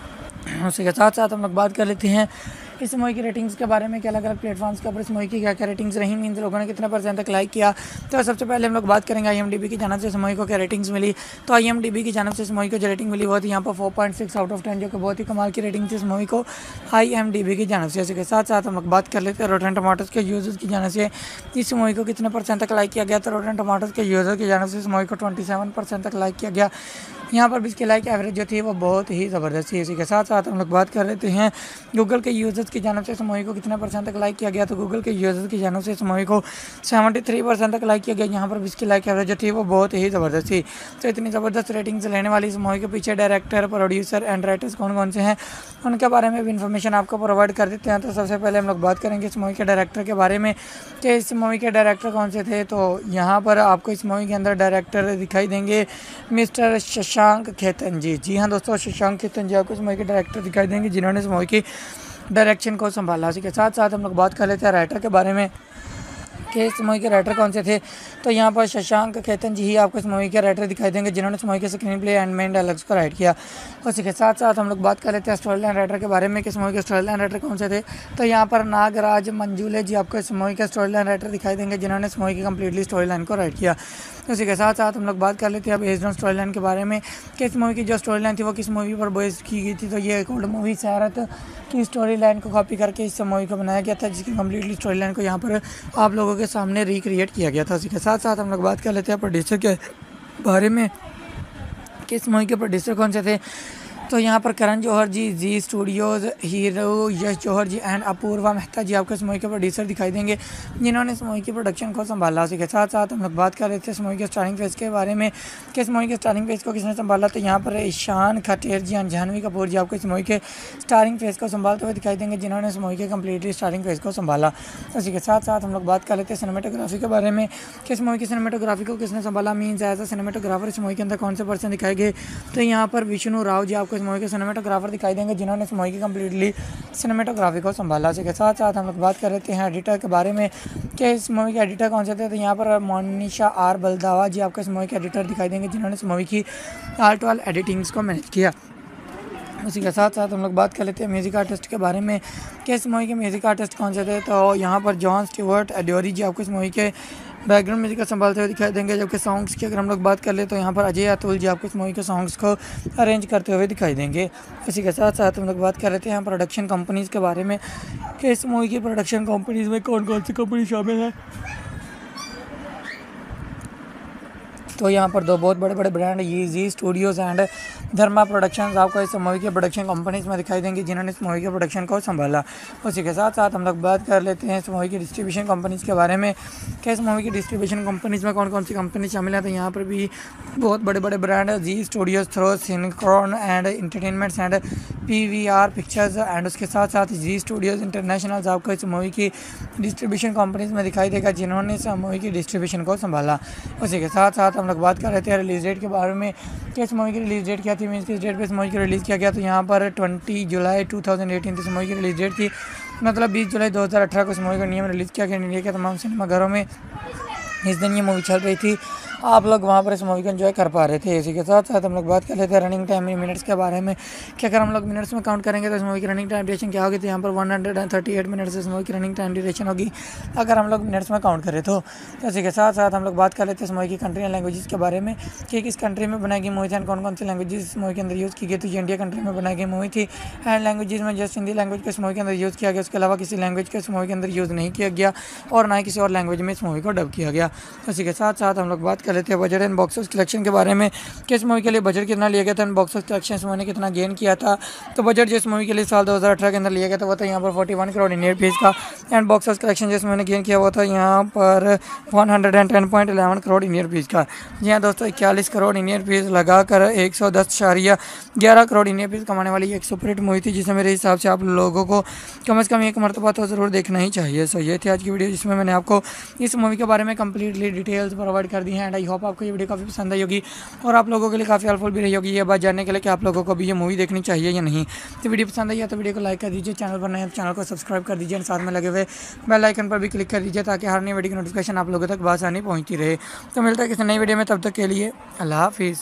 उसी के साथ साथ हम लोग बात कर लेते हैं इस मूवी की रेटिंग्स के बारे में कि अलग अलग प्लेटफॉर्म्स के ऊपर इस मूवी की क्या क्या रेटिंग्स रही, मीन्स लोगों ने कितने परसेंट तक लाइक किया। तो सबसे पहले हम लोग बात करेंगे आईएमडीबी की जानिब से इस मूवी को क्या रेटिंग्स मिली। तो आईएमडीबी की जानिब से इस मूवी को जो रेटिंग मिली वो थी यहाँ पर four point six out of ten, जो कि बहुत ही कमाल की रेटिंग थी इस मूवी को आईएमडीबी की जानिब से। इसके साथ साथ हम लोग बात कर लेते हैं रोटेन टमाटोज़ के यूज़र्स की जानिब से इस मूवी को कितने परसेंट तक लाइक किया गया। तो रोटेन टमाटोज़ के यूज़र की जानिब से इस मूवी को ट्वेंटी सेवन परसेंट तक लाइक किया गया। यहाँ पर भी इसकी लाइक एवरेज जो थी वो बहुत ही ज़बरदस्त थी। इसी के साथ साथ हम लोग बात कर लेते हैं गूगल के यूज़र्स की जानिब से इस मूवी को कितने परसेंट तक लाइक किया गया। तो गूगल के यूज़र्स की जानिब से इस मूवी को सेवेंटी थ्री परसेंट तक लाइक किया गया। यहाँ पर भी इसकी लाइक एवरेज जो थी वो बहुत ही ज़बरदस्त थी। तो इतनी ज़बरदस्त रेटिंग्स लेने वाली इस मूवी के पीछे डायरेक्टर, प्रोड्यूसर एंड राइटर्स कौन कौन से हैं उनके बारे में भी इन्फॉर्मेशन आपको प्रोवाइड कर देते हैं। तो सबसे पहले हम लोग बात करेंगे इस मूवी के डायरेक्टर के बारे में कि इस मूवी के डायरेक्टर कौन से थे। तो यहाँ पर आपको इस मूवी के अंदर डायरेक्टर दिखाई देंगे मिस्टर शशांक खेतन जी। जी हाँ दोस्तों, शशांक खेतन जी आपको इस मूवी के डायरेक्टर दिखाई देंगे जिन्होंने इस मूवी की डायरेक्शन को संभाला। इसी के साथ साथ हम लोग बात कर लेते हैं राइटर के बारे में कि इस मूवी के राइटर कौन से थे। तो यहाँ पर शशांक खेतन जी ही आपको इस मूवी के राइटर दिखाई देंगे जिन्होंने इस मूवी के screen play and main dialogues को राइट किया। उसी के साथ साथ हम लोग बात कर लेते हैं स्टोरी लाइन राइटर के बारे में कि इस मूवी के स्टोरी लाइन राइटर कौन से थे। तो यहाँ पर नागराज मंजूले जी आपको इस मूवी के स्टोरी लाइन राइटर दिखाई देंगे जिन्होंने इस मूवी की कम्प्लीटली स्टोरी लाइन को राइट किया। उसी के साथ साथ हम लोग बात कर लेते हैं अब बेस्ड ऑन स्टोरी लाइन के बारे में कि इस मूवी की जो स्टोरी लाइन थी वो किस मूवी पर बेस्ड की गई थी। तो ये एक ओल्ड मूवी सैरत की स्टोरी लाइन को कॉपी करके इस मूवी को बनाया गया था जिसकी कम्प्लीटली स्टोरी लाइन को यहाँ पर आप लोगों के सामने रिक्रिएट किया गया था। इसी के साथ साथ हम लोग बात कर लेते हैं प्रोड्यूसर के बारे में कि इस मूवी के प्रोड्यूसर कौन से थे। तो यहाँ पर Karan Johar ji, Zee Studios, hero Yash Johar ji and Apoorva Mehta ji आपको इस मूवी के प्रोड्यूसर दिखाई देंगे जिन्होंने इस मूवी की प्रोडक्शन को संभाला। उसी के साथ साथ हम लोग बात कर रहे थे इस मूवी के स्टारिंग फेस के बारे में कि इस मूवी के स्टारिंग फेस को किसने संभाला। तो यहाँ पर ईशान खटेर जी एंड जानवी कपूर जी आपको इस मूवी के स्टारिंग फेस को संभालते हुए दिखाई देंगे जिन्होंने इस मूवी के कम्प्लीटली स्टारिंग फेस को संभाला। उसी के साथ साथ हम लोग बात कर लेते हैं सिनेमेटोग्राफी के बारे में कि इस मूवी की सिनेमेटोग्राफी को किसने संभाला, मीन्स एज अ सिनेमेटोग्राफर इस मूवी के अंदर कौन से पर्सन दिखाए गए। तो यहाँ पर विष्णु राव जी आपको इस मूवी के सिनेमेटोग्राफर दिखाई देंगे जिन्होंने इस मूवी की कम्प्लीटली सिनेमेटोग्राफी को संभाला। इसी के साथ साथ हम लोग बात कर लेते हैं एडिटर के बारे में कि इस मूवी के एडिटर कौन से थे। तो यहाँ पर मोनिशा आर बलदावा जी आपको इस मूवी के एडिटर दिखाई देंगे जिन्होंने इस मूवी की आर्ट वाल एडिटिंग्स को मैनेज किया। उसी के साथ साथ हम लोग बात कर लेते हैं म्यूज़िक आर्टिस्ट के बारे में कि इस मूवी के म्यूज़िक आर्टिस्ट कौन से थे। तो यहाँ पर जॉन स्टीवर्ट एडोरी जी आपको इस मूवी के बैकग्राउंड म्यूजिक को संभालते हुए दिखाई देंगे, जबकि सॉन्ग्स की अगर हम लोग बात कर ले तो यहाँ पर अजय अतुल जी आपको इस मूवी के सॉन्ग्स को अरेंज करते हुए दिखाई देंगे। इसी के साथ साथ हम लोग बात कर लेते हैं प्रोडक्शन कंपनीज़ के बारे में कि इस मूवी की प्रोडक्शन कंपनीज़ में कौन कौन सी कंपनी शामिल है। तो यहाँ पर दो बहुत बड़े बड़े brand Zee Studios and Dharma productions आपको इस मूवी के प्रोडक्शन कंपनीज़ में दिखाई देंगी, जिन्होंने इस मूवी के प्रोडक्शन को संभाला। उसी के साथ साथ हम लोग बात कर लेते हैं इस मूवी की डिस्ट्रीब्यूशन कंपनीज़ के बारे में कि इस मूवी की डिस्ट्रीब्यूशन कंपनीज़ में कौन कौन सी कंपनी शामिल है। तो यहाँ पर भी बहुत बड़े बड़े ब्रांड है, Zee Studios, throw, सिनक्रॉन and entertainments and P V R pictures and उसके साथ साथ जी स्टूडियोज़ इंटरनेशनल आपको इस मूवी की डिस्ट्रीब्यूशन कंपनीज़ में दिखाई देगा, जिन्होंने इस मूवी की डिस्ट्रीब्यूशन को संभाला। उसी के साथ साथ हम लोग बात कर रहे थे रिलीज डेट के बारे में कि इस मूवी की रिलीज डेट क्या थी, मीन्स किस डेट पे इस मूवी को रिलीज़ किया गया। तो यहाँ पर बीस जुलाई दो हज़ार अठारह इस मूवी की रिलीज डेट थी, मतलब बीस जुलाई दो हज़ार अठारह को इस मूवी का नियम रिलीज़ किया गया। इंडिया के तमाम सिनेमाघरों में इस दिन ये मूवी चल रही थी, आप लोग वहाँ पर इस मूवी को एंजॉय कर पा रहे थे। इसी के साथ साथ हम लोग बात कर लेते हैं रनिंग टाइम इन मिनट्स के बारे में कि अगर हम लोग मिनट्स में काउंट करेंगे तो इस मूवी की रनिंग टाइम ड्यूरेशन क्या होगी। तो यहाँ पर one hundred thirty eight minutes इस मूवी की रनिंग टाइम ड्यूरेशन होगी अगर हम लोग मिनट्स में काउंट करें तो। इसी के साथ साथ हम लोग बात कर लेते हैं इस मूवी की कंट्री एंड लैंग्वेजेस के बारे में कि किस कंट्री में बनाई गई मूवी थी एंड कौन कौन सी लैंग्वेजेस इस मूवी के अंदर यूज़ की गई। तो ये इंडिया कंट्री में बनाई गई मूवी थी एंड लैंग्वेजेस में जस्ट हिंदी लैंग्वेज को इस मूवी के अंदर यूज़ किया गया, उसके अलावा किसी लैंग्वेज को इस मूवी के अंदर यूज़ नहीं किया गया और ना ही किसी और लैंग्वेज में इस मूवी को डब किया गया। इसी के साथ साथ हम लोग बात कर लेते हैं budget and box office collection के बारे में कि इस मूवी के लिए बजट कितना लिया गया था एंड बॉक्स ऑफिस कलेक्शन इस मूवी ने कितना गेन किया था। तो बजट जिस मूवी के लिए साल दो हज़ार अठारह के अंदर लिया गया था वो था यहाँ पर इकतालीस करोड़ इंडियन रुपीस का एंड बॉक्स ऑफिस कलेक्शन जिस मूवी ने गेन किया वो था यहाँ पर एक सौ दस पॉइंट एक एक करोड़ इंडियन रुपीस का। जी हाँ दोस्तों, इक्यालीस करोड़ इंडियन रुपीस लगाकर एक सौ दस इशारिया ग्यारह करोड़ इंडियन रुपीस कमाने वाली एक सुपरहिट मूवी थी, जिसे मेरे हिसाब से आप लोगों को कम से कम एक मरतबा तो ज़रूर देखना ही चाहिए। सो ये थी आज की वीडियो, जिसमें मैंने आपको इस मूवी के बारे में कंप्लीटली डिटेल्स प्रोवाइड कर दी हैं एंड आई होप आपको ये वीडियो काफ़ी पसंद आई होगी और आप लोगों के लिए काफ़ी हेल्पफुल भी रही होगी ये बात जानने के लिए कि आप लोगों को भी ये मूवी देखनी चाहिए या नहीं। तो वीडियो पसंद आई है तो वीडियो को लाइक कर दीजिए, चैनल पर नए हैं तो चैनल को सब्सक्राइब कर दीजिए, साथ में लगे हुए बेल आइकन पर भी क्लिक कर दीजिए ताकि हर नई वीडियो की नोटिफिकेशन आप लोगों तक आसानी पहुँचती रहे। तो मिलता है किसी नई वीडियो में, तब तक के लिए अल्लाह हाफिज़।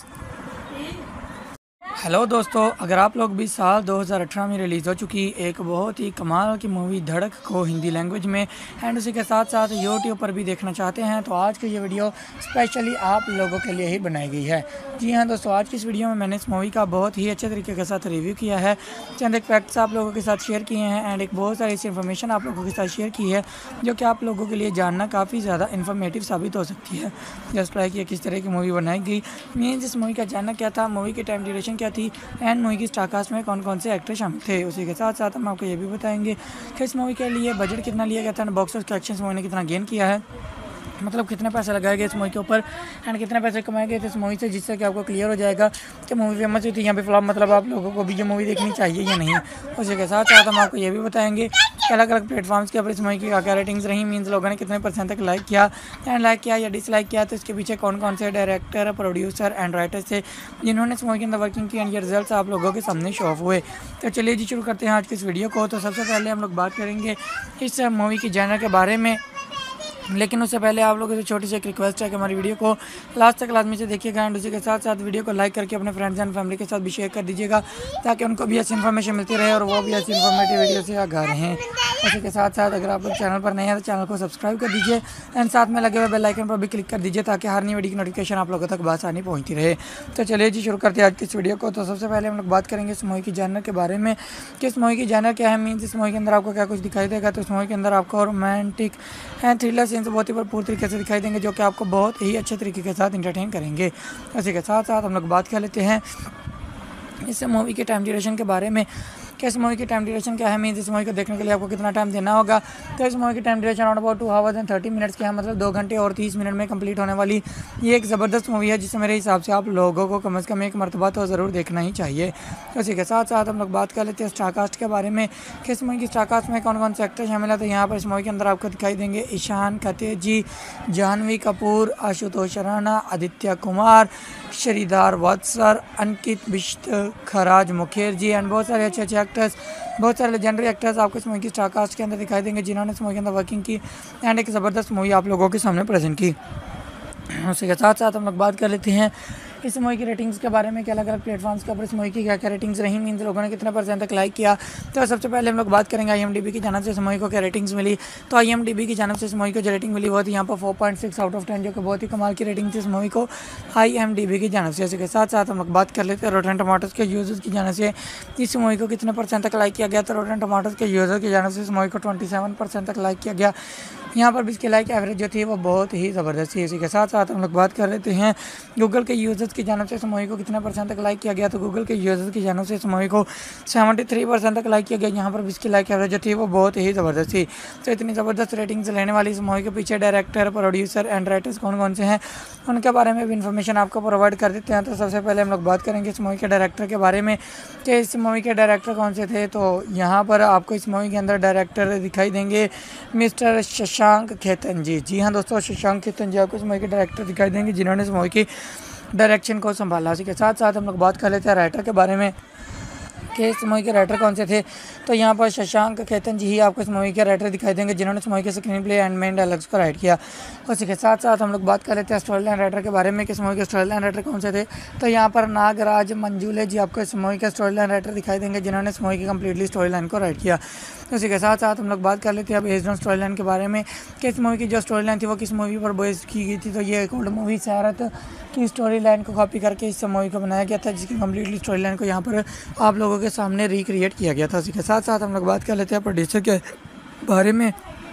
हेलो दोस्तों, अगर आप लोग भी साल दो हज़ार अठारह में रिलीज़ हो चुकी एक बहुत ही कमाल की मूवी धड़क को हिंदी लैंग्वेज में एंड उसी के साथ साथ यूट्यूब पर भी देखना चाहते हैं तो आज की ये वीडियो स्पेशली आप लोगों के लिए ही बनाई गई है। जी हाँ दोस्तों, आज की इस वीडियो में मैंने इस मूवी का बहुत ही अच्छे तरीके के साथ रिव्यू किया है, चंद एक फैक्ट्स आप लोगों के साथ शेयर किए हैं एंड एक बहुत सारी ऐसी इन्फॉर्मेशन आप लोगों के साथ शेयर की है जो कि आप लोगों के लिए जानना काफ़ी ज़्यादा इन्फॉर्मेटिव साबित हो सकती है। जस्ट लाइक ये किस तरह की मूवी बनाई गई, मीन्स इस मूवी का जानना क्या था, मूवी की टाइम ड्यूरेशन क्या थी एंड मूवी की स्टार कास्ट में कौन कौन से एक्टर शामिल थे। उसी के साथ साथ हम आपको ये भी बताएंगे कि इस मूवी के लिए बजट कितना लिया गया था, बॉक्स ऑफिस कलेक्शन मूवी ने कितना गेन किया है, मतलब कितने पैसे लगाए गए इस मूवी के ऊपर एंड कितने पैसे कमाए गए थे इस मूवी से, जिससे कि आपको क्लियर हो जाएगा कि मूवी फेमस हुई थी यहाँ पे फ्लॉप, मतलब आप लोगों को भी ये मूवी देखनी चाहिए या नहीं। उसी के साथ साथ हम आपको ये भी बताएंगे कि अलग अलग प्लेटफॉर्म्स के ऊपर इस मूवी की क्या क्या रेटिंग्स रही, मीन्स लोगों ने कितने परसेंट तक लाइक किया एंड लाइक किया या डिसलाइक किया, तो इसके पीछे कौन कौन से डायरेक्टर, प्रोड्यूसर एंड राइटर्स थे जिन्होंने इस मूवी के अंदर वर्किंग की एंड ये रिजल्ट आप लोगों के सामने शो ऑफ हुए। तो चलिए जी शुरू करते हैं आज की इस वीडियो को। तो सबसे पहले हम लोग बात करेंगे इस मूवी की जॉनर के बारे में, लेकिन उससे पहले आप लोगों से छोटी सी एक रिक्वेस्ट है कि हमारी वीडियो को लास्ट तक लाजमी से देखिएगा एंड उसी के साथ साथ वीडियो को लाइक करके अपने फ्रेंड्स एंड फैमिली के साथ भी शेयर कर दीजिएगा ताकि उनको भी ऐसी इन्फॉर्मेशन मिलती रहे और वो भी ऐसी इन्फॉर्मेटिव वीडियो से आगाह रहें। उसी के साथ साथ अगर आप लोग चैनल पर नए हैं तो चैनल को सब्सक्राइब कर दीजिए एंड साथ में लगे हुए बेल आइकन पर भी क्लिक कर दीजिए ताकि हर नई वीडियो की नोटिफिकेशन आप लोगों तक आसानी पहुँचती रहे। तो चलिए जी शुरू करते हैं आज की इस वीडियो को। तो सबसे पहले हम लोग बात करेंगे इस मूवी की जॉनर के बारे में कि इस मूवी की जॉनर क्या है, मीन्स इस मूवी के अंदर आपको क्या कुछ दिखाई देगा। तो इस मूवी के अंदर आपको रोमांटिक एंड थ्रिलर सीन्स बहुत ही भरपूर तरीके से दिखाई देंगे जो कि आपको बहुत ही अच्छे तरीके के साथ इंटरटेन करेंगे। इसी के साथ साथ हम लोग बात कर लेते हैं इस मूवी के टाइम ड्यूरेशन के बारे में कि इस मूवी की टाइम ड्यूरेशन क्या है, मीन्स इस मूवी को देखने के लिए आपको कितना टाइम देना होगा। तो इस मूवी की time duration around about two hours and thirty minutes की है, मतलब दो घंटे और तीस मिनट में कंप्लीट होने वाली ये एक ज़बरदस्त मूवी है जिसे मेरे हिसाब से आप लोगों को कम से कम एक मरतबा तो ज़रूर देखना ही चाहिए। इसी के साथ साथ हम लोग बात कर लेते हैं स्टार कास्ट के बारे में कि इस मूवी की स्टार कास्ट में कौन कौन से एक्टर शामिल है। तो यहाँ पर इस मूवी के अंदर आपको दिखाई देंगे ईशान खतेजी, जानवी कपूर, आशुतोष राणा, आदित्य कुमार, श्रीधार वत्सर, अंकित बिश्त, खराज मुखर्जी एंड बहुत सारे अच्छे अच्छे एक्टर्स, बहुत सारे लेजेंडरी एक्टर्स आपको इस मूवी की स्टार कास्ट के अंदर दिखाई देंगे जिन्होंने इस मूवी के अंदर वर्किंग की एंड एक ज़बरदस्त मूवी आप लोगों के सामने प्रेजेंट की। उसी के साथ साथ हम लोग बात कर लेते हैं इस मूवी की रेटिंग्स के बारे में कि अलग अलग प्लेटफॉर्म्स के ऊपर इस मूवी की क्या क्या रेटिंग्स रही, मीन्स लोगों ने कितने परसेंट तक लाइक किया। तो सबसे पहले हम लोग बात करेंगे आई एम डी बी की जानब से इस मूवी को क्या रेटिंग्स मिली। तो आई एम डी बी की जानब से इस मूवी को जो रेटिंग मिली वो थी यहाँ पर four point six out of ten, जो कि बहुत ही कमाल की रेटिंग थी इस मूवी को आई एम डी बी की जानब से। इसके साथ साथ हम लोग बात कर लेते हैं रोटेन टमाटोज के यूजर्स की जानब से इस मूवी को कितने परसेंट तक लाइक किया गया। तो रोटेन टमाटोज के यूजर की जानब से इस मूवी को ट्वेंटी सेवन परसेंट तक लाइक किया गया। यहाँ पर भी इसकी लाइक एवरेज जो थी वो बहुत ही ज़बरदस्त थी। इसी के साथ साथ हम लोग बात कर लेते हैं गूगल के यूजर्स की जानब से इस मूवी को कितने परसेंट तक लाइक किया गया। तो गूगल के यूजर्स की जानब से इस मूवी को सेवेंटी थ्री परसेंट तक लाइक किया गया। यहाँ पर भी इसकी लाइक एवरेज जो थी वो बहुत ही ज़बरदस्त थी। तो इतनी ज़बरदस्त रेटिंग्स लेने वाली इस मूवी के पीछे डायरेक्टर, प्रोड्यूसर एंड राइटर्स कौन कौन से हैं उनके बारे में भी इन्फॉर्मेशन आपको प्रोवाइड कर देते हैं। तो सबसे पहले हम लोग बात करेंगे इस मूवी के डायरेक्टर के बारे में कि इस मूवी के डायरेक्टर कौन से थे। तो यहाँ पर आपको इस मूवी के अंदर डायरेक्टर दिखाई देंगे मिस्टर शशांक खेतन जी। जी हाँ दोस्तों, शशांक खेतन जी आपको इस मूवी के डायरेक्टर दिखाई देंगे जिन्होंने इस मूवी की डायरेक्शन को संभाला। इसी के साथ साथ हम लोग बात कर लेते हैं राइटर के बारे में कि इस मूवी के राइटर कौन से थे। तो यहाँ पर शशांक खेतन जी ही आपको इस मूवी के राइटर दिखाई देंगे जिन्होंने इस मूवी के screen play and main dialogues को राइट किया। उसी के साथ साथ हम लोग बात कर लेते हैं स्टोरी लाइन राइटर के बारे में कि इस मूवी के स्टोरी लाइन राइटर कौन से थे। तो यहाँ पर नागराज मंजूले जी आपको इस मूवी के स्टोरी लाइन राइटर दिखाई देंगे जिन्होंने इस मूवी की कम्प्लीटली स्टोरी लाइन को राइट किया। उसी के साथ साथ हम लोग बात कर लेते हैं अब बेस्ड ऑन स्टोरी लाइन के बारे में कि इस मूवी की जो स्टोरी लाइन थी वो किस मूवी पर बेस्ड की गई थी। तो ये एक ओल्ड मूवी सैरत की स्टोरी लाइन को कॉपी करके इस मूवी को बनाया गया था, जिसकी कम्प्लीटली स्टोरी लाइन को यहाँ पर आप लोगों के सामने रिक्रिएट किया गया था। उसी के साथ साथ हम लोग बात कर लेते हैं प्रोड्यूसर के बारे में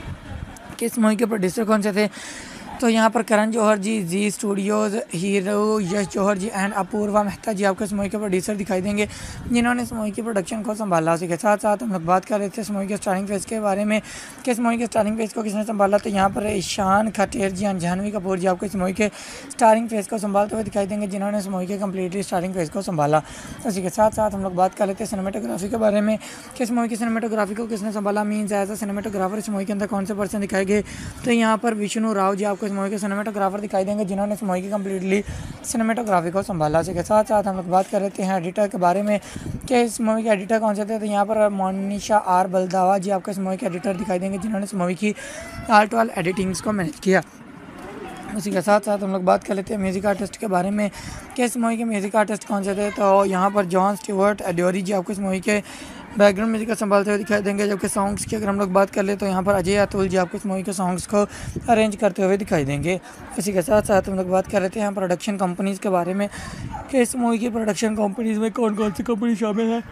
कि इस मूवी के प्रोड्यूसर कौन से थे। तो यहाँ पर Karan Johar ji, Zee Studios, hero Yash Johar ji and Apoorva Mehta ji आपको इस मूवी के प्रोड्यूसर दिखाई देंगे जिन्होंने इस मूवी की प्रोडक्शन को संभाला। उसी के साथ साथ हम लोग बात कर रहे थे इस मूवी के स्टारिंग फेस के बारे में कि इस मूवी के स्टारिंग फेस को किसने संभाला। तो यहाँ पर ईशान खटेर जी एंड जानवी कपूर जी आपको इस मूवी के स्टारिंग फेस को संभालते हुए दिखाई देंगे जिन्होंने इस मूवी के कम्प्लीटली स्टारिंग फेस को संभाला। उसी के साथ साथ हम लोग बात कर लेते हैं सिनेमेटोग्राफी के बारे में कि इस मूवी की सिनेमेटोग्राफी को किसने संभाला, मीन्स एज अ सिनेमेटोग्राफर इस मूवी के अंदर कौन से पर्सन दिखाए गए। तो यहाँ पर विष्णु राव जी आपको इस मूवी के सिनेमेटोग्राफर दिखाई देंगे जिन्होंने इस मूवी की कम्प्लीटली सिनेमेटोग्राफी को संभाला। इसके साथ साथ हम लोग बात कर रहे हैं एडिटर के बारे में कि इस मूवी के एडिटर कौन से थे। तो यहाँ पर मोनिशा आर बलदावा जी आपको इस मूवी के एडिटर दिखाई देंगे जिन्होंने इस मूवी की आल टू आल एडिटिंग्स को मैनेज किया। उसी के साथ साथ हम लोग बात कर लेते हैं म्यूज़िक आर्टिस्ट के बारे में कि इस मूवी के म्यूज़िक आर्टिस्ट कौन से थे। तो यहाँ पर जॉन स्टीवर्ट एडोरी जी आपको इस मूवी के बैकग्राउंड म्यूजिक को संभालते हुए दिखाई देंगे। जबकि सॉन्ग्स की अगर हम लोग बात कर ले तो यहाँ पर अजय अतुल जी आपको इस मूवी के सॉन्ग्स को अरेंज करते हुए दिखाई देंगे। इसी के साथ साथ हम लोग बात कर लेते हैं प्रोडक्शन कंपनीज़ के बारे में कि इस मूवी की प्रोडक्शन कंपनीज़ में कौन कौन सी कंपनी शामिल है।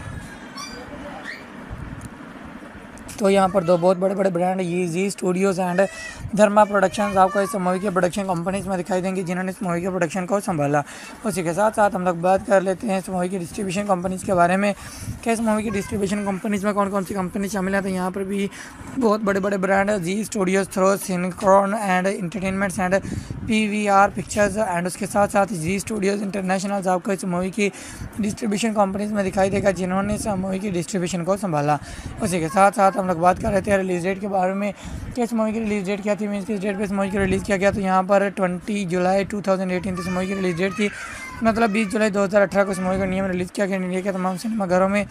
तो यहाँ पर दो बहुत बड़े बड़े ब्रांड ये Zee Studios and Dharma productions आपको इस मूवी के प्रोडक्शन कंपनीज में दिखाई देंगी जिन्होंने इस मूवी के प्रोडक्शन को संभाला। उसी के साथ साथ हम लोग बात कर लेते हैं इस मूवी की डिस्ट्रीब्यूशन कंपनीज़ के बारे में कि इस मूवी की डिस्ट्रीब्यूशन कंपनीज़ में कौन कौन सी कंपनी शामिल है। तो यहाँ पर भी बहुत बड़े बड़े brand Zee Studios, throw, सिनक्रॉन and entertainments and P V R pictures and उसके साथ साथ जी स्टूडियोज़ इंटरनेशनल आपको इस मूवी की डिस्ट्रीब्यूशन कंपनीज़ में दिखाई देगा जिन्होंने इस मूवी की डिस्ट्रीब्यूशन को संभाला। उसी के साथ साथ हम लोग बात कर रहे थे रिलीज़ डेट के बारे में कि इस मूवी की रिलीज़ डेट क्या थी, मीन्स किस डेट पे इस मूवी की रिलीज़ किया गया। तो यहाँ पर ट्वेंटी जुलाई टू थाउजेंड एटीन इस मूवी की रिलीज़ डेट थी, मतलब बीस जुलाई दो हज़ार अठारह को इस मूवी का नियम रिलीज़ किया गया इंडिया के तमाम सिनेमाघरों में।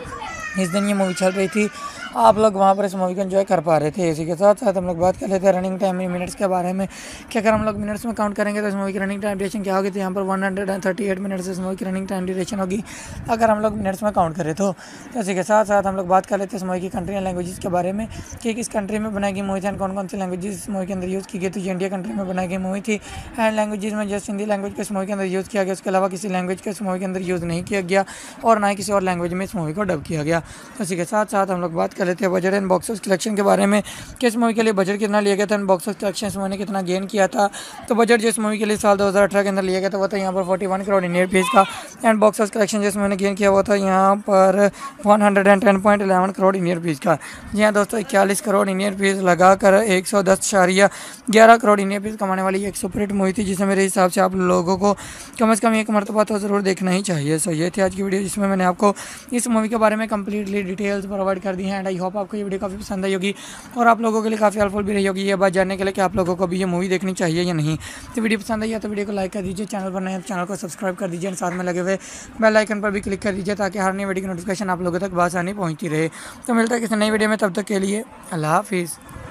इस दिन ये मूवी चल रही थी, आप लोग वहाँ पर इस मूवी को एंजॉय कर पा रहे थे। इसी के साथ साथ हम लोग बात कर लेते हैं रनिंग टाइम मिनट्स के बारे में कि अगर हम लोग मिनट्स में काउंट करेंगे तो इस मूवी की रनिंग टाइम ड्यूरेशन क्या होगी। तो यहाँ पर one hundred thirty eight minutes इस मूवी की रनिंग टाइम ड्यूरेशन होगी अगर हम लोग मिनट्स में काउंट करें तो। इसी के साथ साथ हम लोग बात कर लेते हैं इस मूवी की कंट्री एंड लैंग्वेजेस के बारे में कि किस कंट्री में बनाई गई मूवी थी एंड कौन कौन सी लैंग्वेजेस इस मूवी के अंदर यूज़ की गई। तो ये इंडिया कंट्री में बनाई गई मूवी थी एंड लैंग्वेजेस में जस्ट हिंदी लैंग्वेज को इस मूवी के अंदर यूज़ किया गया, उसके अलावा किसी लैंग्वेज को इस मूवी के अंदर यूज़ नहीं किया गया और ना ही किसी और लैंग्वेज में इस मूवी को डब किया गया। इसी के साथ साथ हम लोग बात कर लेते हैं budget and box office collection के बारे में कि इस मूवी के लिए बजट कितना लिया गया था एंड बॉक्स ऑफिस कलेक्शन इस मूवी ने कितना गेन किया था। तो बजट जो इस मूवी के लिए साल दो हज़ार अठारह के अंदर लिया गया था वो था यहाँ पर इकतालीस करोड़ इंडियन रुपीस का एंड बॉक्स ऑफिस कलेक्शन जिस मूवी ने गेन किया वो था यहाँ पर एक सौ दस पॉइंट एक एक करोड़ इंडियन रुपीस का। जी हाँ दोस्तों, इक्यालीस करोड़ इंडियन रुपीस लगाकर एक सौ दस इशारिया ग्यारह करोड़ इंडियन रुपीस कमाने वाली एक सुपरहिट मूवी थी जिसे मेरे हिसाब से आप लोगों को कम अज़ कम एक मरतबा तो ज़रूर देखना ही चाहिए। सो ये थी आज की वीडियो जिसमें मैंने आपको इस मूवी के बारे में कंप्लीटली डिटेल्स प्रोवाइड कर दी हैं एंड आई होप आपको ये वीडियो काफ़ी पसंद आई होगी और आप लोगों के लिए काफ़ी हेल्पफुल भी रही होगी ये बात जानने के लिए कि आप लोगों को भी ये मूवी देखनी चाहिए या नहीं। तो वीडियो पसंद आई है तो वीडियो को लाइक कर दीजिए, चैनल पर नए हैं तो चैनल को सब्सक्राइब कर दीजिए और साथ में लगे हुए बेल आइकन पर भी क्लिक कर दीजिए ताकि हर नई वीडियो की नोटिफिकेशन आप लोगों तक बआसानी पहुंचती रहे। तो मिलता है किसी नई वीडियो में, तब तक के लिए अल्लाह हाफिज़।